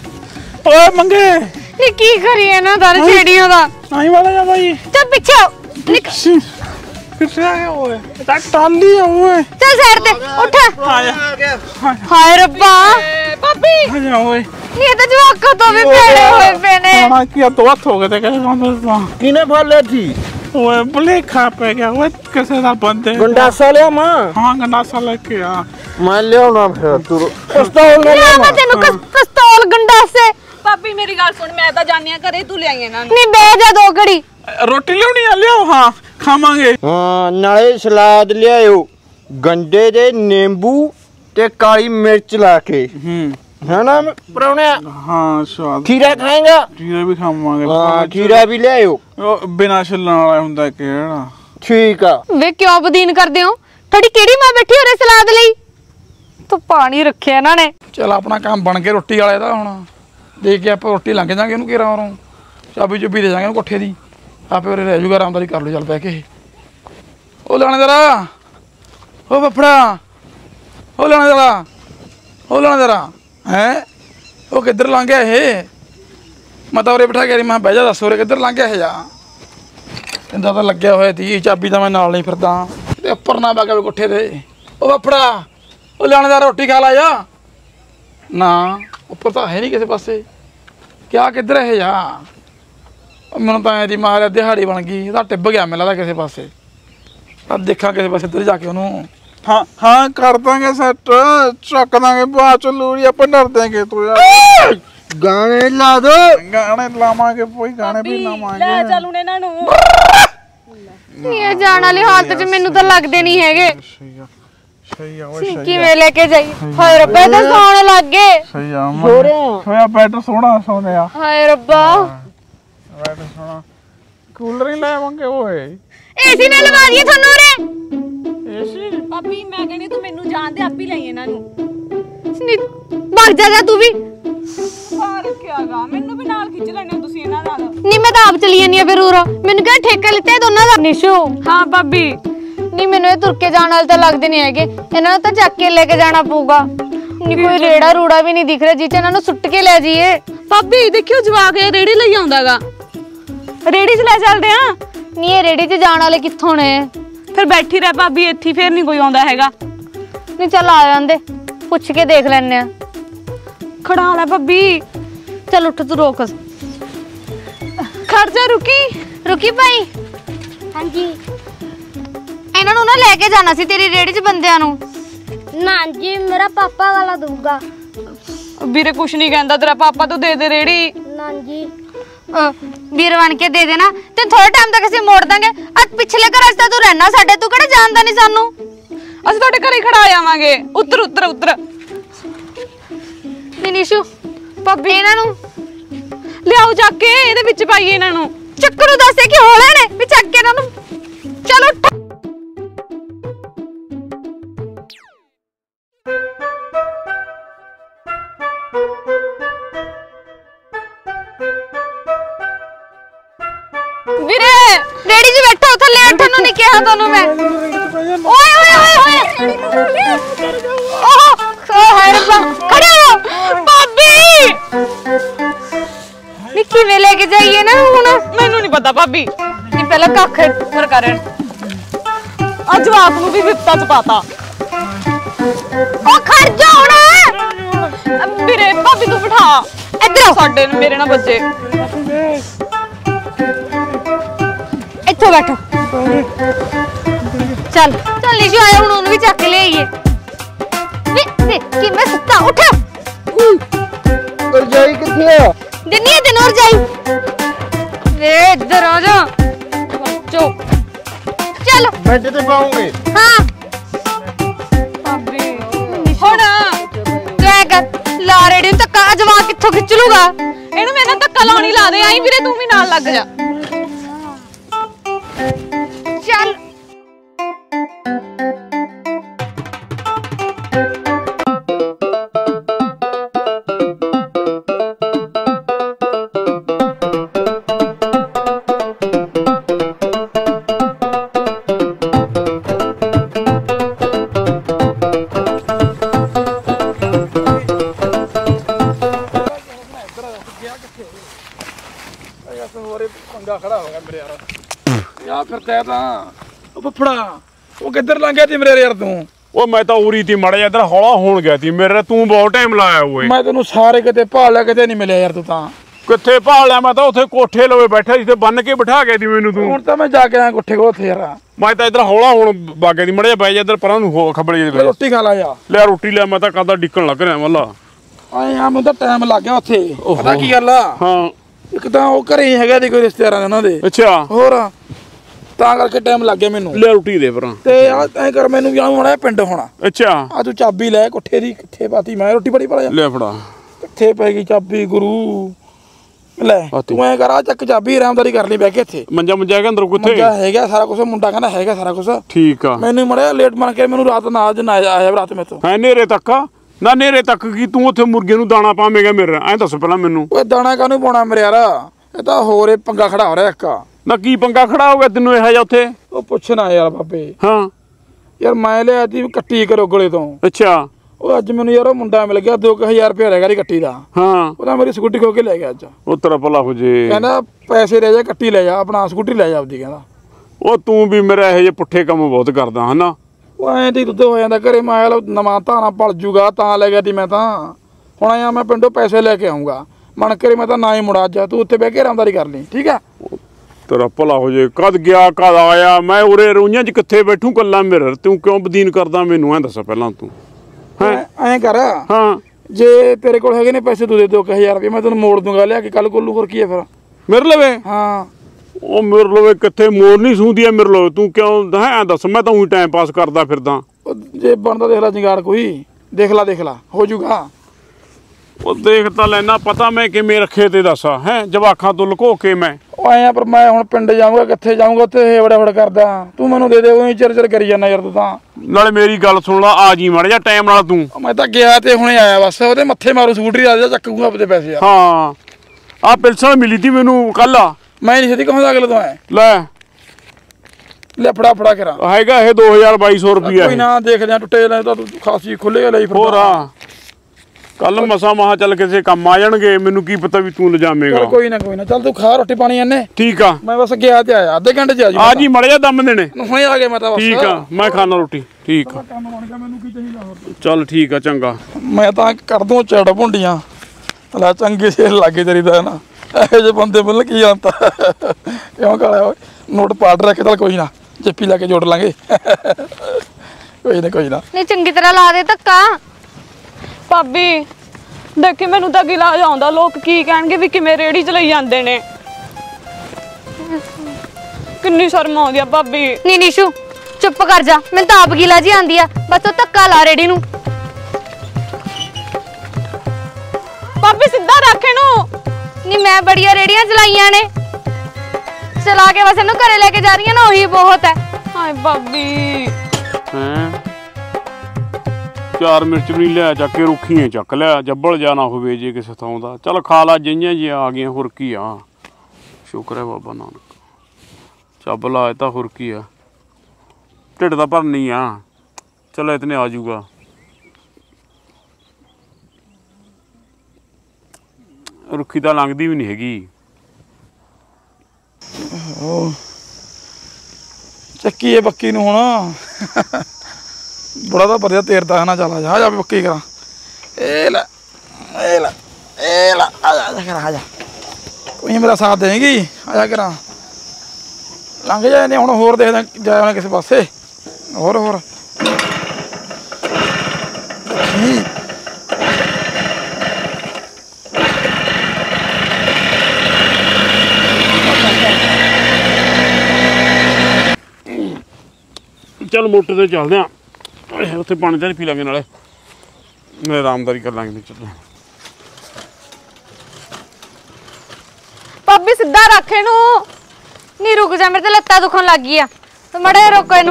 ਓਏ ਮੰਗੇ ਨੀ ਕੀ ਕਰੀ ਇਹਨਾਂ ਦਾ ਛੇੜੀਆਂ ਦਾ ਨਹੀਂ ਵਾਲਾ ਜਾ ਭਾਈ ਚੱਲ ਪਿੱਛੇ ਨਿਕ ਕਿੱਥੇ ਆ ਗਿਆ ਓਏ ਤਾਂ ਟਾਲੀ ਆ ਓਏ ਚੱਲ ਸਾਈਡ ਤੇ ਉੱਠ ਆ ਜਾ ਹਾਏ ਰੱਬਾ ਭਾਬੀ ਆ ਜਾ ਓਏ ਨੀ ਤਾਂ ਜਵਾਕਾਂ ਤੋਂ ਵੀ ਭੇੜੇ ਹੋਏ ਪਏ ਨੇ ਹਾਂ ਕੀ ਦੋ ਹੱਥ ਹੋ ਗਏ ਤੇ ਕਹਿੰਦੇ ਮੈਂ ਕਿਨੇ ਫੜ ਲਿਆ ਸੀ ਓਏ ਭੁਲੇਖਾ ਪੈ ਗਿਆ ਓਏ ਕਿਸੇ ਦਾ ਬੰਦੇ ਗੰਡਾਸਾ ਲਿਆ ਮਾਂ ਹਾਂ ਗੰਡਾਸਾ ਲੈ ਕੇ ਆ ਮੈਂ ਲਿਆਉਣਾ ਫਿਰ ਤੂੰ ਪਿਸਤੌਲ ਲੈ ਲਿਆ ਮੈਂ ਤੈਨੂੰ ਪਿਸਤੌਲ ਗੰਡਾਸੇ ਭਾਬੀ ਮੇਰੀ ਗੱਲ ਸੁਣ ਮੈਂ ਤਾਂ ਜਾਣਿਆ ਘਰੇ ਤੂੰ ਲਿਆਈ ਇਹਨਾਂ ਨੂੰ ਨੀ ਬਹਿ ਜਾ ਦੋ ਘੜੀ ਰੋਟੀ ਲਿਆਉਣੀ ਆ ਲਿਆਓ ਹਾਂ ਖਾਵਾਂਗੇ ਹਾਂ ਨਾਲੇ ਸਲਾਦ ਲਿਆਇਓ ਗੰਡੇ ਦੇ ਨਿੰਬੂ ਤੇ ਕਾਲੀ ਮਿਰਚ ਲਾ ਕੇ ਹੂੰ ਹੈ ਨਾ ਪਰੌਣਿਆ ਹਾਂ ਸਵਾਦ ਖੀਰਾ ਖਾਏਗਾ ਖੀਰਾ ਵੀ ਖਾਵਾਂਗੇ ਹਾਂ ਖੀਰਾ ਵੀ ਲਿਆਇਓ ਉਹ ਬਿਨਾ ਛਿੱਲਣ ਵਾਲਾ ਹੁੰਦਾ ਕਿਹੜਾ ਠੀਕ ਆ ਵੇ ਕਿਉਂ ਬਦੀਨ ਕਰਦੇ ਹੋ ਤੁਹਾਡੀ ਕਿਹੜੀ ਮਾਂ ਬੈਠੀ ਹੋਰੇ ਸਲਾਦ ਲਈ ਤੂੰ ਪਾਣੀ ਰੱਖਿਆ ਇਹਨਾਂ ਨੇ ਚਲ ਆਪਣਾ ਕੰਮ ਬਣ ਕੇ ਰੋਟੀ ਵਾਲੇ ਦਾ ਹੁਣ ਦੇਖ ਕੇ ਆਪਾਂ ਰੋਟੀ ਲੰਘ ਜਾਾਂਗੇ ਇਹਨੂੰ ਘੇਰਾ ਹੋਰੋਂ ਚਾਬੀ ਚੁੱਬੀ ਦੇ ਜਾਾਂਗੇ ਇਹਨੂੰ ਕੋਠੇ ਦੀ ਆਪੇ ਉਰੇ ਰਹਿ ਜੂਗਾ ਆਰਾਮਦਾਰੀ ਕਰ ਲਓ ਚੱਲ ਬਹਿ ਕੇ ਉਹ ਲੈਣਾ ਜਰਾ ਉਹ ਫਫੜਾ ਉਹ ਲੈਣਾ ਜਰਾ ਉਹ ਲੈਣਾ ਜਰਾ ਹੈ ਉਹ ਕਿੱਧਰ ਲੰਘ ਗਿਆ ਇਹ ਮੈਂ ਤਾਂ ਉਰੇ ਬਿਠਾ ਕੇ ਮੈਂ ਬਹਿ ਜਾ ਦੱਸ ਉਰੇ ਕਿੱਧਰ ਲੰਘ ਗਿਆ ਇਹ ਜਾ ਇੰਦਾ ਤਾਂ ਲੱਗਿਆ ਹੋਇਆ ਤੀ ਚਾਬੀ ਤਾਂ ਮੈਂ ਨਾਲ ਨਹੀਂ ਫਿਰਦਾ ਤੇ ਉੱਪਰ ਨਾ ਬਾਗਾ ਕੋਠੇ ਤੇ ਉਹ ਫਫੜਾ ਉਹ ਲੈਣਾ ਜਰਾ ਰੋਟੀ ਖਾ ਲਾ ਜਾ ਨਾ ਉੱਪਰ ਤਾਂ ਹੈ ਨਹੀਂ ਕਿਸੇ ਪਾਸੇ ਕਿਆ ਕਿੱਧਰ ਇਹ ਜਾ ਮੈਨੂੰ ਤਾਂ ਇਹਦੀ ਮਾਰ ਦਿਹਾੜੀ ਬਣ ਗਈ ਇਹਦਾ ਟਿੱਬ ਗਿਆ ਮੈਨੂੰ ਲੱਗਦਾ ਕਿਸੇ ਪਾਸੇ ਆ ਦੇਖਾਂ ਕਿਸੇ ਪਾਸੇ ਇੱਧਰ ਜਾ ਕੇ ਉਹਨੂੰ ਹਾਂ ਹਾਂ ਕਰ ਦਾਂਗੇ ਸੈੱਟ ਚੱਕ ਦਾਂਗੇ ਬਾਅਦ ਚ ਲੂੜੀ ਆਪਾਂ ਡਰ ਦੇਂਗੇ ਤੂੰ ਯਾਰ ਗਾਣੇ ਲਾ ਦੋ ਗਾਣੇ ਲਾਵਾਂਗੇ ਕੋਈ ਗਾਣੇ ਵੀ ਲਾਵਾਂਗੇ ਲੈ ਚੱਲ ਹੁਣ ਇਹਨਾਂ ਨੂੰ ਇਹ ਜਾਣ ਵਾਲੀ ਹਾਲਤ 'ਚ ਮੈਨੂੰ ਤਾਂ ਲੱਗਦੇ ਨਹੀਂ ਹੈਗੇ ਸਹੀ ਆ ਸਹੀ ਆ ਓਏ ਸਹੀ ਕਿਵੇਂ ਲੈ ਕੇ ਜਾਈ ਹਾਏ ਰੱਬਾ ਇਹ ਤਾਂ ਸੌਣ ਲੱਗ ਗਏ ਸਹੀ ਆ ਹੋਇਆ ਬੈਠ ਸੋਹਣਾ ਸੋਹਣਿਆ ਹਾਏ ਰੱਬਾ ਬੈਠ ਸੋਹਣਾ ਕੂਲਰ ਹੀ ਲਾਵਾਂਗੇ ਓਏ ਏਸੀ ਨਾਲ ਲਵਾ ਦਈਏ ਤੁਹਾਨੂੰ ਉਰੇ ਏਸੀ ਭਾਬੀ ਮੈਂ ਕਹਿੰਦੀ ਤੂੰ ਮੈਨੂੰ ਜਾਣ ਦੇ ਆਪ ਹੀ ਲਈ ਇਹਨਾਂ ਨੂੰ ਭੱਜ ਜਾ ਜਾ ਤੂੰ ਵੀ ਆ ਰੱਖਿਆਗਾ ਮੈਨੂੰ ਵੀ ਨਾਲ ਖਿੱਚ ਲੈਣੇ ਤੁਸੀਂ ਇਹਨਾਂ ਨਾਲ ਨਹੀਂ ਮੈਂ ਤਾਂ ਆਪ ਚਲੀ ਜਾਨੀ ਆ ਫਿਰ ਉਰਾ ਮੈਨੂੰ ਕਿਹਾ ਠੇਕਾ ਲਿੱਤਾ ਇਹ ਦੋਨਾਂ ਦਾ ਨਿਸ਼ੂ ਹਾਂ ਭਾਬੀ ਨਹੀਂ ਮੈਨੂੰ ਇਹ ਤੁਰ ਕੇ ਜਾਣ ਵਾਲੇ ਤਾਂ ਲੱਗਦੇ ਨਹੀਂ ਹੈਗੇ ਇਹਨਾਂ ਨੂੰ ਤਾਂ ਚੱਕ ਕੇ ਲੈ ਕੇ ਜਾਣਾ ਪਊਗਾ ਨਹੀਂ ਕੋਈ ਰੇੜਾ ਰੂੜਾ ਵੀ ਨਹੀਂ ਦਿਖ ਰਿਹਾ ਜਿੱਥੇ ਇਹਨਾਂ ਨੂੰ ਸੁੱਟ ਕੇ ਲੈ ਜਾਈਏ ਭਾਬੀ ਦੇਖਿਓ ਜਵਾਕ ਇਹ ਰੇੜੀ ਲਈ ਆਉਂਦਾਗਾ ਰੇੜੀ 'ਚ ਲੈ ਚੱਲਦੇ ਆ ਨਹੀਂ ਇਹ ਰੇੜੀ 'ਚ ਜਾਣ ਵਾਲੇ ਕਿੱਥੋਂ ਨੇ ਫਿਰ ਬੈਠੀ ਰਹਿ ਭਾਬੀ ਇੱਥੇ ਫੇਰ ਨਹੀਂ ਕੋਈ ਆਉਂਦਾ ਹੈਗਾ ਨਹੀਂ ਚੱਲ ਆ ਜਾਂਦੇ ਪੁੱਛ ਕੇ ਦੇਖ ਲੈਣੇ ਆ ਖੜਾ ਲੈ ਭਾਬੀ ਚੱਲ ਉੱਠ ਤੂੰ ਰੋਕ ਖੜ ਜਾ ਰੁਕੀ ਰੁਕੀ ਭਾਈ ਹਾਂਜੀ ਇਹਨਾਂ ਨੂੰ ਨਾ ਲੈ ਕੇ ਜਾਣਾ ਸੀ ਤੇਰੀ ਰੇੜੀ 'ਚ ਬੰਦਿਆਂ ਨੂੰ ਨਾ ਜੀ ਮੇਰਾ ਪਾਪਾ ਵਾਲਾ ਦੂੰਗਾ ਵੀਰੇ ਕੁਛ ਨਹੀਂ ਕਹਿੰਦਾ ਤੇਰਾ ਪਾਪਾ ਤੂੰ ਦੇ ਦੇ ਰੇੜੀ ਨਾ ਜੀ ਵੀਰ ਬਣ ਕੇ ਦੇ ਦੇਣਾ ਤੇ ਥੋੜੇ ਟਾਈਮ ਤੱਕ ਅਸੀਂ ਮੋੜ ਦਾਂਗੇ ਅੱਜ ਪਿਛਲੇ ਘਰ 'ਚ ਤਾਂ ਤੂੰ ਰਹਿਣਾ ਸਾਡੇ ਤੂੰ ਕਿਹੜਾ ਜਾਣਦਾ ਨਹੀਂ ਸਾਨੂੰ ਅਸੀਂ ਤੁਹਾਡੇ ਘਰੇ ਖੜਾ ਆਵਾਂਗੇ ਉੱਤਰ ਉੱਤਰ ਉੱਤਰ ਨਿਸ਼ੂ ਭਾਬੀ ਇਹਨਾਂ ਨੂੰ ਲਿਆਓ ਚੱਕ ਕੇ ਇਹਦੇ ਵਿੱਚ ਪਾਈਏ ਇਹਨਾਂ ਨੂੰ ਚੱਕਰ ਨੂੰ ਦੱਸੇ ਕਿ ਹੋਲੇ ਨੇ ਵੀ ਚੱਕ ਕੇ ਇਹਨਾਂ ਨੂੰ ਚਲੋ ਕਿਹਾ ਤੁਹਾਨੂੰ ਮੈਂ ਓਏ ਓਏ ਓਏ ਓਏ ਓਹ ਹਾਏ ਰੱਬਾ ਖੜੇ ਹੋ ਭਾਬੀ ਨੀ ਕਿਵੇਂ ਲੈ ਕੇ ਜਾਈਏ ਨਾ ਹੁਣ ਮੈਨੂੰ ਨਹੀਂ ਪਤਾ ਭਾਬੀ ਨੀ ਪਹਿਲਾਂ ਕੱਖ ਉੱਪਰ ਕਰਨ ਆ ਜਵਾਕ ਨੂੰ ਵੀ ਵਿਪਤਾ ਚ ਪਾਤਾ ਉਹ ਖੜ ਜਾ ਹੁਣ ਵੀਰੇ ਭਾਬੀ ਤੂੰ ਬਿਠਾ ਇੱਧਰ ਸਾਡੇ ਮੇਰੇ ਨਾਲ ਬੱਚੇ ਇੱਥੋਂ ਬੈਠੋ ਚੱਲ ਚੱਲ ਨੀਸ਼ੂ ਆਇਆ ਹੁਣ ਉਹਨੂੰ ਵੀ ਚੱਕ ਲੈ ਆਈਏ ਵੇ ਵੇ ਕਿਵੇਂ ਸੁੱਤਾ ਉੱਠ ਰਜਾਈ ਕਿੱਥੇ ਆ ਦਿਨੀ ਹੈ ਦਿਨੋਂ ਰਜਾਈ ਵੇ ਇੱਧਰ ਆ ਜਾ ਚੋ ਚੱਲ ਬੈੱਡ ਤੇ ਪਾਉਂਗੇ ਹਾਂ ਭਾਬੀ ਹੁਣ ਤੂੰ ਐ ਕਰ ਲਾ ਰੇੜੀ ਨੂੰ ਧੱਕਾ ਜਵਾਨ ਕਿੱਥੋਂ ਖਿੱਚ ਲੂਗਾ ਇਹਨੂੰ ਮੇਰੇ ਨਾਲ ਧੱਕਾ ਲਾਉਣੀ ਲਾ ਦੇ ਆਈ ਵੀਰੇ ਤੂੰ ਵੀ ਨਾਲ ਲੱਗ ਜਾ ਚੱਲ ਖੜਾ ਹੋ ਗਿਆ ਮੇਰੇ ਯਾਰ ਯਾ ਫਿਰ ਤੈ ਤਾਂ ਉਹ ਫਫੜਾ ਉਹ ਕਿੱਧਰ ਲੰਘ ਗਿਆ ਤੀ ਮੇਰੇ ਯਾਰ ਤੂੰ ਉਹ ਮੈਂ ਤਾਂ ਉਰੀ ਤੀ ਮੜ ਜਾ ਇਧਰ ਹੌਲਾ ਹੋਣ ਗਿਆ ਤੀ ਮੇਰੇ ਤੂੰ ਬਹੁਤ ਟਾਈਮ ਲਾਇਆ ਓਏ ਮੈਂ ਤੈਨੂੰ ਸਾਰੇ ਕਿਤੇ ਭਾਲ ਲਿਆ ਕਿਤੇ ਨਹੀਂ ਮਿਲਿਆ ਯਾਰ ਤੂੰ ਤਾਂ ਕਿੱਥੇ ਭਾਲ ਲਿਆ ਮੈਂ ਤਾਂ ਉੱਥੇ ਕੋਠੇ ਲਵੇ ਬੈਠਾ ਸੀ ਤੇ ਬੰਨ ਕੇ ਬਿਠਾ ਗਿਆ ਤੀ ਮੈਨੂੰ ਤੂੰ ਹੁਣ ਤਾਂ ਮੈਂ ਜਾ ਕੇ ਆਇਆ ਕੋਠੇ ਕੋਲ ਉੱਥੇ ਯਾਰ ਮੈਂ ਤਾਂ ਇਧਰ ਹੌਲਾ ਹੋਣ ਬਾਗੇ ਦੀ ਮੜ ਜਾ ਬੈ ਜਾ ਇਧਰ ਪਰਾਂ ਨੂੰ ਖਬੜੇ ਜੇ ਰੋਟੀ ਖਾ ਲਾ ਜਾ ਲੈ ਰੋਟੀ ਲੈ ਮੈਂ ਤਾਂ ਕਦਾ ਡਿੱਕਣ ਲੱਗ ਰਿਹਾ ਮੱਲਾ ਆਏ ਆ ਮੈਨੂੰ ਤਾਂ ਟਾਈਮ ਲੱਗ ਗਿਆ ਉੱਥੇ ਪਤਾ ਕੀ ਗੱਲ ਆ ਹਾਂ ਇੱਕ ਤਾਂ ਉਹ ਘਰੇ ਹੀ ਹੈਗਾ ਦੀ ਕੋਈ ਰਿਸ਼ਤੇਦਾਰਾਂ ਦੇ ਉਹਨਾਂ ਦੇ ਅੱਛਾ ਹੋਰ ਤਾਂ ਕਰਕੇ ਟਾਈਮ ਲੱਗ ਗਿਆ ਮੈਨੂੰ ਲੈ ਰੋਟੀ ਦੇ ਪਰਾਂ ਤੇ ਆ ਐ ਕਰ ਮੈਨੂੰ ਜਾਉਂ ਹੋਣਾ ਪਿੰਡ ਹੋਣਾ ਅੱਛਾ ਆ ਤੂੰ ਚਾਬੀ ਲੈ ਕੋਠੇ ਦੀ ਕਿੱਥੇ ਪਾਤੀ ਮੈਂ ਰੋਟੀ ਬੜੀ ਪਾ ਜਾ ਲੈ ਫੜਾ ਕਿੱਥੇ ਪੈ ਗਈ ਚਾਬੀ ਗੁਰੂ ਲੈ ਤੂੰ ਐ ਕਰ ਆ ਚੱਕ ਚਾਬੀ ਆਰਾਮਦਾਰੀ ਕਰ ਲਈ ਬਹਿ ਕੇ ਇੱਥੇ ਮੰਜਾ ਮੰਜਾ ਹੈਗਾ ਅੰਦਰ ਕਿੱਥੇ ਮੰਜਾ ਹੈਗਾ ਸਾਰਾ ਕੁਝ ਮੁੰਡਾ ਕਹਿੰਦਾ ਹੈਗਾ ਸਾਰਾ ਕੁਝ ਠੀਕ ਆ ਮੈਨੂੰ ਮੜਿਆ ਲੇਟ ਬਣ ਕੇ ਮੈਨੂੰ ਰਾਤ ਨਾ ਅੱਜ ਨਾ ਆਇਆ ਰਾਤ ਮੇਰੇ ਤੋਂ ਹੈ ਨੇਰੇ ਤੱਕ ਨਾ ਨੇਰੇ ਤੱਕ ਕੀ ਤੂੰ ਉੱਥੇ ਮੁਰਗੇ ਨੂੰ ਦਾਣਾ ਪਾਵੇਂਗਾ ਮੇਰੇ ਐਂ ਦੱਸ ਪਹਿਲਾਂ ਮੈਨੂੰ ਓਏ ਦਾਣਾ ਕਾਹਨੂੰ ਪਾਉਣਾ ਮੇਰੇ ਯਾਰ ਇਹ ਤਾਂ ਹੋਰ ਇਹ ਪੰਗਾ ਖੜਾ ਹੋ ਰਿਹਾ ਇੱਕ ਨਾ ਕੀ ਪੰਗਾ ਖੜਾ ਹੋ ਗਿਆ ਤੈਨੂੰ ਇਹੋ ਜਿਹਾ ਉੱਥੇ ਉਹ ਪੁੱਛਣਾ ਯਾਰ ਬਾਬੇ ਹਾਂ ਯਾਰ ਮੈਂ ਲਿਆ ਤੀ ਕੱਟੀ ਕਰੋ ਗਲੇ ਤੋਂ ਅੱਛਾ ਉਹ ਅੱਜ ਮੈਨੂੰ ਯਾਰ ਉਹ ਮੁੰਡਾ ਮਿਲ ਗਿਆ ਦੋ ਹਜ਼ਾਰ ਰੁਪਏ ਰਹਿ ਗਿਆ ਦੀ ਕੱਟੀ ਦਾ ਹਾਂ ਉਹਦਾ ਮੇਰੀ ਸਕੂਟੀ ਖੋ ਕੇ ਲੈ ਗਿਆ ਅੱਜ ਉਹ ਤੇਰਾ ਭਲਾ ਹੋ ਜੇ ਕਹਿੰਦਾ ਪੈਸੇ ਲੈ ਜਾ ਕੱਟੀ ਲੈ ਜਾ ਆਪਣਾ ਸਕੂਟੀ ਲੈ ਜਾ ਆਪਦੀ ਕਹਿੰਦਾ ਉਹ ਤੂੰ ਵੀ ਮੇਰਾ ਇਹੋ ਜਿਹੇ ਪੁੱਠੇ ਕੰਮ ਬਹੁਤ ਕਰਦਾ ਹਨਾ ਉਹ ਐਂ ਤੇ ਦੁੱਧ ਹੋ ਜਾਂਦਾ ਘਰੇ ਮੈਂ ਨਵਾਂ ਧਾਣਾ ਪਲ ਜੂਗਾ ਤਾਂ ਲੈ ਗਿਆ ਤੀ ਮੈਂ ਤਾਂ ਹੁਣ ਆਇਆ ਮੈਂ ਪਿੰਡੋਂ ਪੈਸੇ ਲੈ ਕੇ ਆਉਂਗਾ ਮਨ ਕਰੇ ਮੈਂ ਤਾਂ ਨਾ ਹੀ ਮੁੜਾ ਜਾ ਤੂੰ ਉੱਥੇ ਬਹਿ ਕੇ ਆਰਾਮਦਾਰੀ ਕਰ ਲਈ ਠੀਕ ਆ ਤੇਰਾ ਭਲਾ ਹੋ ਜੇ ਕਦ ਗਿਆ ਕਦ ਆਇਆ ਮੈਂ ਉਰੇ ਰੂਈਆਂ 'ਚ ਕਿੱਥੇ ਬੈਠੂ ਕੱਲਾ ਮੇਰੇ ਤੂੰ ਕਿਉਂ ਬਦੀਨ ਕਰਦਾ ਮੈਨੂੰ ਐਂ ਦੱਸ ਪਹਿਲਾਂ ਤੂੰ ਐਂ ਕਰ ਹਾਂ ਜੇ ਤੇਰੇ ਕੋਲ ਹੈਗੇ ਨੇ ਪੈਸੇ ਤੂੰ ਦੇ ਦੋ ਹਜ਼ਾਰ ਰੁਪਏ ਮੈਂ ਤੈਨੂੰ ਮੋੜ ਦੂੰਗਾ ਲਿਆ ਕੇ ਕੱਲ ਕੋਲੂ ਹੋਰ ਕੀ ਹੈ ਫਿਰ ਮੇਰੇ ਲਵੇ ਹਾਂ ਉਹ ਮੇਰੇ ਲਵੇ ਕਿੱਥੇ ਮੋੜ ਨਹੀਂ ਸੁੰਦੀ ਐ ਮੇਰੇ ਲਵੇ ਤੂੰ ਕਿਉਂ ਐਂ ਦੱਸ ਮੈਂ ਤਾਂ ਉਹੀ ਟਾਈਮ ਪਾਸ ਕਰਦਾ ਫਿਰਦਾ ਜੇ ਬਣਦਾ ਦੇਖ ਲੈ ਜੰਗਾੜ ਕੋਈ ਦੇਖ ਲੈ ਦੇਖ ਲੈ ਹੋ ਜੂਗਾ ਉਹ ਦੇਖ ਤਾਂ ਲੈਣਾ ਪਤਾ ਮੈਂ ਕਿਵੇਂ ਰੱਖੇ ਤੇ ਦੱਸ ਹੈ ਜਵਾਖਾਂ ਤੋਂ ਲੁਕੋ ਕੇ ਮੈਂ ਉਹ ਆਇਆ ਪਰ ਮੈਂ ਹੁਣ ਪਿੰਡ ਜਾਊਂਗਾ ਕਿੱਥੇ ਜਾਊਂਗਾ ਉੱਥੇ ਬੜਾ ਬੜਾ ਕਰਦਾ ਤੂੰ ਮੈਨੂੰ ਦੇ ਦੇ ਉਹੀ ਚਿਰ ਚਿਰ ਕਰੀ ਜਾਂਦਾ ਯਾਰ ਤੂੰ ਤਾਂ ਨਾਲੇ ਮੇਰੀ ਗੱਲ ਸੁਣ ਲਾ ਆ ਜੀ ਮੜ ਜਾ ਟਾਈਮ ਨਾਲ ਤੂੰ ਮੈਂ ਤਾਂ ਗਿਆ ਤੇ ਹੁਣੇ ਆਇਆ ਬਸ ਉਹਦੇ ਮੱਥੇ ਮਾਰੂ ਸਕੂਟਰੀ ਆ ਜਾ ਚੱਕੂਗਾ ਆਪਦੇ ਪੈਸੇ ਯਾਰ ਹਾਂ ਆ ਪਿਲਸਣ ਮਿਲੀ ਤੀ ਮੈਨੂੰ ਕੱਲ ਮੈਂ ਨਹੀਂ ਛੇਤੀ ਕਹਾਂਦਾ ਅਗਲੇ ਤੋਂ ਐ ਲੈ ਲੈ ਫੜਾ ਫੜਾ ਕਰਾਂ ਹੈਗਾ ਇਹ ਦੋ ਹਜ਼ਾਰ ਬਾਈ ਸੌ ਰੁਪਈਆ ਕੋਈ ਨਾ ਦੇਖਦੇ ਆ ਟੁੱਟੇ ਲੈ ਤਾਂ ਖਾਸੀ ਖੁੱਲੇਗਾ ਲਈ ਹੋਰ ਆ ਕੱਲ ਮਸਾ ਮਹਾ ਚੱਲ ਕਿਸੇ ਕੰਮ ਆ ਜਾਣਗੇ ਮੈਨੂੰ ਕੀ ਪਤਾ ਵੀ ਤੂੰ ਲਿਜਾਵੇਂਗਾ ਕੋਈ ਨਾ ਕੋਈ ਨਾ ਚੱਲ ਤੂੰ ਖਾ ਰੋਟੀ ਪਾਣੀ ਇਹਨੇ ਠੀਕ ਆ ਮੈਂ ਬਸ ਗਿਆ ਤੇ ਆਇਆ ਅੱਧੇ ਘੰਟੇ ਚ ਆ ਜੀ ਆ ਜੀ ਮੜ ਜਾ ਦਮ ਦੇਣੇ ਹੁਣੇ ਆ ਗਿਆ ਮੈਂ ਤਾਂ ਬਸ ਠੀਕ ਆ ਮੈਂ ਖਾਣਾ ਰੋਟੀ ਠੀਕ ਆ ਮੈਨੂੰ ਕੀ ਚਾਹੀਦਾ ਹੋਰ ਚੱਲ ਠੀਕ ਆ ਚੰਗਾ ਮੈਂ ਤਾਂ ਕਰ ਦੂੰ ਚੜ ਭੁੰਡੀਆਂ ਲੈ ਚੰਗੇ ਸੇ ਲਾਗੇ ਤੇਰੀਦਾ ਨਾ ਇਹੋ ਜਿਹੇ ਬੰਦੇ ਮਿਲਣ ਕੀ ਜਾਂਦਾ ਕਿਉਂ ਕਾਲਾ ਨੋਟ ਪਾੜ ਰੱਖ ਚੱਲ ਕੋਈ ਨਾ ਜੱਪੀ ਲਾ ਕੇ ਜੋੜ ਲਾਂਗੇ ਕੋਈ ਨਾ ਕੋਈ ਨਾ ਨਹੀਂ ਚੰਗੀ ਤਰ੍ਹਾਂ ਲਾ ਦੇ ਧੱਕਾ ਭਾਬੀ ਦੇਖੀ ਮੈਨੂੰ ਤਾਂ ਗਿਲਾ ਆਉਂਦਾ ਲੋਕ ਕੀ ਕਹਿਣਗੇ ਵੀ ਕਿਵੇਂ ਰੇੜੀ ਚ ਲਈ ਜਾਂਦੇ ਨੇ ਕਿੰਨੀ ਸ਼ਰਮ ਆਉਂਦੀ ਆ ਭਾਬੀ ਨੀ ਨੀਸ਼ੂ ਚੁੱਪ ਕਰ ਜਾ ਮੈਨੂੰ ਤਾਂ ਆਪ ਗਿਲਾ ਜੀ ਆਂਦੀ ਆ ਬਸ ਤੂੰ ਧੱਕਾ ਲਾ ਰੇੜੀ ਨੂੰ ਭਾਬੀ ਸਿੱਧਾ ਰੱਖ ਇਹਨੂੰ ਨੀ ਮੈਂ ਬੜੀਆਂ ਰੇੜੀਆਂ ਚਲਾਈਆਂ ਨੇ ਚਲਾ ਕੇ ਬਸ ਇਹਨੂੰ ਘਰੇ ਲੈ ਕੇ ਜਾ ਰਹੀ ਆ ਨਾ ਉਹੀ ਬਹੁਤ ਹੈ ਹਾਏ ਭਾਬੀ ਹੈਂ ਚਾਰ ਮਿਰਚ ਵੀ ਲਿਆ ਚੱਕ ਕੇ ਰੁੱਖੀਆਂ ਚੱਕ ਲਿਆ ਜੱਬਲ ਜਾਣਾ ਹੋਵੇ ਜੇ ਕਿਸੇ ਥਾਂ ਦਾ ਚੱਲ ਖਾ ਲਾ ਜਿਹੀਆਂ ਜੀ ਆ ਗਈਆਂ ਹੋਰ ਕੀ ਆ ਸ਼ੁਕਰ ਹੈ ਬਾਬਾ ਨਾਨਕ ਚੱਬ ਲਾ ਤਾਂ ਹੋਰ ਕੀ ਆ ਢਿੱਡ ਦਾ ਭਰਨੀ ਆ। ਚਲੋ ਇਤਨੇ ਆ ਜਾਊਗਾ। ਰੁੱਖੀ ਤਾਂ ਲੰਘਦੀ ਵੀ ਨਹੀਂ ਹੈਗੀ। ਉਹ ਚੱਕੀ ਏ ਬੱਕੀ ਨੂੰ ਹੁਣ ਬੜਾ ਤਾਂ ਵਧੀਆ ਤੇਰਦਾ ਹੈ ਨਾ। ਚੱਲ ਆ ਜਾ ਆ ਜਾ ਬੱਕੀ ਕਰਾਂ। ਇਹ ਲੈ ਇਹ ਲੈ ਇਹ ਲੈ ਆ ਜਾ ਆ ਜਾ ਆ ਜਾ ਕੋਈ ਮੇਰਾ ਸਾਥ ਦੇਗੀ। ਆ ਜਾ ਕਰਾਂ ਲੰਘ ਜਾਏ ਨੇ ਹੁਣ। ਹੋਰ ਦੇਖਦਾ ਜਾਇਆ ਹੋਣਾ ਕਿਸੇ ਪਾਸੇ। ਹੋਰ ਹੋਰ ਚੱਲ ਮੋਟਰ ਤੇ ਚੱਲਦੇ ਆ। ਉੱਥੇ ਪਾਣੀ ਤਾਂ ਪੀ ਲਾਂਗੇ ਨਾਲੇ ਨਾਲੇ ਆਰਾਮਦਾਰੀ ਕਰ ਲਾਂਗੇ। ਚੱਲ ਭਾਬੀ ਸਿੱਧਾ ਰੱਖ ਇਹਨੂੰ। ਨਹੀਂ ਰੁਕ ਜਾ, ਮੇਰੇ ਤੇ ਲੱਤਾਂ ਦੁਖਣ ਲੱਗ ਗਈ ਆ। ਤੇ ਮੜੇ ਰੋਕੋ ਇਹਨੂੰ।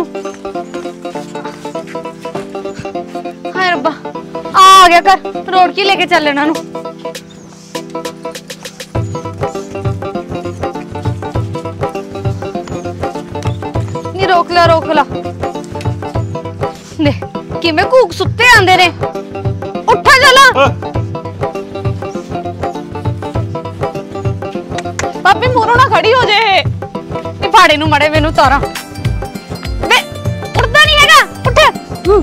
ਹਾਏ ਰੱਬਾ ਆ ਆ ਗਿਆ ਕਰ। ਰੋੜ ਕੇ ਲੈ ਕੇ ਚੱਲ ਇਹਨਾਂ ਨੂੰ। ਨਹੀਂ ਰੋਕ ਲਾ ਰੋਕ ਲਾ। ਦੇ ਕਿਵੇਂ ਕੂਕ ਸੁੱਤੇ ਆਂਦੇ ਨੇ। ਉੱਠਾ ਚਲਾ ਭਾਬੀ ਮੂਰੋਂ ਨਾ ਖੜੀ ਹੋ ਜੇ। ਇਹ ਫਾੜੇ ਨੂੰ ਮੜੇ ਮੈਨੂੰ ਤਾਰਾਂ ਵੇ ਉੱਠਦਾ ਨਹੀਂ ਹੈਗਾ। ਉੱਠ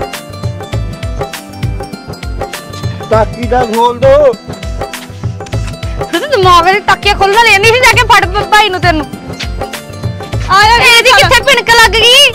ਟਾਕੀ ਦਾ ਖੋਲ ਦੋ। ਤੇ ਦਿਮਾਗ ਦੇ ਟੱਕੇ ਖੋਲਣਾ ਲੈਣੀ ਸੀ। ਜਾ ਕੇ ਫੜ ਭਾਈ ਨੂੰ ਤੈਨੂੰ। ਆਇਆ ਇਹਦੀ ਕਿੱਥੇ ਭਿਣਕ ਲੱਗ ਗਈ।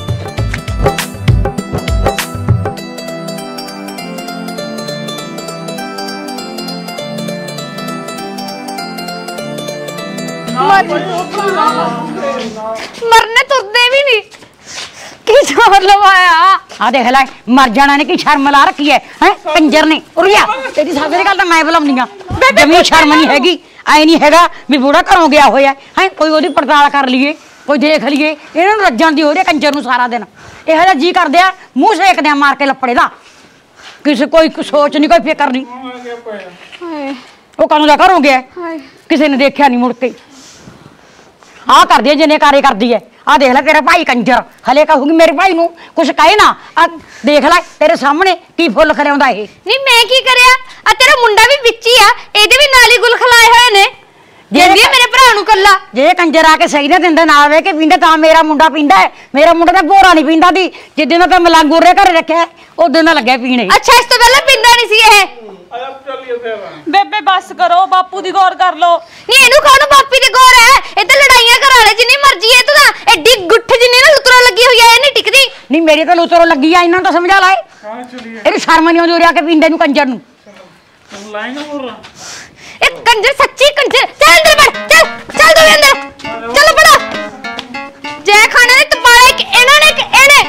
मरने तुरदे भी नहीं की जोर लवाया। आ देख लै मर जाना ने की शर्म ला रखी है हैं कंजर ने। उरिया तेरी सास दी गल तां मैं बुलाउंदी आ। जमी शर्म नहीं हैगी। ऐ नहीं हैगा भी बूढ़ा घरों गया होया है। कोई ओदी पड़ताल कर लीए कोई देख लीए। इन्हां नूं रज्जां दी हो रही कंजर नूं सारा दिन। इहो जिहा जी करदे आ मूंह सेकदे आ मार के लपड़े दा। किसी कोई सोच नहीं कोई फिकर नहीं। वो कदों दा घरों गया किसी ने देखा नहीं मुड़ के। आ कर दिया जिन्हें कार्य कर दी है। आ देख लै तेरा भाई कंजर हले कहूगी मेरे भाई नूं कुछ कहे ना। आ देख लै तेरे सामने की फुल खरियाउंदा है। नहीं मैं की करया। आ तेरा मुंडा भी विच ही आ। एदे भी नाल ही गुल खलाए होए ने। देंदी मेरे भरा नूं कल्ला। जे कंजर आके सही ना दिंदा ना वे के पींदा तां मेरा मुंडा पींदा है। मेरा मुंडा तां बोरा नहीं पींदा दी। जिद्दे दा मलंग उरे घरे रखिया उदे दा लग्या पीने। अच्छा इस तो पहले पींदा नहीं सी ये। बेबे बस करो बापू दी गौर कर लो। नहीं एनू कानू बापी दी गौर है। ए ते लड़ाइयां करा ले जिन्नी मर्जी है। तू तां एडी गुੱਠ जिन्नी ना लुतरो लगी हुई है। ए नहीं टिकदी। नहीं मेरी तो लुतरो लगी है। इन्हां तो समझा लाए। कहां चलिए ए शर्म नहीं आउंदी उरे आके पींदे नू कंजर नू। लाइन बोल रहा ए कंजर सच्ची कंजर। चल अंदर बैठ चल चल तू भी अंदर चल बड़ा जय खाने ने तपाले एक एना ने एक एने।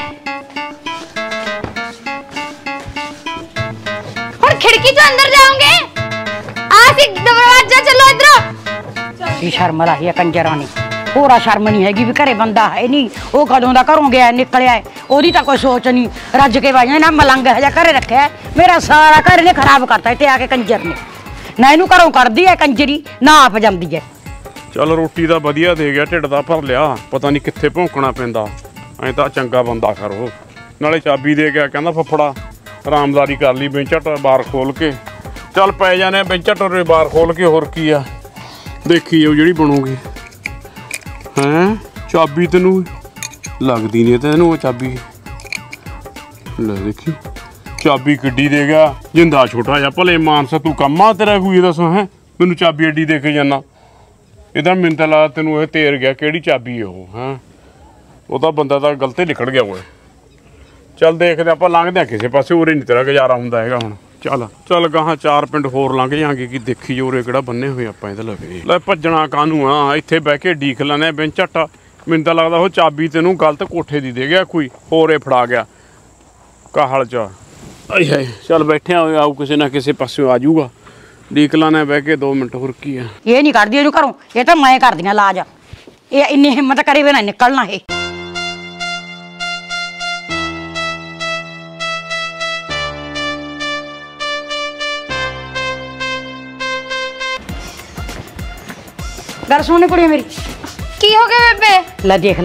और खिड़की से अंदर जाओगे। आ सी दरवाजा चलो इधर। की शर्म लाई है कंजरानी। पूरा शर्म नहीं हैगी भी घरे बंदा है नहीं। वो कदों दा घरों गया निकलिया है। ओदी तां कोई सोच नहीं। रज के वाजा ना मलंग है घरे रखा है। मेरा सारा घर ने खराब करता है। आके कंजर ने ना इनू घरों करदी है कंजरी ना आप जांदी है। चल रोटी दा वधिया दे गया ढिड दा भर लिया। पता नहीं कित्थे भौंकना पैंदा। ऐ तां चंगा बंदा करो। नाले चाबी दे गया कहंदा फफड़ा आरामदारी कर ली बेंचट बार खोल के। चल पै जाने बेंचट और बार खोल के। होर की आ देखी जाओ जिहड़ी बनूगी। हैं चाबी तेनू लगदी नहीं तैनू चाबी। ले देखी चाबी किड्डी दे गया। जिंदा छोटा जा भले मानसा तू कम आ तेरा कोई दस है। मैनू चाबी एडी दे के जाना। इधर मिन तां ला तेनू ये तेर गया किहड़ी चाबी है वो। हैं ਉਹਦਾ ਬੰਦਾ ਤਾਂ ਗਲਤੇ ਨਿਕਲ ਗਿਆ ਓਏ। ਚੱਲ ਦੇਖਦੇ ਆਪਾਂ ਲੰਘਦੇ ਆ ਕਿਸੇ ਪਾਸੇ। ਉਰੇ ਨਹੀਂ ਤੇਰਾ ਗੁਜ਼ਾਰਾ ਹੁੰਦਾ ਹੈਗਾ ਹੁਣ। ਚੱਲ ਚੱਲ ਗਾਹਾਂ ਚਾਰ ਪਿੰਡ ਹੋਰ ਲੰਘ ਜਾਾਂਗੇ ਕਿ ਦੇਖੀ ਜੋ ਉਰੇ ਕਿਹੜਾ ਬੰਨੇ ਹੋਏ ਆਪਾਂ ਇਹਦੇ ਲਵੇ। ਲੈ ਭੱਜਣਾ ਕਾਹਨੂੰ ਆ ਇੱਥੇ ਬਹਿ ਕੇ ਡੀਕ ਲੈਣੇ ਬਿਨ ਝੱਟਾ। ਮੈਨੂੰ ਤਾਂ ਲੱਗਦਾ ਉਹ ਚਾਬੀ ਤੈਨੂੰ ਗਲਤ ਕੋਠੇ ਦੀ ਦੇ ਗਿਆ ਕੋਈ ਹੋਰੇ ਫੜਾ ਗਿਆ ਕਾਹਲ ਚ। ਆਏ ਹਾਏ ਚੱਲ ਬੈਠੇ ਆ ਆਊ ਕਿਸੇ ਨਾ ਕਿਸੇ ਪਾਸੇ ਆ ਜਾਊਗਾ। ਡੀਕ ਲੈਣੇ ਬਹਿ ਕੇ ਦੋ ਮਿੰਟ ਹੋਰ ਕੀ ਆ। ਇਹ ਨਹੀਂ ਕਰਦੀ ਇਹਨੂੰ ਘਰੋਂ। ਇਹ ਤਾਂ ਮੈਂ ਕਰਦੀਆਂ ਲਾਜ। ਇਹ ਇੰਨੀ ਹਿੰਮਤ ਕਰੇ ਵੀ ਨਾ ਨਿਕਲਣਾ ਇਹ। गल सुन कुड़ी मेरी। की हो गया बेबे? ला देख लै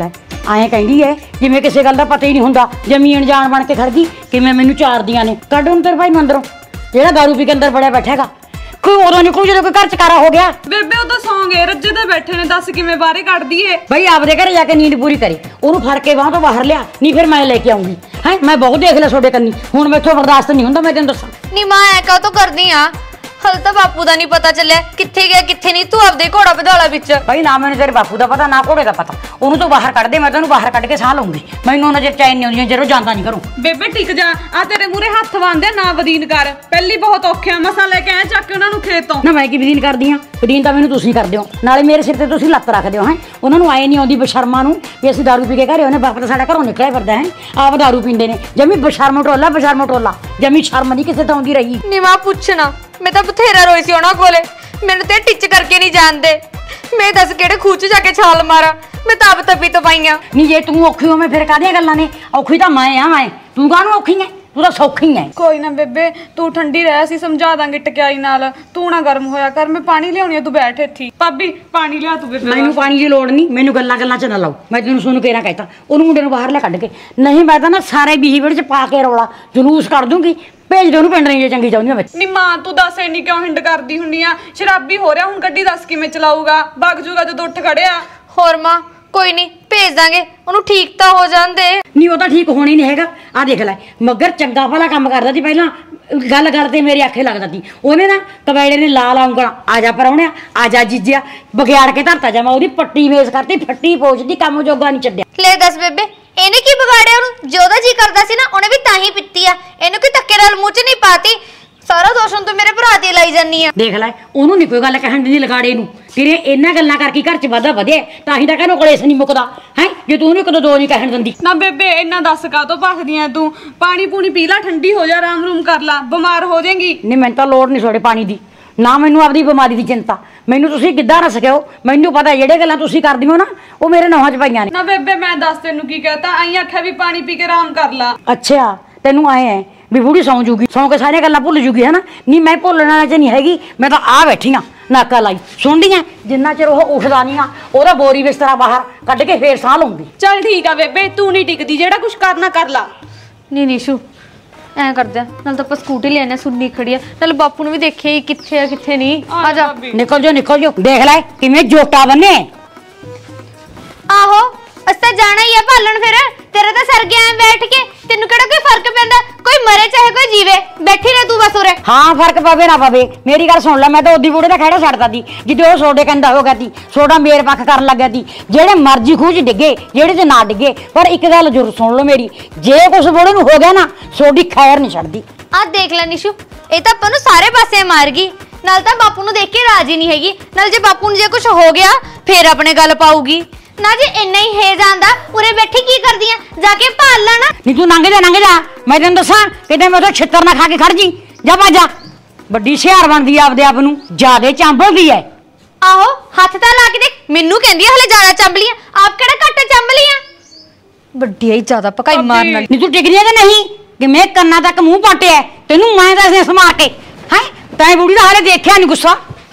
ਐਂ ਕਹਿੰਦੀ ਐ ਜਿਵੇਂ ਕਿਸੇ ਗੱਲ ਦਾ ਪਤਾ ਹੀ ਨਹੀਂ ਹੁੰਦਾ, ਜ਼ਮੀਨ ਜਾਣ ਬਣ ਕੇ ਖੜ ਗਈ ਕਿਵੇਂ ਮੈਨੂੰ ਚਾਰਦੀਆਂ ਨੇ। ਕੱਢ ਹੁਣ ਤੇਰੇ ਭਾਈ ਨੂੰ ਅੰਦਰੋਂ, ਜਿਹੜਾ ਦਾਰੂ ਪੀ ਕੇ ਅੰਦਰ ਬੜਿਆ ਬੈਠਾ ਹੈਗਾ। ਕੋਈ ਉਦੋਂ ਨਿਕਲੂ ਜਦੋਂ ਕੋਈ ਘਰ ਚ ਕਾਰਾ ਹੋ ਗਿਆ। ਬੇਬੇ ਉਹ ਤਾਂ ਸੌਂ ਗਏ, ਰੱਜੇ ਤੇ ਬੈਠੇ ਨੇ, ਦੱਸ ਕਿਵੇਂ ਬਾਹਰੇ ਕੱਢ ਦਈਏ? ਬਈ ਆਪਦੇ ਘਰੇ ਜਾ ਕੇ ਨੀਂਦ ਪੂਰੀ ਕਰੀ, ਉਹਨੂੰ ਫੜ ਕੇ ਬਾਹਰ ਤੋਂ ਬਾਹਰ ਲਿਆ, ਨਹੀਂ ਫਿਰ ਮੈਂ ਲੈ ਕੇ ਆਉਂਗੀ। ਹੈ ਮੈਂ ਬਹੁਤ ਦੇਖ ਲਿਆ ਤੁਹਾਡੇ ਕੰਨੀ, ਹੁਣ ਮੈਥੋਂ ਬਰਦਾਸ਼ਤ ਨਹੀਂ ਹੁੰਦਾ, ਮੈਂ ਤੈਨੂੰ ਦੱਸਾਂ। ਨੀ ਮਾਂ ਐ ਕਾ ਤੋ ਕਰਦੀ ਆ, ਹਲ ਤਾਂ ਬਾਪੂ ਦਾ ਨਹੀਂ ਪਤਾ ਚੱਲਿਆ ਕਿੱਥੇ ਗਿਆ ਕਿੱਥੇ ਨਹੀਂ। ਤੂੰ ਆਪਦੇ ਘੋੜਾ ਵਧਾਲਾ ਵਿੱਚ। ਭਾਈ ਨਾ ਮੈਨੂੰ ਤੇਰੇ ਬਾਪੂ ਦਾ ਪਤਾ ਨਾ ਘੋੜੇ ਦਾ ਪਤਾ, ਉਹਨੂੰ ਤੋਂ ਬਾਹਰ ਕੱਢ ਦੇ, ਮੈਂ ਤੈਨੂੰ ਬਾਹਰ ਕੱਢ ਕੇ ਸਾਹ ਲਊਂਗੀ। ਮੈਨੂੰ ਉਹਨਾਂ ਚਿਰ ਚੈਨ ਨਹੀਂ ਆਉਂਦੀ ਜਦੋਂ ਜਾਂਦਾ ਨਹੀਂ ਘਰੋਂ। ਬੇਬੇ ਟਿਕ ਜਾ, ਆ ਤੇਰੇ ਮੂਰੇ ਹੱਥ ਬੰਨਦੇ ਨਾ ਵਦੀਨ ਕਰ, ਪਹਿਲੀ ਬਹੁਤ ਔਖਿਆ ਮਸਾਂ ਲੈ ਕੇ ਆਇਆ ਚੱਕ ਕੇ ਉਹਨਾਂ ਨੂੰ ਖੇਤ ਤੋਂ। ਨਾ ਮੈਂ ਕੀ ਵਦੀਨ ਕਰਦੀ ਆ, ਵਦੀਨ ਤਾਂ ਮੈਨੂੰ ਤੁਸੀਂ ਕਰਦੇ ਹੋ, ਨਾਲੇ ਮੇਰੇ ਸਿਰ ਤੇ ਤੁਸੀਂ ਲੱਤ ਰੱਖਦੇ ਹੋ। ਹੈ ਉਹਨਾਂ ਨੂੰ ਆਏ ਨਹੀਂ ਆਉਂਦੀ ਬਸ਼ਰਮਾਂ ਨੂੰ ਵੀ ਅਸੀਂ ਦਾਰੂ ਪੀ ਕੇ ਘਰੇ, ਉਹਨੇ ਬਾਪ ਤਾਂ ਸਾਡਾ ਘਰੋਂ ਨਿਕਲਿਆ ਫਿਰਦਾ ਹੈ, ਆਪ ਦਾਰੂ ਪੀਂਦੇ ਨੇ। ਜਮੀ ਬਸ਼ਰਮ ਟੋਲਾ ਬਸ਼ਰਮ ਟੋਲਾ, ਜਮੀ ਸ਼ਰਮ ਨਹੀਂ ਕਿਸੇ ਤੋਂ ਆਉਂਦੀ ਰਹੀ। ਨੀ ਮਾਂ ਪੁੱਛਣਾ, ਮੈਂ ਤਾਂ ਬਥੇਰਾ ਰੋਈ ਸੀ ਉਹਨਾਂ ਕੋਲੇ, ਮੈਨੂੰ ਤੇ ਟਿੱਚ ਕਰਕੇ ਨਹੀਂ ਜਾਣਦੇ। ਮੈਂ ਦੱਸ ਕਿਹੜੇ ਖੂਹ ਚ ਜਾ ਕੇ ਛਾਲ ਮਾਰਾਂ, ਮੈਂ ਤਾਂ ਆਪ ਤਪੀ ਤਪਾਈਆਂ। ਨਹੀਂ ਜੇ ਤੂੰ ਔਖੀ ਹੋਵੇਂ ਫਿਰ ਕਾਹਦੀਆਂ ਗੱਲਾਂ ਨੇ, ਔਖੀ ਤਾਂ ਮੈਂ ਆ, ਮੈਂ ਤੂੰ ਕਾਹਨੂੰ ਔਖੀ ਐ, ਤੂੰ ਤਾਂ ਸੌਖੀ ਐ। ਕੋਈ ਨਾ ਬੇਬੇ ਤੂੰ ਠੰਡੀ ਰਹਿ, ਅਸੀਂ ਸਮਝਾ ਦਾਂਗੇ ਟਕਿਆਈ ਨਾਲ, ਤੂੰ ਨਾ ਗਰਮ ਹੋਇਆ ਕਰ। ਮੈਂ ਪਾਣੀ ਲਿਆਉਣੀ ਆ, ਤੂੰ ਬੈਠ ਇੱਥੇ। ਭਾਬੀ ਪਾਣੀ ਲਿਆ ਤੂੰ ਬੇਬੇ। ਮੈਨੂੰ ਪਾਣੀ ਦੀ ਲੋੜ ਨਹੀਂ, ਮੈਨੂੰ ਗੱਲਾਂ ਗੱਲਾਂ ਚ ਨਾ ਲਾਓ, ਮੈਂ ਤੈਨੂੰ ਸੁਣ ਕੇ ਨਾ ਕਹਿਤਾ। ਉਹਨੂੰ ਮੁੰਡੇ ਨੂੰ ਬਾਹਰ ਲੈ ਕੱਢ ਕੇ, ਨਹੀਂ ਮੈਂ ਤਾਂ ਨਾ ਸਾਰੇ ਬੀਹੀ ਚ ਪਾ ਕੇ ਰੌਲਾ ਜਲੂਸ ਕਰ ਦੂੰਗੀ, ਭੇਜ ਦੇ ਉਹਨੂੰ ਪਿੰਡ ਨਹੀਂ ਜੇ ਚੰਗੀ ਚਾਹੁੰਦੀਆਂ ਵਿੱਚ। ਨੀ ਮਾਂ ਤੂੰ ਦੱਸ ਇੰਨੀ ਕਿਉਂ ਹਿੰਡ ਕਰਦੀ ਹੁੰਨੀ ਆ? ਸ਼ਰਾਬੀ ਹੋ ਰਿਹਾ ਹੁਣ, ਗੱਡੀ ਦੱਸ ਕਿਵੇਂ ਚਲਾਊਗਾ, ਵਗ ਜੂਗਾ ਜਦੋਂ ਉੱਠ ਖੜਿਆ। ਹੋਰ ਮਾਂ ਕੋਈ ਨਹੀਂ ਭੇਜ ਦਾਂਗੇ ਉਹਨੂੰ, ਠੀਕ ਤਾਂ ਹੋ ਜਾਂਦੇ। ਨਹੀਂ ਉਹ ਤਾਂ ਠੀਕ ਹੋਣੀ ਨਹੀਂ ਹੈਗਾ। ਆ ਦੇਖ ਲੈ ਮਗਰ ਚੰਗਾ ਭਲਾ ਕੰਮ ਕਰਦਾ ਸੀ ਪਹਿਲਾਂ, ਗੱਲ ਗੱਲ ਤੇ ਮੇਰੇ ਆਖੇ ਲੱਗਦਾ ਸੀ। ਉਹਨੇ ਨਾ ਕਬੈੜੇ ਨੇ ਲਾ ਲਾਉਂਗਾ, ਆ ਜਾ ਪਰਾਉਣਿਆ ਆ ਜਾ ਜੀਜਿਆ, ਬਗਿਆੜ ਕੇ ਧਰਤਾ ਜਾਵਾਂ, ਉਹਦੀ ਪੱਟੀ ਮੇਜ਼ ਕਰਤੀ, ਫੱਟੀ ਪੋਚਦੀ, ਕੰਮ ਜੋਗਾ ਨਹੀਂ ਛੱਡਿਆ। ਲੈ ਦੱਸ ਬੇਬੇ ਇਹਨੇ ਕੀ ਵਿਗਾੜਿਆ ਉਹਨੂੰ? ਜੋ ਉਹਦਾ ਜੀ ਕਰਦਾ ਸੀ ਨਾ ਉਹਨੇ ਵੀ ਤਾਂ ਹੀ ਪੀਤੀ ਆ, ਇਹਨੂੰ ਕੀ ਧੱਕੇ ਨਾਲ ਮੂੰਹ ਚ ਨਹੀਂ ਪਾਤੀ। ਸਾਰਾ ਦੋਸ਼ ਹੁਣ ਤੂੰ ਮੇਰੇ ਭਰਾ ਤੇ ਲਾਈ ਜਾਨੀ ਆ। ਦੇਖ ਲੈ ਉਹਨੂੰ ਨਹੀਂ ਕੋਈ ਗੱਲ ਕਹਿਣ ਦੀ ਲਗਾੜੇ ਨੂੰ, ਤੇਰੇ ਇਹਨਾਂ ਗੱਲਾਂ ਕਰਕੇ ਘਰ ਚ ਵਾਧਾ ਵਧਿਆ, ਤਾਂ ਹੀ ਤਾਂ ਕਹਿੰਦਾ ਕਲੇਸ਼ ਨਹੀਂ ਮੁੱਕਦਾ ਹੈ, ਜੇ ਤੂੰ ਉਹਨੂੰ ਇੱਕ ਦੋ ਦੋ ਨਹੀਂ ਕਹਿਣ ਦਿੰਦੀ। ਨਾ ਬੇਬੇ ਇੰਨਾ ਦੱਸ ਕਾਹਤੋਂ ਭਖਦੀ ਐ ਤੂੰ? ਪਾਣੀ ਪੂਣੀ ਪੀ ਲੈ, ਠੰਡੀ ਹੋ ਜਾ, ਆਰਾਮ ਰੂਮ ਕਰ ਲਾ, ਬਿਮਾਰ ਹੋ ਜਾਏਗੀ। ਨਹੀਂ ਮੈਨੂੰ ਤਾਂ ਲੋੜ ਨਹੀਂ ਤੁਹਾਡੇ ਪਾਣੀ ਦੀ, ਨਾ ਮੈਨੂੰ ਆਪਦੀ ਬਿਮਾਰੀ ਦੀ ਚਿੰਤਾ। ਮੈਨੂੰ ਤੁਸੀਂ ਕਿੱਦਾਂ ਨਾ ਸਕਿਓ, ਮੈਨੂੰ ਪਤਾ ਜਿਹੜੇ ਗੱਲਾਂ ਤੁਸੀਂ ਕਰਦੀ ਹੋ ਨਾ ਉਹ ਮੇਰੇ ਨੌਹਾਂ ਚ ਪਈਆਂ ਨੇ। ਨਾ ਬੇਬੇ ਮੈਂ ਦੱਸ ਤੈਨੂੰ ਕੀ ਕਹਤਾ, ਆਈ ਆਖਿਆ ਵੀ ਪਾਣੀ ਪੀ ਕੇ ਆਰਾਮ ਕਰ ਲਾ। ਅੱਛਾ ਤੈਨੂੰ ਆਏ ਐ ਵੀ ਬੁੜੀ ਸੌਂ ਜੂਗੀ, ਸੌਂ ਕੇ ਸਾਰੀਆਂ ਗੱਲਾਂ ਭੁੱਲ ਜੂਗੀ ਹੈ ਨਾ? ਨਹੀਂ ਮੈਂ ਭੁੱਲਣ ਵਾਲਾ ਚ ਨਹੀਂ ਹੈਗੀ, ਮੈਂ ਤਾਂ ਆ ਬੈਠੀ ਆ ਨਾਕਾ ਲਾਈ ਸੁਣਦੀਆਂ, ਜਿੰਨਾ ਚਿਰ ਉਹ ਉੱਠਦਾ ਨਹੀਂ ਆ ਉਹਦਾ ਬੋਰੀ ਬਿਸਤਰਾ ਬਾਹਰ ਕੱਢ ਕੇ ਫੇਰ ਸਾਹ ਲਊਂਗੀ। ਚੱਲ ਠੀਕ ਆ ਬੇਬੇ ਤੂੰ ਨਹੀਂ ਟਿਕਦੀ, ਜਿਹੜਾ ਕੁਛ ਕਰਨਾ ਕਰ ਲਾ। ਨਹੀਂ ਨੀਸ਼ੂ ਐ ਕਰਦਾ, ਨਾਲ ਤਾਂ ਆਪਾਂ ਸਕੂਟੀ ਲੈਣਾ, ਸੁਣਨੀ ਖੜੀ ਆ, ਨਾਲ ਬਾਪੂ ਨੂੰ ਵੀ ਦੇਖੇ ਕਿੱਥੇ ਆ ਕਿੱਥੇ ਨਹੀਂ। ਆ ਜਾ ਨਿਕਲ ਜਾ ਨਿਕਲ ਜਾ, ਦੇਖ ਲੈ ਕਿਵੇਂ ਜੋਟਾ ਬੰਨੇ। ਆਹੋ ਅਸਾਂ ਜਾਣਾ ਹੀ ਆ ਭਾਲਣ, ਫਿਰ ਤੇਰਾ ਤਾਂ ਸਰ ਗਿਆ ਬੈਠ ਕੇ, ਤੈਨੂੰ ਕਿਹੜਾ ਕੋਈ ਫਰਕ ਪੈਂਦਾ? ਕੋਈ ਮਰੇ ਚਾਹੇ ਕੋਈ ਜੀਵੇ, ਬੈਠੀ ਰਹਿ ਤੂੰ ਬਸ ਉਰੇ। ਹਾਂ ਫਰਕ ਪਵੇ ਨਾ ਪਵੇ, ਮੇਰੀ ਗੱਲ ਸੁਣ ਲੈ, ਮੈਂ ਤਾਂ ਉਹਦੀ ਬੁੜੇ ਦਾ ਖਹਿੜਾ ਛੱਡਦਾ ਸੀ ਜਿੱਦੇ ਉਹ ਸੋਡੇ ਕਹਿੰਦਾ ਹੋ ਗਿਆ ਸੀ, ਸੋਡਾ ਮੇਰ ਪੱਖ ਕਰਨ ਲੱਗਿਆ ਸੀ। ਜਿਹੜੇ ਮਰਜ਼ੀ ਖੂਹ 'ਚ ਡਿੱਗੇ, ਜਿਹੜੇ 'ਚ ਨਾ ਡਿੱਗੇ, ਪਰ ਇੱਕ ਗੱਲ ਜ਼ਰੂਰ ਸੁਣ ਲਓ ਮੇਰੀ, ਜੇ ਕੁਛ ਬੁੜੇ ਨੂੰ ਹੋ ਗਿਆ ਨਾ ਸੋਡੀ ਖੈਰ ਨਹੀਂ ਛੱਡਦੀ। ਆ ਦੇਖ ਲੈ ਨਿਸ਼ੂ, ਇਹ ਤਾਂ ਆਪਾਂ ਨੂੰ ਸਾਰੇ ਪਾਸੇ ਮਾਰ ਗਈ, ਨਾਲ ਤਾਂ ਬਾਪੂ ਨੂੰ ਦੇਖ ਕੇ ਰਾਜੀ ਨਹੀਂ ਹੈਗੀ, ਨਾਲ ਜੇ ਬਾਪੂ ਨੂੰ ਜੇ ਕੁਝ ਹੋ ਗਿਆ ਫੇਰ ਆਪਣੇ ਗੱਲ ਪਾਊਗੀ ਨਾ। ਜੇ ਇੰਨਾ ਹੀ ਹੈ ਜਾਂਦਾ ਉਰੇ ਬੈਠੀ ਕੀ ਕਰਦੀ ਆ, ਜਾ ਕੇ ਭਾਲ ਲੈਣਾ। ਨਹੀਂ ਤੂੰ ਲੰਘ ਜਾ ਲੰਘ ਜਾ, ਮੈਂ ਤੈਨੂੰ ਦੱਸਾਂ ਕਿਤੇ ਮੈਂ ਤਾਂ ਛਿੱਤਰ ਨਾ ਖਾ ਕੇ ਖੜ ਜੀ, ਜਾ ਭੱਜਾ। ਵੱਡੀ ਸਿਆਰ ਬਣਦੀ ਆ ਆਪਦੇ ਆਪ ਨੂੰ, ਜਿਆਦੇ ਚਾਂਬਲਦੀ ਐ। ਆਹੋ ਹੱਥ ਤਾਂ ਲਾ ਕੇ ਦੇਖ, ਮੈਨੂੰ ਕਹਿੰਦੀ ਆ ਹਲੇ ਜ਼ਿਆਦਾ ਚੰਬਲੀਆਂ, ਆਪ ਕਿਹੜਾ ਘੱਟ ਚੰਬਲੀਆਂ। ਵੱਡੀ ਆਈ ਜ਼ਿਆਦਾ ਪਕਾਈ ਮਾਰਨ ਵਾਲੀ। ਨਹੀਂ ਤੂੰ ਟਿਕਦੀ ਐ ਕਿ ਨਹੀਂ? ਕਿ ਮੈਂ ਕੰਨਾਂ ਤੱਕ ਮੂੰਹ ਪਾਟਿਆ ਤੈਨੂੰ, ਮੈਂ ਦੱਸਦੇ ਸਮਾ ਕੇ ਹੈ ਤੈਂ ਬੁੜੀ ਦਾ ਹਾਲੇ ਦੇਖਿਆ ਨਹੀਂ ਗੁੱਸਾ।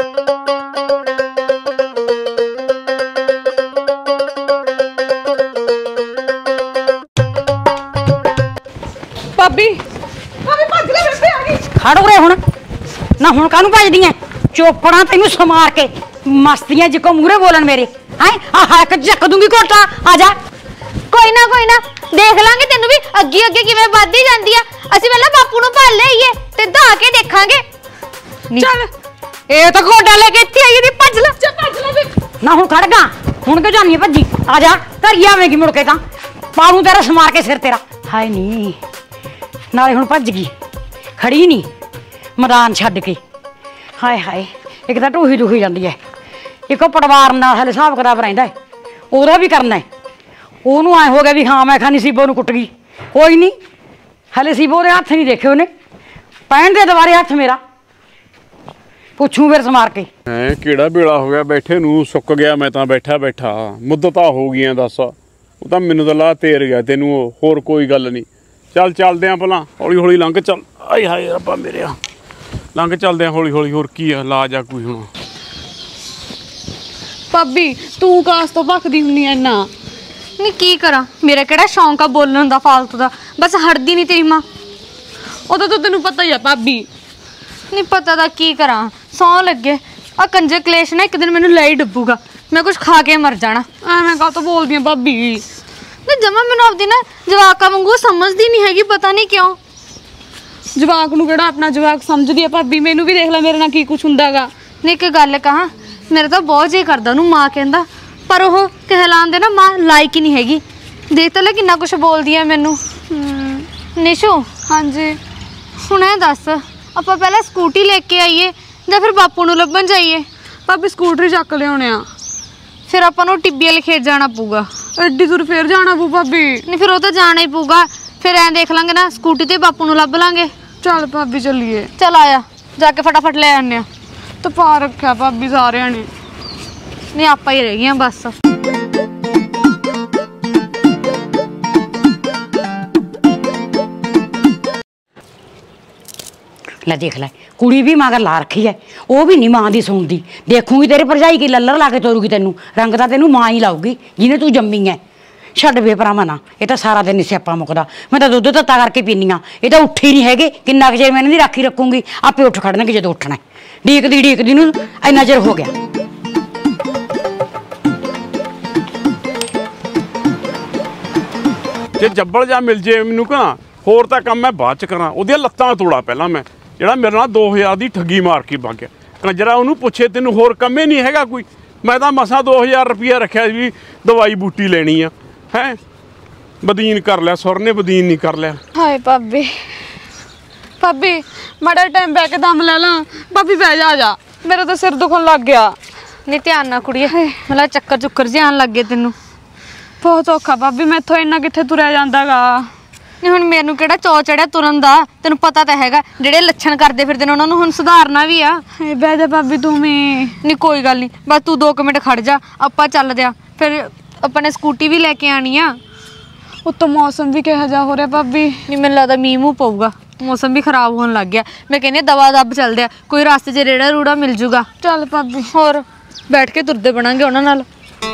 ਭਾਬੀ ਭਾਬੀ ਭੱਜ ਲੈ, ਬੇਬੇ ਆ ਗਈ। ਖੜ ਉਰੇ ਹੁਣ ਨਾ, ਹੁਣ ਕਾਹਨੂੰ ਭੱਜਦੀ ਐ? ਚੋਪੜਾ ਤੈਨੂੰ ਸਮਾਰ ਕੇ ਮਸਤੀਆਂ ਜਿੱਕੋ ਮੂਹਰੇ ਬੋਲਣ ਮੇਰੇ ਹੈ, ਆ ਹੱਕ ਚੱਕ ਦੂੰਗੀ ਘੋਟਾ। ਆ ਜਾ ਕੋਈ ਨਾ ਕੋਈ ਨਾ ਦੇਖ ਲਾਂਗੇ ਤੈਨੂੰ ਵੀ ਅੱਗੇ ਅੱਗੇ ਕਿਵੇਂ ਵੱਧਦੀ ਜਾਂਦੀ ਆ। ਅਸੀਂ ਪਹਿਲਾਂ ਬਾਪੂ ਨੂੰ ਭਾਲ ਲਈਏ ਤੇ ਧਾ ਕੇ ਦੇਖਾਂਗੇ। ਚੱਲ ਇਹ ਤਾਂ ਘੋੜਾ ਲੈ ਕੇ ਇੱਥੇ ਆਈ ਦੀ, ਭੱਜ ਲੈ ਚੱਲ ਭੱਜ ਲੈ ਬੇ। ਨਾ ਹੁਣ ਖੜ ਗਾ, ਹੁਣ ਕਿਉਂ ਜਾਨੀ ਭੱਜੀ? ਆ ਜਾ ਘਰ ਆਵੇਂਗੀ ਮੁੜ ਕੇ ਤਾਂ ਪਾਉਂ ਤੇਰਾ ਸਮਾਰ ਕੇ ਸਿਰ ਤੇਰਾ। ਹਾਏ ਨੀ ਨਾਲੇ ਹੁਣ ਭੱਜ ਗਈ, ਖੜੀ ਨਹੀਂ ਮੈਦਾਨ ਛੱਡ ਕੇ। ਹਾਏ ਹਾਏ ਇੱਕ ਤਾਂ ਢੂਹੀ ਦੁਖੀ ਜਾਂਦੀ ਐ, ਇੱਕੋ ਪਰਿਵਾਰ ਨਾਲ ਹਲੇ ਹਿਸਾਬ ਕਿਤਾਬ ਰਹਿੰਦਾ, ਉਹਦਾ ਵੀ ਕਰਨਾ। ਉਹਨੂੰ ਐ ਹੋ ਗਿਆ ਵੀ ਹਾਂ ਮੈਂ ਖਾਨੀ ਸੀਬੋ ਨੂੰ ਕੁੱਟ ਗਈ, ਕੋਈ ਨਹੀਂ ਹਲੇ ਸੀਬੋ ਦੇ ਹੱਥ ਨਹੀਂ ਦੇਖੇ ਉਹਨੇ, ਪੈਣ ਦੇ ਦੁਬਾਰੇ ਹੱਥ ਮੇਰਾ, ਪੁੱਛੂ ਫਿਰ ਸਮਾਰ ਕੇ। ਐ ਕਿਹੜਾ ਵੇਲਾ ਹੋ ਗਿਆ ਬੈਠੇ ਨੂੰ, ਸੁੱਕ ਗਿਆ ਮੈਂ ਤਾਂ ਬੈਠਾ ਬੈਠਾ, ਮੁੱਦਤਾਂ ਹੋ ਗਈਆਂ ਦੱਸ। ਉਹ ਤਾਂ ਮੈਨੂੰ ਤਾਂ ਲਾ ਤੇਰ ਗਿਆ ਤੈਨੂੰ, ਹੋਰ ਕੋਈ ਗੱਲ ਨਹੀਂ। ਚੱਲ ਚੱਲਦੇ ਆਂ ਭਲਾ, ਹੌਲੀ ਹੌਲੀ ਲੰਘ ਚੱਲ। ਆਏ ਹਾਏ ਰੱਬਾ ਮੇਰਿਆ, ਲੰਘ ਚੱਲਦੇ ਆਂ ਹੌਲੀ ਹੌਲੀ, ਹੋਰ ਕੀ ਆ ਲਾ ਜਾ ਕੋਈ ਹੁਣ। ਭਾਬੀ ਤੂੰ ਕਾਸ ਤੋਂ ਭੱਖਦੀ ਹੁੰਨੀ ਐ ਇੰਨਾ? नहीं की करा, मेरा केड़ा शौक आ बोलने दा फालतू दा, बस हटदी नहीं तेरी मां। उदो तो तेनू पता ही है भाभी। नहीं पता दा की करा, सौ लगे आ कंजे कलेश ना एक दिन मैनू ले ही डुबूगा, मैं कुछ खा के मर जाना। एवें का तो बोलदी भाभी। नहीं जमा मैनू आपदी ना जवाका वांगू समझदी नहीं हैगी, पता नहीं क्यों। जवाक नू केड़ा अपना जवाक समझदी है भाभी, मैनू भी देख ले मेरे नाल की कुछ हुंदागा। नहीं एक गल कहां, मेरा तो बहुत जी करदा ओनू मां कहंदा, पर ओह कहलांदे ना मां लायक ही नहीं हैगी। देख तो ले किन्ना कुछ बोलदी है मैनू। निशु हाँ जी हुण ए दस आपां पहले स्कूटी लेके आईए या फिर बापू नू लभण जाइए? भाभी स्कूटरी चक लियाउने आ, फिर आपां नू टिब्बी वाले खेत जाना पऊगा। एड्डी दूर फिर जाना पू भाभी? नहीं फिर वो तो जाना ही पऊगा, फिर ऐ देख लांगे ना स्कूटी ते बापू नू लभ लांगे। चल भाभी चलिए। चल आया जाके फटाफट ले आने। तो पा रखा भाभी सारिਆਂ ने। नहीं आप ही रह गई बस। ले देख ले कुड़ी भी मगर ला रखी है, वो भी नहीं मां दी सुनदी। देखूंगी तेरी भरजाई की लल्लर ला के तोरूगी तेनू, रंग तां तेनू मां ही लाऊगी जिन्हें तू जम्मी है। छड्ड वे भरावा ना, ये तो सारा दिन स्यापा मुकदा। मैं तो दुद्ध तत्ता करके पीनी हाँ, ये तो उठी नहीं है। किन्ना कुछ मैं इन्हां दी राखी रखूंगी, आपे उठ खड़नगे जदों उठना। ढीकदी ढीकदी नूं इन्ना चिर हो गया। जे जब्बल जा मिल जे मैनू कह होर तां काम मैं बाद च करा, ओहदियां लत्तां तोड़ा पहला मैं, ਜਿਹੜਾ ਮੇਰੇ ਨਾਲ दो हज़ार ਦੀ ਠੱਗੀ ਮਾਰ ਕੇ ਵਗ ਗਿਆ। ਕੰਜਰਾ ਉਹਨੂੰ ਪੁੱਛੇ ਤੈਨੂੰ ਹੋਰ ਕੰਮੇ ਨਹੀਂ ਹੈਗਾ ਕੋਈ? ਮੈਂ ਤਾਂ ਮਸਾਂ दो हज़ार ਰੁਪਇਆ ਰੱਖਿਆ ਵੀ ਦਵਾਈ ਬੂਟੀ ਲੈਣੀ ਆ ਹੈ। ਬਦੀਨ ਕਰ ਲਿਆ ਸੁਰ ਨੇ, ਬਦੀਨ ਨਹੀਂ ਕਰ ਲਿਆ। ਹਾਏ ਭਾਬੀ ਭਾਬੀ ਮਾੜਾ ਟਾਈਮ ਬੈ ਕੇ ਦਮ ਲੈ ਲਾਂ। ਭਾਬੀ ਬਹਿ ਜਾ, ਆ ਜਾ, ਮੇਰਾ ਤਾਂ ਸਿਰ ਦੁਖਣ ਲੱਗ ਗਿਆ। नहीं ध्यान ना कुड़िए, मतलब चक्कर चुक्कर जे आन लग गए तेनू। बहुत औखा भाभी, मैथों इन्ना कित्थे तुरिया जांदागा। नहीं हुण मैनू किहड़ा चौ चढ़िया तुरन दा, तेनू पता तो हैगा जिहड़े लक्षण करदे फिरदे ने उन्हां नूं हुण सुधारना भी आ। बह जा भाभी तू भी। नहीं कोई गल नहीं, बस तू दो मिनट खड़ जा, आपां चलदे आ। फिर आपां ने स्कूटी भी लैके आनी आ। उत्तों मौसम भी किहो जिहा हो रहा भाभी। नहीं मैनूं लगदा मींह मूंह पऊगा, मौसम भी खराब होने लग गया। मैं कहनी दवा दब चलदे आ, कोई रास्ते च रेड़ा रूड़ा मिल जूगा। चल भाभी, होर बैठ के तुरदे बनांगे उन्हां नाल।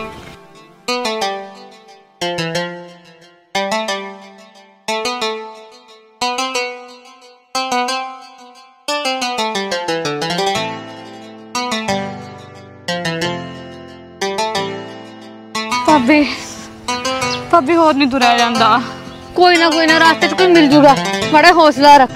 भाभी भाभी होर नहीं तुरिया जांदा। कोई ना कोई ना रास्ते च कोई मिल जूगा, बड़ा हौसला रख।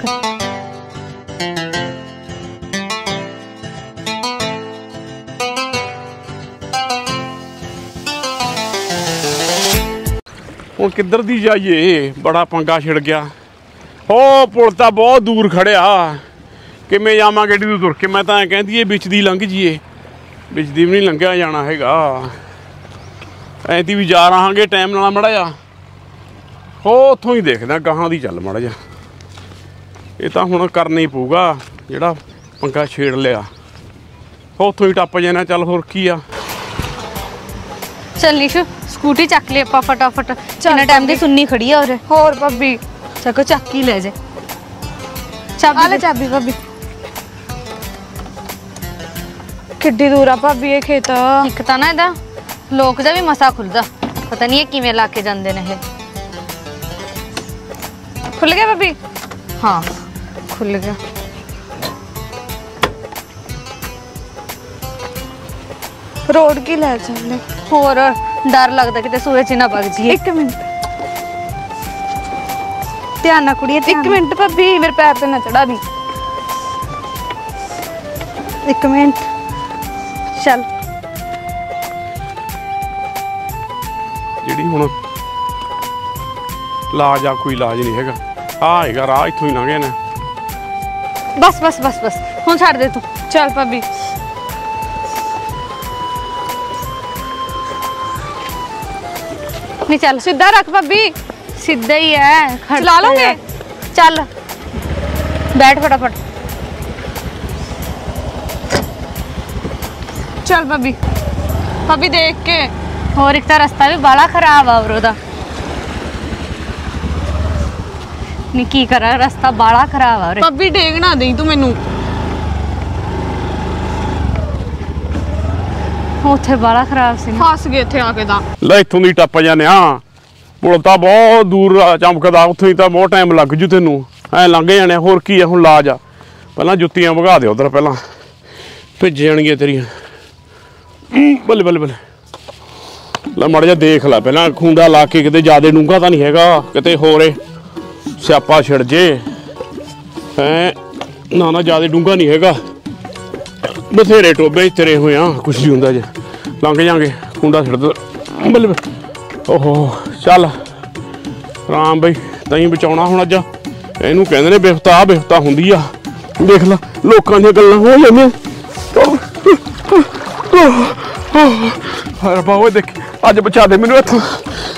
ਹੁਣ ਕਿੱਧਰ ਦੀ ਜਾਈਏ, ਬੜਾ ਪੰਗਾ ਛਿੜ ਗਿਆ। ਉਹ ਪੁਲ ਤਾਂ ਬਹੁਤ ਦੂਰ ਖੜਿਆ, ਕਿਵੇਂ ਜਾਵਾਂਗੇ ਏਡੀ ਦੂਰ ਤੁਰ ਕੇ? ਮੈਂ ਤਾਂ ਐਂ ਕਹਿੰਦੀ ਏ ਵਿੱਚ ਦੀ ਲੰਘ ਜੀਏ, ਵਿੱਚ ਦੀ ਵੀ ਨਹੀਂ ਲੰਘਿਆ ਜਾਣਾ ਹੈਗਾ। ਐਂ ਦੀ ਵੀ ਜਾ ਰਹਾਂਗੇ ਟਾਈਮ ਨਾਲ ਮਾੜਾ ਜਿਹਾ। ਹੋ ਉੱਥੋਂ ਹੀ ਦੇਖਦਾ, ਗਾਹਾਂ ਦੀ ਚੱਲ ਮਾੜਾ ਜਿਹਾ। ਇਹ ਤਾਂ ਹੁਣ ਕਰਨਾ ਹੀ ਪਊਗਾ ਜਿਹੜਾ ਪੰਗਾ ਛੇੜ ਲਿਆ। ਹੋ ਉੱਥੋਂ ਹੀ ਟੱਪ ਜਾਣਾ, ਚੱਲ ਹੋਰ ਕੀ ਆ। चल निशु स्कूटी चक ले आपा फटाफट, इन्ना टाइम दी सुन्नी खड़ी है। और होर भाभी चको चक ही ले जे चाबी। आ ले चाबी भाभी। किड्डी दूर आ भाभी ये खेत? एक तां ना इहदा लोक जा भी मसा खुलदा, पता नहीं किवें ला के जांदे ने। ये खुल गया भाभी? हाँ खुल गया। रोड की ले चले। होर डर लगदा किते सूए च ना वग जाइए। एक मिनट ध्यान ना कुड़िए, एक मिनट भाभी, मेरे पैर ते ना चढ़ा दी। एक मिनट चल। ਜਿਹੜੀ ਹੁਣ ਇਲਾਜ ਆ, ਕੋਈ ਇਲਾਜ ਨਹੀਂ ਹੈਗਾ। ਆ ਹੈਗਾ ਰਾਹ, ਇੱਥੋਂ ਹੀ ਲੰਘੇ ਨੇ। बस बस बस बस हुण छੱਡ दे तू। चल भाभी। नहीं चल सीधा रख भाभी। सीधा ही है, चला लोगे? चल बैठ फटाफट। चल भाभी। भाभी देख के। और एक तो रास्ता भी बड़ा खराब है और नहीं की करा, रास्ता बड़ा खराब है। भाभी डेग ना दे तू मैनू। ਉੱਥੇ ਬਾਲਾ ਖਰਾਬ ਸੀ ਨਾ। ਫਸ ਗਏ ਇੱਥੇ ਆ ਕੇ ਤਾਂ। ਲੈ ਇੱਥੋਂ ਦੀ ਟੱਪ ਜਾਂਦੇ ਆ, ਪੁਲ ਤਾਂ ਬਹੁਤ ਦੂਰ ਚਮਕਦਾ, ਉੱਥੋਂ ਹੀ ਤਾਂ ਬਹੁਤ ਟਾਈਮ ਲੱਗ ਜੂ ਤੈਨੂੰ, ਐ ਲੰਘ ਜਾਣੇ। ਹੋਰ ਕੀ ਆ ਹੁਣ, ਲਾਜ ਆ। ਪਹਿਲਾਂ ਜੁੱਤੀਆਂ ਵਗਾ ਦੇ ਉਧਰ, ਪਹਿਲਾਂ ਭਿੱਜ ਜਾਣਗੀਆਂ ਤੇਰੀਆਂ। ਬੱਲੇ ਬੱਲੇ ਬੱਲੇ, ਲੈ ਮਾੜਾ ਜਿਹਾ ਦੇਖ ਲੈ ਪਹਿਲਾਂ, ਖੂੰਡਾ ਲਾ ਕੇ ਕਿਤੇ ਜ਼ਿਆਦਾ ਡੂੰਘਾ ਤਾਂ ਨਹੀਂ ਹੈਗਾ, ਕਿਤੇ ਹੋਰੇ ਸਿਆਪਾ ਛਿੜ ਜੇ। ਹੈਂ ਨਾ ਨਾ, ਜ਼ਿਆਦਾ ਡੂੰਘਾ ਨਹੀਂ ਹੈਗਾ, ਬਥੇਰੇ ਟੋਬੇ ਤੇਰੇ ਹੋਏ ਆ, ਕੁਛ ਨਹੀਂ ਹੁੰਦਾ ਜੇ, ਲੰਘ ਜਾਾਂਗੇ। ਖੂੰਡਾ ਛਿੜ ਦੋ, ਬੱਲੇ ਬੱਲੇ। ਓਹੋ ਚੱਲ ਰਾਮ ਬਈ, ਤੈਂ ਬਚਾਉਣਾ ਹੁਣ ਅੱਜ। ਇਹਨੂੰ ਕਹਿੰਦੇ ਨੇ ਬਿਫਤਾ, ਬਿਫਤਾ ਹੁੰਦੀ ਆ। ਦੇਖ ਲਾ ਲੋਕਾਂ ਦੀਆਂ ਗੱਲਾਂ ਹੋ ਜਾਂਦੀਆਂ। ਹਾਏ ਰੱਬਾ ਓਏ, ਦੇਖ ਅੱਜ ਬਚਾ ਦੇ ਮੈਨੂੰ ਇੱਥੋਂ।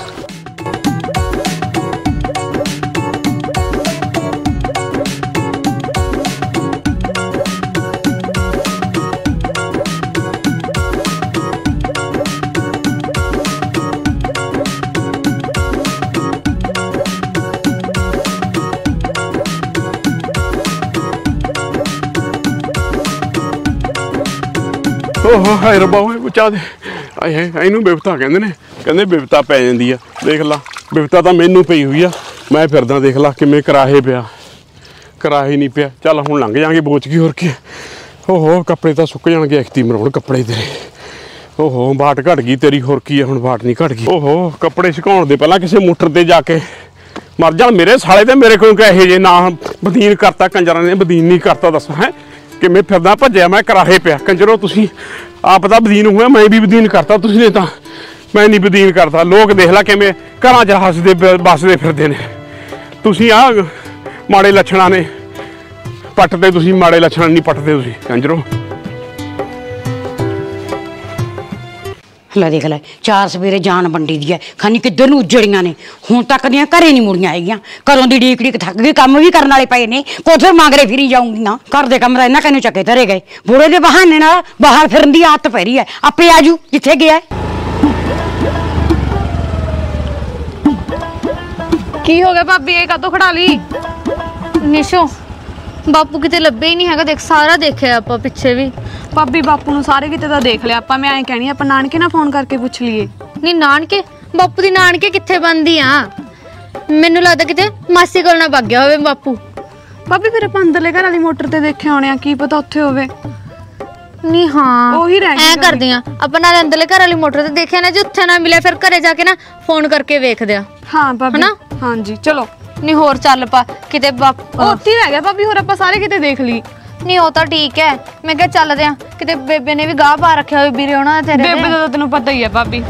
ਓਹ ਹਾਏ ਰੱਬਾ ਓਏ, ਬਚਾ ਦੇ। ਆਏ ਹਾਏ, ਇਹਨੂੰ ਬਿਪਤਾ ਕਹਿੰਦੇ ਨੇ, ਕਹਿੰਦੇ ਬਿਪਤਾ ਪੈ ਜਾਂਦੀ ਆ। ਦੇਖ ਲਾ ਬਿਪਤਾ ਤਾਂ ਮੈਨੂੰ ਪਈ ਹੋਈ ਆ, ਮੈਂ ਫਿਰਦਾ ਦੇਖ ਲਾ ਕਿਵੇਂ ਕਰਾਹੇ ਪਿਆ, ਕਰਾਹੇ ਨਹੀਂ ਪਿਆ। ਚੱਲ ਹੁਣ ਲੰਘ ਜਾਾਂਗੇ, ਬੋਚ ਗਈ ਹੋਰ ਕੀ। ਓਹੋ ਕੱਪੜੇ ਤਾਂ ਸੁੱਕ ਜਾਣਗੇ, ਐਕਤੀ ਮਰਾਉਣ ਕੱਪੜੇ ਤੇਰੇ। ਓਹੋ ਬਾਟ ਘਟ ਗਈ ਤੇਰੀ, ਹੋਰ ਕੀ ਆ ਹੁਣ, ਬਾਟ ਨਹੀਂ ਘਟ ਗਈ। ਓਹੋ ਕੱਪੜੇ ਸੁਕਾਉਣ ਦੇ ਪਹਿਲਾਂ ਕਿਸੇ ਮੋਟਰ ਤੇ ਜਾ ਕੇ ਮਰ ਜਾਣ ਮੇਰੇ ਸਾਲੇ ਤੇ। ਮੇਰੇ ਕੋਲ ਇਹੋ ਜਿਹੇ ਨਾ ਬਦੀਨ ਕਰਤਾ ਕੰਜਰਾਂ ਨੇ, ਬਦੀਨ ਨਹੀਂ ਕਰਤਾ। ਦੱਸੋ ਹੈ ਕਿਵੇਂ ਫਿਰਦਾ ਭੱਜਿਆ ਮੈਂ, ਕਰਾਹੇ ਪਿਆ। ਕੰਜਰੋ ਤੁਸੀਂ ਆਪ ਤਾਂ ਬਦੀਨ ਹੋਇਆ, ਮੈਂ ਵੀ ਬਦੀਨ ਕਰਤਾ, ਤੁਸੀਂ ਨੇ ਤਾਂ ਮੈਂ ਨਹੀਂ ਬਦੀਨ ਕਰਤਾ। ਲੋਕ ਦੇਖ ਲਾ ਕਿਵੇਂ ਘਰਾਂ 'ਚ ਹੱਸਦੇ ਵੱਸਦੇ ਫਿਰਦੇ ਨੇ। ਤੁਸੀਂ ਆ ਮਾੜੇ ਲੱਛਣਾਂ ਨੇ ਪੱਟਦੇ, ਤੁਸੀਂ ਮਾੜੇ ਲੱਛਣ ਨਹੀਂ ਪੱਟਦੇ ਤੁਸੀਂ ਕੰਜਰੋ। ਲੈ ਦੇਖ ਲੈ, ਚਾਰ ਸਵੇਰੇ ਜਾਨ ਵੰਡੀ ਦੀ ਹੈ, ਖਾਨੀ ਕਿੱਧਰ ਨੂੰ ਉੱਜੜੀਆਂ ਨੇ, ਹੁਣ ਤੱਕ ਦੀਆਂ ਘਰੇ ਨਹੀਂ ਮੁੜੀਆਂ ਹੈਗੀਆਂ। ਕਦੋਂ ਦੀ ਡੀਕ ਡੀਕ ਥੱਕ ਗਈ, ਕੰਮ ਵੀ ਕਰਨ ਵਾਲੇ ਪਏ ਨੇ, ਕੋਠੇ ਮੰਗਰੇ ਫਿਰੀ ਜਾਊਂਗੀਆਂ। ਘਰ ਦੇ ਕੰਮ ਤਾਂ ਇਹਨਾਂ ਕੰਨੂ ਚੱਕੇ ਧਰੇ ਗਏ, ਬੁੜੇ ਦੇ ਬਹਾਨੇ ਨਾਲ ਬਾਹਰ ਫਿਰਨ ਦੀ ਆਦਤ ਪੈ ਰਹੀ ਹੈ। ਆਪੇ ਆਜੂ ਜਿੱਥੇ ਗਿਆ। ਕੀ ਹੋ ਗਿਆ ਭਾਬੀ, ਇਹ ਕਾਹਤੋਂ ਖੜਾ ਲਈ? ਨਿਸ਼ੋ ਬਾਪੂ ਕਿਤੇ ਲੱਭੇ ਹੀ ਨਹੀਂ ਹੈਗਾ। ਦੇਖ ਸਾਰਾ ਦੇਖਿਆ ਆਪਾਂ ਪਿੱਛੇ ਵੀ। ਭਾਬੀ ਬਾਪੂ ਨੂੰ ਸਾਰੇ ਕਿਤੇ ਤਾਂ ਦੇਖ ਲਿਆ ਆਪਾਂ। ਮੈਂ ਐਂ ਕਹਿਣੀ ਆਪਾਂ ਨਾਨਕੇ ਨਾਲ ਫੋਨ ਕਰਕੇ ਪੁੱਛ ਲਈਏ। ਨਹੀਂ ਨਾਨਕੇ, ਬਾਪੂ ਦੀ ਨਾਨਕੇ ਕਿੱਥੇ ਬੰਦੀ ਆ? ਮੈਨੂੰ ਲੱਗਦਾ ਕਿਤੇ ਮਾਸੀ ਕੋਲ ਨਾ ਭੱਗ ਗਿਆ ਹੋਵੇ ਬਾਪੂ। ਭਾਬੀ ਫਿਰ ਆਪਾਂ ਅੰਦਰਲੇ ਘਰ ਵਾਲੀ ਮੋਟਰ ਤੇ ਦੇਖਿਆ ਹੋਣੇ ਆ, ਕੀ ਪਤਾ ਉੱਥੇ ਹੋਵੇ। ਨਹੀਂ ਹਾਂ ਉਹੀ ਰਹਿ ਐ ਕਰਦੇ ਆ ਆਪਾਂ, ਨਾਲ ਅੰਦਰਲੇ ਘਰ ਵਾਲੀ ਮੋਟਰ ਤੇ ਦੇਖਿਆ ਨਾ, ਜੇ ਉੱਥੇ ਨਾ ਮਿਲਿਆ ਫਿਰ ਘਰੇ ਜਾ ਕੇ ਨਾ ਫੋਨ ਕਰਕੇ ਵੇਖਦੇ ਆ। ਹਾਂ ਭਾਬੀ, ਹਾਂਜੀ ਚਲੋ। ਨਹੀਂ ਹੋਰ ਚੱਲ ਪਾ ਕਿਤੇ ਬਾਪੂ ਉੱਥੇ ਰਹਿ ਗਿਆ ਭਾਬੀ, ਹੋਰ ਆਪਾਂ ਸਾਰੇ ਕਿਤੇ ਦੇਖ ਲਈ। ਨਹੀਂ ਉਹ ਤਾਂ ਠੀਕ ਹੈ, ਮੈਂ ਕਿਹਾ ਚੱਲਦੇ ਆ ਕਿਤੇ। ਬੇਬੇ ਨੇ ਵੀ ਗਾਹ ਪਾ ਰੱਖਿਆ ਹੋਵੇ ਵੀਰੇ ਉਹਨਾਂ ਦਾ, ਤੇਰੇ ਬੇਬੇ ਦਾ ਤਾਂ ਤੈਨੂੰ ਪਤਾ ਹੀ ਹੈ ਭਾਬੀ।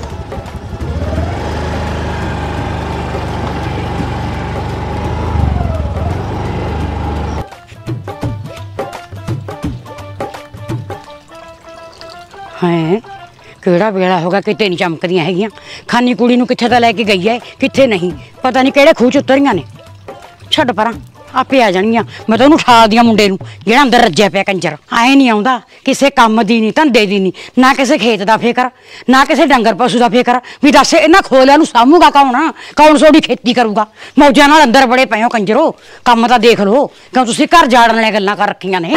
ਹੈ ਕਿਹੜਾ ਵੇਲਾ ਹੋਗਾ, ਕਿਤੇ ਨਹੀਂ ਚਮਕਦੀਆਂ ਹੈਗੀਆਂ। ਖਾਨੀ ਕੁੜੀ ਨੂੰ ਕਿੱਥੇ ਤਾਂ ਲੈ ਕੇ ਗਈ ਹੈ, ਕਿੱਥੇ ਨਹੀਂ ਪਤਾ ਨਹੀਂ, ਕਿਹੜੇ ਖੂਹ 'ਚ ਉਤਰੀਆਂ ਨੇ। ਛੱਡ ਪਰਾਂ, ਆਪੇ ਆ ਜਾਣਗੀਆਂ। ਮੈਂ ਤਾਂ ਉਹਨੂੰ ਠਾਲ ਦੀਆਂ ਮੁੰਡੇ ਨੂੰ, ਜਿਹੜਾ ਅੰਦਰ ਰੱਜਿਆ ਪਿਆ ਕੰਜਰ। ਆਏ ਨਹੀਂ ਆਉਂਦਾ, ਕਿਸੇ ਕੰਮ ਦੀ ਨਹੀਂ, ਧੰਦੇ ਦੀ ਨਹੀਂ, ਨਾ ਕਿਸੇ ਖੇਤ ਦਾ ਫਿਕਰ, ਨਾ ਕਿਸੇ ਡੰਗਰ ਪਸ਼ੂ ਦਾ ਫਿਕਰ। ਵੀ ਦੱਸ ਇਹਨਾਂ ਖੋਲਿਆਂ ਨੂੰ ਸਾਂਭੂਗਾ ਕੌਣ? ਕੌਣ ਸੋਡੀ ਖੇਤੀ ਕਰੂਗਾ? ਮੌਜਾਂ ਨਾਲ ਅੰਦਰ ਬੜੇ ਪਏ ਹੋ ਕੰਜਰੋ, ਕੰਮ ਤਾਂ ਦੇਖ ਲਓ। ਕਿਉਂ ਤੁਸੀਂ ਘਰ ਜਾੜਨ ਵਾਲੀਆਂ ਗੱਲਾਂ ਕਰ ਰੱਖੀਆਂ ਨੇ?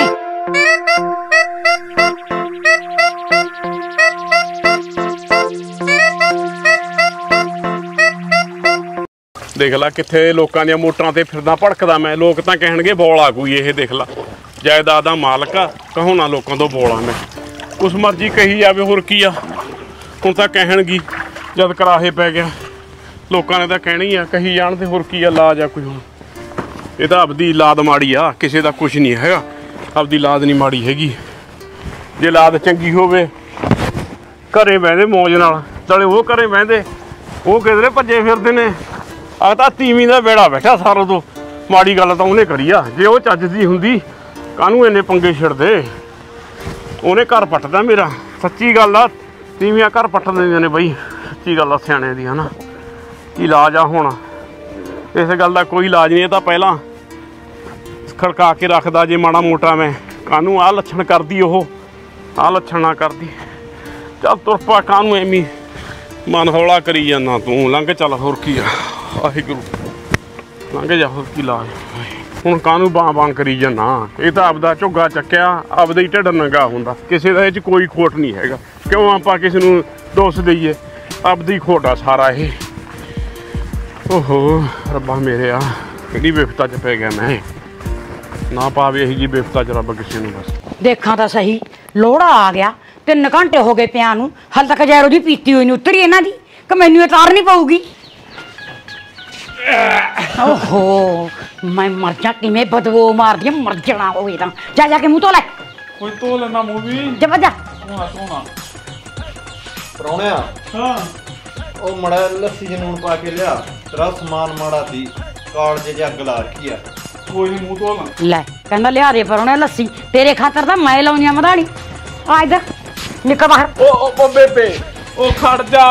ਦੇਖ ਲਾ ਕਿੱਥੇ ਲੋਕਾਂ ਦੀਆਂ ਮੋਟਰਾਂ ਤੇ ਫਿਰਦਾ ਭੜਕਦਾ ਮੈਂ। ਲੋਕ ਤਾਂ ਕਹਿਣਗੇ ਬੋਲਾ ਕੋਈ ਇਹ। ਦੇਖ ਲਾ ਜਾਇਦਾਦ ਦਾ ਮਾਲਕ ਆ, ਕਹੋ ਨਾ ਲੋਕਾਂ ਤੋਂ ਬੋਲਾ ਮੈਂ। ਉਸ ਮਰਜ਼ੀ ਕਹੀ ਜਾਵੇ, ਹੋਰ ਕੀ ਆ। ਹੁਣ ਤਾਂ ਕਹਿਣਗੀ ਜਦ ਕਰਾਹੇ ਪੈ ਗਿਆ, ਲੋਕਾਂ ਨੇ ਤਾਂ ਕਹਿਣੀ ਆ, ਕਹੀ ਜਾਣ ਤੇ ਹੋਰ ਕੀ ਆ। ਲਾਜ ਆ ਕੋਈ ਹੁਣ, ਇਹ ਤਾਂ ਆਪਦੀ ਲਾਦ ਮਾੜੀ ਆ, ਕਿਸੇ ਦਾ ਕੁਛ ਨਹੀਂ ਹੈਗਾ। ਆਪਦੀ ਲਾਦ ਨਹੀਂ ਮਾੜੀ ਹੈਗੀ। ਜੇ ਲਾਦ ਚੰਗੀ ਹੋਵੇ ਘਰੇ ਬਹਿੰਦੇ ਮੌਜ ਨਾਲ, ਨਾਲੇ ਉਹ ਘਰੇ ਬਹਿੰਦੇ, ਉਹ ਕਿਧਰੇ ਭੱਜੇ ਫਿਰਦੇ ਨੇ। ਆ ਤਾਂ ਤੀਵੀਂ ਦਾ ਬੇੜਾ ਬੈਠਾ ਸਾਰਾ ਤੋਂ। ਮਾੜੀ ਗੱਲ ਤਾਂ ਉਹਨੇ ਕਰੀ ਆ। ਜੇ ਉਹ ਚੱਜ ਦੀ ਹੁੰਦੀ ਕਾਹਨੂੰ ਇੰਨੇ ਪੰਗੇ ਛਿੜਦੇ। ਉਹਨੇ ਘਰ ਪੱਟਦਾ ਮੇਰਾ, ਸੱਚੀ ਗੱਲ ਆ। ਤੀਵੀਆਂ ਘਰ ਪੱਟ ਦਿੰਦੀਆਂ ਨੇ ਬਈ, ਸੱਚੀ ਗੱਲ ਆ ਸਿਆਣੇ ਦੀ, ਹਨਾ। ਕੀ ਇਲਾਜ ਆ ਹੁਣ? ਇਸ ਗੱਲ ਦਾ ਕੋਈ ਇਲਾਜ ਨਹੀਂ। ਇਹ ਤਾਂ ਪਹਿਲਾਂ ਖੜਕਾ ਕੇ ਰੱਖਦਾ ਜੇ ਮਾੜਾ ਮੋਟਾ। ਮੈਂ ਕਾਹਨੂੰ ਆਹ ਲੱਛਣ ਕਰਦੀ, ਉਹ ਆਹ ਲੱਛਣ ਨਾ ਕਰਦੀ। ਚੱਲ ਤੁਰ ਪਾ, ਕਾਹਨੂੰ ਐਵੇਂ ਮਨ ਹੌਲਾ ਕਰੀ ਜਾਂਦਾ ਤੂੰ। ਲੰਘ ਚੱਲ, ਹੋਰ ਕੀ ਆ। ਵਾਹਿਗੁਰੂ ਲੰਘ ਜਾ, ਹੋਰ ਕੀ ਲਾਜ। ਹੁਣ ਕਾਹਨੂੰ ਬਾਂ ਬਾਂ ਕਰੀ ਜਾਂਦਾ? ਇਹ ਤਾਂ ਆਪਦਾ ਝੁੱਗਾ ਚੱਕਿਆ, ਆਪਦਾ ਹੀ ਢਿੱਡ ਨੰਗਾ ਹੁੰਦਾ। ਕਿਸੇ ਦਾ ਇਹ 'ਚ ਕੋਈ ਖੋਟ ਨਹੀਂ ਹੈਗਾ। ਕਿਉਂ ਆਪਾਂ ਕਿਸੇ ਨੂੰ ਦੋਸ਼ ਦਈਏ, ਆਪਦੀ ਖੋਟਾ ਸਾਰਾ ਇਹ। ਓਹੋ ਰੱਬਾ ਮੇਰੇ ਆ ਕਿਹੜੀ ਵਿਪਤਾ 'ਚ ਪੈ ਗਿਆ ਮੈਂ। ਨਾ ਪਾਵੇ ਇਹੀ ਜੀ ਵਿਪਤਾ 'ਚ ਰੱਬ ਕਿਸੇ ਨੂੰ ਬਸ। ਦੇਖਾਂ ਤਾਂ ਸਹੀ, ਲੋੜਾ ਆ ਗਿਆ, ਤਿੰਨ ਘੰਟੇ ਹੋ ਗਏ ਪਿਆ ਨੂੰ, ਹਾਲੇ ਤੱਕ ਜ਼ੈਰੋ ਦੀ ਪੀਤੀ ਹੋਈ ਨਹੀਂ ਉਤਰੀ ਇਹਨਾਂ ਦੀ, ਕਿ ਮੈਨੂੰ ਇਹ ਤਾਰਨੀ ਪਊਗੀ। ਓਹੋ ਮੈਂ ਮਰ ਜਾ, ਕਿਵੇਂ ਬਦਬੂ ਮਾਰਦੀ, ਮਰ ਜਾਣਾ ਹੋਵੇ ਤਾਂ। ਜਾ ਜਾ ਕੇ ਮੂੰਹ ਧੋ ਲੈ। ਕੋਈ ਧੋ ਲੈਣਾ ਮੂੰਹ ਵੀ। ਜਾ ਜਾ ਧੋਣਾ ਧੋਣਾ। ਪ੍ਰਾਹੁਣਿਆ ਹਾਂ ਉਹ ਮੜਾ ਲੱਸੀ ਚ ਨੂਣ ਪਾ ਕੇ ਲਿਆ, ਤੇਰਾ ਸਮਾਨ ਮਾੜਾ ਦੀ ਕਾਲਜੇ ਚ ਅੱਗ ਲਾ ਰੱਖੀ ਆ। ਕੋਈ ਨਹੀਂ ਮੂੰਹ ਧੋ ਲਾਂ। ਲੈ ਕਹਿੰਦਾ ਲਿਆ ਦੇ ਪਰ ਉਹਨੇ ਲੱਸੀ, ਤੇਰੇ ਖਾਤਰ ਤਾਂ ਮੈਂ ਲਾਉਣੀ ਆ ਮਧਾਣੀ। ਆ ਇੱਧਰ ਨਿਕਲ ਬਾਹਰ। ਓ ਓ ਬੇਬੇ ਉਹ ਖੜ ਜਾ।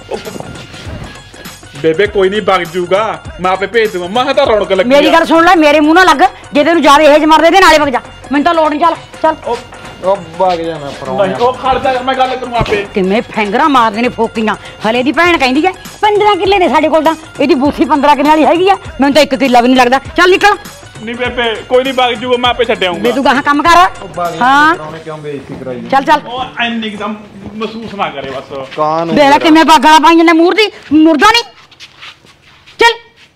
ਬੇਬੇ ਕੋਈ ਨਹੀਂ ਵਗ ਜੂਗਾ, ਮੈਂ ਆਪੇ ਭੇਜ ਦੂੰਗਾ। ਮੈਂ ਤਾਂ ਰੌਣਕ ਲੱਗੀ। ਮੇਰੀ ਗੱਲ ਸੁਣ ਲੈ, ਮੇਰੇ ਮੂੰਹ ਨਾਲ ਲੱਗ, ਜੇ ਤੈਨੂੰ ਜ਼ਿਆਦਾ ਇਹਜ ਮਾਰਦੇ ਤੇ ਨਾਲੇ ਵਗ ਜਾ, ਮੈਨੂੰ ਤਾਂ ਲੋੜ ਨਹੀਂ। ਚੱਲ ਚੱਲ ਉਹ ਵਗ ਜਾ ਮੈਂ ਪ੍ਰਾਹੁਣਿਆ। ਨਹੀਂ ਉਹ ਖੜ ਜਾ, ਮੈਂ ਗੱਲ ਕਰੂੰ ਆਪੇ। ਕਿਵੇਂ ਫੈਂਗਰਾ ਮਾਰਦੇ ਨੇ ਫੋਕੀਆਂ। ਹਲੇ ਦੀ ਭੈਣ ਕਹਿੰਦੀ ਐ ਪੰਦਰਾਂ ਕਿੱਲੇ ਨੇ ਸਾਡੇ ਕੋਲ ਤਾਂ, ਇਹਦੀ ਬੂਥੀ ਪੰਦਰਾਂ ਕਿੱਲੇ ਵਾਲੀ ਹੈਗੀ ਆ, ਮੈਨੂੰ ਤਾਂ ਇੱਕ ਕਿੱਲਾ ਵੀ ਨਹੀਂ ਲੱਗਦਾ। ਚੱਲ ਨਿਕਲ। ਨਹੀਂ ਬੇਬੇ ਕੋਈ ਨਹੀਂ ਵਗ ਜੂਗਾ, ਮੈਂ ਆਪੇ ਛੱਡ ਆਉਂਗਾ। ਬੇ ਤੂੰ ਗਾਹਾਂ ਕੰਮ ਕਰ। ਹਾਂ ਪ੍ਰਾਹੁਣੇ ਕਿਉਂ ਬੇਇੱਜ਼ਤੀ ਕਰਾਈ? ਚੱਲ ਚੱਲ। ਉਹ ਐਨੀ ਕਿਦਮ ਮਹਿਸੂਸ ਨਾ ਕਰੇ ਬਸ। ਕਾਨ ਦੇਖ ਲੈ ਕਿਵੇਂ ਬਾਗਾਂ ਪਾਈਆਂ ਨੇ ਮੂਰਤੀ, ਮੁਰਦਾ ਨਹੀਂ। ਚੱਲ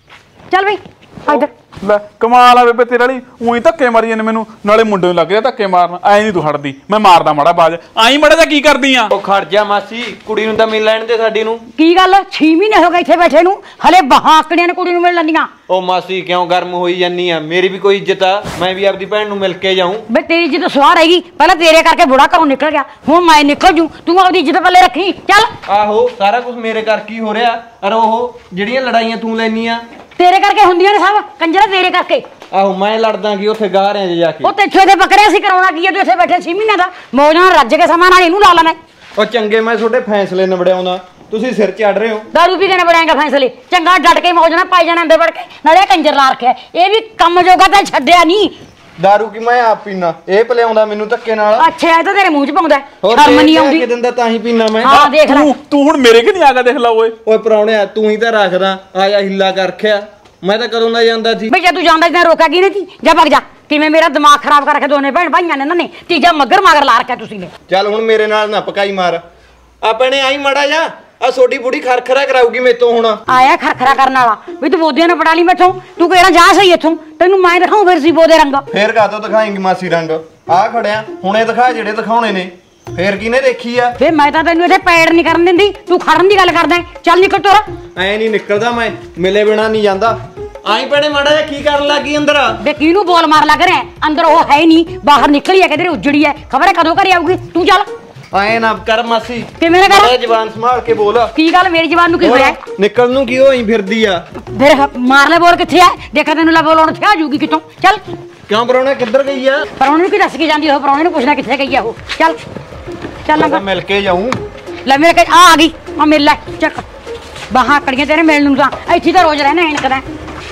ਚੱਲ ਬਈ ਇੱਧਰ। ਲੈ ਕਮਾਲ ਆ ਬੇਬੇ ਤੇਰੇ ਵਾਲੀ, ਉਹੀ ਧੱਕੇ ਮਾਰੀ ਜਾਂਦੇ ਮੈਨੂੰ, ਨਾਲੇ ਮੁੰਡੇ ਨੂੰ ਲੱਗ ਗਿਆ ਧੱਕੇ ਮਾਰਨ। ਐ ਨਹੀਂ ਤੂੰ ਹਟਦੀ, ਮੈਂ ਮਾਰਦਾ ਮਾੜਾ ਬਾਜ। ਆਈ ਮੜਾ ਜਾ ਕੀ ਕਰਦੀ ਆ? ਉਹ ਖੜ ਜਾ ਮਾਸੀ, ਕੁੜੀ ਨੂੰ ਤਾਂ ਮਿਲ ਲੈਣ ਦੇ ਸਾਡੀ ਨੂੰ। ਕੀ ਗੱਲ ਛੇ ਮਹੀਨੇ ਹੋ ਗਏ ਇੱਥੇ ਬੈਠੇ ਨੂੰ, ਹਲੇ ਬਾਹਾਂ ਆਕੜੀਆਂ ਨੇ ਕੁੜੀ ਨੂੰ ਮਿਲ ਲੈਂਦੀਆਂ। ਉਹ ਮਾਸੀ ਕਿਉਂ ਗਰਮ ਹੋਈ ਜਾਨੀ ਆ? ਮੇਰੀ ਵੀ ਕੋਈ ਇੱਜ਼ਤ ਆ, ਮੈਂ ਵੀ ਆਪਦੀ ਭੈਣ ਨੂੰ ਮਿਲ ਕੇ ਜਾਊਂ। ਬੇ ਤੇਰੀ ਇੱਜ਼ਤ ਸਵਾਰ ਹੈਗੀ, ਪਹਿਲਾਂ ਤੇਰੇ ਕਰਕੇ ਬੁੜਾ ਘਰੋਂ ਨਿਕਲ ਗਿਆ, ਹੁਣ ਮੈਂ ਨਿਕਲ ਜੂ, ਤੂੰ ਆਪਦੀ ਇੱਜ਼ਤ ਪੱਲੇ ਰੱਖੀ। ਚੱਲ। ਆਹੋ ਸਾਰਾ ਕੁਝ ਮੇਰੇ ਕਰਕੇ ਹੀ ਹੋ ਰਿਹਾ, ਅਰ ਉਹ ਜਿਹੜੀਆਂ ਲੜਾਈਆਂ ਤੂੰ ਲੈਨੀ ਆ ਤੇਰੇ ਕਰਕੇ ਹੁੰਦੀਆਂ ਨੇ ਸਭ, ਕੰਜਰਾ ਤੇਰੇ ਕਰਕੇ। ਆਹੋ ਮੈਂ ਲੜਦਾ ਕੀ ਉੱਥੇ ਗਾਹ ਰਿਆਂ ਜਾ ਕੇ। ਉਹ ਤੇਥੋਂ ਦੇ ਬੱਕਰੇ ਸੀ ਕਰਾਉਣਾ ਕੀ ਹੈ, ਤੂੰ ਇੱਥੇ ਬੈਠੇ ਛੇ ਮਹੀਨਿਆਂ ਦਾ ਮੌਜਾਂ ਨਾਲ ਰੱਜ ਕੇ ਸਮਾਂ ਨਾਲ ਇਹਨੂੰ ਲਾ ਲੈਣਾ। ਉਹ ਚੰਗੇ ਮੈਂ ਤੁਹਾਡੇ ਫੈਸਲੇ ਨਿਬੜਾਉਂਦਾ, ਤੁਸੀਂ ਸਿਰ ਚੜ ਰਹੇ ਹੋ। ਦਾਰੂ ਪੀ ਕੇ ਨਿਬੜਾਏਗਾ ਫੈਸਲੇ, ਚੰਗਾ ਡਟ ਕੇ ਮੌਜ ਨਾਲ ਪਾਈ ਜਾਣਾ ਅੰਦਰ ਵੜ ਕੇ, ਨਾਲੇ ਕੰਜਰ ਲਾ ਰੱਖਿਆ, ਇਹ ਵੀ ਕੰਮ ਜੋਗਾ ਤਾਂ ਛੱਡਿਆ ਨਹੀਂ। ਦਾਰੂ ਕੀ ਮੈਂ ਆਪ ਪੀਣਾ, ਇਹ ਪਿਲਾਉਂਦਾ ਮੈਨੂੰ ਧੱਕੇ ਨਾਲ। ਅੱਛਾ ਇਹ ਤਾਂ ਤੇਰੇ ਮੂੰਹ 'ਚ ਪਾਉਂਦਾ, ਹੋਰ ਸ਼ਰਮ ਨਹੀਂ ਆਉਂਦੀ। ਦਿੰਦਾ ਤਾਂ ਹੀ ਪੀਣਾ ਮੈਂ। ਹਾਂ ਦੇਖ ਲੈ ਤੂੰ ਤੂੰ ਹੁਣ ਮੇਰੇ ਕਿ ਨਹੀਂ ਆ ਗਿਆ, ਦੇਖ ਲਾ ਓਏ। ਓਏ ਪ੍ਰਾਹੁਣਿਆ ਤੂੰ ਹੀ ਤਾਂ ਰੱਖਦਾ, ਆਇਆ ਹਿੱਲਾ ਕਰ ਰੱਖਿਆ, ਮੈਂ ਤਾਂ ਕਦੋਂ ਦਾ ਜਾਂਦਾ ਸੀ। ਬਈ ਜੇ ਤੂੰ ਜਾਂਦਾ ਤਾਂ ਰੋਕਿਆ ਕੀ ਨਹੀਂ ਸੀ? ਜਾ ਭੱਗ ਜਾ, ਕਿਵੇਂ ਮੇਰਾ ਦਿਮਾਗ ਖਰਾਬ ਕਰ ਰੱਖਿਆ ਦੋਨੇ ਭੈਣ ਭਾਈਆਂ ਨੇ ਇਹਨਾਂ ਨੇ, ਤੀਜਾ ਮੱਗਰ ਮਗਰ ਲਾ ਰੱਖਿਆ ਤੁਸੀਂ ਨੇ। ਚੱਲ ਹੁਣ ਮੇਰੇ ਨਾਲ ਨਾ ਪਕਾਈ ਮਾਰ, ਆਪਣੇ ਆਈ ਮੜਾ ਜਾ, ਆ ਛੋਟੀ ਬੁੜੀ ਖਰਖਰਾ ਕਰਾਊਗੀ ਮੇਤੋਂ ਹੁਣ। ਆਇਆ ਖਰਖਰਾ ਕਰਨ ਵਾਲਾ ਵੀ ਤੂੰ ਬੋਦੀਆਂ ਨੇ ਪੜਾ ਲਈ ਮੈਥੋਂ, ਤੂੰ ਕਿਹੜਾ ਜਾ ਸਹੀ ਇੱਥੋਂ, ਤੈਨੂੰ ਮੈਂ ਦਿਖਾਉਂ ਫਿਰ ਸੀ ਬੋਦੇ ਰੰਗ। ਫੇਰ ਕਾਹਤੋਂ ਦਿਖਾਏਂਗੀ ਮਾਸੀ ਰੰਗ? ਆ ਖੜਿਆ ਹੁਣੇ ਦਿਖਾ ਜਿਹੜੇ ਦਿਖਾਉਣੇ ਨੇ, ਫੇਰ ਕਿਹਨੇ ਦੇਖੀ ਆ? ਵੇ ਮੈਂ ਤਾਂ ਤੈਨੂੰ ਇੱਥੇ ਪੈੜ ਨਹੀਂ ਕਰਨ ਦਿੰਦੀ, ਤੂੰ ਖੜਨ ਦੀ ਗੱਲ ਕਰਦਾ। ਚੱਲ ਨਿਕਲ ਤੁਰ। ਐ ਨਹੀਂ ਨਿਕਲਦਾ ਮੈਂ, ਮਿਲੇ ਬਿਨਾ ਨਹੀਂ ਜਾਂਦਾ। ਆਈ ਭੈਣੇ ਮਾੜਾ ਜਿਹਾ ਕੀ ਕਰਨ ਲੱਗੀ ਅੰਦਰ? ਵੇ ਕਿਹਨੂੰ ਬੋਲ ਮਾਰ ਲੱਗ ਰਿਹਾ, ਅੰਦਰ ਉਹ ਹੈ ਨਹੀਂ, ਬਾਹਰ ਨਿਕਲੀ ਆ ਕਿਧਰੇ ਉਜੜੀ ਐ, ਖਬਰ ਹੈ ਕਦੋਂ ਘਰੇ ਆਊਗੀ। ਤੂੰ ਚੱਲ। ਐ ਨਾ ਕਰ ਮਾਸੀ, ਕਿਵੇਂ ਨਾ ਕਰ, ਜ਼ਬਾਨ ਸੰਭਾਲ ਕੇ ਬੋਲ। ਕੀ ਗੱਲ ਮੇਰੀ ਜ਼ਬਾਨ ਨੂੰ ਕੀ ਹੋਇਆ? ਨਿਕਲ ਨੂੰ ਕੀ ਹੋਈ ਫਿਰਦੀ ਆ? ਫਿਰ ਮਾਰ ਲੈ ਬੋਲ ਕਿੱਥੇ ਐ, ਦੇਖਾ ਤੈਨੂੰ ਲਾ ਬੋਲ ਹੁਣ ਥਿਆ ਜੂਗੀ ਕਿਤੋਂ। ਚੱਲ। ਕਿਉਂ ਪ੍ਰਾਹੁਣਾ ਕਿੱਧਰ ਗਈ ਆ? ਪ੍ਰਾਹੁਣੇ ਨੂੰ ਕੀ ਦੱਸ ਕੇ ਜਾਂਦੀ ਉਹ, ਪ੍ਰਾਹੁਣੇ ਨੂੰ ਪੁੱਛਣਾ ਕਿੱਥੇ ਗਈ ਆ ਉਹ। ਚੱਲ ਚੱਲ ਮੈਂ ਮਿਲ ਕੇ ਜਾਊਂ। ਲੈ ਮੇਰੇ ਕੇ ਆ ਆ ਗਈ, ਆ ਮਿਲ ਲੈ ਚੱਕ, ਬਾਹਾਂ ਕੜੀਆਂ ਤੇਰੇ ਮਿਲਣ ਨੂੰ ਤਾਂ ਇੱਥੇ ਤਾਂ ਰੋਜ਼ ਰਹਿਣਾ ਇਨਕਦਾ।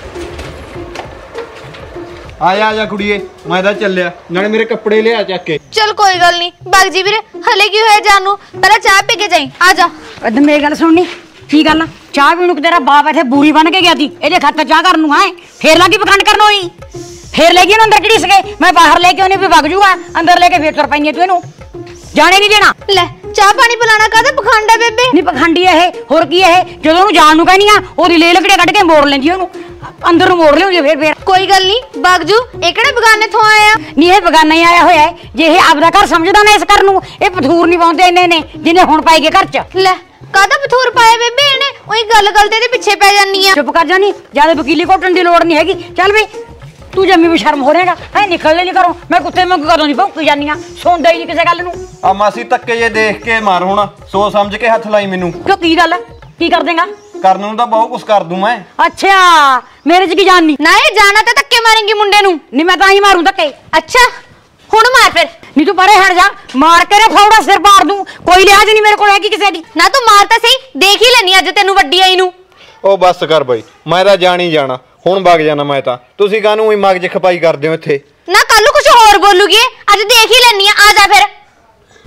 ਆ ਜਾ ਆ ਜਾ ਕੁੜੀਏ, ਮੈਂ ਤਾਂ ਚੱਲਿਆ, ਨਾਲੇ ਮੇਰੇ ਕੱਪੜੇ ਲਿਆ ਚੱਕ ਕੇ। ਚਲ ਕੋਈ ਗੱਲ ਨਹੀਂ ਬਾਗ ਜੀ ਵੀਰੇ, ਹਲੇ ਕੀ ਹੋਇਆ ਜਾਨੂੰ, ਪਹਿਲਾਂ ਚਾਹ ਪੀ ਕੇ ਜਾਈ। ਆ ਜਾ। ਅਦ ਮੇਰੀ ਗੱਲ ਸੁਣਨੀ, ਕੀ ਗੱਲ ਚਾਹ ਪੀਣ ਨੂੰ ਤੇਰਾ ਬਾਪ ਇੱਥੇ ਬੂਰੀ ਬਣ ਕੇ ਗਿਆ ਸੀ, ਇਹਦੇ ਖਾਤਰ ਚਾਹ ਕਰਨ ਨੂੰ ਹੈ, ਫੇਰ ਲੱਗੀ ਪਖੰਡ ਕਰਨ ਹੋਈ, ਫੇਰ ਲੈ ਗਈ ਇਹਨੂੰ ਅੰਦਰ ਕਿਹੜੀ ਸਕੇ, ਮੈਂ ਬਾਹਰ ਲੈ ਕੇ ਉਹਨੇ ਵੀ ਵਗ ਜੂਗਾ, ਅੰਦਰ ਲੈ ਕੇ ਫੇਰ ਤੁਰ ਪੈਣੀ ਤੂੰ ਇਹਨੂੰ, ਜਾਣੇ ਨਹੀਂ ਦੇਣਾ। ਲੈ ਚਾਹ ਪਾਣੀ ਪਿਲਾਣਾ ਕਾਹਦਾ ਪਖੰਡ ਹੈ ਬੇਬੇ? ਨਹੀਂ ਪਖੰਡੀ ਇਹ, ਹੋਰ ਕੀ ਇਹ, ਜਦੋਂ ਉਹਨੂੰ ਜਾਣ ਨੂੰ ਕਹਿਨੀ ਆ ਉਹਦੀ ਲੈ ਲਕੜੇ ਕੱਢ ਕੇ ਮੋੜ ਲੈਂਦੀ ਉਹਨੂੰ, ਅੰਦਰ ਨੂੰ ਮੋੜ ਲਿਆਉਂਦੀ ਫੇਰ ਫੇਰ। ਕੋਈ ਗੱਲ ਨਹੀਂ ਬਾਗਜੂ, ਇਹ ਕਿਹੜੇ ਬਗਾਨੇ ਥੋਂ ਆਇਆ? ਨਹੀਂ ਇਹ ਬਗਾਨਾ ਹੀ ਆਇਆ ਹੋਇਆ ਹੈ, ਜੇ ਇਹ ਆਪਦਾ ਘਰ ਸਮਝਦਾ ਨਾ ਇਸ ਘਰ ਨੂੰ, ਇਹ ਪਥੂਰ ਨਹੀਂ ਪਾਉਂਦੇ ਇੰਨੇ ਨੇ ਜਿਹਨੇ ਹੁਣ ਪਾਈ ਗਏ ਘਰ ਚ। ਲੈ ਕਾਹਦਾ ਪਥੂਰ ਪਾਇਆ ਬੇਬੇ ਇਹਨੇ? ਉਹੀ ਗੱਲ ਗੱਲ ਤੇ ਇਹਦੇ ਪਿੱਛੇ ਪੈ ਜਾਨੀ ਆ। ਚੁੱਪ ਕਰ ਜਾਨੀ, ਜਿਆਦਾ ਵਕੀਲੀ ਘੋਟਣ ਦੀ ਲੋੜ ਨਹੀਂ ਹੈਗੀ। ਚੱਲ ਬਈ ਤੂੰ ਜੰਮੀ ਵੀ ਸ਼ਰਮ ਹੋ ਰਹੇਗਾ ਹੈ, ਨਿਕਲਣੇ ਨਹੀਂ ਕਰੋ, ਮੈਂ ਕੁੱਤੇ ਵਾਂਗੂ ਕਦੋਂ ਦੀ ਭੌਂਕੀ ਜਾਨੀ ਆ, ਸੁਣਦਾ ਹੀ ਨਹੀਂ ਕਿਸੇ ਗੱਲ ਨੂੰ। ਆ ਮਾਸੀ ਧੱਕੇ ਜੇ ਦੇਖ ਕੇ ਮਾਰ, ਹੁਣ ਸੋਚ ਸਮਝ ਕੇ ਹੱਥ ਲਾਈ ਮੈਨੂੰ। ਕਿਉਂ ਕੀ ਗੱਲ, ਕੀ ਕਰ ਦੇਗਾ? ਕਰਨ ਨੂੰ ਤਾਂ ਬਹੁਤ ਕੁਛ ਕਰ ਦੂੰ ਮੈਂ। ਅੱਛਾ ਮੇਰੇ ਚ ਕੀ ਜਾਣਨੀ? ਨਾ ਇਹ ਜਾਣਾ ਤਾਂ ਧੱਕੇ ਮਾਰੇਂਗੀ ਮੁੰਡੇ ਨੂੰ। ਨਹੀਂ ਮੈਂ ਤਾਂ ਹੀ ਮਾਰੂ ਧੱਕੇ। ਅੱਛਾ ਹੁਣ ਮਾਰ ਫਿਰ। ਨਹੀਂ ਤੂੰ ਪਰੇ ਹਟ ਜਾ, ਮਾਰ ਕੇ ਨਾ ਫੌੜਾ ਸਿਰ ਪਾੜ ਦੂੰ, ਕੋਈ ਲਿਹਾਜ਼ ਨਹੀਂ ਮੇਰੇ ਕੋਲ ਹੈਗੀ ਕਿਸੇ ਦੀ। ਨਾ ਤੂੰ ਮਾਰ ਤਾਂ ਸਹੀ, ਦੇਖ ਹੀ ਲੈਣੀ ਅੱਜ ਤੈਨੂੰ ਵੱਡੀ ਆਈ ਨੂੰ। ਉਹ ਬੱਸ ਕਰ ਬਈ, ਮੈਂ ਤਾਂ ਜਾਣ ਹੀ ਜਾਣਾ, ਹੁਣ ਵਗ ਜਾਣਾ ਮੈਂ ਤਾਂ। ਤੁਸੀਂ ਕਾਹਨੂੰ ਹੀ ਮਗਜ ਖਪਾਈ ਕਰਦੇ ਹੋ ਇੱਥੇ? ਨਾ ਕੱਲ ਨੂੰ ਕੁਝ ਹੋਰ ਬੋਲੂਗੀ, ਅੱਜ ਦੇਖ ਹੀ ਲੈਣੀ ਆ, ਆ ਜਾ ਫਿਰ।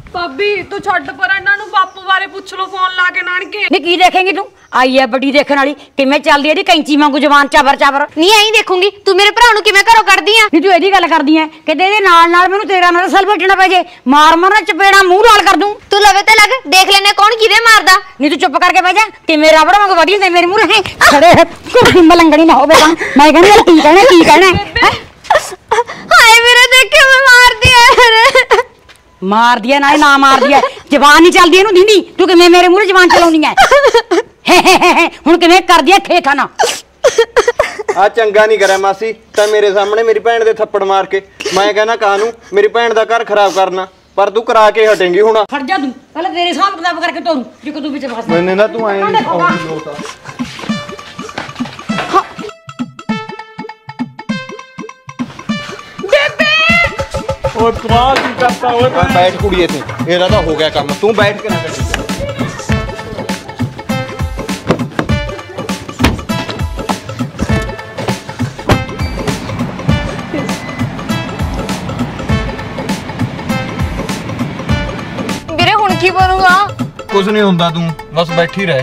भाभी तू छड्ड पर इन्हां नूं बापू बारे पुछ लो फोन ला के नानके। नी की देखेंगी तू? आई है बड़ी देखण वाली किवें चलदी है दी कैंची वांगू जवान चाबर चाबर। नहीं आई देखूंगी तू मेरे भरा नूं किवें घरों कढदी आ। नी तू एदी गल करदी है कि तेरे नाल नाल मैनू तेरा नाल सल बैठना पै जे मार मारना चपेड़ा मुंह लाल कर दूं। तू लवे ते लग देख लेने कौन किदे मारदा। नी तू चुप करके बैठ जा किवें रबड़ वांगू वड़ी ते मेरे मुंह है खड़े कुड़ी मलंगड़ी ना होवे मैं कहनी की कहना की कहना हाय मेरे देख के मैं मार दिया मार दिया ना ना मार दिया जवान नहीं चलदी इनू दिंदी तू किवें मेरे मुंह जवान चलाउंदी है हुण किवें कर दिया खे खाना आ चंगा नहीं करा मासी ता मेरे सामने मेरी भैन दे थप्पड़ मार के मैं कहना कानू मेरी भैन दा घर खराब करना पर तू करा के हटेंगी हुण फट जा तू पहले तेरे हिसाब किताब करके तोड़ू जो तू विच फस मैंने ना तू आए नहीं औंधी लोटा ओए कमाल की करता ओए बैठ कुड़िए थे एरा तो हो गया काम तू बैठ के ना कर ਵੀਰੇ ਹੁਣ ਕੀ ਬਣੂਗਾ कुछ नहीं होता तू बस बैठी रहे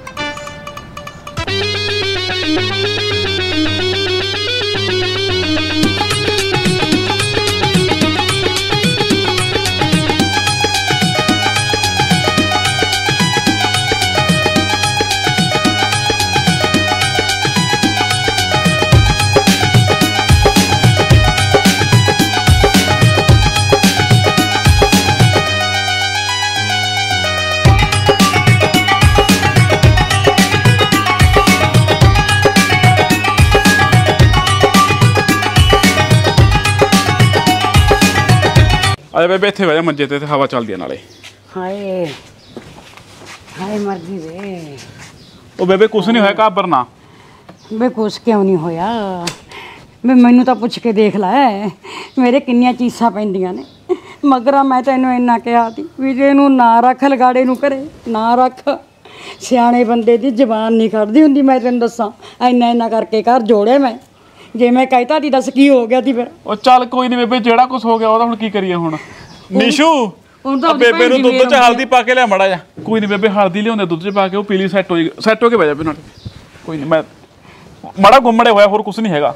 अरे बेबे इत्थे बह मंजे ते हवा चलदी है नाले हाय हाय मर गई वे ओ बेबे कुछ नहीं होया घाबरना वे कुछ क्यों नहीं होया वे मैनू तो पुछ के देख लै मेरे किन्नियां चीसां पैंदियां ने मगरा मैं तैनूं इन्ना कहा सी भी इहनूं ना रख लगाड़े नूं घरे ना रख सियाणे बंदे दी जबान नहीं खड़दी हुंदी मैं तैनूं दस्सां इन्ना इन्ना करके घर जोड़े मैं जे मैं कहता दी दस की हो गया ती फिर ओ चल कोई नहीं बेबे जेड़ा कुछ हो गया ओदा हुण की करिए हुण निशू बेबे नूं दुੱਧ च हल्दी पा के लिया मड़ा जा कोई नहीं बेबे हल्दी लियाउंदे दुੱਧ च पा के ओ पीली सैट हो सैट हो के बह जा बिना कोई नहीं मैं मड़ा गुम्मड़े होया होर कुछ नहीं हैगा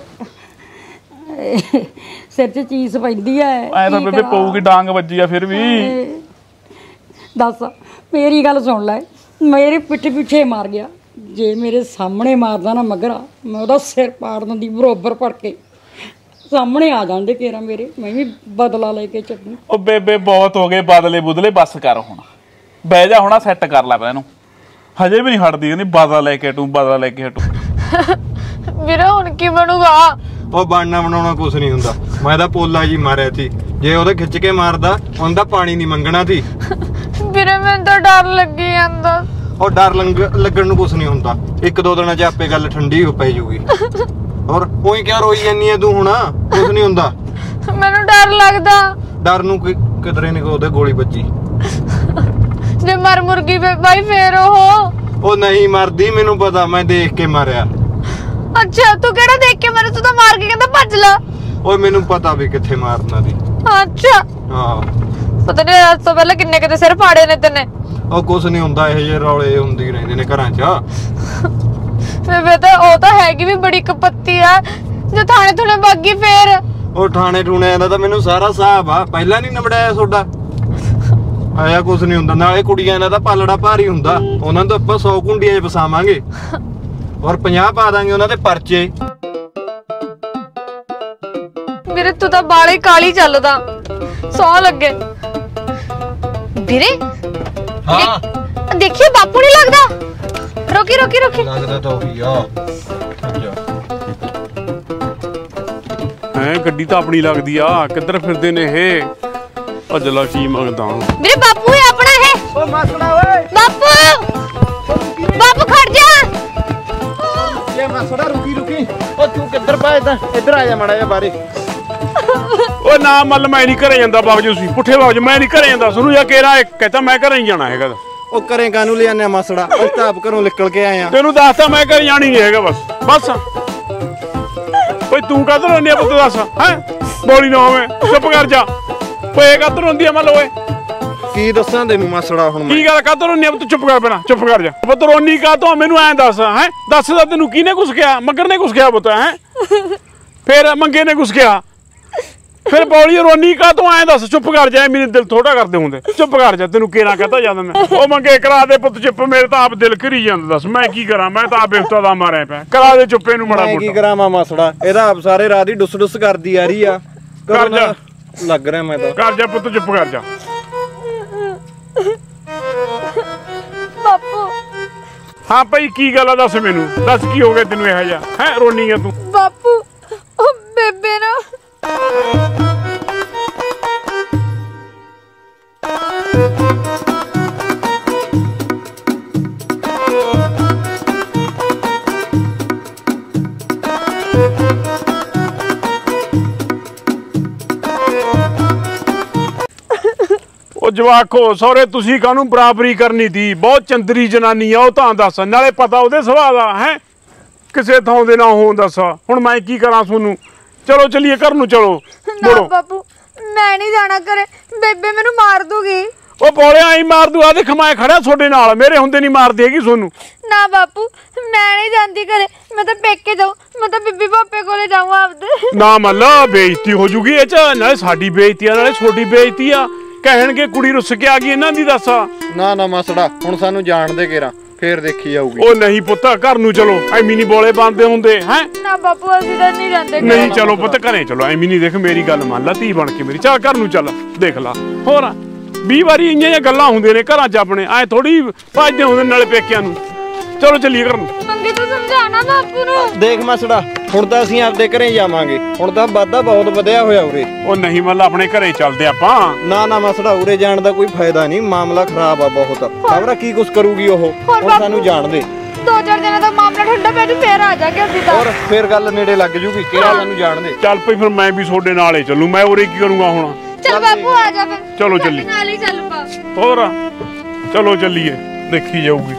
सिर च चीज पैंदी है ऐ तां बेबे पऊगी डांग वज्जी आ फिर भी दस मेरी गल सुन लै मेरे पिठ पिछे मार गया जे मेरे सामने मारदा ना मगरा मैं ओदा सिर पाड़ दिंदी बरोबर पड़ के सामने आ जांदे केरा मेरे मैं भी बदला लेके चलूं ओ बेबे बहुत हो गए बदले बुदले बस कर हुण बह जा हुणा सैट कर ला पहले हजे भी नहीं हटदी नहीं बदला लेके हटूं बदला लेके हटूं ਵੀਰੇ ਹੁਣ ਕੀ ਬਣੂਗਾ ਉਹ ਬਣਨਾ ਬਣਾਉਣਾ ਕੁਝ ਨਹੀਂ ਹੁੰਦਾ ਮੈਂ ਤਾਂ ਪੋਲਾ ਜੀ ਮਾਰਿਆ ਸੀ ਜੇ ਉਹਦੇ ਖਿੱਚ ਕੇ ਮਾਰਦਾ ਉਹਦਾ ਪਾਣੀ ਨਹੀਂ ਮੰਗਣਾ ਸੀ ਵੀਰੇ ਮੈਨੂੰ ਤਾਂ ਡਰ ਲੱਗੀ ਜਾਂਦਾ ਉਹ ਡਰ ਲੱਗਣ ਨੂੰ ਕੁਝ ਨਹੀਂ ਹੁੰਦਾ ਇੱਕ ਦੋ ਦਿਨਾਂ 'ਚ ਆਪੇ ਗੱਲ ਠੰਡੀ ਹੋ ਪੈ ਜੂਗੀ ਔਰ ਕੋਈ ਕਿਆ ਰੋਈ ਜਾਂਦੀ ਐ ਤੂੰ ਹੁਣ ਕੁਝ ਨਹੀਂ ਹੁੰਦਾ ਮੈਨੂੰ ਡਰ ਲੱਗਦਾ ਡਰ ਨੂੰ ਕਿਧਰੇ ਨਹੀਂ ਉਹਦੇ ਗੋਲੀ ਵੱਜੀ ਜੇ ਮਰ ਮੁਰਗੀ ਬਾਈ ਫੇਰ ਉਹ ਉਹ ਨਹੀਂ ਮਰਦੀ ਮੈਨੂੰ ਪਤਾ ਮੈਂ ਦੇਖ ਕੇ ਮਾਰਿਆ ਅੱਛਾ ਤੂੰ ਕਿਹੜਾ ਦੇਖ ਕੇ ਮਾਰਿਆ ਤੂੰ ਤਾਂ ਮਾਰ ਕੇ ਕਹਿੰਦਾ ਭੱਜ ਲਾ ਓਏ ਮੈਨੂੰ ਪਤਾ ਵੀ ਕਿੱਥੇ ਮਾਰਨਾ ਦੀ ਅੱਛਾ ਹਾਂ ਪਤਾ ਨਹੀਂ ਅੱਜ ਤੋਂ ਪਹਿਲਾਂ ਕਿੰਨੇ ਕਿਤੇ ਸਿਰ ਫਾੜੇ ਨੇ ਤੈਨੇ ਉਹ ਕੁਝ ਨਹੀਂ ਹੁੰਦਾ ਇਹ ਜਿਹੇ ਰੌਲੇ ਹੁੰਦੇ ਰਹਿੰਦੇ ਨੇ ਘਰਾਂ 'ਚ ਬੇਬੇ ਤਾਂ ਉਹ ਤਾਂ ਹੈਗੀ ਵੀ ਬੜੀ ਕਪੱਤੀ ਆ ਜੇ ਥਾਣੇ ਥੁਣੇ ਬਾਗੀ ਫੇਰ ਉਹ ਥਾਣੇ ਠੂਣੇ ਦਾ ਤਾਂ ਮੈਨੂੰ ਸਾਰਾ ਹਿਸਾਬ ਆ ਪਹਿਲਾਂ ਨਹੀਂ ਨਿਬੜਿਆ ਤੁਹਾਡਾ ਆਇਆ ਕੁਝ ਨਹੀਂ ਹੁੰਦਾ ਨਾਲੇ ਕੁੜੀਆਂ ਦਾ ਤਾਂ ਪਾਲੜਾ ਭਾਰੀ ਹੁੰਦਾ ਉਹਨਾਂ ਤੋਂ ਆਪਾਂ ਸੌ ਕੁੰਡੀਆਂ 'ਚ ਵਸਾਵਾਂਗੇ ਔਰ ਪੰਜਾਹ ਪਾ ਦਾਂਗੇ ਉਹਨਾਂ ਦੇ ਪਰਚੇ ਵੀਰੇ ਤੂੰ ਤਾਂ ਬਾਲੇ ਕਾਲੀ ਚੱਲਦਾ ਸੌ ਲੱਗੇ ਵੀਰੇ ਹਾਂ ਦੇਖੀ ਬਾਪੂ ਨਹੀਂ ਲੱਗਦਾ ਰੋਕੀ ਰੋਕੀ ਰੋਕੀ ਲੱਗਦਾ ਤਾਂ ਉਹੀ ਆ ਹੈ ਗੱਡੀ ਤਾਂ ਆਪਣੀ ਲੱਗਦੀ ਆ ਕਿੱਧਰ ਫਿਰਦੇ ਨੇ ਇਹ ਅਜਲਾ ਕੀ ਮੰਗਦਾ ਵੀਰੇ ਬਾਪੂ ਹੈ ਆਪਣਾ ਇਹ ਓ ਮਾਸੜਾ ਓਏ ਬਾਪੂ ਬਾਪੂ ਖੜ ਜਾ ਇਹ ਮਾਸੜਾ ਰੁਕੀ ਰੁਕੀ ਓ ਤੂੰ ਕਿੱਧਰ ਭੱਜਦਾ ਇੱਧਰ ਆ ਜਾ ਮਾੜਾ ਜਿਹਾ ਬਾਰੇ ਓ ਨਾ ਮੱਲ ਮੈਂ ਨਹੀਂ ਘਰੇ ਜਾਂਦਾ ਬਾਗ ਜੀ ਪੁੱਠੇ ਬਾਗ ਮੈਂ ਨਹੀਂ ਘਰੇ ਜਾਂਦਾ ਸੁਣੂ ਜਾ ਕੇਰਾ ਕਹਿੰਦਾ ਮੈਂ ਘਰੇ ਹੀ ਜਾਣਾ ਹੈਗਾ ਉਹ ਘਰੇ ਕਾਨੂੰ ਲੈ ਆਨੇ ਮਾਸੜਾ ਉਹ ਤਾਪ ਘਰੋਂ ਨਿਕਲ ਕੇ ਆਇਆ ਤੈਨੂੰ ਦੱਸਦਾ ਮੈਂ ਘਰੇ ਜਾਣੀ ਨਹੀਂ ਹੈਗਾ ਬਸ ਬਸ ਓਏ ਤੂੰ ਕਾਹਤੋਂ ਰੋਂਦੀ ਆ ਪੁੱਤ ਦੱਸ ਹੈ ਬੋਲੀ ਨਾ ਹੋਵੇ ਚੁੱਪ ਕਰ ਜਾ ਓਏ ਕਾਹਤੋਂ ਰੋਂਦੀ ਆ ਮੱਲ ਓਏ ਕੀ ਦੱਸਾਂ ਤੈਨੂੰ ਮਾਸੜਾ ਹੁਣ ਮੈਂ ਕੀ ਗੱਲ ਕਾਤੋਂ ਰੋਨੀ ਤੂੰ ਚੁੱਪ ਕਰ ਪੈਣਾ ਚੁੱਪ ਕਰ ਜਾ ਪੁੱਤ ਰੋਨੀ ਕਾਤੋਂ ਮੈਨੂੰ ਐਂ ਦੱਸ ਹੈ ਦੱਸਦਾ ਤੈਨੂੰ ਕਿਹਨੇ ਕੁਛ ਕਿਹਾ ਮੱਗਰ ਨੇ ਕੁਛ ਕਿਹਾ ਪੁੱਤ ਹੈ ਫਿਰ ਮੰਗੇ ਨੇ ਕੁਛ ਕਿਹਾ ਫਿਰ ਬੋਲੀ ਰੋਨੀ ਕਾਤੋਂ ਐਂ ਦੱਸ ਚੁੱਪ ਕਰ ਜਾ ਮੇਰੇ ਦਿਲ ਥੋੜਾ ਕਰਦੇ ਹੁੰਦੇ ਚੁੱਪ ਕਰ ਜਾ ਤੈਨੂੰ ਕਿਹੜਾ ਕਹਤਾ ਜਾਂਦਾ ਮੈਂ ਉਹ ਮੰਗੇ ਕਰਾ ਦੇ ਪੁੱਤ ਚੁੱਪ ਮੇਰੇ ਤਾਂ ਆਪ ਦਿਲ ਘਰੀ ਜਾਂਦਾ ਦੱਸ ਮੈਂ ਕੀ ਕਰਾਂ ਮੈਂ ਤਾਂ ਆਪ ਬਿਫਤਾ ਦਾ ਮਾਰਿਆ ਪਿਆ ਕਰਾ ਦੇ ਚੁੱਪੇ ਨੂੰ ਮੜਾ ਮੋਟਾ ਕੀ ਕਰਾਂ ਮਾਸੜਾ ਇਹਦਾ ਆਪ ਸਾਰੇ ਰਾਤ ਹੀ ਡੁੱਸ ਡੁੱਸ ਕਰਦੀ ਆ ਰਹੀ ਆ ਕਰ ਜਾ ਲੱਗ ਰਿਹਾ ਮੈਂ ਤਾਂ ਕਰ ਜਾ ਪੁੱਤ ਚੁੱਪ ਕਰ ਜਾ ਬਾਪੂ ਹਾਂ ਭਾਈ ਕੀ ਗੱਲ ਆ ਦੱਸ ਮੈਨੂੰ ਦੱਸ ਕੀ ਹੋ ਗਿਆ ਤੈਨੂੰ ਇਹੋ ਜਿਹਾ ਹੈ ਰੋਨੀ ਆ ਤੂੰ ਬਾਪੂ ਉਹ ਬੇਬੇ ਨਾ ਉਹ ਜਵਾਕੋ ਸਹੁਰੇ ਤੁਸੀਂ ਕਾਹਨੂੰ ਬਰਾਬਰੀ ਕਰਨੀ ਤੀ ਬਹੁਤ ਚੰਦਰੀ ਜਨਾਨੀ ਆ ਉਹ ਤਾਂ ਦੱਸ ਨਾਲੇ ਪਤਾ ਉਹਦੇ ਸੁਭਾਅ ਦਾ ਹੈ ਕਿਸੇ ਥਾਂ ਦੇ ਨਾ ਹੋਣ ਦੱਸ ਹੁਣ ਮੈਂ ਕੀ ਕਰਾਂ ਤੁਹਾਨੂੰ ਚਲੋ ਚਲੀਏ ਘਰ ਨੂੰ ਚਲੋ ਨਾ ਬਾਪੂ ਮੈਂ ਨਹੀਂ ਜਾਣਾ ਘਰੇ ਬੇਬੇ ਮੈਨੂੰ ਮਾਰ ਦੂਗੀ ਉਹ ਬੋਲਿਆ ਆਈ ਮਾਰ ਦੂ ਆ ਦੇਖ ਮੈਂ ਖੜਾ ਤੁਹਾਡੇ ਨਾਲ ਮੇਰੇ ਹੁੰਦੇ ਨਹੀਂ ਮਾਰਦੀ ਹੈਗੀ ਤੁਹਾਨੂੰ ਨਾ ਬਾਪੂ ਮੈਂ ਨਹੀਂ ਜਾਂਦੀ ਘਰੇ ਮੈਂ ਤਾਂ ਪੇਕੇ ਜਾਉ ਮੈਂ ਤਾਂ ਬੀਬੀ ਪਾਪੇ ਕੋਲੇ ਜਾਊਂ ਆਪਦੇ ਨਾ ਮੱਲਾ ਬੇਇੱਜ਼ਤੀ ਹੋ ਜੂਗੀ ਇਹ ਚ ਨਾਲੇ ਸਾਡੀ ਬੇਇੱਜ਼ਤੀ ਆ ਨਾਲੇ ਛੋਟੀ ਬੇਇੱਜ਼ਤੀ ਆ ਕਹਿਣਗੇ ਕੁੜੀ ਰੁੱਸ ਕੇ ਆ ਗਈ ਇਹਨਾਂ ਦੀ ਦੱਸ ਨਾ ਨਾ ਮਾਸੜਾ ਹੁਣ ਸਾਨੂੰ ਜਾਣ ਦੇ ਕੇਰਾ ਫੇਰ ਦੇਖੀ ਜਾਊਗੀ ਉਹ ਨਹੀਂ ਪੁੱਤ ਘਰ ਨੂੰ ਚਲੋ ਐਵੇਂ ਨਹੀਂ ਬੋਲੇ ਬੰਦੇ ਹੁੰਦੇ ਹੈ ਨਾ ਬਾਪੂ ਅਸੀਂ ਤਾਂ ਨਹੀਂ ਜਾਂਦੇ ਨਹੀਂ ਚਲੋ ਪੁੱਤ ਘਰੇ ਚਲੋ ਐਵੇਂ ਨਹੀਂ ਦੇਖ ਮੇਰੀ ਗੱਲ ਮੰਨ ਲੈ ਧੀ ਬਣ ਕੇ ਮੇਰੀ ਚੱਲ ਘਰ ਨੂੰ ਚੱਲ ਦੇਖ ਲਾ ਹੋਰ ਵੀਹ ਵਾਰੀ ਇੰਨੀਆਂ ਜਿਹੀਆਂ ਗੱਲਾਂ ਹੁੰਦੀਆਂ ਨੇ ਘਰਾਂ 'ਚ ਆਪਣੇ ਐ ਥੋੜੀ ਭੱਜਦੇ ਹੁੰਦੇ ਨਾਲੇ ਪੇਕਿਆਂ ਨੂੰ ਚਲੋ ਚੱਲੀਏ ਘਰ ਨੂੰ ਮੰਗੇ ਤੂੰ ਸਮਝਾਣਾ ਬਾਪੂ ਨੂੰ ਦੇਖ ਮਾਸੜਾ ਹੁਣ ਤਾਂ ਅਸੀਂ ਆਪਦੇ ਘਰੇ ਜਾਵਾਂਗੇ ਹੁਣ ਤਾਂ ਵਾਧਾ ਬਹੁਤ ਵਧਿਆ ਹੋਇਆ ਉਰੇ ਉਹ ਨਹੀਂ ਮੱਲਾ ਆਪਣੇ ਘਰੇ ਚੱਲਦੇ ਆਪਾਂ ਨਾ ਨਾ ਮਾਸੜਾ ਉਰੇ ਜਾਣ ਦਾ ਕੋਈ ਫਾਇਦਾ ਨਹੀਂ ਮਾਮਲਾ ਖਰਾਬ ਆ ਬਹੁਤ ਖਬਰ ਕੀ ਕੁਛ ਕਰੂਗੀ ਉਹ ਹੁਣ ਸਾਨੂੰ ਜਾਣ ਦੇ ਦੋ ਚਾਰ ਦਿਨਾਂ ਤੱਕ ਮਾਮਲਾ ਠੰਡਾ ਪੈ ਜੂ ਫੇਰ ਆ ਜਾਗੇ ਅਸੀਂ ਤਾਂ ਹੋਰ ਫੇਰ ਗੱਲ ਨੇੜੇ ਲੱਗ ਜੂਗੀ ਕਿਹੜਾ ਸਾਨੂੰ ਜਾਣ ਦੇ ਚੱਲ ਪਈ ਫਿਰ ਮੈਂ ਵੀ ਤੁਹਾਡੇ ਨਾਲ ਹੀ ਚੱਲੂ ਮੈਂ ਉਰੇ ਕੀ ਕਰੂੰਗਾ ਹੁਣ ਚੱਲ ਬਾਪੂ ਆ ਜਾ ਫਿਰ ਚਲੋ ਚੱਲੀ ਨਾਲ ਹੀ ਚੱਲ ਪਾ ਹੋਰ ਚਲੋ ਚੱਲੀਏ ਦੇਖੀ ਜਾਊਗੀ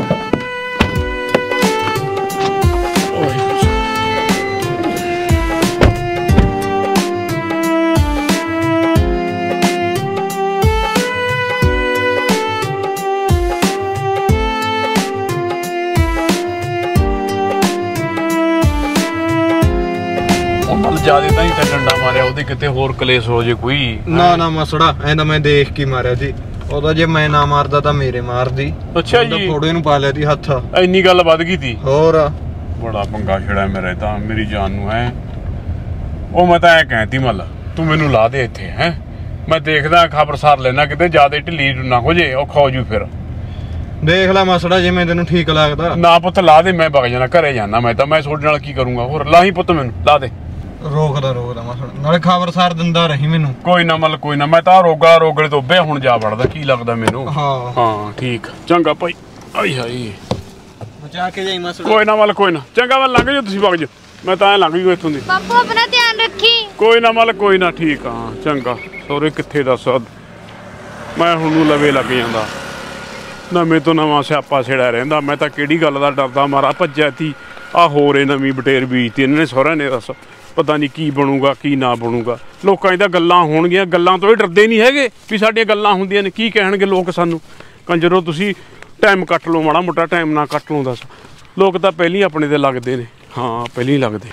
ਜਿਆਦਾ ਤਾਂ ਹੀ ਤਾਂ ਡੰਡਾ ਮਾਰਿਆ ਉਹਦੇ ਕਿਤੇ ਹੋਰ ਕਲੇਸ਼ ਹੋ ਜੇ ਕੋਈ ਨਾ ਨਾ ਮਸੜਾ ਐਂ ਤਾਂ ਮੈਂ ਦੇਖ ਕੇ ਮਾਰਿਆ ਜੀ ਉਹਦਾ ਜੇ ਮੈਂ ਨਾ ਮਾਰਦਾ ਤਾਂ ਮੇਰੇ ਮਾਰਦੀ ਅੱਛਾ ਜੀ ਫੋੜੇ ਨੂੰ ਪਾ ਲਿਆ ਦੀ ਹੱਥ ਇੰਨੀ ਗੱਲ ਵੱਧ ਗਈ ਤੀ ਹੋਰ ਬੜਾ ਪੰਗਾ ਛੜਾ ਮੇਰੇ ਤਾਂ ਮੇਰੀ ਜਾਨ ਨੂੰ ਹੈ ਉਹ ਮੈਂ ਤਾਂ ਐ ਕਹਿੰਦੀ ਮੱਲ ਤੂੰ ਮੈਨੂੰ ਲਾ ਦੇ ਇੱਥੇ ਹੈ ਮੈਂ ਦੇਖਦਾ ਖਬਰਸਾਰ ਲੈਣਾ ਕਿਤੇ ਜਿਆਦਾ ਢਿੱਲੀ ਨਾ ਹੋ ਜੇ ਔਖਾ ਹੋ ਜੂ ਫਿਰ ਦੇਖ ਲੈ ਮਸੜਾ ਜਿਵੇਂ ਤੈਨੂੰ ਠੀਕ ਲੱਗਦਾ ਨਾ ਪੁੱਤ ਲਾ ਦੇ ਮੈਂ ਵਗ ਜਾਣਾ ਘਰੇ ਜਾਣਾ ਮੈਂ ਤਾਂ ਮੈਂ ਤੁਹਾਡੇ ਨਾਲ ਕੀ ਕਰੂੰਗਾ ਹੋਰ ਲਾਹੀ ਪੁੱਤ ਮੈਨੂੰ ਲਾ ਦੇ ਰੋਕਦਾ ਰੋਕਦਾ ਮਸੜਾ ਨਾਲੇ ਖਬਰਸਾਰ ਦਿੰਦਾ ਰਹੀ ਮੈਨੂੰ ਕੋਈ ਨਾ ਮੱਲ ਕੋਈ ਨਾ ਮੈਂ ਤਾਂ ਰੋਗਾ ਰੋਗਲੇ ਤੋਂ ਉੱਭਿਆ ਹੁਣ ਜਾ ਵੜਦਾ ਕੀ ਲੱਗਦਾ ਮੈਨੂੰ ਹਾਂ ਹਾਂ ਠੀਕ ਚੰਗਾ ਭਾਈ ਆਈ ਹਾਈ ਬਚਾ ਕੇ ਜਾਈ ਮਸੜਾ ਕੋਈ ਨਾ ਮੱਲ ਕੋਈ ਨਾ ਚੰਗਾ ਮੈਂ ਲੰਘ ਜਾ ਤੁਸੀਂ ਵਗ ਜਾ ਮੈਂ ਤਾਂ ਐ ਲੰਘ ਜੂ ਇੱਥੋਂ ਦੀ ਬਾਪੂ ਆਪਣਾ ਧਿਆਨ ਰੱਖੀ ਕੋਈ ਨਾ ਮੱਲ ਕੋਈ ਨਾ ਠੀਕ ਆ ਚੰਗਾ ਸੋਰੇ ਕਿੱਥੇ ਦੱਸ ਮੈਂ ਹੁਣ ਨੂੰ ਲਵੇ ਲੱਗ ਜਾਂਦਾ ਨਵੇਂ ਤੋਂ ਨਵਾਂ ਸਿਆਪਾ ਛਿੜਿਆ ਰਹਿੰਦਾ ਮੈਂ ਤਾਂ ਕਿਹੜੀ ਗੱਲ ਦਾ ਡਰਦਾ ਮਾਰਾ ਭੱਜਿਆ ਤੀ ਆ ਹੋਰੇ ਨਵੀਂ ਬਟੇਰ ਬੀਜਤੀ ਇਹਨਾਂ ਨੇ ਸਹੁਰਿਆਂ ਨੇ ਦੱਸ ਪਤਾ ਨਹੀਂ ਕੀ ਬਣੂਗਾ ਕੀ ਨਾ ਬਣੂਗਾ ਲੋਕਾਂ ਦੀ ਤਾਂ ਗੱਲਾਂ ਹੋਣਗੀਆਂ ਗੱਲਾਂ ਤੋਂ ਹੀ ਡਰਦੇ ਨਹੀਂ ਹੈਗੇ ਵੀ ਸਾਡੀਆਂ ਗੱਲਾਂ ਹੁੰਦੀਆਂ ਨੇ ਕੀ ਕਹਿਣਗੇ ਲੋਕ ਸਾਨੂੰ ਕੰਜਰੋ ਤੁਸੀਂ ਟਾਈਮ ਕੱਟ ਲਓ ਮਾੜਾ ਮੋਟਾ ਟਾਈਮ ਨਾ ਕੱਟ ਲਓ ਦੱਸ ਲੋਕ ਤਾਂ ਪਹਿਲਾਂ ਹੀ ਆਪਣੇ ਤੇ ਲੱਗਦੇ ਨੇ ਹਾਂ ਪਹਿਲਾਂ ਹੀ ਲੱਗਦੇ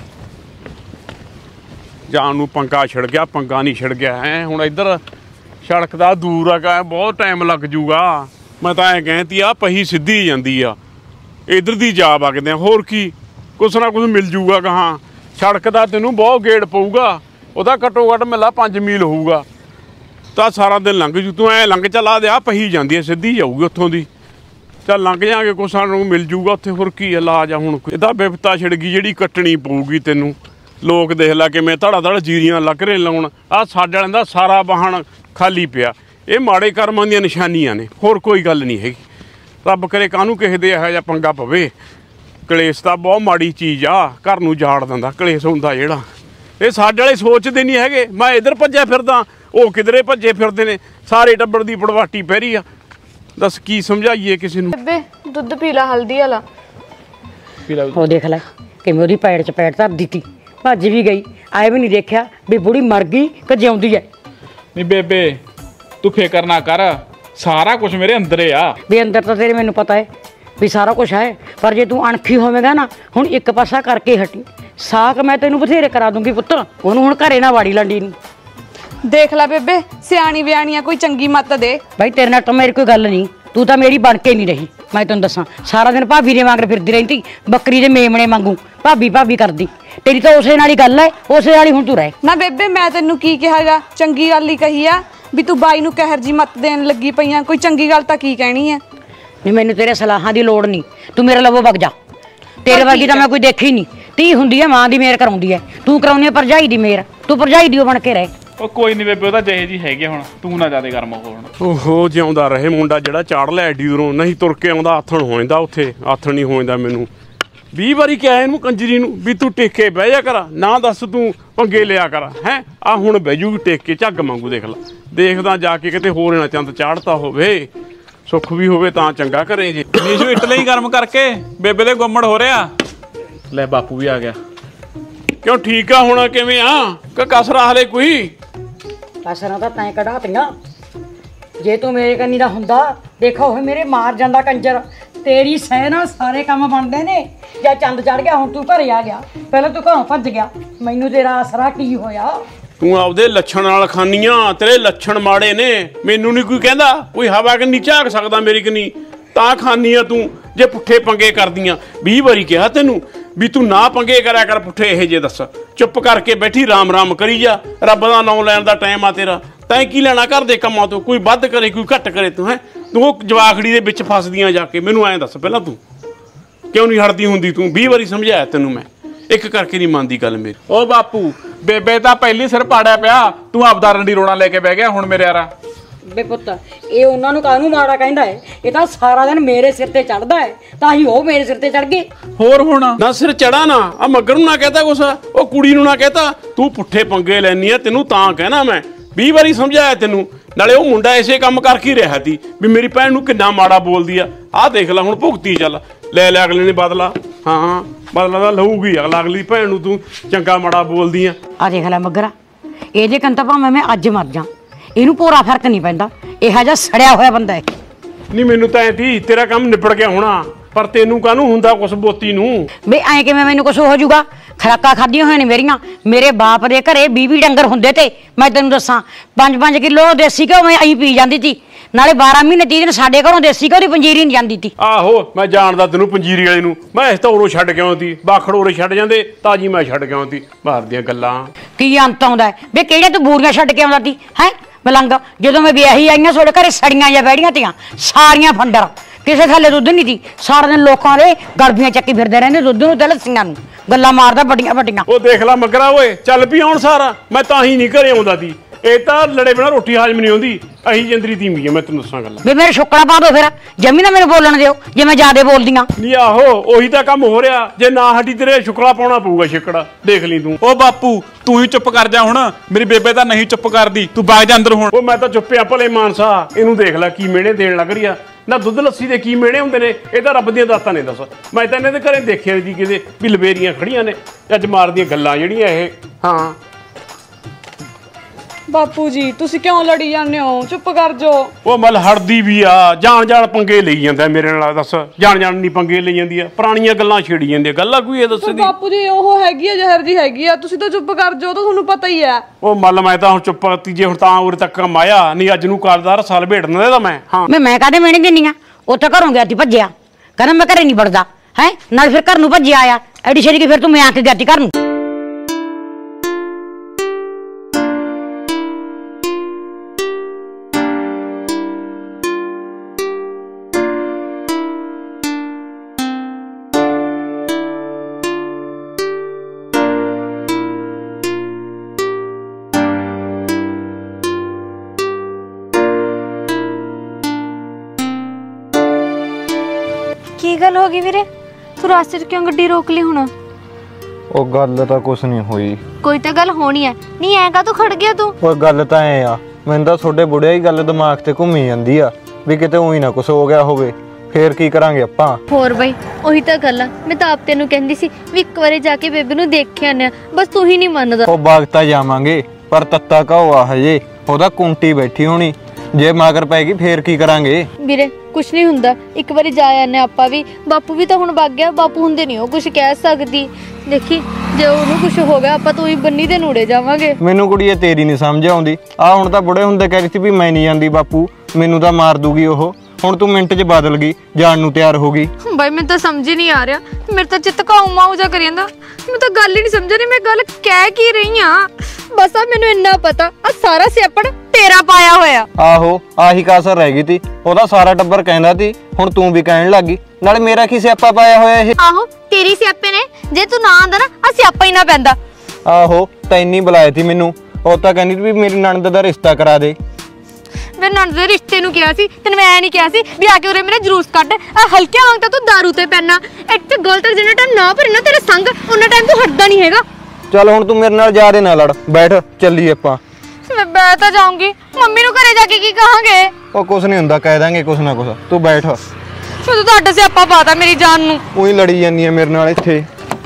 ਜਾਨ ਨੂੰ ਪੰਗਾ ਛਿੜ ਗਿਆ ਪੰਗਾ ਨਹੀਂ ਛਿੜ ਗਿਆ ਹੈ ਹੁਣ ਇੱਧਰ ਸੜਕ ਦਾ ਦੂਰ ਆ ਬਹੁਤ ਟਾਈਮ ਲੱਗ ਜੂਗਾ ਮੈਂ ਤਾਂ ਐਂ ਕਹਿੰਦੀ ਆ ਪਹੀ ਸਿੱਧੀ ਜਾਂਦੀ ਆ ਇੱਧਰ ਦੀ ਜਾ ਵਗਦੇ ਆ ਹੋਰ ਕੀ ਕੁਛ ਨਾ ਕੁਛ ਮਿਲ ਜੂਗਾ ਕਹਾਂ ਸੜਕ ਦਾ ਤੈਨੂੰ ਬਹੁਤ ਗੇੜ ਪਊਗਾ ਉਹਦਾ ਘੱਟੋ ਘੱਟ ਮਿਲਾ ਪੰਜ ਮੀਲ ਹੋਊਗਾ ਤਾਂ ਸਾਰਾ ਦਿਨ ਲੰਘ ਜੂ ਤੂੰ ਐਂ ਲੰਘ ਚਲਾ ਦੇ ਆ ਪਹੀ ਜਾਂਦੀ ਆ ਸਿੱਧੀ ਜਾਊਗੀ ਉੱਥੋਂ ਦੀ ਚੱਲ ਲੰਘ ਜਾਗੇ ਕੁਛ ਸਾਨੂੰ ਮਿਲ ਜੂਗਾ ਉੱਥੇ ਹੋਰ ਕੀ ਇਲਾਜ ਆ ਹੁਣ ਇਹਦਾ ਬਿਪਤਾ ਛਿੜ ਗਈ ਜਿਹੜੀ ਕੱਟਣੀ ਪਊਗੀ ਤੈਨੂੰ ਲੋਕ ਦੇਖ ਲਾ ਕਿਵੇਂ ਧੜਾ ਧੜ ਜੀਰੀਆਂ ਲੱਗ ਰਹੇ ਲਾਉਣ ਆਹ ਸਾਡੇ ਵਾਲਿਆਂ ਦਾ ਸਾਰਾ ਵਾਹਣ ਖਾਲੀ ਪਿਆ ਇਹ ਮਾੜੇ ਕਰਮਾਂ ਦੀਆਂ ਨਿਸ਼ਾਨੀਆਂ ਨੇ ਹੋਰ ਕੋਈ ਗੱਲ ਨਹੀਂ ਹੈਗੀ ਰੱਬ ਕਰੇ ਕਾਹਨੂੰ ਕਿਸੇ ਦੇ ਇਹੋ ਜਿਹਾ ਪੰਗਾ ਪਵੇ ਕਲੇਸ਼ ਤਾਂ ਬਹੁਤ ਮਾੜੀ ਚੀਜ਼ ਆ ਘਰ ਨੂੰ ਜਾੜ ਦਿੰਦਾ ਕਲੇਸ਼ ਹੁੰਦਾ ਜਿਹੜਾ ਇਹ ਸਾਡੇ ਵਾਲੇ ਸੋਚਦੇ ਨਹੀਂ ਹੈਗੇ ਮੈਂ ਇੱਧਰ ਭੱਜਿਆ ਫਿਰਦਾ ਉਹ ਕਿਧਰੇ ਭੱਜੇ ਫਿਰਦੇ ਨੇ ਸਾਰੇ ਟੱਬਰ ਦੀ ਪੜਵਾਟੀ ਪਹਿਰੀ ਆ ਦੱਸ ਕੀ ਸਮਝਾਈਏ ਕਿਸੇ ਨੂੰ ਬੇਬੇ ਦੁੱਧ ਪੀ ਲਾ ਹਲਦੀ ਵਾਲਾ ਪੀ ਲਾ ਉਹ ਦੇਖ ਲੈ ਕਿਵੇਂ ਉਹਦੀ ਪੈੜ 'ਚ ਪੈੜ ਧਰ ਦਿੱਤੀ ਭੱਜ ਵੀ ਗਈ ਆਏ ਵੀ ਨਹੀਂ ਦੇਖਿਆ ਵੀ ਬੁੜੀ ਮਰ ਗਈ ਕਿ ਜਿਉਂਦੀ ਹੈ ਨਹੀਂ ਬੇਬੇ ਤੂੰ ਫਿਕਰ ਨਾ ਕਰ, ਸਾਰਾ ਕੁਝ ਮੇਰੇ ਅੰਦਰ ਹੀ ਆ। ਵੀ ਅੰਦਰ ਤਾਂ ਤੇਰੇ ਮੈਨੂੰ ਪਤਾ ਹੈ ਵੀ ਸਾਰਾ ਕੁਝ ਹੈ, ਪਰ ਜੇ ਤੂੰ ਅਣਖੀ ਹੋਵੇਂਗਾ ਨਾ, ਹੁਣ ਇੱਕ ਪਾਸਾ ਕਰਕੇ ਹਟੀ। ਸਾਕ ਮੈਂ ਤੈਨੂੰ ਬਥੇਰੇ ਕਰਾ ਦੂੰਗੀ ਪੁੱਤ, ਉਹਨੂੰ ਹੁਣ ਘਰੇ ਨਾ ਵਾੜੀ ਲੰਡੀ ਨੂੰ। ਦੇਖ ਲੈ ਬੇਬੇ, ਸਿਆਣੀ ਵਿਆਣੀਆਂ ਕੋਈ ਚੰਗੀ ਮੱਤ ਦੇ। ਬਾਈ ਤੇਰੇ ਨਾਲ ਤਾਂ ਮੇਰੀ ਕੋਈ ਗੱਲ ਨਹੀਂ, ਤੂੰ ਤਾਂ ਮੇਰੀ ਬਣ ਕੇ ਨਹੀਂ ਰਹੀ। ਮੈਂ ਤੈਨੂੰ ਦੱਸਾਂ, ਸਾਰਾ ਦਿਨ ਭਾਬੀ ਦੇ ਵਾਂਗਰ ਫਿਰਦੀ ਰਹਿੰਦੀ, ਬੱਕਰੀ ਦੇ ਮੇਮਣੇ ਵਾਂਗੂ ਭਾਬੀ ਭਾਬੀ ਕਰਦੀ। ਤੇਰੀ ਤਾਂ ਉਸੇ ਨਾਲ ਹੀ ਗੱਲ ਹੈ, ਉਸੇ ਨਾਲ ਹੀ ਹੁਣ ਤੂੰ ਰਹਿ। ਨਾ ਬੇਬੇ, ਮੈਂ ਤੈਨੂੰ ਕੀ ਕਿਹਾਗਾ? ਚੰਗੀ ਗੱਲ ਹੀ ਕਹੀ ਆ ਵੀ ਤੂੰ ਬਾਈ ਨੂੰ ਕਹਿਰ ਜੀ ਮੱਤ ਦੇਣ ਲੱਗੀ ਪਈਆਂ। ਕੋਈ ਚੰਗੀ ਗੱਲ ਤਾਂ ਕੀ ਕਹਿਣੀ ਹੈ? ਨਹੀਂ, ਮੈਨੂੰ ਤੇਰੇ ਸਲਾਹਾਂ ਦੀ ਲੋੜ ਨਹੀਂ, ਤੂੰ ਮੇਰੇ ਲਵੋ ਵਗ ਜਾ। ਤੇਰੇ ਵਰਗੀ ਤਾਂ ਮੈਂ ਕੋਈ ਦੇਖੀ ਨਹੀਂ। ਧੀ ਹੁੰਦੀ ਹੈ ਮਾਂ ਦੀ ਮੇਰ ਕਰਾਉਂਦੀ ਹੈ, ਤੂੰ ਕਰਾਉਣੀ ਹੈ ਭਰਜਾਈ ਦੀ ਮੇਰ। ਤੂੰ ਭਰਜਾਈ ਦੀ ਬਣ ਕੇ ਰਹਿ। ਉਹ ਕੋਈ ਨਹੀਂ ਬੇਬੇ, ਉਹ ਤਾਂ ਜਿਹੇ ਜੀ ਹੈਗੇ, ਹੁਣ ਤੂੰ ਨਾ ਜ਼ਿਆਦਾ ਗਰਮ ਹੋ। ਹੁਣ ਓਹੋ, ਜਿਉਂਦਾ ਰਹੇ ਮੁੰਡਾ ਜਿਹੜਾ ਚਾੜ ਲੈ ਐਡੀ ਦੂਰੋਂ। ਨਹੀਂ ਤੁਰ ਕੇ ਆਉਂਦਾ ਆਥਣ ਹੋ ਜਾਂਦਾ, ਉੱਥੇ ਆਥਣ ਨਹੀਂ ਹੋ ਜਾਂਦਾ। ਮੈਨੂੰ ਵੀਹ ਵਾਰੀ ਕਿਹਾ ਇਹਨੂੰ ਕੰਜਰੀ ਨੂੰ ਵੀ ਤੂੰ ਟੇਕੇ ਬਹਿ ਜਾ ਕਰ, ਨਾ ਦੱਸ ਤੂੰ ਪੰਗੇ ਲਿਆ ਕਰ। ਹੈ ਆ ਹੁਣ ਬਹਿ ਜੂਗੀ ਟੇਕ ਕੇ, ਝੱਗ ਮੰਗੂ। ਦੇਖ ਲਾ, ਦੇਖਦਾ ਜਾ ਕੇ ਕਿਤੇ ਹੋਰ ਨਾ ਚੰਦ ਚਾੜਤਾ ਹੋਵੇ, ਸੁੱਖ ਵੀ ਹੋਵੇ ਤਾਂ ਚੰਗਾ ਘਰੇ। ਜੇ ਨੀਸ਼ੂ ਇੱਟ ਲਈ ਗਰਮ ਕਰਕੇ ਬੇਬੇ ਦੇ ਗੁੰਮੜ ਹੋ ਰਿਹਾ। ਲੈ ਬਾਪੂ ਵੀ ਆ ਗਿਆ। ਕਿਉਂ ਠੀਕ ਆ ਹੁਣ? ਕਿਵੇਂ ਆ ਕਿ ਕਸਰ ਹਲੇ ਕੋਈ? ਕਸਰਾਂ ਤਾਂ ਤੈਂ ਕਢਾਤੀਆਂ। ਜੇ ਤੂੰ ਮੇਰੇ ਕੰਨੀ ਦਾ ਹੁੰਦਾ, ਦੇਖਾ ਉਹ ਮੇਰੇ ਮਾਰ ਜਾਂਦਾ ਕੰਜਰ। ਤੇਰੀ ਸਹਿ ਨਾਲ ਸਾਰੇ ਕੰਮ ਬਣਦੇ ਨੇ। ਜਾਂ ਚੰਦ ਚੜ ਗਿਆ, ਹੁਣ ਤੂੰ ਘਰੇ ਆ ਗਿਆ। ਪਹਿਲਾਂ ਤੂੰ ਘਰੋਂ ਭੱਜ ਗਿਆ, ਮੈਨੂੰ ਤੇਰਾ ਆਸਰਾ ਕੀ ਹੋਇਆ? ਤੂੰ ਆਪਦੇ ਲੱਛਣ ਨਾਲ ਖਾਨੀਆਂ, ਤੇਰੇ ਲੱਛਣ ਮਾੜੇ ਨੇ। ਮੈਨੂੰ ਨਹੀਂ ਕੋਈ ਕਹਿੰਦਾ, ਕੋਈ ਹਵਾ ਕੰਨੀ ਝਾਕ ਸਕਦਾ ਮੇਰੀ ਕੰਨੀ, ਤਾਂ ਖਾਨੀ ਆ ਤੂੰ। ਜੇ ਪੁੱਠੇ ਪੰਗੇ ਕਰਦੀਆਂ, ਵੀਹ ਵਾਰੀ ਕਿਹਾ ਤੈਨੂੰ ਵੀ ਤੂੰ ਨਾ ਪੰਗੇ ਕਰਿਆ ਕਰ ਪੁੱਠੇ। ਇਹ ਜੇ ਦੱਸ, ਚੁੱਪ ਕਰਕੇ ਬੈਠੀ ਰਾਮ ਰਾਮ ਕਰੀ ਜਾ। ਰੱਬ ਦਾ ਨਾਮ ਲੈਣ ਦਾ ਟਾਈਮ ਆ ਤੇਰਾ। ਤੈਂ ਕੀ ਲੈਣਾ ਘਰ ਦੇ ਕੰਮਾਂ ਤੋਂ? ਕੋਈ ਵੱਧ ਕਰੇ ਕੋਈ ਘੱਟ ਕਰੇ। ਤੂੰ ਹੈ ਤੂੰ ਉਹ ਜਵਾਖੜੀ ਦੇ ਵਿੱਚ ਫਸਦੀਆਂ ਜਾ ਕੇ। ਮੈਨੂੰ ਐਂ ਦੱਸ ਪਹਿਲਾਂ, ਤੂੰ ਕਿਉਂ ਨਹੀਂ ਹਟਦੀ ਹੁੰਦੀ? ਤੂੰ ਵੀਹ ਵਾਰੀ ਸਮਝਾਇਆ ਤੈਨੂੰ ਮੈਂ, ਇੱਕ ਕਰਕੇ ਨਹੀਂ ਮੰਨਦੀ ਗੱਲ ਮੇਰੀ। ਉਹ ਬਾਪੂ, ਬੇਬੇ ਤਾਂ ਪਹਿਲੀ ਸਿਰ ਪਾੜਿਆ ਪਿਆ, ਤੂੰ ਆਪਦਾ ਰੰਡੀ ਰੋਣਾ ਲੈ ਕੇ ਬਹਿ ਗਿਆ ਹੁਣ ਮੇਰੇ ਯਾਰਾ। ਬੇ ਪੁੱਤ, ਇਹ ਉਹਨਾਂ ਨੂੰ ਕਾਹਨੂੰ ਮਾੜਾ ਕਹਿੰਦਾ ਹੈ? ਇਹ ਤਾਂ ਸਾਰਾ ਦਿਨ ਮੇਰੇ ਸਿਰ ਤੇ ਚੜਦਾ ਹੈ, ਤਾਂ ਹੀ ਉਹ ਮੇਰੇ ਸਿਰ ਤੇ ਚੜ ਗਏ। ਹੋਰ ਹੁਣ ਨਾ ਸਿਰ ਚੜਾ ਨਾ, ਆ ਮੱਗਰ ਨੂੰ ਨਾ ਕਹਤਾ ਕੁਛ, ਉਹ ਕੁੜੀ ਨੂੰ ਨਾ ਕਹਤਾ। ਤੂੰ ਪੁੱਠੇ ਪੰਗੇ ਲੈਣੀ ਆ, ਤੈਨੂੰ ਤਾਂ ਕਹਿਣਾ ਮੈਂ। ਵੀਹ ਵਾਰੀ ਸਮਝਾਇਆ ਤੈਨੂੰ। ਨਾਲੇ ਉਹ ਮੁੰਡਾ ਇਸੇ ਕੰਮ ਕਰਕੇ ਰਿਹਾ ਸੀ ਵੀ ਮੇਰੀ ਭੈਣ ਨੂੰ ਕਿੰਨਾ ਮਾੜਾ ਬੋਲਦੀ ਆ। ਆਹ ਦੇਖ ਲੈ ਹੁਣ ਭੁਗਤੀ ਚੱਲ। ਲੈ ਲੈ ਅਗਲੇ ਨੇ ਬਦਲਾ। ਹਾਂ ਹਾਂ, ਬਦਲਾ ਤਾਂ ਲਊਗੀ ਅਗਲਾ। ਅਗਲੀ ਭੈਣ ਨੂੰ ਤੂੰ ਚੰਗਾ ਮਾੜਾ ਬੋਲਦੀ ਆ। ਆ ਦੇਖ ਲੈ ਮੱਗਰਾ, ਇਹਦੇ ਕੰਨ ਤਾਂ ਭਾਵੇਂ ਮੈਂ ਅੱਜ ਮਰ ਜਾ, ਇਹਨੂੰ ਪੂਰਾ ਫਰਕ ਨਹੀਂ ਪੈਂਦਾ। ਇਹੋ ਜਿਹਾ ਸੜਿਆ ਹੋਇਆ ਬੰਦਾ ਹੈ। ਨਹੀਂ, ਮੈਨੂੰ ਤਾਂ ਐ ਤੀ ਤੇਰਾ ਕੰਮ ਨਿਬੜ ਗਿਆ ਹੋਣਾ, ਪਰ ਤੈਨੂੰ ਕਾਹਨੂੰ ਹੁੰਦਾ ਕੁਛ ਬੋਤੀ ਨੂੰ? ਬਈ ਐਂ ਕਿਵੇਂ ਮੈਨੂੰ ਕੁਛ ਹੋ ਜਾਊਗਾ? ਖਰਾਕਾਂ ਖਾਧੀਆਂ ਹੋਈਆਂ ਨੇ ਮੇਰੀਆਂ। ਮੇਰੇ ਬਾਪ ਦੇ ਘਰੇ ਵੀਹ ਵੀਹ ਡੰਗਰ ਹੁੰਦੇ ਤੇ ਮੈਂ ਤੈਨੂੰ ਦੱਸਾਂ, ਪੰਜ ਪੰਜ ਕਿਲੋ ਦੇਸੀ ਘਿਓ ਮੈਂ ਐਂ ਪੀ ਜਾਂਦੀ ਸੀ। ਨਾਲੇ ਬਾਰਾਂ ਮਹੀਨੇ ਤੀਹ ਦਿਨ ਸਾਡੇ ਘਰੋਂ ਦੇਸੀ ਘਿਓ ਦੀ ਪੰਜੀਰੀ ਨਹੀਂ ਜਾਂਦੀ ਤੀ। ਆਹੋ, ਮੈਂ ਜਾਣਦਾ ਤੈਨੂੰ ਪੰਜੀਰੀ ਵਾਲੇ ਨੂੰ। ਮੈਂ ਇਸ ਤਾਂ ਉਰੋਂ ਛੱਡ ਕੇ ਆਉਂਦੀ, ਬਾਖੜ ਉਰੇ ਛੱਡ ਜਾਂਦੇ, ਤਾਜੀ ਮੈਂ ਛੱਡ ਕੇ ਆਉਂਦੀ। ਬਾਹਰ ਦੀਆਂ ਗੱਲਾਂ ਕੀ ਅੰਤ ਆਉਂਦਾ? ਵੇ ਕਿਹੜੇ ਤੂੰ ਬੂਰੀਆਂ ਛੱਡ ਕੇ ਆਉਂਦਾ ਤੀ? ਹੈ ਮਲੰਗ, ਜਦੋਂ ਮੈਂ ਵਿਆਹੀ ਆਈਆਂ ਤੁਹਾਡੇ ਘਰੇ ਸੜੀਆਂ ਜਾਂ ਬੈੜੀਆਂ ਤੀਆਂ ਸਾਰੀਆਂ ਫੰਡਰ, ਕਿਸੇ ਥੱਲੇ ਦੁੱਧ ਨਹੀਂ ਤੀ। ਸਾਰਾ ਦਿਨ ਲੋਕਾਂ ਦੇ ਗੜਬੀਆਂ ਚੱਕੀ ਫਿਰਦੇ ਰਹਿੰਦੇ, ਦੁੱਧ ਨੂੰ ਤੇ ਲੱਸੀਆਂ ਨੂੰ ਗੱਲਾਂ ਮਾਰਦਾ ਵੱਡੀਆਂ ਵੱਡੀਆਂ। ਉਹ ਦੇਖ ਲੈ ਮਗਰਾ ਓਏ, ਚੱਲ ਪਈ ਹੁਣ ਸਾਰਾ। ਮੈਂ ਤਾਂ ਹੀ ਨਹੀਂ ਘਰੇ ਆਉਂਦਾ ਤੀ। ਇਹ ਤਾਂ ਲੜੇ ਬਿਨਾਂ ਰੋਟੀ ਹਾਜ਼ਮ ਨਹੀਂ ਆਉਂਦੀ। ਅਹੀ ਜੰਦਰੀ ਤੀਮੀ ਆ, ਮੈਂ ਤੈਨੂੰ ਦੱਸਾਂ ਗੱਲ। ਵੇ ਮੇਰੇ ਸ਼ੁਕੜਾ ਪਾ ਦੋ ਫਿਰ, ਜਮੀ ਨਾ ਮੈਨੂੰ ਬੋਲਣ ਦਿਓ ਜੇ ਮੈਂ ਜ਼ਿਆਦੇ ਬੋਲਦੀਆਂ। ਨਹੀਂ ਆਹੋ, ਉਹੀ ਤਾਂ ਕੰਮ ਹੋ ਰਿਹਾ। ਜੇ ਨਾ ਹਟੀ ਤੇਰੇ ਸ਼ੁਕੜਾ ਪਾਉਣਾ ਪਊਗਾ ਛਿਕੜਾ, ਦੇਖ ਲਈ ਤੂੰ। ਉਹ ਬਾਪੂ, ਤੂੰ ਹੀ ਚੁੱਪ ਕਰ ਜਾ ਹੁਣ। ਮੇਰੀ ਬੇਬੇ ਤਾਂ ਨਹੀਂ ਚੁੱਪ ਕਰਦੀ, ਤੂੰ ਬਾਗ ਜਾ ਅੰਦਰ ਹੁਣ। ਉਹ ਮੈਂ ਤਾਂ ਚੁੱਪਿਆ ਭਲੇ ਮਾਨਸਾ। ਇਹਨੂੰ ਦੇਖ ਲੈ ਕੀ ਮਿਹਣੇ ਦੇਣ ਲੱਗ ਰਹੀ ਆ। ਨਾ ਦੁੱਧ ਲੱਸੀ ਦੇ ਕੀ ਮਿਹਣੇ ਹੁੰਦੇ ਨੇ? ਇਹ ਤਾਂ ਰੱਬ ਦੀਆਂ ਦਾਤਾਂ ਨੇ। ਦੱਸ, ਮੈਂ ਤਾਂ ਇਹਨਾਂ ਦੇ ਘਰੇ ਦੇਖਿਆ ਨਹੀਂ ਕਿਤੇ ਵੀ ਲਵੇਰੀਆਂ ਖੜੀਆਂ ਨੇ ਅੱਜ ਮਾਰਦੀਆਂ ਗੱਲਾਂ ਜਿਹੜੀਆਂ ਇਹ। ਹਾਂ ਬਾਪੂ ਜੀ, ਤੁਸੀਂ ਕਿਉਂ ਲੜੀ ਜਾਂਦੇ ਹੋ? ਚੁੱਪ ਕਰ ਜੋ। ਉਹ ਮਲ ਹੜਦੀ ਵੀ ਆ, ਜਾਣ ਜਾਣ ਪੰਗੇ ਲਈ ਜਾਂਦਾ ਮੇਰੇ ਨਾਲ। ਦੱਸ, ਜਾਣ ਜਾਣ ਨਹੀਂ ਪੰਗੇ ਲਈ ਜਾਂਦੀ ਆ, ਪੁਰਾਣੀਆਂ ਗੱਲਾਂ ਛੇੜੀ ਜਾਂਦੀ ਆ। ਗੱਲਾਂ ਕੋਈ ਇਹ ਦੱਸਦੀ? ਬਾਪੂ ਜੀ, ਉਹ ਹੈਗੀ ਆ ਜ਼ਹਿਰ ਜੀ ਹੈਗੀ ਆ, ਤੁਸੀਂ ਤਾਂ ਚੁੱਪ ਕਰ ਜੋ। ਤਾਂ ਤੁਹਾਨੂੰ ਪਤਾ ਹੀ ਹੈ। ਉਹ ਮਲ ਮੈਂ ਤਾਂ ਹੁਣ ਚੁੱਪ ਕਰਤੀ। ਜੇ ਹੁਣ ਤਾਂ ਉਰੇ ਤੱਕ ਕਮਾਇਆ ਨਹੀਂ, ਅੱਜ ਨੂੰ ਕਾਰਦਾਰ ਸਾਲ ਭੇਟਣ ਦੇ ਤਾਂ ਮੈਂ। ਹਾਂ ਮੈਂ ਮੈਂ ਕਾਹਦੇ ਮਿਹਣੇ ਦਿੰਨੀ ਆ? ਉੱਥੇ ਘਰੋਂ ਗਿਆ ਤੀ ਭੱਜਿਆ, ਕਹਿੰਦਾ ਮੈਂ ਘਰੇ ਨਹੀਂ ਵੜਦਾ। ਹੈ ਨਾਲ ਫਿਰ ਘਰ ਨੂੰ ਭੱਜਿਆ ਆਇਆ ਐਡੀ ਛੇਤੀ ਕਿ ਫਿਰ ਤੂੰ ਮੈਂ ਆ ਕੇ ਗਿਆ ਤੀ ਘਰ ਨੂੰ। ਕੀ ਗੱਲ ਹੋ ਗਈ ਵੀਰੇ? ਤੂੰ ਰਾਸਤੇ 'ਚ ਕਿਉਂ ਗੱਡੀ ਰੋਕ ਲਈ ਹੁਣ? ਉਹ ਗੱਲ ਤਾਂ ਕੁਛ ਨਹੀਂ ਹੋਈ। ਕੋਈ ਤਾਂ ਗੱਲ ਹੋਣੀ ਐ। ਨਹੀਂ ਐਂ ਕਾ ਤੂੰ ਖੜ ਗਿਆ ਤੂੰ? ਉਹ ਗੱਲ ਤਾਂ ਐ ਆ, ਮੈਨੂੰ ਤਾਂ ਤੁਹਾਡੇ ਬੁੜਿਆ ਹੀ ਗੱਲ ਦਿਮਾਗ ਤੇ ਘੁੰਮੀ ਜਾਂਦੀ ਆ ਵੀ ਕਿਤੇ ਉਹੀ ਨਾ ਕੁਛ ਹੋ ਗਿਆ ਹੋਵੇ। ਫੇਰ ਕੀ ਕਰਾਂਗੇ ਆਪਾਂ? ਹੋਰ ਬਈ, ਉਹੀ ਤਾਂ ਗੱਲ ਆ। ਮੈਂ ਤਾਂ ਆਪ ਤੈਨੂੰ ਕਹਿੰਦੀ ਸੀ ਵੀ ਇੱਕ ਵਾਰੀ ਜਾ ਕੇ ਬੇਬੇ ਨੂੰ ਦੇਖ ਕੇ ਆਨੇ ਆ, ਬਸ ਤੂੰ ਹੀ ਨਹੀਂ ਮੰਨਦਾ। ਉਹ ਬਾਗ ਤਾਂ ਜਾਵਾਂਗੇ, ਪਰ ਤੱਤਾ ਘਾਓ ਆ ਹਜੇ। ਉਹਦਾ ਕੁੰਟੀ ਬੈਠੀ ਹੋਣੀ, ਜੇ ਮਗਰ ਪੈਗੀ ਫੇਰ ਕੀ ਕਰਾਂਗੇ? ਵੀਰੇ ਕੁਛ ਨਹੀਂ ਹੁੰਦਾ, ਇੱਕ ਵਾਰੀ ਜਾ ਆਨੇ ਆਪਾਂ ਵੀ। ਬਾਪੂ ਵੀ ਤਾਂ ਹੁਣ ਵਗ ਗਿਆ, ਬਾਪੂ ਹੁੰਦੇ ਨਹੀਂ ਉਹ ਕੁਛ ਕਹਿ ਸਕਦੀ। ਦੇਖੀ ਜੇ ਉਹਨੂੰ ਕੁਛ ਹੋ ਗਿਆ ਆਪਾਂ ਤੋਂ ਹੀ ਬੰਨੀ ਦੇ ਨੂੜੇ ਜਾਵਾਂਗੇ। ਮੈਨੂੰ ਕੁੜੀਏ ਤੇਰੀ ਨਹੀਂ ਸਮਝ ਆਉਂਦੀ। ਆ ਹੁਣ ਤਾਂ ਬੁੜੇ ਹੁੰਦੇ ਕਹਿ ਰਹੀ ਸੀ ਵੀ ਮੈਂ ਨਹੀਂ ਜਾਂਦੀ ਬਾਪੂ, ਮੈਨੂੰ ਤਾਂ ਮਾਰ ਦੂਗੀ ਉਹ। ਹੁਣ ਤੂੰ ਮਿੰਟ 'ਚ ਬਦਲ ਗਈ, ਜਾਣ ਨੂੰ ਤਿਆਰ ਹੋ ਗਈ। ਬਾਈ ਮੈਨੂੰ ਤਾਂ ਸਮਝ ਹੀ ਨਹੀਂ ਆ ਰਿਹਾ, ਮੇਰੇ ਤਾਂ ਚਿੱਤ ਕਾਉ ਮਾਉ ਜਾ ਕਰੀ ਜਾਂਦਾ। ਮੈਂ ਤਾਂ ਗੱਲ ਹੀ ਨਹੀਂ ਸਮਝ ਰਹੀ ਮੈਂ ਗੱਲ ਕਹਿ ਕੀ ਰਹੀ ਆ। ਬਸ ਆ ਮੈਨੂੰ ਇੰਨਾ ਪਤਾ ਆ ਸਾਰਾ ਸਿਆਪੜ ਤੇਰਾ ਪਾਇਆ ਹੋਇਆ। ਆਹੋ ਆਹੀ ਕਾਸਰ ਰਹਿ ਗਈ ਤੀ, ਉਹਦਾ ਸਾਰਾ ਟੱਬਰ ਕਹਿੰਦਾ ਤੀ, ਹੁਣ ਤੂੰ ਵੀ ਕਹਿਣ ਲੱਗੀ। ਨਾਲੇ ਮੇਰਾ ਕੀ ਸਿਆਪਾ ਪਾਇਆ ਹੋਇਆ ਇਹ? ਆਹੋ ਤੇਰੀ ਸਿਆਪੇ ਨੇ, ਜੇ ਤੂੰ ਨਾ ਆਂਦਾ ਨਾ ਆ ਸਿਆਪਾ ਹੀ ਨਾ ਪੈਂਦਾ। ਆਹੋ ਤੈਨੂੰ ਬੁਲਾਇਆ ਤੀ ਮੈਨੂੰ, ਉਹ ਤਾਂ ਕਹਿੰਦੀ ਵੀ ਮੇਰੀ ਨਣਦ ਦਾ ਰਿਸ਼ਤਾ ਕਰਾ ਦੇ। ਮੈਂ ਨਣਦ ਦੇ ਰਿਸ਼ਤੇ ਨੂੰ ਕਿਹਾ ਸੀ, ਤੈਨੂੰ ਮੈਂ ਨਹੀਂ ਕਿਹਾ ਸੀ ਵੀ ਆ ਕੇ ਉਰੇ ਮੇਰਾ ਜਲੂਸ ਕੱਢ। ਆ ਹਲਕੇ ਵਾਂਗ ਤਾਂ ਤੂੰ ਦਾਰੂ ਤੇ ਪੈਣਾ। ਇੱਕ ਤੇ ਗਲਤ ਜਿੰਨਾ ਟਾਈਮ ਨਾ ਭਰੇ ਨਾ ਤੇਰੇ ਸੰਗ, ਉਹਨਾਂ ਟਾਈਮ ਤੂੰ ਹਟਦਾ ਨਹੀਂ ਹੈਗਾ। ਚੱਲ ਹੁਣ ਤੂੰ ਮੇਰੇ ਨਾਲ ਜਾ ਦੇ ਨਾ ਲੜ, ਬੈਠ ਚੱਲੀਏ ਆਪਾਂ। ਮੈਂ ਬੈਠ ਤਾਂ ਜਾਊਂਗੀ, ਮੰਮੀ ਨੂੰ ਘਰੇ ਜਾ ਕੇ ਕੀ ਕਹਾਂਗੇ? ਉਹ ਕੁਛ ਨਹੀਂ ਹੁੰਦਾ, ਕਹਿ ਦਾਂਗੇ ਕੁਛ ਨਾ ਕੁਛ, ਤੂੰ ਬੈਠ। ਤੂੰ ਤਾਂ ਅੱਡ ਸਿਆਪਾ ਪਾਤਾ ਮੇਰੀ ਜਾਨ ਨੂੰ। ਉਹੀ ਲੜੀ ਜਾਂਦੀ ਹੈ ਮੇਰੇ ਨਾਲ ਇੱਥੇ।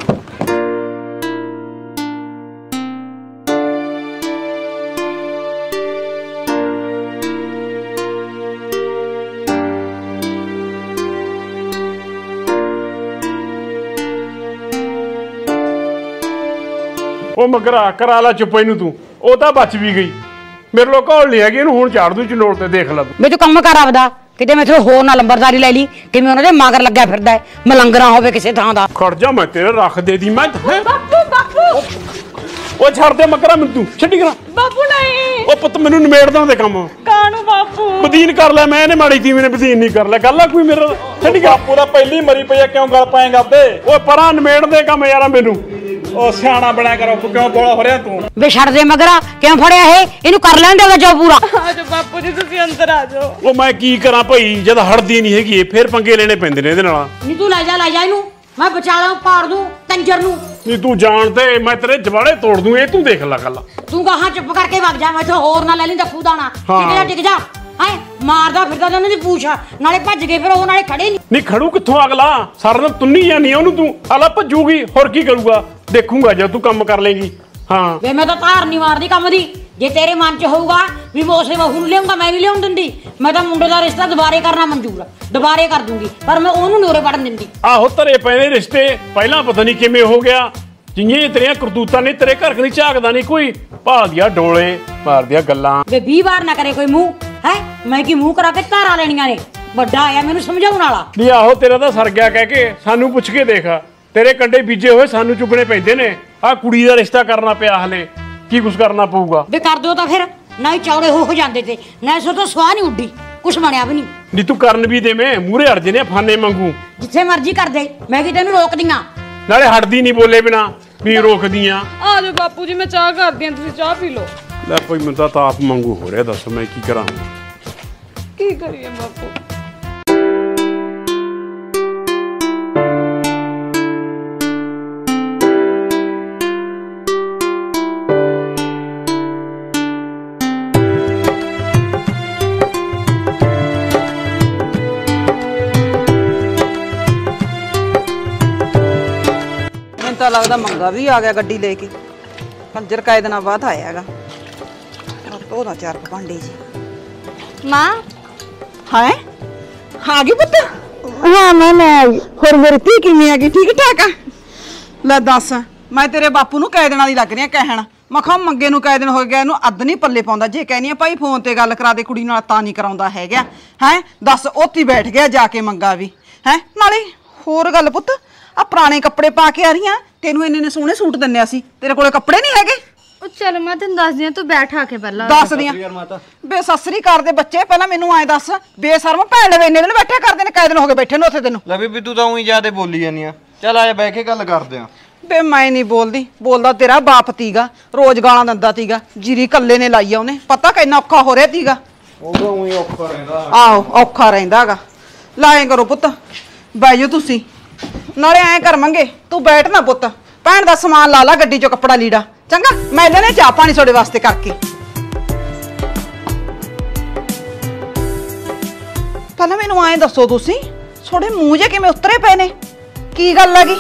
ਉਹ ਮਗਰਾ ਕਰਾ ਲਾ ਚੁੱਪ ਇਹਨੂੰ ਤੂੰ, ਉਹ ਤਾਂ ਬਚ ਵੀ ਗਈ। ਮੇਰੇ ਲੋਕ ਘੋਲ ਨਹੀਂ ਹੈਗੀ, ਇਹਨੂੰ ਹੁਣ ਝਾੜ ਦੂ ਚੰਡੋਲ ਤੇ, ਦੇਖ ਲੈ ਤੂੰ। ਵੇ ਤੂੰ ਕੰਮ ਕਰ ਆਪਦਾ, ਕਿਤੇ ਮੈਂ ਤੇਰੇ ਹੋਰ ਨਾਲ ਲੰਬਰਦਾਰੀ ਲੈ ਲਈ। ਕਿਵੇਂ ਉਹਨਾਂ ਦੇ ਮਗਰ ਲੱਗਿਆ ਫਿਰਦਾ ਹੈ, ਮਲੰਗਰਾ ਹੋਵੇ ਕਿਸੇ ਥਾਂ ਦਾ। ਖੜ ਜਾ, ਮੈਂ ਤੇਰੇ ਰੱਖ ਦੇ ਦੀ ਮੈਂ। ਬਾਪੂ ਬਾਪੂ ਉਹ ਛੱਡ ਦੇ ਮਗਰਾ ਮੈਨੂੰ, ਤੂੰ ਛੱਡੀ ਕਰਾ। ਬਾਪੂ ਨਹੀਂ, ਉਹ ਪੁੱਤ ਮੈਨੂੰ ਨਿਮੇੜਦਾ ਦੇ ਕੰਮ। ਕਾਹਨੂੰ ਬਾਪੂ? ਬਦੀਨ ਕਰ ਲੈ, ਮੈਂ ਇਹਨੇ ਮਾੜੀ ਤੀ ਮੈਨੇ ਬਦੀਨ ਨਹੀਂ ਕਰ ਲੈ। ਗੱਲ ਆ ਕੋਈ ਮੇਰਾ? ਛੱਡੀ ਕਰਾ। ਬਾਪੂ ਦਾ ਪਹਿਲੀ ਮਰੀ ਪਈ ਆ, ਕਿਉਂ ਗੱਲ ਪਾਏਗਾ ਤੇ? ਓਏ ਪਰਾਂ ਨਿਮੇੜ ਦੇ ਕੰਮ ਯਾਰਾ ਮੈਨੂੰ। ਉਹ ਸਿਆਣਾ ਬਣਿਆ ਕਰੋ, ਕਿਉਂ ਬੋਲਾ ਹੋ ਰਿਹਾ ਤੂੰ? ਵੇ ਛੱਡ ਦੇ ਮਗਰਾ, ਕਿਉਂ ਫੜਿਆ ਇਹ? ਇਹਨੂੰ ਕਰ ਲੈਣ ਦੇ ਜੋ ਪੂਰਾ। ਆਜੋ ਬਾਪੂ ਜੀ, ਤੁਸੀਂ ਅੰਦਰ ਆ ਜਾਓ। ਉਹ ਮੈਂ ਕੀ ਕਰਾਂ ਭਾਈ, ਜਦ ਹੜਦੀ ਨਹੀਂ ਹੈਗੀ ਫੇਰ ਪੰਗੇ ਲੈਣੇ ਪੈਂਦੇ ਨੇ ਇਹਦੇ ਨਾਲ। ਨਹੀਂ ਤੂੰ ਲੈ ਜਾ ਲੈ ਜਾ ਇਹਨੂੰ, ਮੈਂ ਬਚਾ ਲਾਂ ਪਾੜ ਦੂੰ ਕੰਜਰ ਨੂੰ। ਨਹੀਂ ਤੂੰ ਜਾਣ ਤੇ ਮੈਂ ਤੇਰੇ ਜਵਾੜੇ ਤੋੜ ਦੂੰ, ਇਹ ਤੂੰ ਦੇਖ ਲੈ ਗੱਲ। ਤੂੰ ਗਾਹਾਂ ਚੁੱਪ ਕਰਕੇ ਵਗ ਜਾ, ਮੈਂ ਤੇ ਹੋਰ ਨਾ ਲੈ ਲਈ ਦੱਖੂ ਦਾਣਾ। ਟਿਕ ਜਾ ਟਿਕ ਜਾ, ਹਾਏ ਮਾਰਦਾ ਫਿਰਦਾ ਤੇ ਉਹਨਾਂ ਦੀ ਪੂਛ ਨਾਲੇ ਭੱਜ ਗਏ, ਫਿਰ ਉਹ ਨਾਲੇ ਖੜੇ ਨਹੀਂ। ਨਹੀਂ ਖੜੂ ਕਿੱਥੋਂ ਅਗਲਾ, ਸਾਰਾ ਦਿਨ ਤੁੰਨੀ ਜਾਂਦੀ ਆ ਉਹਨੂੰ ਤੂੰ। ਅਗਲਾ ਭੱਜੂਗੀ, ਹੋਰ ਕੀ ਕਰੂਗਾ? ਦੇਖੂਗਾ ਜਦ ਤੂੰ ਕੰਮ ਕਰ ਲੇਗੀ। ਹਾਂ ਵੇ ਮੈਂ ਤਾਂ ਧਾਰ ਨਹੀਂ ਮਾਰਦੀ ਕੰਮ ਦੀ। ਜੇ ਤੇਰੇ ਮਨ 'ਚ ਹੋਊਗਾ ਵੀ ਮੈਂ ਉਸੇ ਬਹੂ ਨੂੰ ਲਿਆਉਂਗਾ, ਮੈਂ ਨਹੀਂ ਲਿਆਉਣ ਦਿੰਦੀ। ਮੈਂ ਤਾਂ ਮੁੰਡੇ ਦਾ ਰਿਸ਼ਤਾ ਦੁਬਾਰੇ ਕਰਨਾ ਮਨਜ਼ੂਰ ਆ, ਦੁਬਾਰੇ ਕਰ ਦੂੰਗੀ, ਪਰ ਮੈਂ ਉਹਨੂੰ ਨੋਰੇ ਪੜਨ ਦਿੰਦੀ। ਆਹੋ ਧਰੇ ਪਏ ਨੇ ਰਿਸ਼ਤੇ, ਪਹਿਲਾਂ ਪਤਾ ਨਹੀਂ ਕਿਵੇਂ ਹੋ ਗਿਆ। ਜਿੰਨੀਆਂ ਤੇਰੀਆਂ ਕਰਤੂਤਾਂ ਨੇ, ਤੇਰੇ ਘਰ ਨਹੀਂ ਝਾਕਦਾ ਨਹੀਂ ਕੋਈ। ਭਾਲਦੀਆਂ ਡੋਲੇ ਮਾਰਦੀਆਂ ਗੱਲਾਂ। ਵੇ ਵੀਹ ਵਾਰ ਨਾ ਕਰੇ ਕੋਈ ਮੂੰਹ ਹੈ, ਮੈਂ ਕੀ ਮੂੰਹ ਕਰਾ ਕੇ ਧਾਰਾਂ ਲੈਣੀਆਂ ਨੇ? ਵੱਡਾ ਆਇਆ ਮੈਨੂੰ ਸਮਝਾਉਣ ਵਾਲਾ। ਨਹੀਂ ਆਹੋ ਤੇਰਾ ਤਾਂ ਸਰ ਗਿਆ ਕਹਿ ਕੇ, ਸਾਨੂੰ ਪੁੱਛ ਕੇ ਦੇਖ। ਤੇਰੇ ਕੰਡੇ ਬੀਜੇ ਹੋਏ ਸਾਨੂੰ ਚੁੱਕਣੇ ਪੈਂਦੇ ਨੇ। ਆਹ ਕੁੜੀ ਦਾ ਰਿਸ਼ਤਾ ਕਰਨਾ ਪਿਆ, ਹਲੇ ਕੀ ਕੁਛ ਕਰਨਾ ਪਊਗਾ? ਵੇ ਕਰ ਦਿਓ ਤਾਂ ਫਿਰ, ਨਾ ਹੀ ਚੌੜੇ ਹੋ ਹੋ ਜਾਂਦੇ ਤੇ, ਨਾ ਸੋ ਤਾਂ ਸਵਾਹ ਨਹੀਂ ਉੱਡੀ, ਕੁਛ ਬਣਿਆ ਵੀ ਨਹੀਂ। ਨਹੀਂ ਤੂੰ ਕਰਨ ਵੀ ਦੇਵੇਂ, ਮੂਹਰੇ ਅੜ ਜਨੇ ਫਾਨੇ ਮੰਗੂ। ਜਿੱਥੇ ਮਰਜ਼ੀ ਕਰ ਦੇ, ਮੈਂ ਕੀ ਤੈਨੂੰ ਰੋਕਦੀਆਂ? ਨਾਲੇ ਹਟਦੀ ਨਹੀਂ ਬੋਲੇ ਬਿਨਾ ਵੀ ਰੋਕਦੀਆਂ। ਆਜੋ ਬਾਪੂ ਜੀ, ਮੈਂ ਚਾਹ ਕਰਦੀ ਆਂ, ਤੁਸੀਂ ਚਾਹ ਪੀ ਲਓ। ਲੈ ਭਾਈ ਮੈਨੂੰ ਤਾਂ ਤਾਪ ਮੰਗੂ ਹੋ ਰਿਹਾ, ਦੱਸ ਮੈਂ ਕੀ ਕਰਾਂ? ਕੀ ਕਰੀਏ ਬਾਪੂ? ਤਾਂ ਲੱਗਦਾ ਮੰਗਾ ਵੀ ਆ ਗਿਆ ਗੱਡੀ ਲੈ ਕੇ। ਕੰਜਰ ਕਾਇ ਦਿਨਾਂ ਬਾਅਦ ਆਇਆ ਹੈਗਾ। ਉਹਦਾ ਚਾਰ ਭਾਂਡੇ ਜੀ। ਮਾਂ ਹਾਂ ਆ ਗਈ ਪੁੱਤ? ਹਾਂ ਮੈਂ ਮੈਂ ਆ ਗਈ। ਹੋਰ ਮੇਰੀ ਧੀ ਕਿਵੇਂ ਆ ਗਈ? ਠੀਕ ਠਾਕ ਆ? ਲੈ ਦੱਸ, ਮੈਂ ਤੇਰੇ ਬਾਪੂ ਨੂੰ ਕਾਇ ਦਿਨਾਂ ਦੀ ਲੱਗ ਰਹੀ ਆ ਕਹਿਣ। ਮੈਂ ਕਿਹਾ ਮੰਗੇ ਨੂੰ ਕਾਇ ਦਿਨ ਹੋ ਗਿਆ, ਇਹਨੂੰ ਅੱਧ ਨਹੀਂ ਪੱਲੇ ਪਾਉਂਦਾ। ਜੇ ਕਹਿੰਦੀ ਆ ਭਾਈ ਫੋਨ ਤੇ ਗੱਲ ਕਰਾ ਦੇ ਕੁੜੀ ਨਾਲ, ਤਾਂ ਨਹੀਂ ਕਰਾਉਂਦਾ ਹੈਗਾ। ਹੈ ਦੱਸ, ਉੱਥੇ ਬੈਠ ਗਿਆ ਜਾ ਕੇ ਮੰਗਾ ਵੀ। ਹੈ ਨਾਲੇ ਹੋਰ ਗੱਲ ਪੁੱਤ, ਆ ਪੁਰਾਣੇ ਕੱਪੜੇ ਪਾ ਕੇ ਆ ਰਹੀਆਂ, ਤੈਨੂੰ ਇੰਨੇ ਨੇ ਸੋਹਣੇ ਸੂਟ ਦਿੰਨੇ ਸੀ, ਤੇਰੇ ਕੋਲੇ ਕੱਪੜੇ ਨਹੀਂ ਹੈਗੇ? ਉਹ ਚੱਲ ਮੈਂ ਤੈਨੂੰ ਦੱਸਦੀ ਆ, ਤੂੰ ਬੈਠ ਆ ਕੇ ਪਹਿਲਾਂ। ਦੱਸਦੀ ਆ ਬੇ ਸਸਰੀ ਕਰਦੇ ਬੱਚੇ। ਪਹਿਲਾਂ ਮੈਨੂੰ ਐ ਦੱਸ, ਬੇਸ਼ਰਮ ਭੈਣ ਲਵੇ ਇੰਨੇ ਦਿਨ ਬੈਠੇ ਕਰਦੇ ਨੇ, ਕਾਇ ਦਿਨ ਹੋ ਗਏ ਬੈਠੇ ਨੂੰ ਉੱਥੇ ਤੈਨੂੰ? ਲੈ ਬੀਬੀ ਤੂੰ ਤਾਂ ਉਹੀ ਜਿਆਦੇ ਬੋਲੀ ਜਾਂਦੀ ਆ। ਚੱਲ ਆਇਆ ਬਹਿ ਕੇ ਗੱਲ ਕਰਦੇ ਆ। ਬੇ ਮੈਂ ਨਹੀਂ ਬੋਲਦੀ, ਬੋਲਦਾ ਤੇਰਾ ਬਾਪ ਤੀਗਾ, ਰੋਜ਼ ਗਾਲਾਂ ਦਿੰਦਾ ਤੀਗਾ। ਜੀਰੀ ਕੱਲੇ ਨੇ ਲਾਈ ਆ ਉਹਨੇ, ਪਤਾ ਕਿੰਨਾ ਔਖਾ ਹੋ ਰਿਹਾ ਤੀਗਾ। ਉਹ ਤਾਂ ਉਹੀ ਔਖਾ ਰਹਿੰਦਾ। ਆਹੋ ਔਖਾ ਰਹਿੰਦਾਗਾ। ਲਾਏ ਕਰੋ ਪੁੱਤ, ਬਹਿ ਜਾਓ ਤੁਸੀਂ। ਨਾਲੇ ਐਂ ਕਰ ਮੰਗੇ, ਤੂੰ ਬੈਠ ਨਾ ਪੁੱਤ, ਭੈਣ ਦਾ ਸਮਾਨ ਲਾ ਲਾ ਗੱਡੀ ਚੋਂ, ਕੱਪੜਾ ਲੀੜਾ। ਚੰਗਾ ਮੈਂ ਲੈਣੇ ਚਾਹ ਪਾਣੀ ਤੁਹਾਡੇ ਵਾਸਤੇ ਕਰਕੇ। ਪਹਿਲਾਂ ਮੈਨੂੰ ਐਂ ਦੱਸੋ ਤੁਸੀਂ, ਤੁਹਾਡੇ ਮੂੰਹ ਜੇ ਕਿਵੇਂ ਉਤਰੇ ਪਏ ਨੇ? ਕੀ ਗੱਲ ਹੈਗੀ?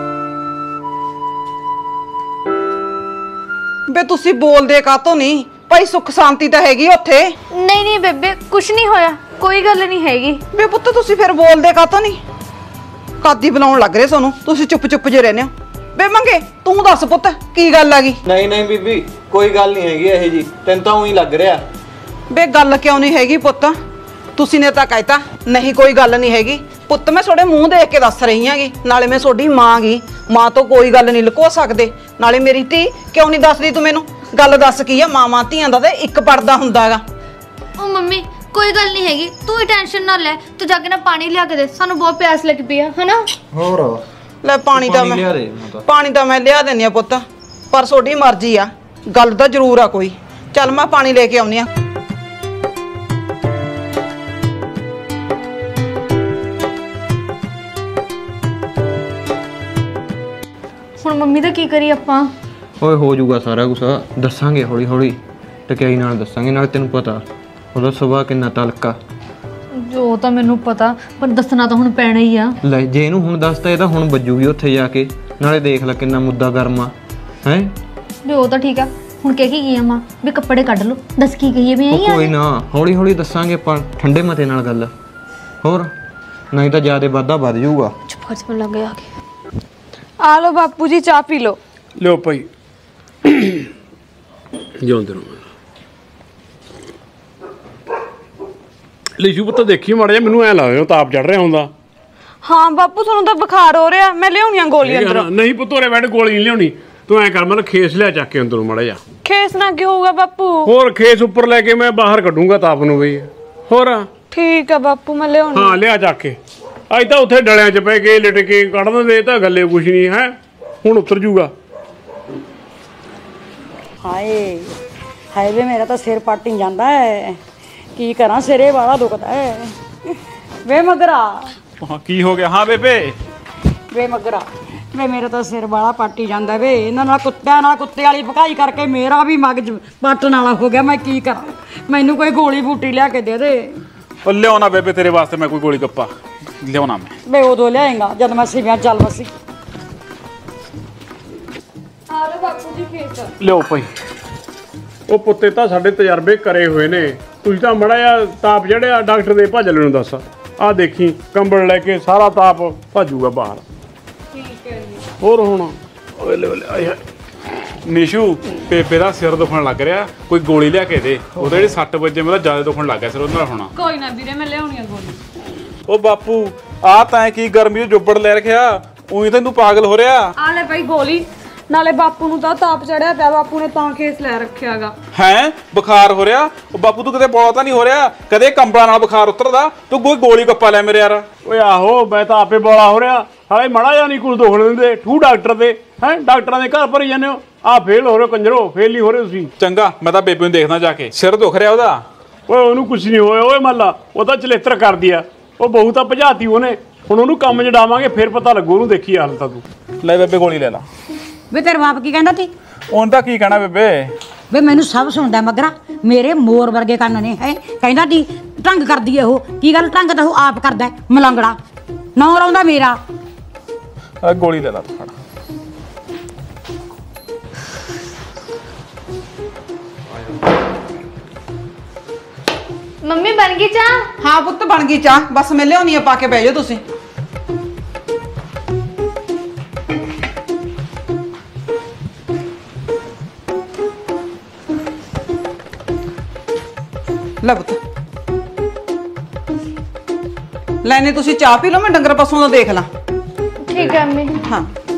ਬੇ ਤੁਸੀਂ ਬੋਲਦੇ ਕਾਹਤੋਂ ਨਹੀਂ? ਭਾਈ ਸੁੱਖ ਸ਼ਾਂਤੀ ਤਾਂ ਹੈਗੀ ਉੱਥੇ। ਨਹੀਂ ਨਹੀਂ ਬੇਬੇ ਕੁਛ ਨਹੀਂ ਹੋਇਆ, ਕੋਈ ਗੱਲ ਨਹੀਂ ਹੈਗੀ। ਬੇ ਪੁੱਤ ਤੁਸੀਂ ਫਿਰ ਬੋਲਦੇ ਕਾਹਤੋਂ ਨਹੀਂ? ਕਾਦੀ ਬੁਲਾਉਣ ਲੱਗ ਰਹੇ ਤੁਹਾਨੂੰ, ਤੁਸੀਂ ਚੁੱਪ ਚੁੱਪ ਜੇ ਰਹਿੰਦੇ ਹੋ। ਬੇ ਮੰਗੇ ਤੂੰ ਦੱਸ ਪੁੱਤ ਕੀ ਗੱਲ ਆ ਗਈ? ਨਹੀਂ ਨਹੀਂ ਬੀਬੀ ਕੋਈ ਗੱਲ ਨਹੀਂ ਹੈਗੀ ਇਹ ਜੀ, ਤੈਨੂੰ ਤਾਂ ਉਹੀ ਲੱਗ ਰਿਹਾ। ਬੇ ਗੱਲ ਕਿਉਂ ਨਹੀਂ ਹੈਗੀ ਪੁੱਤ? ਤੁਸੀਂ ਨੇ ਤਾਂ ਕਹਿਤਾ ਨਹੀਂ ਕੋਈ ਗੱਲ ਨਹੀਂ ਹੈਗੀ। ਪੁੱਤ ਮੈਂ ਤੁਹਾਡੇ ਮੂੰਹ ਦੇਖ ਕੇ ਦੱਸ ਰਹੀ ਆਂਗੀ, ਨਾਲੇ ਮੈਂ ਤੁਹਾਡੀ ਮਾਂ ਗੀ, ਮਾਂ ਤੋਂ ਕੋਈ ਗੱਲ ਨਹੀਂ ਲੁਕੋ ਸਕਦੇ। ਨਾਲੇ ਮੇਰੀ ਧੀ ਕਿਉਂ ਨਹੀਂ ਦੱਸਦੀ ਤੂੰ ਮੈਨੂੰ? ਗੱਲ ਦੱਸ ਕੀ ਆ? ਮਾਵਾਂ ਧੀਆਂ ਦਾ ਤੇ ਇੱਕ ਪਰਦਾ ਹੁੰਦਾ ਹੈਗਾ। ਉਹ ਮੰਮੀ ਕੋਈ ਗੱਲ ਨਹੀਂ ਹੈਗੀ, ਤੂੰ ਹੀ ਟੈਨਸ਼ਨ ਨਾ ਲੈ। ਤੂੰ ਜਾ ਕੇ ਨਾ ਪਾਣੀ ਲਿਆ ਕੇ ਦੇ, ਸਾਨੂੰ ਬਹੁਤ ਪਿਆਸ ਲੱਗ ਪਈ ਆ ਹਨਾ। ਹੋਰ ਲੈ ਪਾਣੀ ਤਾਂ ਮੈਂ ਪਾਣੀ ਤਾਂ ਮੈਂ ਲਿਆ ਦਿੰਦੀ ਆ ਪੁੱਤ, ਪਰ ਤੁਹਾਡੀ ਮਰਜ਼ੀ ਆ, ਗੱਲ ਤਾਂ ਜ਼ਰੂਰ ਆ ਕੋਈ। ਚੱਲ ਮੈਂ ਪਾਣੀ ਲੈ ਕੇ ਆਉਣੀ ਆ। ਹੁਣ ਮੰਮੀ ਦਾ ਕੀ ਕਰੀ ਆਪਾਂ? ਓਏ ਹੋ ਜਾਊਗਾ ਸਾਰਾ ਕੁਝ, ਦੱਸਾਂਗੇ ਹੌਲੀ ਹੌਲੀ, ਟਕਿਆਈ ਨਾਲ ਦੱਸਾਂਗੇ। ਨਾਲ ਤੈਨੂੰ ਪਤਾ ਉਹਦਾ ਸੁਭਾਅ ਕਿੰਨਾ ਤਲਕਾ। ਜੋ ਤਾਂ ਮੈਨੂੰ ਪਤਾ, ਪਰ ਦੱਸਣਾ ਤਾਂ ਹੁਣ ਪੈਣਾ ਹੀ ਆ। ਲੈ ਜੇ ਇਹਨੂੰ ਹੁਣ ਦੱਸਤਾ ਇਹ ਤਾਂ ਹੁਣ ਵੱਜੂਗੀ ਉੱਥੇ ਜਾ ਕੇ। ਨਾਲੇ ਦੇਖ ਲੈ ਕਿੰਨਾ ਮੁੱਦਾ ਗਰਮਾ ਹੈ। ਜੋ ਤਾਂ ਠੀਕ ਆ, ਹੁਣ ਕਹਿ ਕੀ ਗਈ ਆ ਮਾਂ ਵੀ ਕੱਪੜੇ ਕੱਢ ਲਓ। ਦੱਸ ਕੀ ਕਹੀਏ ਵੀ ਆਈ ਆ? ਕੋਈ ਨਾ ਹੌਲੀ ਹੌਲੀ ਦੱਸਾਂਗੇ ਆਪਾਂ, ਠੰਡੇ ਮਤੇ ਨਾਲ ਗੱਲ। ਹੋਰ ਨਹੀਂ ਤਾਂ ਜਿਆਦਾ ਵਾਧਾ ਵੱਧ ਜਾਊਗਾ। ਚੁੱਪ ਕਰ ਜਾ, ਲੱਗ ਗਿਆ ਆ ਕੇ। ਆ ਲੋ ਬਾਪੂ ਜੀ ਚਾਹ ਪੀ ਲੋ। ਲਿਓ ਭਾਈ ਜਿਉਂਦੇ ਰਹੋ। ਲਿਸ਼ੂ ਪੁੱਤ ਦੇਖੀ ਮਾੜਾ ਜਿਹਾ, ਮੈਨੂੰ ਐ ਲੱਗਦਾ ਤਾਪ ਚੜ ਰਿਹਾ ਹੁੰਦਾ। ਹਾਂ ਬਾਪੂ ਤੁਹਾਨੂੰ ਤਾਂ ਬੁਖਾਰ ਹੋ ਰਿਹਾ, ਮੈਂ ਲਿਆਉਣੀਆਂ ਗੋਲੀ ਅੰਦਰੋਂ। ਨਹੀਂ ਪੁੱਤ ਉਰੇ ਬੈਠ, ਗੋਲੀ ਨਹੀਂ ਲਿਆਉਣੀ। ਤੂੰ ਐ ਕਰ ਮਤਲਬ ਖੇਸ ਲਿਆ ਚੱਕ ਕੇ ਅੰਦਰੋਂ ਮਾੜਾ ਜਿਹਾ। ਖੇਸ ਨਾ ਕੀ ਹੋਊਗਾ ਬਾਪੂ? ਹੋਰ ਖੇਸ ਉੱਪਰ ਲੈ ਕੇ ਮੈਂ ਬਾਹਰ ਕੱਢੂੰਗਾ ਤਾਪ ਨੂੰ ਬਈ। ਹੋਰ ਠੀਕ ਆ ਬਾਪੂ ਮੈਂ ਲਿਆਉਣੀ। ਹਾਂ ਲਿਆ ਚੱਕ ਕੇ। ਅੱਜ ਤਾਂ ਉੱਥੇ ਡਲਿਆਂ 'ਚ ਪੈ ਕੇ ਲਿਟ ਕੇ ਕੱਢ ਦਿੰਦੇ, ਤਾਂ ਗੱਲੇ ਕੁਛ ਨਹੀਂ ਹੈ, ਹੁਣ ਉਤਰ ਜੂਗਾ। ਹਾਏ ਹਾਏ ਵੇ ਮੇਰਾ ਤਾਂ ਸਿਰ ਪਾਟੀ ਜਾਂਦਾ ਹੈ, ਕੀ ਕਰਾਂ ਸਿਰੇ ਵਾਲਾ ਦੁਖਦਾ ਹੈ। ਵੇ ਮਗਰਾ ਕੀ ਹੋ ਗਿਆ? ਹਾਂ ਬੇਬੇ। ਵੇ ਮਗਰਾ ਵੇ ਮੇਰਾ ਤਾਂ ਸਿਰ ਵਾਲਾ ਪਾਟੀ ਜਾਂਦਾ ਵੇ। ਇਹਨਾਂ ਨਾਲ ਕੁੱਤਿਆਂ ਨਾਲ ਕੁੱਤੇ ਵਾਲੀ ਭਕਾਈ ਕਰਕੇ ਮੇਰਾ ਵੀ ਮਗਜ ਪੱਟਣ ਵਾਲਾ ਹੋ ਗਿਆ। ਮੈਂ ਕੀ ਕਰਾਂ? ਮੈਨੂੰ ਕੋਈ ਗੋਲੀ ਬੂਟੀ ਲਿਆ ਕੇ ਦੇ ਦੇ। ਉਹ ਲਿਆਉਣਾ ਬੇਬੇ ਤੇਰੇ ਵਾਸਤੇ ਮੈਂ ਕੋਈ ਗੋਲੀ ਗੱਪਾ ਲਿਆਉਣਾ ਮੈਂ। ਵੇ ਉਦੋਂ ਲਿਆਏਗਾ ਜਦ ਮੈਂ ਸਿਵਿਆਂ ਚੱਲ ਵਸੀ। ਆ ਲੋ ਬਾਪੂ ਜੀ ਖੇਸ। ਲਿਓ ਭਾਈ। ਉਹ ਪੁੱਤੇ ਤਾਂ ਸਾਡੇ ਤਜਰਬੇ ਕਰੇ ਹੋਏ ਨੇ, ਤੁਸੀਂ ਤਾਂ ਮੜਾ ਜਿਹਾ ਤਾਪ ਜੜਿਆ ਡਾਕਟਰ ਦੇ ਭੱਜ ਲੈਣ ਨੂੰ ਦੱਸ। ਆਹ ਦੇਖੀ ਕੰਬਲ ਲੈ ਕੇ ਸਾਰਾ ਤਾਪ ਭੱਜੂਗਾ ਬਾਹਰ। ਠੀਕ ਹੈ ਜੀ। ਹੋਰ ਹੁਣ ਓਏ ਲੈ ਆਏ ਨਿਸ਼ੂ ਬੇਬੇ ਦਾ ਸਿਰ ਦੁਖਣ ਲੱਗ ਰਿਹਾ, ਕੋਈ ਗੋਲੀ ਲਿਆ ਕੇ ਦੇ। ਉਹਦੇ ਜਿਹੜੇ ਸੱਟ ਵੱਜੇ ਮੇਰਾ ਜ਼ਿਆਦਾ ਦੁਖਣ ਲੱਗ ਗਿਆ ਸਿਰ ਉਹਦੇ ਨਾਲ। ਹੋਣਾ ਕੋਈ ਨਾ ਵੀਰੇ ਮੈਂ ਲਿਆਉਣੀਆਂ ਗੋਲੀ। ਉਹ ਬਾਪੂ ਆ ਤਾਂ ਕੀ ਗਰਮੀ 'ਚ ਜੁੱਬੜ ਲੈ ਰੱਖਿਆ, ਉਹੀ ਤੈਨੂੰ ਪਾਗਲ ਹੋ ਰਿਹਾ। ਆ ਲੈ ਭਾਈ ਗੋਲੀ। ਨਾਲੇ ਬਾਪੂ ਨੂੰ ਤਾਂ ਤਾਪ ਚੜਿਆ ਪਿਆ, ਬਾਪੂ ਨੇ ਤਾਂ ਖੇਸ ਲੈ ਰੱਖਿਆਗਾ। ਹੈ ਬੁਖਾਰ ਹੋ ਰਿਹਾ? ਉਹ ਬਾਪੂ ਤੂੰ ਕਿਤੇ ਬੋਲਾ ਤਾਂ ਨਹੀਂ ਹੋ ਰਿਹਾ? ਕਦੇ ਕੰਬਲਾਂ ਨਾਲ ਬੁਖਾਰ ਉਤਰਦਾ? ਤੂੰ ਕੋਈ ਗੋਲੀ ਗੱਪਾ ਲੈ ਮੇਰੇ ਯਾਰ। ਓਏ ਆਹੋ ਮੈਂ ਤਾਂ ਆਪੇ ਬੋਲਾ ਹੋ ਰਿਹਾ। ਹਾਲੇ ਮੜਾ ਜਾਂ ਨਹੀਂ ਕੁਝ ਦੁਖਣ ਦਿੰਦੇ ਠੂ ਡਾਕਟਰ ਦੇ ਹੈ। ਡਾਕਟਰਾਂ ਦੇ ਘਰ ਭਰੀ ਜਾਂਦੇ ਹੋ। ਆਹ ਫੇਲ ਹੋ ਰਹੇ ਕੰਜਰੋ, ਫੇਲ ਨਹੀਂ ਹੋ ਰਹੇ ਤੁਸੀਂ। ਚੰਗਾ ਮੈਂ ਤਾਂ ਬੇਬੇ ਨੂੰ ਦੇਖਦਾ ਜਾ ਕੇ, ਸਿਰ ਦੁਖ ਰਿਹਾ ਉਹਦਾ। ਓਏ ਉਹਨੂੰ ਕੁਝ ਨਹੀਂ ਹੋਇਆ। ਓਏ ਮੱਲਾ ਉਹ ਤਾਂ ਚਲੇਤਰ ਕਰਦੀ ਆ, ਉਹ ਬਹੂ ਤਾਂ ਭਜਾਤੀ ਉਹਨੇ। ਹੁਣ ਉਹਨੂੰ ਕੰਮ 'ਚ ਡਾਵਾਂਗੇ ਫਿਰ ਪਤਾ ਲੱਗੂ ਉਹਨੂੰ। ਦੇਖੀ ਹਾਲ ਤਾਂ ਤੂੰ। ਲੈ ਬੇਬੇ ਗੋਲੀ ਲੈ ਲਾ। ਵੇ ਤੇਰਾ ਬਾਪ ਕੀ ਕਹਿੰਦਾ ਤੀ? ਉਹਨ ਤਾਂ ਕੀ ਕਹਿਣਾ ਬੇਬੇ? ਵੇ ਮੈਨੂੰ ਸਭ ਸੁਣਦਾ ਮਗਰਾ, ਮੇਰੇ ਮੋਰ ਵਰਗੇ ਕੰਨ ਨੇ ਹੈ। ਕਹਿੰਦਾ ਤੀ ਢੰਗ ਕਰਦੀ ਹੈ ਉਹ। ਕੀ ਗੱਲ ਢੰਗ ਤਾਂ ਉਹ ਆਪ ਕਰਦਾ ਮਲੰਗੜਾ, ਨਾ ਲਾਉਂਦਾ ਮੇਰਾ। ਆ ਗੋਲੀ ਲੈ ਲਾ ਤੂੰ ਫੜ। ਮੰਮੀ ਬਣ ਗਈ ਚਾਹ? ਹਾਂ ਪੁੱਤ ਬਣ ਗਈ ਚਾਹ, ਬਸ ਮੈਂ ਲਿਆਉਣੀ ਆ, ਪਾ ਕੇ ਬਹਿ ਜਾਓ ਤੁਸੀਂ। ਲੈ ਪੁੱਤ ਲੈਣੇ ਤੁਸੀਂ ਚਾਹ ਪੀ ਲਓ, ਮੈਂ ਡੰਗਰ ਪਸ਼ੂਆਂ ਦਾ ਦੇਖ ਲਾਂ। ਠੀਕ ਹੈ ਮੰਮੀ। ਹਾਂ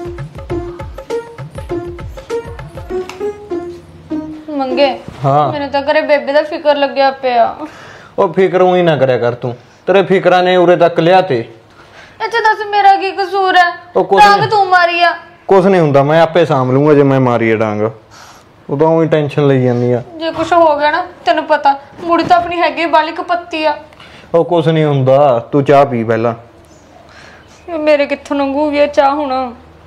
ਮੰਗੇ ਹਾਂ ਮੈਨੂੰ ਤਾਂ ਘਰੇ ਬੇਬੇ ਦਾ ਫਿਕਰ ਲੱਗਿਆ ਪਿਆ। ਉਹ ਫਿਕਰ ਹੀ ਨਾ ਕਰਿਆ ਕਰ ਤੂੰ, ਤੇਰੇ ਫਿਕਰਾਂ ਨੇ ਉਰੇ ਤੱਕ ਲਿਆ ਤੇ। ਅੱਛਾ ਦੱਸ ਮੇਰਾ ਕੀ ਕਸੂਰ ਹੈ? ਉਹ ਕੁਛ ਡਾਂਗ ਨੀ। ਤੂੰ ਮਾਰੀ ਆ। ਕੁਛ ਨਹੀਂ ਹੁੰਦਾ, ਮੈਂ ਆਪੇ ਸਾਂਭ ਲੂੰਗਾ ਜੇ ਮੈਂ ਮਾਰੀ ਆ ਡਾਂਗ। ਉਦੋਂ ਹੀ ਟੈਨਸ਼ਨ ਲਈ ਜਾਂਦੀ ਆ। ਜੇ ਕੁਝ ਹੋ ਗਿਆ ਨਾ ਤੈਨੂੰ ਪਤਾ ਮੁੜੀ ਤਾਂ ਆਪਣੀ ਹੈਗੀ ਬਾਲੀ ਕਪੱਤੀ ਆ। ਉਹ ਕੁਛ ਨਹੀਂ ਹੁੰਦਾ, ਤੂੰ ਚਾਹ ਪੀ ਪਹਿਲਾਂ। ਮੇਰੇ ਕਿੱਥੋਂ ਲੰਘੂਗੀ ਚਾਹ ਹੁਣ?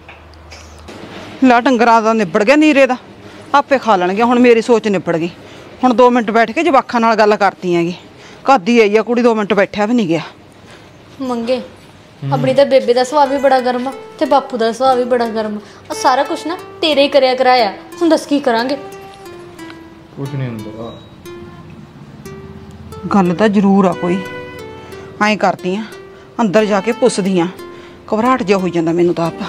ਲਾ ਡੰਗਰਾਂ ਦਾ ਨਿਬੜ ਗਿਆ, ਨੀਰੇ ਦਾ ਆਪੇ ਖਾ ਲੈਣਗੇ। ਹੁਣ ਮੇਰੀ ਸੋਚ ਨਿਬੜ ਗਈ। ਹੁਣ ਦੋ ਮਿੰਟ ਬੈਠ ਕੇ ਜਵਾਖਾਂ ਨਾਲ ਗੱਲ ਕਰਤੀ ਹੈਗੀ। ਕਾਦੀ ਆਈ ਆ ਕੁੜੀ, ਦੋ ਮਿੰਟ ਬੈਠਿਆ ਵੀ ਨਹੀਂ ਗਿਆ। ਮੰਗੇ ਆਪਣੀ ਤਾਂ ਬੇਬੇ ਦਾ ਸੁਭਾਅ ਵੀ ਬੜਾ ਗਰਮ ਆ ਤੇ ਬਾਪੂ ਦਾ ਸੁਭਾਅ ਵੀ ਬੜਾ ਗਰਮ ਆ। ਸਾਰਾ ਕੁਝ ਨਾ ਤੇਰੇ ਹੀ ਕਰਿਆ ਕਰਾਇਆ। ਹੁਣ ਦੱਸ ਕੀ ਕਰਾਂਗੇ? ਕੁਛ ਨਹੀਂ ਹੁੰਦਾ। ਗੱਲ ਤਾਂ ਜ਼ਰੂਰ ਆ ਕੋਈ। ਐਂ ਕਰਦੀ ਆ ਅੰਦਰ ਜਾ ਕੇ ਪੁੱਛਦੀ ਆ, ਘਬਰਾਹਟ ਜਿਹਾ ਹੋਈ ਜਾਂਦਾ ਮੈਨੂੰ ਤਾਂ ਆਪ।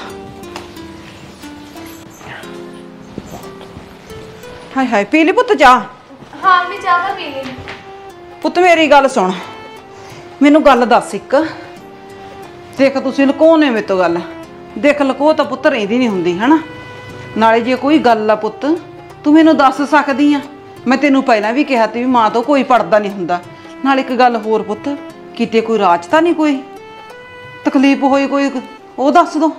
ਹਾਏ ਹਾਏ ਪੀ ਲਈ ਪੁੱਤ ਚਾਹ? ਹਾਂ ਮੈਂ ਚਾਹ ਤਾਂ ਪੀ ਲਈ। ਪੁੱਤ ਮੇਰੀ ਗੱਲ ਸੁਣ, ਮੈਨੂੰ ਗੱਲ ਦੱਸ ਇੱਕ। ਦੇਖ ਤੁਸੀਂ ਲੁਕਾਉਣੇ ਮੇਰੇ ਤੋਂ ਗੱਲ। ਦੇਖ ਲੁਕੋ ਤਾਂ ਪੁੱਤ ਰਹਿੰਦੀ ਨਹੀਂ ਹੁੰਦੀ ਹਨਾ। ਨਾਲੇ ਜੇ ਕੋਈ ਗੱਲ ਆ ਪੁੱਤ ਤੂੰ ਮੈਨੂੰ ਦੱਸ ਸਕਦੀ ਆ। ਮੈਂ ਤੈਨੂੰ ਪਹਿਲਾਂ ਵੀ ਕਿਹਾ ਤੀ ਵੀ ਮਾਂ ਤੋਂ ਕੋਈ ਪੜਦਾ ਨਹੀਂ ਹੁੰਦਾ। ਨਾਲ ਇੱਕ ਗੱਲ ਹੋਰ ਪੁੱਤ, ਕਿਤੇ ਕੋਈ ਰਾਜ ਤਾਂ ਨਹੀਂ, ਕੋਈ ਤਕਲੀਫ ਹੋਈ ਕੋਈ, ਉਹ ਦੱਸ ਦੋ।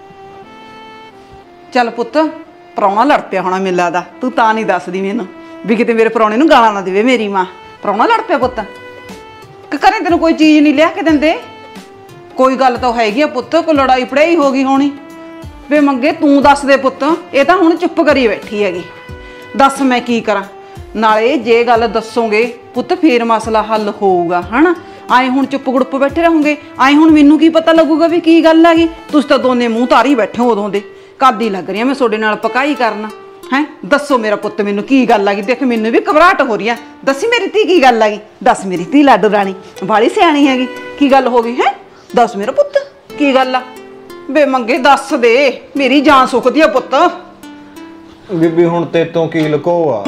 ਚੱਲ ਪੁੱਤ ਪ੍ਰਾਹੁਣਾ ਲੜ ਪਿਆ ਹੋਣਾ ਮੈਨੂੰ ਲੱਗਦਾ, ਤੂੰ ਤਾਂ ਨਹੀਂ ਦੱਸਦੀ ਮੈਨੂੰ ਵੀ ਕਿਤੇ ਮੇਰੇ ਪ੍ਰਾਹੁਣੇ ਨੂੰ ਗਾਲਾਂ ਨਾ ਦੇਵੇ ਮੇਰੀ ਮਾਂ। ਪ੍ਰਾਹੁਣਾ ਲੜ ਪਿਆ ਪੁੱਤ ਕਿ ਘਰੇ ਤੈਨੂੰ ਕੋਈ ਚੀਜ਼ ਨਹੀਂ ਲਿਆ ਕੇ ਦਿੰਦੇ? ਕੋਈ ਗੱਲ ਤਾਂ ਹੈਗੀ ਆ ਪੁੱਤ, ਕੋਈ ਲੜਾਈ ਪੜਾਈ ਹੋ ਗਈ ਹੋਣੀ। ਵੇ ਮੰਗੇ ਤੂੰ ਦੱਸ ਦੇ ਪੁੱਤ, ਇਹ ਤਾਂ ਹੁਣ ਚੁੱਪ ਕਰੀ ਬੈਠੀ ਹੈਗੀ। ਦੱਸ ਮੈਂ ਕੀ ਕਰਾਂ? ਨਾਲੇ ਜੇ ਗੱਲ ਦੱਸੋਗੇ ਪੁੱਤ ਫੇਰ ਮਸਲਾ ਹੱਲ ਹੋਊਗਾ ਹਨਾ। ਆਏ ਹੁਣ ਚੁੱਪ ਗੁੜਪ ਬੈਠੇ ਰਹੋਗੇ, ਆਏ ਹੁਣ ਮੈਨੂੰ ਕੀ ਪਤਾ ਲੱਗੂਗਾ ਵੀ ਕੀ ਗੱਲ ਹੈਗੀ? ਤੁਸੀਂ ਤਾਂ ਦੋਨੇ ਮੂੰਹ ਤਾਰੀ ਬੈਠੇ ਹੋ ਉਦੋਂ ਦੇ। ਕਾਦੀ ਲੱਗ ਰਹੀ ਆ ਮੈਂ ਤੁਹਾਡੇ ਨਾਲ ਪਕਾਈ ਕਰਨਾ ਹੈ? ਦੱਸੋ ਮੇਰਾ ਪੁੱਤ ਮੈਨੂੰ ਕੀ ਗੱਲ ਹੈਗੀ? ਦੇਖ ਮੈਨੂੰ ਵੀ ਘਬਰਾਹਟ ਹੋ ਰਹੀ ਆ। ਦੱਸੀ ਮੇਰੀ ਧੀ ਕੀ ਗੱਲ ਹੈਗੀ? ਦੱਸ ਮੇਰੀ ਧੀ ਲਾਡੋ ਰਾਣੀ ਬਾਲੀ ਸਿਆਣੀ ਹੈਗੀ, ਕੀ ਗੱਲ ਹੋ ਗਈ ਹੈ? ਦੱਸ ਮੇਰਾ ਪੁੱਤ ਕੀ ਗੱਲ ਆ? ਬੇ ਮੰਗੇ ਦੱਸ ਦੇ, ਮੇਰੀ ਜਾਨ ਸੁੱਕਦੀ ਆ ਪੁੱਤ। ਬੀਬੀ ਹੁਣ ਤੇ ਤੋਂ ਕੀ ਲੁਕੋ ਆ?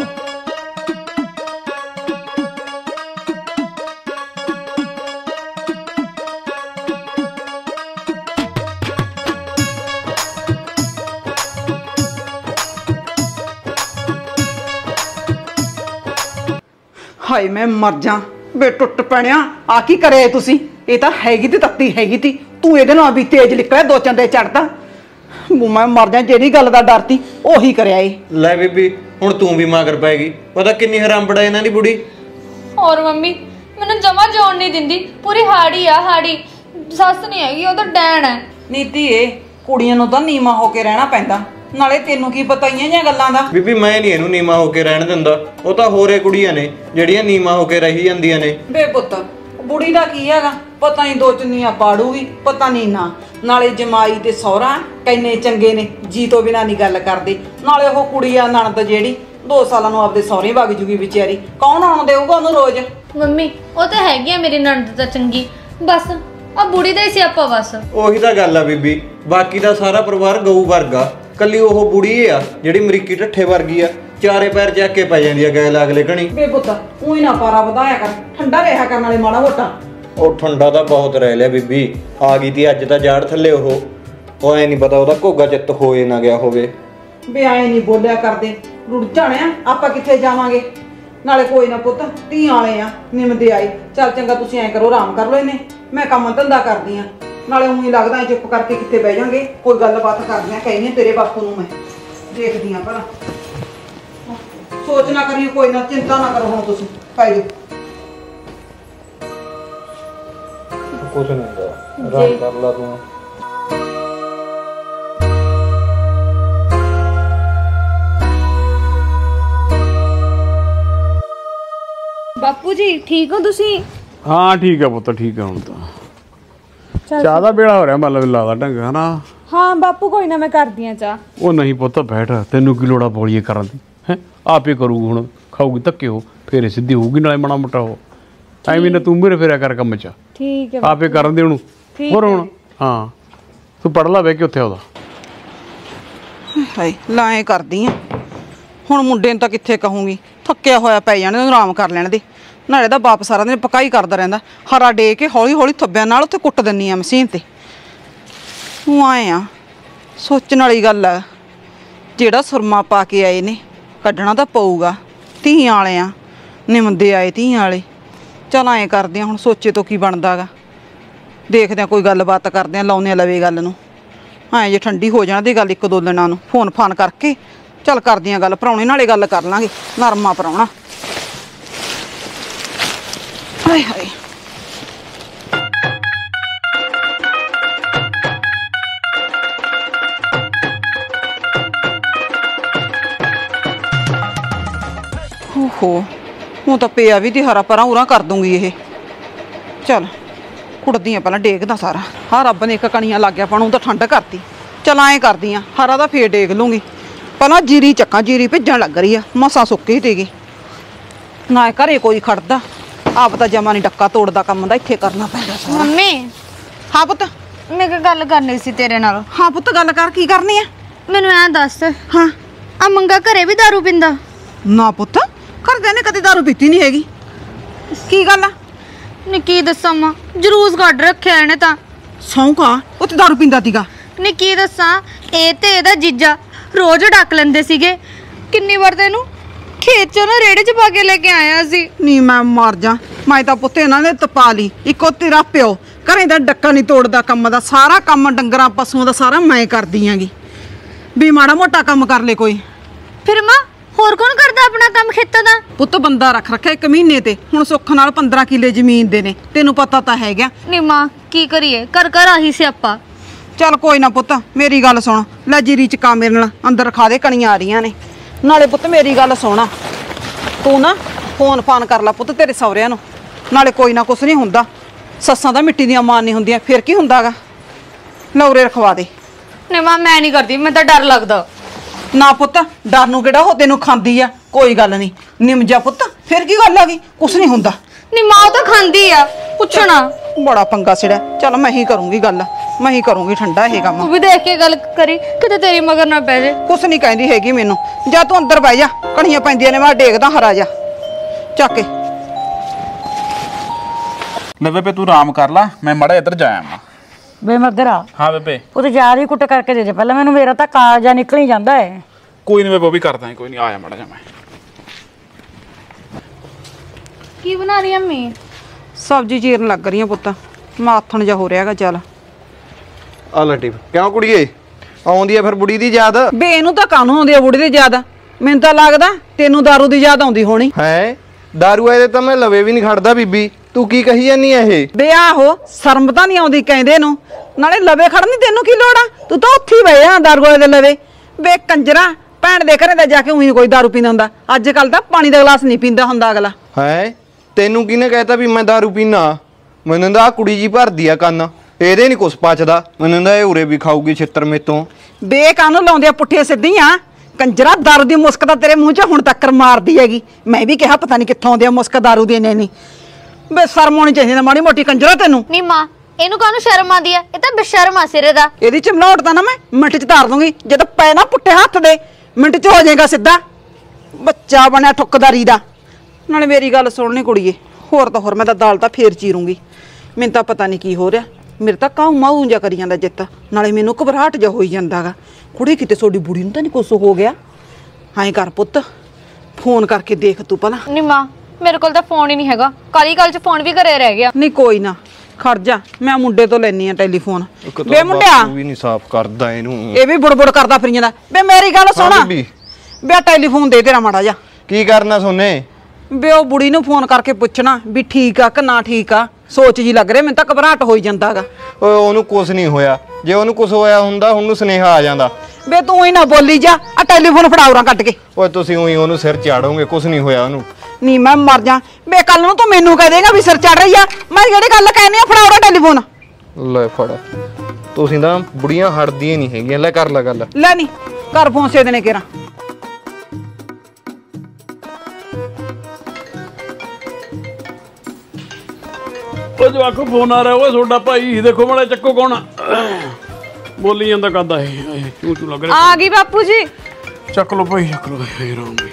ਹਾਏ ਮੈਂ ਮਰ ਜਾ ਬੇ ਟੁੱਟ ਪੈਣਿਆ, ਆ ਕੀ ਕਰਿਆ ਤੁਸੀਂ? ਇਹ ਤਾਂ ਹੈਗੀ ਤੇ ਤੱਤੀ ਹੈਗੀ ਤੀ, ਤੂੰ ਇਹਦੇ ਨਾਲ ਵੀ ਤੇਜ਼ ਨਿਕਲਿਆ, ਦੋ ਚੰਦੇ ਚੜਦਾ। ਮੈਂ ਮਰ ਜਾ, ਜਿਹੜੀ ਗੱਲ ਦਾ ਡਰ ਤੀ ਉਹੀ ਕਰਿਆ ਏ। ਲੈ ਬੀਬੀ ਹੁਣ ਤੂੰ ਵੀ ਮਗਰ ਪੈ ਗਈ। ਪਤਾ ਕਿੰਨੀ ਹਰਾਮਬੜਾ ਇਹਨਾਂ ਦੀ ਬੁੜੀ। ਹੋਰ ਮੰਮੀ ਮੈਨੂੰ ਜਮਾ ਜਾਣ ਨਹੀਂ ਦਿੰਦੀ, ਪੂਰੀ ਹਾੜੀ ਆ ਹਾੜੀ। ਸੱਸ ਨਹੀਂ ਹੈਗੀ, ਉਹ ਤਾਂ ਡੈਣ ਹੈ। ਨੀਤੀ ਏ ਕੁੜੀਆਂ ਨੂੰ ਤਾਂ ਨੀਮਾ ਹੋ ਕੇ ਰਹਿਣਾ ਪੈਂਦਾ, ਨਾਲੇ ਤੈਨੂੰ ਕੀ ਪਤਾ ਹੀ ਜਾਂ ਗੱਲਾਂ ਦਾ। ਬੀਬੀ ਮੈਂ ਨਹੀਂ ਇਹਨੂੰ ਨੀਮਾ ਹੋ ਕੇ ਰਹਿਣ ਦਿੰਦਾ, ਉਹ ਤਾਂ ਹੋਰੇ ਕੁੜੀਆਂ ਨੇ ਜਿਹੜੀਆਂ ਨੀਮਾ ਹੋ ਕੇ ਰਹੀ ਜਾਂਦੀਆਂ ਨੇ। ਬੇ ਪੁੱਤ ਬੁੜੀ ਦਾ ਕੀ ਹੈਗਾ, ਪਤਾ ਨਹੀਂ ਦੋ ਚੁੰਨੀਆਂ ਪਾੜੂਗੀ, ਪਤਾ ਨਹੀਂ ਨਾ। ਨਾਲੇ ਜਮਾਈ ਤੇ ਸਹੁਰਾ ਕਿੰਨੇ ਚੰਗੇ ਨੇ, ਜੀ ਤੋਂ ਬਿਨਾਂ ਨਹੀਂ ਗੱਲ ਕਰਦੇ। ਨਾਲੇ ਉਹ ਕੁੜੀ ਆ ਨਣਦ ਜਿਹੜੀ ਦੋ ਸਾਲਾਂ ਨੂੰ ਆਪਦੇ ਸਹੁਰੇ ਵਗ ਜੂਗੀ ਵਿਚਾਰੀ, ਕੌਣ ਆਉਣ ਦੇਊਗਾ ਉਹਨੂੰ ਰੋਜ਼? ਮੰਮੀ ਉਹ ਤਾਂ ਹੈਗੀ ਆ ਮੇਰੀ ਨਣਦ ਤਾਂ ਚੰਗੀ, ਬਸ ਆ ਬੁੜੀ ਦਾ ਹੀ ਸਿਆਪਾ ਬਸ। ਉਹੀ ਤਾਂ ਗੱਲ ਆ ਬੀਬੀ, ਬਾਕੀ ਦਾ ਸਾਰਾ ਪਰਿਵਾਰ ਗਊ ਵਰਗਾ, ਕੱਲੀ ਉਹ ਬੁੜੀ ਆ ਜਿਹੜੀ ਅਮਰੀਕੀ ਢੱਠੇ ਵਰਗੀ ਆ, ਚਾਰੇ ਪੈਰ ਚੱਕ ਕੇ ਪੈ ਜਾਂਦੀ ਆ ਗਏ ਲਾਗਲੇ ਘਣੀ। ਬੇ ਪੁੱਤ ਉਹੀ ਨਾ ਪਾਰਾ ਵਧਾਇਆ ਕਰ, ਠੰਡਾ ਰਿਹਾ ਕਰਨ ਵਾਲੇ ਮਾੜਾ ਮੋਟਾ। ਉਹ ਠੰਡਾ ਤਾਂ ਬਹੁਤ ਰਹਿ ਲਿਆ ਬੀਬੀ, ਆ ਗਈ ਤੀ ਅੱਜ ਤਾਂ ਜਾੜ ਥੱਲੇ। ਉਹ ਉਹ ਐ ਨਹੀਂ ਪਤਾ ਉਹਦਾ ਘੋਗਾ ਚਿੱਤ ਹੋਏ ਨਾ ਗਿਆ ਹੋਵੇ। ਬੇ ਐ ਨਹੀਂ ਬੋਲਿਆ ਕਰਦੇ, ਰੁੜ ਜਾਣਿਆ ਆਪਾਂ ਕਿੱਥੇ ਜਾਵਾਂਗੇ। ਨਾਲੇ ਕੋਈ ਨਾ ਪੁੱਤ ਧੀਆਂ ਵਾਲੇ ਆ, ਨਿਮਦੇ ਆਏ। ਚੱਲ ਚੰਗਾ ਤੁਸੀਂ ਐ ਕਰੋ, ਆਰਾਮ ਕਰ ਲਓ ਇਹਨੇ, ਮੈਂ ਕੰਮ ਧੰਦਾ ਕਰਦੀ ਆ। ਨਾਲੇ ਉਹੀ ਲੱਗਦਾ ਚੁੱਪ ਕਰਕੇ ਕਿੱਥੇ ਬਹਿ ਜਾਾਂਗੇ, ਕੋਈ ਗੱਲਬਾਤ ਕਰਦੀ ਆ। ਕਹਿੰਦੀ ਤੇਰੇ ਬਾਪੂ ਨੂੰ ਮੈਂ ਦੇਖਦੀ ਆ ਭਲਾ। ਸੋਚ ਨਾ ਕਰਿਓ, ਕੋਈ ਨਾ ਚਿੰਤਾ ਨਾ ਕਰੋ ਹੁਣ ਤੁਸੀਂ, ਪੈ ਜਾਓ। ਕੁਛ ਨਹੀਂ ਹੁੰਦਾ, ਆਰਾਮ ਕਰ ਲਾ ਤੂੰ। ਬਾਪੂ ਜੀ ਠੀਕ ਹੋ ਤੁਸੀਂ? ਹਾਂ ਠੀਕ ਆ ਪੁੱਤ, ਠੀਕ ਆ। ਹੁਣ ਤਾਂ ਚਾਹ ਦਾ ਵੇਲਾ ਹੋ ਰਿਹਾ, ਮਤਲਬ ਲਾਦਾ ਢੰਗ ਹਨਾ। ਹਾਂ ਬਾਪੂ ਕੋਈ ਨਾ ਮੈਂ ਕਰਦੀ ਆ ਚਾਹ। ਉਹ ਨਹੀਂ ਪੁੱਤ ਬੈਠ, ਤੈਨੂੰ ਕੀ ਲੋੜਾ ਬੋਲੀਏ ਕਰਨ ਦੀ ਹੈ? ਆਪੇ ਕਰੂਗੀ, ਹੁਣ ਖਾਊਗੀ ਧੱਕੇ ਹੋ, ਫੇਰ ਸਿੱਧੀ ਹੋਊਗੀ, ਨਾਲੇ ਮਾੜਾ ਮੋਟਾ ਹੋ। ਐਵੇਂ ਨਾ ਤੂੰ ਮੇਰੇ ਫੇਰਿਆ ਕਰ ਕੰਮ ਚ, ਠੀਕ ਹੈ ਆਪੇ ਕਰਨ ਦੇ ਉਹਨੂੰ। ਹੋਰ ਹੁਣ ਹਾਂ ਤੂੰ ਪੜ ਲਾ ਬਹਿ ਕੇ ਉੱਥੇ ਉਹਦਾ। ਹਾਏ ਲਾਏ ਕਰਦੀ ਆ ਹੁਣ, ਮੁੰਡੇ ਨੂੰ ਤਾਂ ਕਿੱਥੇ ਕਹੂੰਗੀ, ਥੱਕਿਆ ਹੋਇਆ ਪੈ ਜਾਣੇ, ਉਹਨੂੰ ਆਰਾਮ ਕਰ ਲੈਣ ਦੇ। ਨਾਲੇ ਦਾ ਬਾਪ ਸਾਰਾ ਦਿਨ ਪਕਾਈ ਕਰਦਾ ਰਹਿੰਦਾ, ਹਰਾ ਡੇ ਕੇ ਹੌਲੀ ਹੌਲੀ ਥੱਬਿਆਂ ਨਾਲ ਉੱਥੇ ਕੁੱਟ ਦਿੰਨੀ ਆ ਮਸ਼ੀਨ ਤੇ। ਉਹ ਆਏ ਆ ਸੋਚਣ ਵਾਲੀ ਗੱਲ ਆ, ਜਿਹੜਾ ਸੁਰਮਾ ਪਾ ਕੇ ਆਏ ਨੇ ਕੱਢਣਾ ਤਾਂ ਪਊਗਾ। ਧੀਆਂ ਵਾਲੇ ਆ, ਨਿਮਦੇ ਆਏ ਧੀਆਂ ਵਾਲੇ। ਚੱਲ ਐਂ ਕਰਦੇ ਆ ਹੁਣ, ਸੋਚੇ ਤੋਂ ਕੀ ਬਣਦਾ ਗਾ, ਦੇਖਦੇ ਆ ਕੋਈ ਗੱਲਬਾਤ ਕਰਦੇ ਆ, ਲਾਉਂਦੇ ਆ ਲਵੇ ਗੱਲ ਨੂੰ। ਐਂ ਜੇ ਠੰਡੀ ਹੋ ਜਾਣ ਦੀ ਗੱਲ ਇੱਕ ਦੋ ਦਿਨਾਂ ਨੂੰ ਫੋਨ ਫਾਨ ਕਰਕੇ। ਚੱਲ ਕਰਦੀਆਂ ਗੱਲ, ਪ੍ਰਾਹੁਣੇ ਨਾਲੇ ਗੱਲ ਕਰ ਲਾਂਗੇ, ਨਰਮਾ ਪ੍ਰਾਹੁਣਾ। ਹਾਏ ਹਾਏ ਓਹੋ, ਹੁਣ ਤਾਂ ਪਿਆ ਵੀ ਦੀ ਹਰਾ ਪਰਾਂ ਉਰਾਂ ਕਰ ਦੂੰਗੀ ਇਹ। ਚੱਲ ਕੁੜਦੀਆਂ ਪਹਿਲਾਂ ਡੇਗਦਾ ਸਾਰਾ। ਹਾਂ ਰੱਬ ਨੇ ਇੱਕ ਕਣੀਆਂ ਲੱਗ ਗਿਆ ਆਪਾਂ ਨੂੰ ਤਾਂ ਠੰਡ ਕਰਤੀ। ਚੱਲ ਐਂ ਕਰਦੀਆਂ ਹਰਾ ਦਾ ਫੇਰ ਡੇਗ ਲੂੰਗੀ। ਪਹਿਲਾਂ ਜੀਰੀ ਚੱਕਾਂ, ਜੀਰੀ ਭਿੱਜਣ ਲੱਗ ਰਹੀ ਆ, ਮਸਾਂ ਸੁੱਕੀ ਤੀਗੀ। ਨਾ ਘਰੇ ਕੋਈ ਖੜਦਾ ਆਪ ਤਾਂ ਜਮਾ ਨਹੀਂ ਡੱਕਾ ਤੋੜਦਾ ਕੰਮ ਦਾ ਇੱਥੇ ਕਰਨਾ ਪੈਂਦਾ ਸਾਰਾ। ਮੰਮੀ ਹਾਂ ਪੁੱਤ ਮੈਂ ਇੱਕ ਗੱਲ ਕਰਨੀ ਸੀ ਤੇਰੇ ਨਾਲ। ਹਾਂ ਪੁੱਤ ਗੱਲ ਕਰ ਕੀ ਕਰਨੀ ਆ? ਮੈਨੂੰ ਐਂ ਦੱਸ ਹਾਂ ਆ ਮੰਗਾ ਘਰੇ ਵੀ ਦਾਰੂ ਪੀਂਦਾ? ਨਾ ਪੁੱਤ ਘਰਦਿਆਂ ਨੇ ਕਦੇ ਦਾਰੂ ਪੀਤੀ ਨਹੀਂ ਹੈਗੀ। ਕੀ ਗੱਲ ਆ? ਨੀ ਕੀ ਦੱਸਾਂ ਮਾਂ ਜਲੂਸ ਕੱਢ ਰੱਖਿਆ ਇਹਨੇ ਤਾਂ। ਸੌਂਕਾ ਉਹ ਤੇ ਦਾਰੂ ਪੀਂਦਾ ਸੀਗਾ। ਨੀ ਕੀ ਦੱਸਾਂ ਇਹ ਤੇ ਇਹਦਾ ਜੀਜਾ ਰੋਜ਼ ਡੱਕ ਲੈਂਦੇ ਸੀਗੇ। ਕਿੰਨੀ ਵਾਰ ਤੈਨੂੰ ਖੇਤ ਚੋਂ ਨਾ ਰੇੜੇ 'ਚ ਪਾ ਕੇ ਲੈ ਕੇ ਆਇਆ ਸੀ। ਨੀ ਮੈਂ ਮਰ ਜਾ ਮੈਂ ਤਾਂ ਪੁੱਤ ਇਹਨਾਂ ਨੇ ਤਪਾ ਲਈ। ਇੱਕੋ ਤੇਰਾ ਪਿਓ ਘਰੇ ਦਾ ਡੱਕਾ ਨਹੀਂ ਤੋੜਦਾ ਕੰਮ ਦਾ ਸਾਰਾ ਕੰਮ ਡੰਗਰਾਂ ਪਸ਼ੂਆਂ ਦਾ ਸਾਰਾ ਮੈਂ ਕਰਦੀ ਆਂਗੀ ਵੀ ਮਾੜਾ ਮੋਟਾ ਕੰਮ ਕਰ ਲੈ ਕੋਈ। ਫਿਰ ਮਾਂ ਹੋਰ ਕੌਣ ਕਰਦਾ ਆਪਣਾ ਕੰਮ ਖੇਤਾਂ ਦਾ? ਪੁੱਤ ਬੰਦਾ ਰੱਖ ਰੱਖਿਆ ਇੱਕ ਮਹੀਨੇ ਤੇ ਹੁਣ ਸੁੱਖ ਨਾਲ ਪੰਦਰਾਂ ਕਿੱਲੇ ਜ਼ਮੀਨ ਦੇ ਨੇ ਤੈਨੂੰ ਪਤਾ ਤਾਂ ਹੈਗਾ। ਨੀ ਮਾਂ ਕੀ ਕਰੀਏ ਕਰ ਕਰ ਆਹੀ ਸਿਆਪਾ। ਚੱਲ ਕੋਈ ਨਾ ਪੁੱਤ ਮੇਰੀ ਗੱਲ ਸੁਣ ਲੈ ਜੀਰੀ ਚ ਕਾ ਮੇਰੇ ਨਾਲ ਅੰਦਰ ਰਖਾ ਦੇ ਕਣੀਆਂ ਆ ਰਹੀਆਂ ਨੇ। ਨਾਲੇ ਪੁੱਤ ਮੇਰੀ ਗੱਲ ਸੁਣ ਤੂੰ ਨਾ ਫੋਨ ਫਾਨ ਕਰ ਲੈ ਪੁੱਤ ਤੇਰੇ ਸਹੁਰਿਆਂ ਨੂੰ। ਨਾਲੇ ਕੋਈ ਨਾ ਕੁਛ ਨਹੀਂ ਹੁੰਦਾ ਸੱਸਾਂ ਦਾ ਮਿੱਟੀ ਦੀਆਂ ਮਾਂ ਨਹੀਂ ਹੁੰਦੀਆਂ ਫਿਰ ਕੀ ਹੁੰਦਾਗਾ। ਲੌਰੇ ਰਖਵਾ ਦੇ। ਨੀ ਮਾਂ ਮੈਂ ਨਹੀਂ ਕਰਦੀ ਮੈਨੂੰ ਤਾਂ ਡਰ ਲੱਗਦਾ। ਨਾ ਪੁੱਤ ਡਰ ਨੂੰ ਕਿਹੜਾ ਉਹ ਤੈਨੂੰ ਖਾਂਦੀ ਆ ਕੋਈ ਗੱਲ ਨਹੀਂ ਨਿਮ ਜਾ ਪੁੱਤ ਫਿਰ ਕੀ ਗੱਲ ਆ ਗਈ ਕੁਛ ਨਹੀਂ ਹੁੰਦਾ। ਨੀ ਮਾਂ ਤਾਂ ਖਾਂਦੀ ਆ ਪੁੱਛਣਾ ਬੜਾ ਪੰਗਾ ਸਿੜਾ। ਚੱਲ ਮੈਂ ਹੀ ਕਰੂੰਗੀ ਗੱਲ ਮੈਂ ਹੀ ਕਰੂੰਗੀ ਠੰਡਾ ਇਹ ਕੰਮ। ਤੂੰ ਵੀ ਦੇਖ ਕੇ ਗੱਲ ਕਰੀ ਕਿਤੇ ਤੇਰੀ ਮਗਰ ਨਾ ਪੈ ਜੇ। ਕੁਛ ਨਹੀਂ ਕਹਿੰਦੀ ਹੈਗੀ ਮੈਨੂੰ। ਜਾ ਤੂੰ ਅੰਦਰ ਬਹਿ ਜਾ ਕਣੀਆਂ ਪੈਂਦੀਆਂ ਨੇ ਮੈਂ ਡੇਗਦਾ ਹਰਾ ਜਾ ਚੱਕ ਕੇ। ਲੈ ਬੇਬੇ ਤੂੰ ਆਰਾਮ ਕਰ ਲੈ ਮੈਂ ਮੜਾ ਇੱਧਰ ਜਾਇਆ ਮੈਂ। ਵੇ ਮਗਰਾ ਹਾਂ ਬੇਬੇ ਉਹ ਤੇ ਯਾਦ ਹੀ ਕੁੱਟ ਕਰਕੇ ਦੇ ਦੇ ਪਹਿਲਾਂ ਮੈਨੂੰ ਮੇਰਾ ਤਾਂ ਕਾਲਜਾ ਨਿਕਲ ਹੀ ਜਾਂਦਾ ਹੈ। ਕੋਈ ਨਹੀਂ ਬੇਬੇ ਉਹ ਵੀ ਕਰਦਾ ਕੋਈ ਨਹੀਂ ਆਇਆ ਮੜਾ ਜਾ ਮੈਂ। ਕੀ ਬਣਾ ਰਹੀ ਅੰਮੀ? ਸਬਜ਼ੀ ਚੀਰਨ ਲੱਗ ਰਹੀ ਆ ਪੁੱਤ ਮਾਥਣ ਜਾ ਹੋ ਰਿਹਾਗਾ। ਚੱਲ ਆ ਲਟਿਪ ਕਿਉਂ ਕੁੜੀਏ ਆਉਂਦੀ ਆ ਫਿਰ ਬੁੜੀ ਦੀ ਯਾਦ? ਬੇ ਇਹਨੂੰ ਤਾਂ ਕਾਹਨੂੰ ਆਉਂਦੀ ਆ ਬੁੜੀ ਦੀ ਯਾਦ? ਮੈਨੂੰ ਤਾਂ ਲੱਗਦਾ ਤੈਨੂੰ ਦਾਰੂ ਦੀ ਯਾਦ ਆਉਂਦੀ ਹੋਣੀ ਹੈ। ਦਾਰੂ ਇਹਦੇ ਤਾਂ ਮੈਂ ਲਵੇ ਵੀ ਨਹੀਂ ਖੜਦਾ ਬੀਬੀ ਤੂੰ ਕੀ ਕਹੀ ਜਾਨੀ ਆ ਇਹ? ਬੇ ਆਹੋ ਸ਼ਰਮ ਤਾਂ ਨਹੀਂ ਆਉਂਦੀ ਕਹਿੰਦੇ ਨੂੰ। ਨਾਲੇ ਲਵੇ ਖੜਨ ਦੀ ਤੈਨੂੰ ਕੀ ਲੋੜ ਆ ਤੂੰ ਤਾਂ ਉੱਥੇ ਹੀ ਬਹਿ ਜਾ ਦਾਰੂ ਵਾਲੇ ਦੇ ਲਵੇ। ਬੇ ਕੰਜਰਾ ਭੈਣ ਦੇ ਘਰੇ ਦਾ ਜਾ ਕੇ ਉਹੀ ਕੋਈ ਦਾਰੂ ਪੀਂਦਾ ਹੁੰਦਾ। ਅੱਜ ਕੱਲ ਤਾਂ ਪਾਣੀ ਦਾ ਗਲਾਸ ਨਹੀਂ ਪੀਂਦਾ ਹੁੰਦਾ ਅਗਲਾ। ਹੈ ਤੈਨੂੰ ਕਿਹਨੇ ਕਹਿਤਾ ਵੀ ਮੈਂ ਦਾਰੂ ਪੀਣਾ? ਮੈਨੂੰ ਤਾਂ ਆ ਕੁੜੀ ਜੀ ਭਰਦੀ ਆ ਕੰਨ ਇਹਦੇ ਨਹੀਂ ਕੁਛ ਪਚਦਾ। ਮੈਨੂੰ ਤਾਂ ਇਹ ਉਰੇ ਵੀ ਖਾਊਗੀ ਛਿੱਤਰ ਮੇਤੋਂ। ਬੇ ਕਾਹਨੂੰ ਲਾਉਂਦੇ ਆ ਪੁੱਠੇ ਸਿੱਧੀਆਂ ਕੰਜਰਾ ਦਾਰੂ ਦੀ ਮੁਸਕ ਤਾਂ ਤੇਰੇ ਮੂੰਹ 'ਚ ਹੁਣ ਤੱਕ ਮਾਰਦੀ ਹੈਗੀ। ਮੈਂ ਵੀ ਕਿਹਾ ਪਤਾ ਨਹੀਂ ਕਿੱਥੋਂ ਆਉਂਦੀ ਆ ਮੁਸਕ ਦਾਰੂ ਦੀ ਨੇ ਨਹੀਂ। ਬੇ ਸ਼ਰਮ ਹੋਣੀ ਚਾਹੀਦੀ ਨਾ ਮਾੜੀ ਮੋਟੀ ਕੰਜਰਾ ਤੈਨੂੰ। ਨੀ ਮਾਂ ਇਹਨੂੰ ਕਾਹਨੂੰ ਸ਼ਰਮ ਆਉਂਦੀ ਆ? ਇਹ ਤਾਂ ਬੇਸ਼ਰਮ ਆ ਸਿਰੇ ਦਾ। ਇਹਦੀ ਚਮਲਾਹਟ ਤਾਂ ਨਾ ਮੈਂ ਮਿੰਟ 'ਚ ਧਾਰ ਦੂੰਗੀ ਜਦੋਂ ਪੈ ਨਾ ਪੁੱਠੇ ਹੱਥ ਦੇ ਮਿੰਟ 'ਚ ਹੋ ਜਾਏਗਾ ਸਿੱਧਾ ਬੱਚਾ ਬਣਿਆ ਠੁੱਕਦਾਰੀ ਦਾ। ਨਾਲੇ ਮੇਰੀ ਗੱਲ ਸੁਣਨੀ ਕੁੜੀਏ ਹੋਰ ਤਾਂ ਹੋਰ ਮੈਂ ਤਾਂ ਦਾਲ ਤਾਂ ਫੇਰ ਚੀਰੂੰਗੀ। ਮੈਨੂੰ ਤਾਂ ਪਤਾ ਨਹੀਂ ਕੀ ਹੋ ਰਿਹਾ ਮੇਰੇ ਤਾਂ ਕਾਹੂ ਮਾਹੂ ਜਿਹਾ ਕਰੀ ਜਾਂਦਾ ਜਿੱਤ। ਨਾਲੇ ਮੈਨੂੰ ਘਬਰਾਹਟ ਜਿਹਾ ਹੋਈ ਜਾਂਦਾਗਾ ਕੁੜੀ ਕਿਤੇ ਤੁਹਾਡੀ ਬੁੜੀ ਨੂੰ ਤਾਂ ਨਹੀਂ ਕੁਛ ਹੋ ਗਿਆ? ਹਾਂ ਕਰ ਪੁੱਤ ਫੋਨ ਕਰਕੇ ਦੇਖ ਤੂੰ ਭਲਾ। ਨੀ ਮਾਂ ਮੇਰੇ ਕੋਲ ਤਾਂ ਫੋਨ ਹੀ ਨਹੀਂ ਹੈਗਾ। ਕਾਲੀ ਕੱਲ 'ਚ ਫੋਨ ਵੀ ਘਰੇ ਰਹਿ ਗਿਆ। ਨਹੀਂ ਕੋਈ ਨਾ ਖੜ ਜਾ ਮੈਂ ਮੁੰਡੇ ਤੋਂ ਲੈਣੀ ਆ ਟੈਲੀਫੋਨ। ਬੇ ਮੁੰਡਿਆ ਵੀ ਨਹੀਂ ਸਾਫ਼ ਕਰਦਾ ਇਹਨੂੰ ਇਹ ਵੀ ਬੁੜਬੁੜ ਕਰਦਾ ਫਿਰ ਜਾਂਦਾ। ਬੇ ਮੇਰੀ ਗੱਲ ਸੁਣਾ ਬੇ ਟੈਲੀਫੋਨ ਦੇ ਤੇਰਾ ਮਾੜਾ ਜਾ। ਕੀ ਕਰਨਾ ਸੋਨੇ? ਬੇ ਉਹ ਬੁੜੀ ਨੂੰ ਫੋਨ ਕਰਕੇ ਪੁੱਛਣਾ ਵੀ ਠੀਕ ਆ ਕਿ ਨਾ ਠੀਕ ਆ। ਸੋਚ ਜੀ ਲੱਗ ਰਿਹਾ ਮੈਨੂੰ ਤਾਂ ਘਬਰਾਹਟ ਹੋਈ ਜਾਂਦਾਗਾ। ਓਏ ਉਹਨੂੰ ਕੁਛ ਨਹੀਂ ਹੋਇਆ ਜੇ ਉਹਨੂੰ ਕੁਛ ਹੋਇਆ ਹੁੰਦਾ ਉਹਨੂੰ ਸੁਨੇਹਾ ਆ ਜਾਂਦਾ। ਬੇ ਤੂੰ ਹੀ ਨਾ ਬੋਲੀ ਜਾ ਆ ਟੈਲੀਫੋਨ ਫੜਾਉਰਾਂ ਕੱਟ ਕੇ। ਓਏ ਤੁਸੀਂ ਉਹੀ ਉਹਨੂੰ ਸਿਰ ਚਾੜੋਗੇ ਕੁਛ ਨਹੀਂ ਹੋਇਆ ਉਹਨੂੰ। ਨੀ ਮੈਂ ਮਰ ਜਾ ਬੇ ਕੱਲ ਨੂੰ ਤੂੰ ਮੈਨੂੰ ਕਹਿ ਦੇਗਾ ਵੀ ਸਿਰ ਚੜ ਰਹੀ ਆ। ਮੈਂ ਜਿਹੜੀ ਗੱਲ ਕਹਿਨੀ ਆ ਫੜਾਉਰਾ ਟੈਲੀਫੋਨ। ਲੈ ਫੜ ਤੁਸੀਂ ਤਾਂ ਬੁੜੀਆਂ ਹਟਦੀਆਂ ਨਹੀਂ ਹੈਗੀਆਂ। ਲੈ ਕਰ ਲੈ ਗੱਲ। ਲੈ ਨਹੀਂ ਘਰ ਪਹੁੰਚੇ ਦੇਣੇ ਕਿਰਾ। ਉਹ ਜਵਾਕੋ ਫੋਨ ਆ ਰਿਹਾ ਓਏ ਤੁਹਾਡਾ ਭਾਈ ਦੇਖੋ ਮਾੜਾ ਚੱਕੋ ਕੌਣ ਆ? ਬੋਲੀ ਜਾਂਦਾ ਕਰਦਾ ਇਹ ਕਿਉਂ ਤੂੰ ਲੱਗ ਰਿਹਾ? ਆ ਗਈ ਬਾਪੂ ਜੀ। ਚੱਕ ਲੋ ਭਾਈ ਚੱਕ ਲੋ ਇਹ ਰਾਮ ਭਾਈ।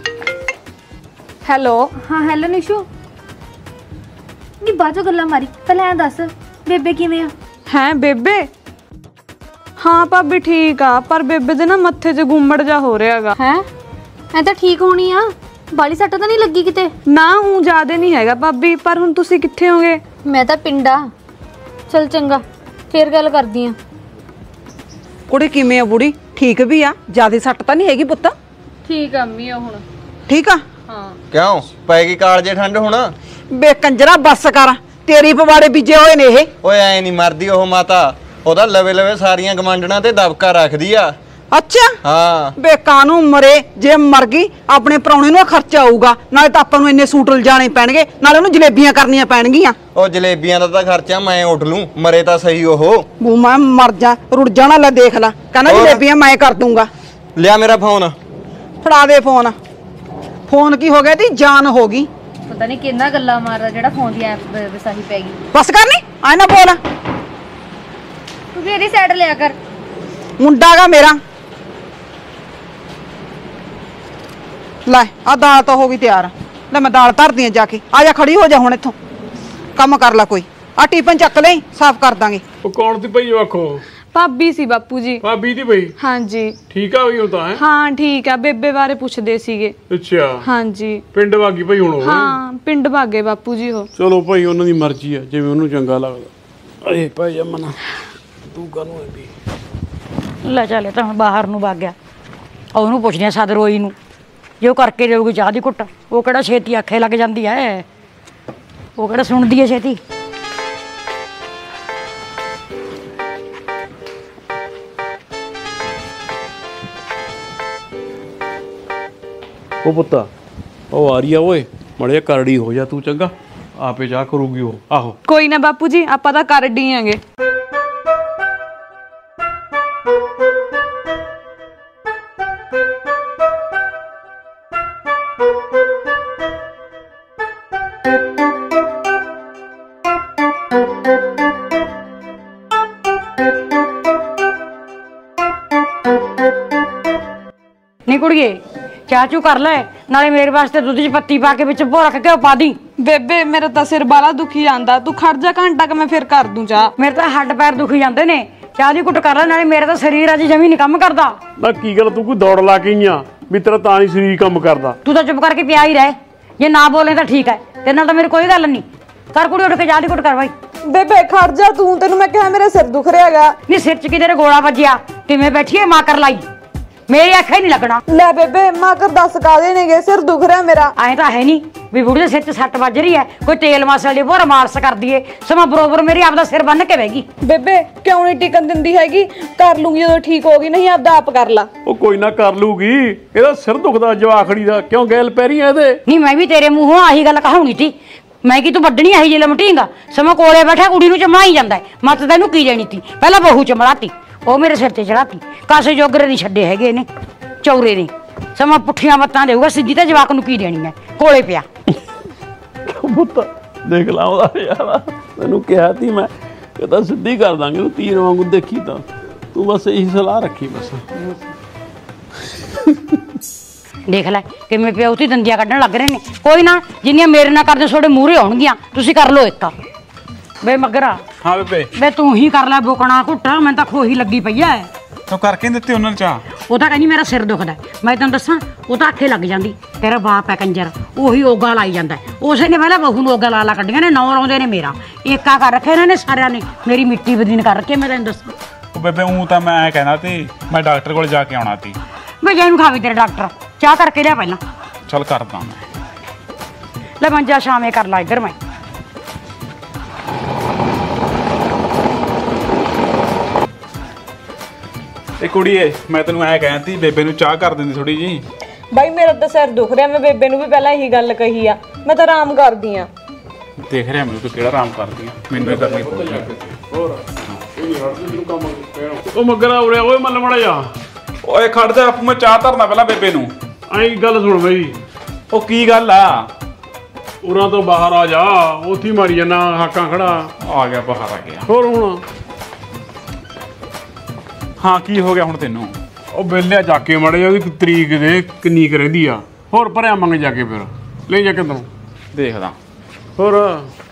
ਹੈਲੋ ਹਾਂ ਹੈਲੋ ਨਿਸ਼ੂ। ਨੀ ਬਾਜੋ ਗੱਲਾਂ ਮਾਰੀ ਪਹਿਲਾਂ ਐਂ ਦੱਸ ਬੇਬੇ ਕਿਵੇਂ ਆ? ਹੈ ਬੇਬੇ? ਹਾਂ ਭਾਬੀ ਠੀਕ ਆ ਪਰ ਬੇਬੇ ਦੇ ਨਾ ਮੱਥੇ 'ਚ ਗੁੰਮੜ ਜਾ ਹੋ ਰਿਹਾਗਾ। ਹੈ ਐ ਤਾਂ ਠੀਕ ਹੋਣੀ ਆ ਬਾਲੀ ਸੱਟ ਤਾਂ ਨਹੀਂ ਲੱਗੀ ਕਿਤੇ? ਨਾ ਹੂੰ ਜ਼ਿਆਦਾ ਨਹੀਂ ਹੈਗਾ ਭਾਬੀ ਪਰ ਹੁਣ ਤੁਸੀਂ ਕਿੱਥੇ ਹੋਗੇ? ਮੈਂ ਤਾਂ ਪਿੰਡਾ। ਚਲ ਚੰਗਾ ਫੇਰ ਗੱਲ ਕਰਦੀ ਆ। ਕੁੜੀ ਕਿਵੇਂ ਆ ਬੁੜੀ? ਠੀਕ ਵੀ ਆ ਜਿਆਦਾ ਸੱਟ ਤਾਂ ਨਹੀਂ ਹੈਗੀ ਪੁੱਤ? ਠੀਕ ਆ ਅੰਮੀ ਹੁਣ ਠੀਕ ਆ। ਹਾਂ ਕਿਉਂ ਪੈ ਗਈ ਕਾਲਜੇ ਠੰਡ ਹੁਣ? ਬੇ ਕੰਜਰਾ ਬੱਸ ਕਰ ਤੇਰੀ ਪਵਾੜੇ ਬੀਜੇ ਹੋਏ ਨੇ ਇਹ। ਓਏ ਐ ਨਹੀਂ ਮਰਦੀ ਉਹ ਮਾਤਾ ਉਹਦਾ ਲਵੇ ਲਵੇ ਸਾਰੀਆਂ ਗਮਾਂਡਣਾ ਤੇ ਦਬਕਾ ਰੱਖਦੀ ਆ। ਅੱਛਾ ਹਾਂ ਬੇ ਕਾਨੂੰ ਮਰੇ ਜੇ ਮਰ ਗਈ ਆਪਣੇ ਪ੍ਰਾਹੁਣੇ ਨੂੰ ਖਰਚਾ ਆਊਗਾ ਨਾਲੇ ਤਾਂ ਆਪਾਂ ਨੂੰ ਇੰਨੇ ਸੂਟ ਲਿਜਾਣੇ ਪੈਣਗੇ ਨਾਲੇ ਉਹਨੂੰ ਜਲੇਬੀਆਂ ਕਰਨੀਆਂ ਪੈਣਗੀਆਂ। ਉਹ ਜਲੇਬੀਆਂ ਦਾ ਤਾਂ ਖਰਚਾ ਮੈਂ ਉੱਠ ਲੂੰ ਮਰੇ ਤਾਂ ਸਹੀ ਉਹ। ਬੂ ਮੈਂ ਮਰ ਜਾ ਰੁੜ ਜਾਣਾ ਲੈ ਦੇਖ ਲੈ ਕਹਿੰਦਾ ਜਲੇਬੀਆਂ ਮੈਂ ਕਰ ਦੂੰਗਾ। ਲਿਆ ਮੇਰਾ ਫੋਨ ਫੜਾ ਦੇ ਫੋਨ ਫੋਨ ਕੀ ਹੋ ਗਿਆ ਤੀ ਜਾਨ ਹੋ ਗਈ। ਪਤਾ ਨਹੀਂ ਕਿੰਨਾ ਗੱਲਾਂ ਮਾਰਦਾ ਜਿਹੜਾ ਫੋਨ ਦੀ ਐਪ ਵਿਸਾਹੀ ਪੈ ਗਈ। ਬਸ ਕਰ ਨੀ ਆਏ ਨਾ ਬੋਲ। ਤੂੰ ਵੀ ਇਹਦੀ ਸਾਈਡ ਲਿਆ ਕਰ। ਮੁੰਡਾ ਗਾ ਮੇਰਾ। ਲੈ ਆ ਦਾਲ ਤਾਂ ਹੋ ਗਈ ਤਿਆਰ। ਲੈ ਮੈਂ ਦਾਲ ਧਰਦੀ ਆ ਜਾ ਕੇ। ਆ ਜਾ ਖੜੀ ਹੋ ਜਾ ਹੁਣ ਇੱਥੋਂ ਕੰਮ ਕਰ ਲੈ ਕੋਈ। ਆ ਟੀਪਨ ਚੱਕ ਲਈ ਸਾਫ਼ ਕਰ ਦਾਂਗੇ। ਉਹ ਕੌਣ ਸੀ ਭਈ ਆਖੋ? ਭਾਬੀ ਸੀ ਬਾਪੂ ਜੀ। ਭਾਬੀ ਦੀ ਭਈ? ਹਾਂਜੀ। ਠੀਕ ਆ ਹੋਈ ਹੁਣ ਤਾਂ ਹੈ? ਹਾਂ ਠੀਕ ਆ। ਬੇਬੇ ਬਾਰੇ ਪੁੱਛਦੇ ਸੀਗੇ। ਅੱਛਾ ਹਾਂਜੀ। ਪਿੰਡ ਵਾਗੀ ਭਈ ਹੁਣ ਉਹ? ਹਾਂ ਪਿੰਡ ਭਾਗੇ ਬਾਪੂ ਜੀ ਉਹ। ਚਲੋ ਭਾਈ ਉਹਨਾਂ ਦੀ ਮਰਜ਼ੀ ਆ ਜਿਵੇਂ ਉਹਨੂੰ ਚੰਗਾ ਲੱਗਦਾ। ਅਰੇ ਭਾਈ ਜਮਨਾ ਤੂੰ ਕਾਹਨੂੰ ਐਂਦੀ ਲੈ ਚੱਲੇ ਤਾਂ ਹੁਣ ਬਾਹਰ ਨੂੰ ਵਗ ਗਿਆ। ਉਹਨੂੰ ਪੁੱਛਦੇ ਆ ਸਦਰੋਈ ਨੂੰ ਜੇ ਉਹ ਕਰਕੇ ਦੇਊਗੀ ਚਾਹ ਦੀ ਘੁੱਟ। ਉਹ ਕਿਹੜਾ ਛੇਤੀ ਆਖੇ ਲੱਗ ਜਾਂਦੀ ਐ, ਉਹ ਕਿਹੜਾ ਸੁਣਦੀ ਐ ਛੇਤੀ। ਉਹ ਪੁੱਤਾ ਉਹ ਆ ਰਹੀ ਆ ਓਏ ਮੜਿਆ ਕਰੜੀ ਹੋ ਜਾ ਤੂੰ ਚੰਗਾ ਆਪੇ ਜਾ ਕਰੂਗੀ ਉਹ। ਆਹੋ ਕੋਈ ਨਾ ਬਾਪੂ ਜੀ ਆਪਾਂ ਤਾਂ ਕਰ ਡੀਆਂਗੇ। ਨੀ ਕੁੜੀਏ ਚਾਹ ਚੂ ਕਰ ਲੈ, ਨਾਲੇ ਮੇਰੇ ਵਾਸਤੇ ਦੁੱਧ 'ਚ ਪੱਤੀ ਪਾ ਕੇ ਵਿੱਚ ਭੋ ਰੱਖ ਕੇ ਉਹ ਪਾ ਦੀ। ਬੇਬੇ ਮੇਰਾ ਤਾਂ ਸਿਰ ਬਾਲਾ ਦੁਖੀ ਜਾਂਦਾ, ਤੂੰ ਖੜ ਜਾ ਘੰਟਾ ਕਿ ਮੈਂ ਫਿਰ ਕਰ ਦੂੰ ਚਾਹ। ਮੇਰੇ ਤਾਂ ਹੱਡ ਪੈਰ ਦੁਖੀ ਜਾਂਦੇ ਨੇ, ਚਾਹ ਦੀ ਘੁੱਟ ਕਰ ਲੈ, ਨਾਲੇ ਮੇਰਾ ਤਾਂ ਸਰੀਰ ਅੱਜ ਜਮੀ ਨਹੀਂ ਕੰਮ ਕਰਦਾ। ਨਾ ਕੀ ਗੱਲ ਤੂੰ ਕੋਈ ਦੌੜ ਲਾ ਕੇ ਆਈ ਆ ਵੀ ਤੇਰਾ ਤਾਂ ਨਹੀਂ ਸਰੀਰ ਕੰਮ ਕਰਦਾ? ਤੂੰ ਤਾਂ ਚੁੱਪ ਕਰਕੇ ਪਿਆ ਹੀ ਰਹਿ, ਜੇ ਨਾ ਬੋਲੇ ਤਾਂ ਠੀਕ ਹੈ, ਤੇਰੇ ਨਾਲ ਤਾਂ ਮੇਰੀ ਕੋਈ ਗੱਲ ਨਹੀਂ। ਕਰ ਕੁੜੀ ਉੱਠ ਕੇ ਚਾਹ ਦੀ ਘੁੱਟ ਕਰ ਬਾਈ। ਬੇਬੇ ਖੜ ਜਾ ਤੂੰ, ਤੈਨੂੰ ਮੈਂ ਕਿਹਾ ਮੇਰਾ ਸਿਰ ਦੁਖ ਰਿਹਾ ਹੈਗਾ। ਨਹੀਂ ਸਿਰ 'ਚ ਕਿਤੇ ਗੋਲਾ ਵੱਜਿਆ, ਕਿਵੇਂ ਬੈਠੀ ਐ ਮਾਂ ਕਰ ਲਾਈ, ਮੇਰੀ ਅੱਖ ਹੀ ਨਹੀਂ ਲੱਗਣਾ। ਲੈ ਬੇਬੇ ਮਾਂ ਕਰ ਦੱਸ ਕਾਦੇ ਨੇਗੇ, ਸਿਰ ਦੁਖ ਰਿਹਾ ਮੇਰਾ। ਐਂ ਤਾਂ ਹੈ ਨਹੀਂ ਵੀ ਬੁੜੀ ਦੇ ਸਿਰ 'ਚ ਸੱਟ ਵੱਜ ਰਹੀ ਹੈ, ਕੋਈ ਤੇਲ ਮਸਾਲੇ ਦੀ ਭੋਰ ਮਾਲਸ਼ ਕਰਦੀ ਏ, ਸਮਾਂ ਬਰੋਬਰ ਮੇਰੀ ਆਪਦਾ ਸਿਰ ਬੰਨ ਕੇ ਬਹਿਗੀ। ਬੇਬੇ ਕਿਉਂ ਨਹੀਂ ਟਿਕਣ ਦਿੰਦੀ ਹੈਗੀ, ਕਰ ਲੂੰਗੀ ਜਦੋਂ ਠੀਕ ਹੋ ਗਈ, ਨਹੀਂ ਆਪਦਾ ਆਪ ਕਰ ਲਾ। ਉਹ ਕੋਈ ਨਾ ਕਰ ਲੂਗੀ, ਇਹਦਾ ਸਿਰ ਦੁਖਦਾ ਜਵਾਖੜੀ ਦਾ, ਕਿਉਂ ਗੈਲ ਪੈ ਰਹੀ ਐ ਇਹਦੇ? ਨਹੀਂ ਮੈਂ ਵੀ ਤੇਰੇ ਮੂੰਹੋਂ ਆਹੀ ਗੱਲ ਕਹਾਉਣੀ ਸੀ, ਮੈਂ ਕੀ ਤੂੰ ਵੱਢਣੀ ਆਹੀ ਜੇ ਲਮਟੀਂਗਾ, ਸਮਾਂ ਕੋਲੇ ਬੈਠਾ ਕੁੜੀ ਨੂੰ ਚਮਲਾਈ ਜਾਂਦਾ ਮੱਤ ਤੈਨੂੰ ਕੀ ਦੇਣੀ ਤੀ, ਪਹਿਲਾਂ ਬਹੂ ਚਮਲਾਤੀ, ਉਹ ਮੇਰੇ ਸਿਰ ਤੇ ਚੜਾਤੀ, ਕਾਸੇ ਜੋਗਰੇ ਨਹੀਂ ਛੱਡੇ ਹੈਗੇ ਨੇ ਚੌਰੇ ਨੇ, ਸਮਾਂ ਪੁੱਠੀਆਂ ਮੱਤਾਂ ਦੇਊਗਾ, ਸਿੱਧੀ ਤੇ ਜਵਾਕ ਨੂੰ ਕੀ ਦੇਣੀ ਹੈ, ਕੋਲੇ ਪਿਆ। ਪੁੱਤ ਦੇਖ ਲਾ ਉਹਦਾ ਯਾਰ, ਤੈਨੂੰ ਕਿਹਾ ਤੀ ਮੈਂ ਇਹ ਤਾਂ ਸਿੱਧੀ ਕਰ ਦਾਂਗੇ ਤੂੰ ਤੀਰ ਵਾਂਗੂ, ਦੇਖੀ ਤਾਂ ਤੂੰ ਬਸ ਇਹੀ ਸਲਾਹ ਰੱਖੀ ਬਸ। ਦੇਖ ਲੈ ਕਿਵੇਂ ਪਿਓ ਤੇ ਦੰਦੀਆਂ ਕੱਢਣ ਲੱਗ ਰਹੇ ਨੇ, ਕੋਈ ਨਾ ਜਿੰਨੀਆਂ ਮੇਰੇ ਨਾਲ ਕਰਦੇ ਤੁਹਾਡੇ ਮੂਹਰੇ ਆਉਣਗੀਆਂ, ਤੁਸੀਂ ਕਰ ਲਓ ਇੱਕ। ਵੇ ਮਗਰਾ। ਹਾਂ ਬੇਬੇ। ਵੇ ਤੂੰ ਹੀ ਕਰ ਲੈ ਬੋਕਣਾ ਘੁੱਟਾ, ਮੈਨੂੰ ਤਾਂ ਖੋਹੀ ਲੱਗੀ ਪਈ ਐ। ਤੂੰ ਕਰਕੇ ਦਿੱਤੇ ਉਹਨਾਂ ਨੂੰ ਚਾਹ? ਉਹ ਤਾਂ ਕਹਿੰਦੀ ਮੇਰਾ ਸਿਰ ਦੁਖਦਾ, ਮੈਂ ਤੈਨੂੰ ਦੱਸਾਂ ਉਹ ਤਾਂ ਆਖੇ ਲੱਗ ਜਾਂਦੀ, ਤੇਰਾ ਬਾਪ ਹੈ ਕੰਜਰ, ਉਹੀ ਓਗਾ ਲਾਈ ਜਾਂਦਾ, ਉਸੇ ਨੇ ਪਹਿਲਾਂ ਬਹੂ ਨੂੰ ਓਗਾ ਲਾ ਲਾ ਕੱਢੀਆਂ ਨੇ, ਨੌ ਲਾਉਂਦੇ ਨੇ ਮੇਰਾ, ਏਕਾ ਕਰ ਰੱਖਿਆ ਇਹਨਾਂ ਨੇ ਸਾਰਿਆਂ ਨੇ, ਮੇਰੀ ਮਿੱਟੀ ਬਦੀਨ ਕਰ ਰੱਖੀ। ਮੈਂ ਤੈਨੂੰ ਦੱਸਾਂ ਉਹ ਬੇਬੇ ਉਹ ਤਾਂ ਮੈਂ ਕਹਿਣਾ ਤੀ ਮੈਂ ਡਾਕਟਰ ਕੋਲ ਜਾ ਕੇ ਆਉਣਾ ਤੀ। ਮੈਂ ਜਾਨੂੰ ਖਾਵੇ ਤੇਰੇ ਡਾਕਟਰ, ਚਾਹ ਕਰਕੇ ਲਿਆ ਪਹਿਲਾਂ। ਚੱਲ ਕਰਦਾ ਮੈਂ। ਲੈ ਮੰਜਾ ਸ਼ਾਮੇ ਕਰ ਲਾ ਇੱਧਰ। ਮੈਂ ਇਹ ਕੁੜੀਏ ਮੈਂ ਤੈਨੂੰ ਐ ਕਹਿਣ ਤੀ ਬੇਬੇ ਨੂੰ ਚਾਹ ਕਰ ਦਿੰਦੀ ਥੋੜੀ ਜੀ। ਬਾਈ ਮੇਰਾ ਤਾਂ ਸਿਰ ਦੁਖ ਰਿਹਾ, ਮੈਂ ਬੇਬੇ ਨੂੰ ਵੀ ਪਹਿਲਾਂ ਇਹੀ ਗੱਲ ਕਹੀ ਆ, ਮੈਂ ਤਾਂ ਆਰਾਮ ਕਰਦੀ ਆ। ਦੇਖ ਰਿਹਾ ਮੈਨੂੰ ਤੂੰ ਕਿਹੜਾ ਆਰਾਮ ਕਰਦੀ ਆ, ਮੈਨੂੰ ਹੀ ਕਰਨੀ ਪਊਗੀ। ਹੋਰ ਉਹ ਮਗਰਾ ਉਰੇ ਓਏ ਮੱਲ ਮੜਾ ਜਾ। ਓਏ ਖੜ ਜਾ, ਮੈਂ ਚਾਹ ਧਰਨਾ ਪਹਿਲਾਂ ਬੇਬੇ ਨੂੰ। ਐਂ ਗੱਲ ਸੁਣ ਬਈ। ਉਹ ਕੀ ਗੱਲ ਆ? ਉਰਾਂ ਤੋਂ ਬਾਹਰ ਆ ਜਾ, ਉੱਥੇ ਹੀ ਮਾਰੀ ਜਾਣਾ ਹਾਕਾਂ ਖੜਾ। ਆ ਗਿਆ ਬਾਹਰ ਆ ਗਿਆ। ਹੋਰ ਹੁਣ ਹਾਂ ਕੀ ਹੋ ਗਿਆ ਹੁਣ ਤੈਨੂੰ? ਉਹ ਬੇਲਿਆ ਜਾ ਕੇ ਮੜੇ ਉਹਦੀ ਤਰੀਕ ਦੇ ਕਿੰਨੀ ਕੁ ਰਹਿੰਦੀ ਆ, ਹੋਰ ਭਰਿਆ ਮੰਗ ਜਾ ਕੇ ਫਿਰ ਲੈ ਜਾ ਕੇ ਤੈਨੂੰ ਦੇਖਦਾ। ਹੋਰ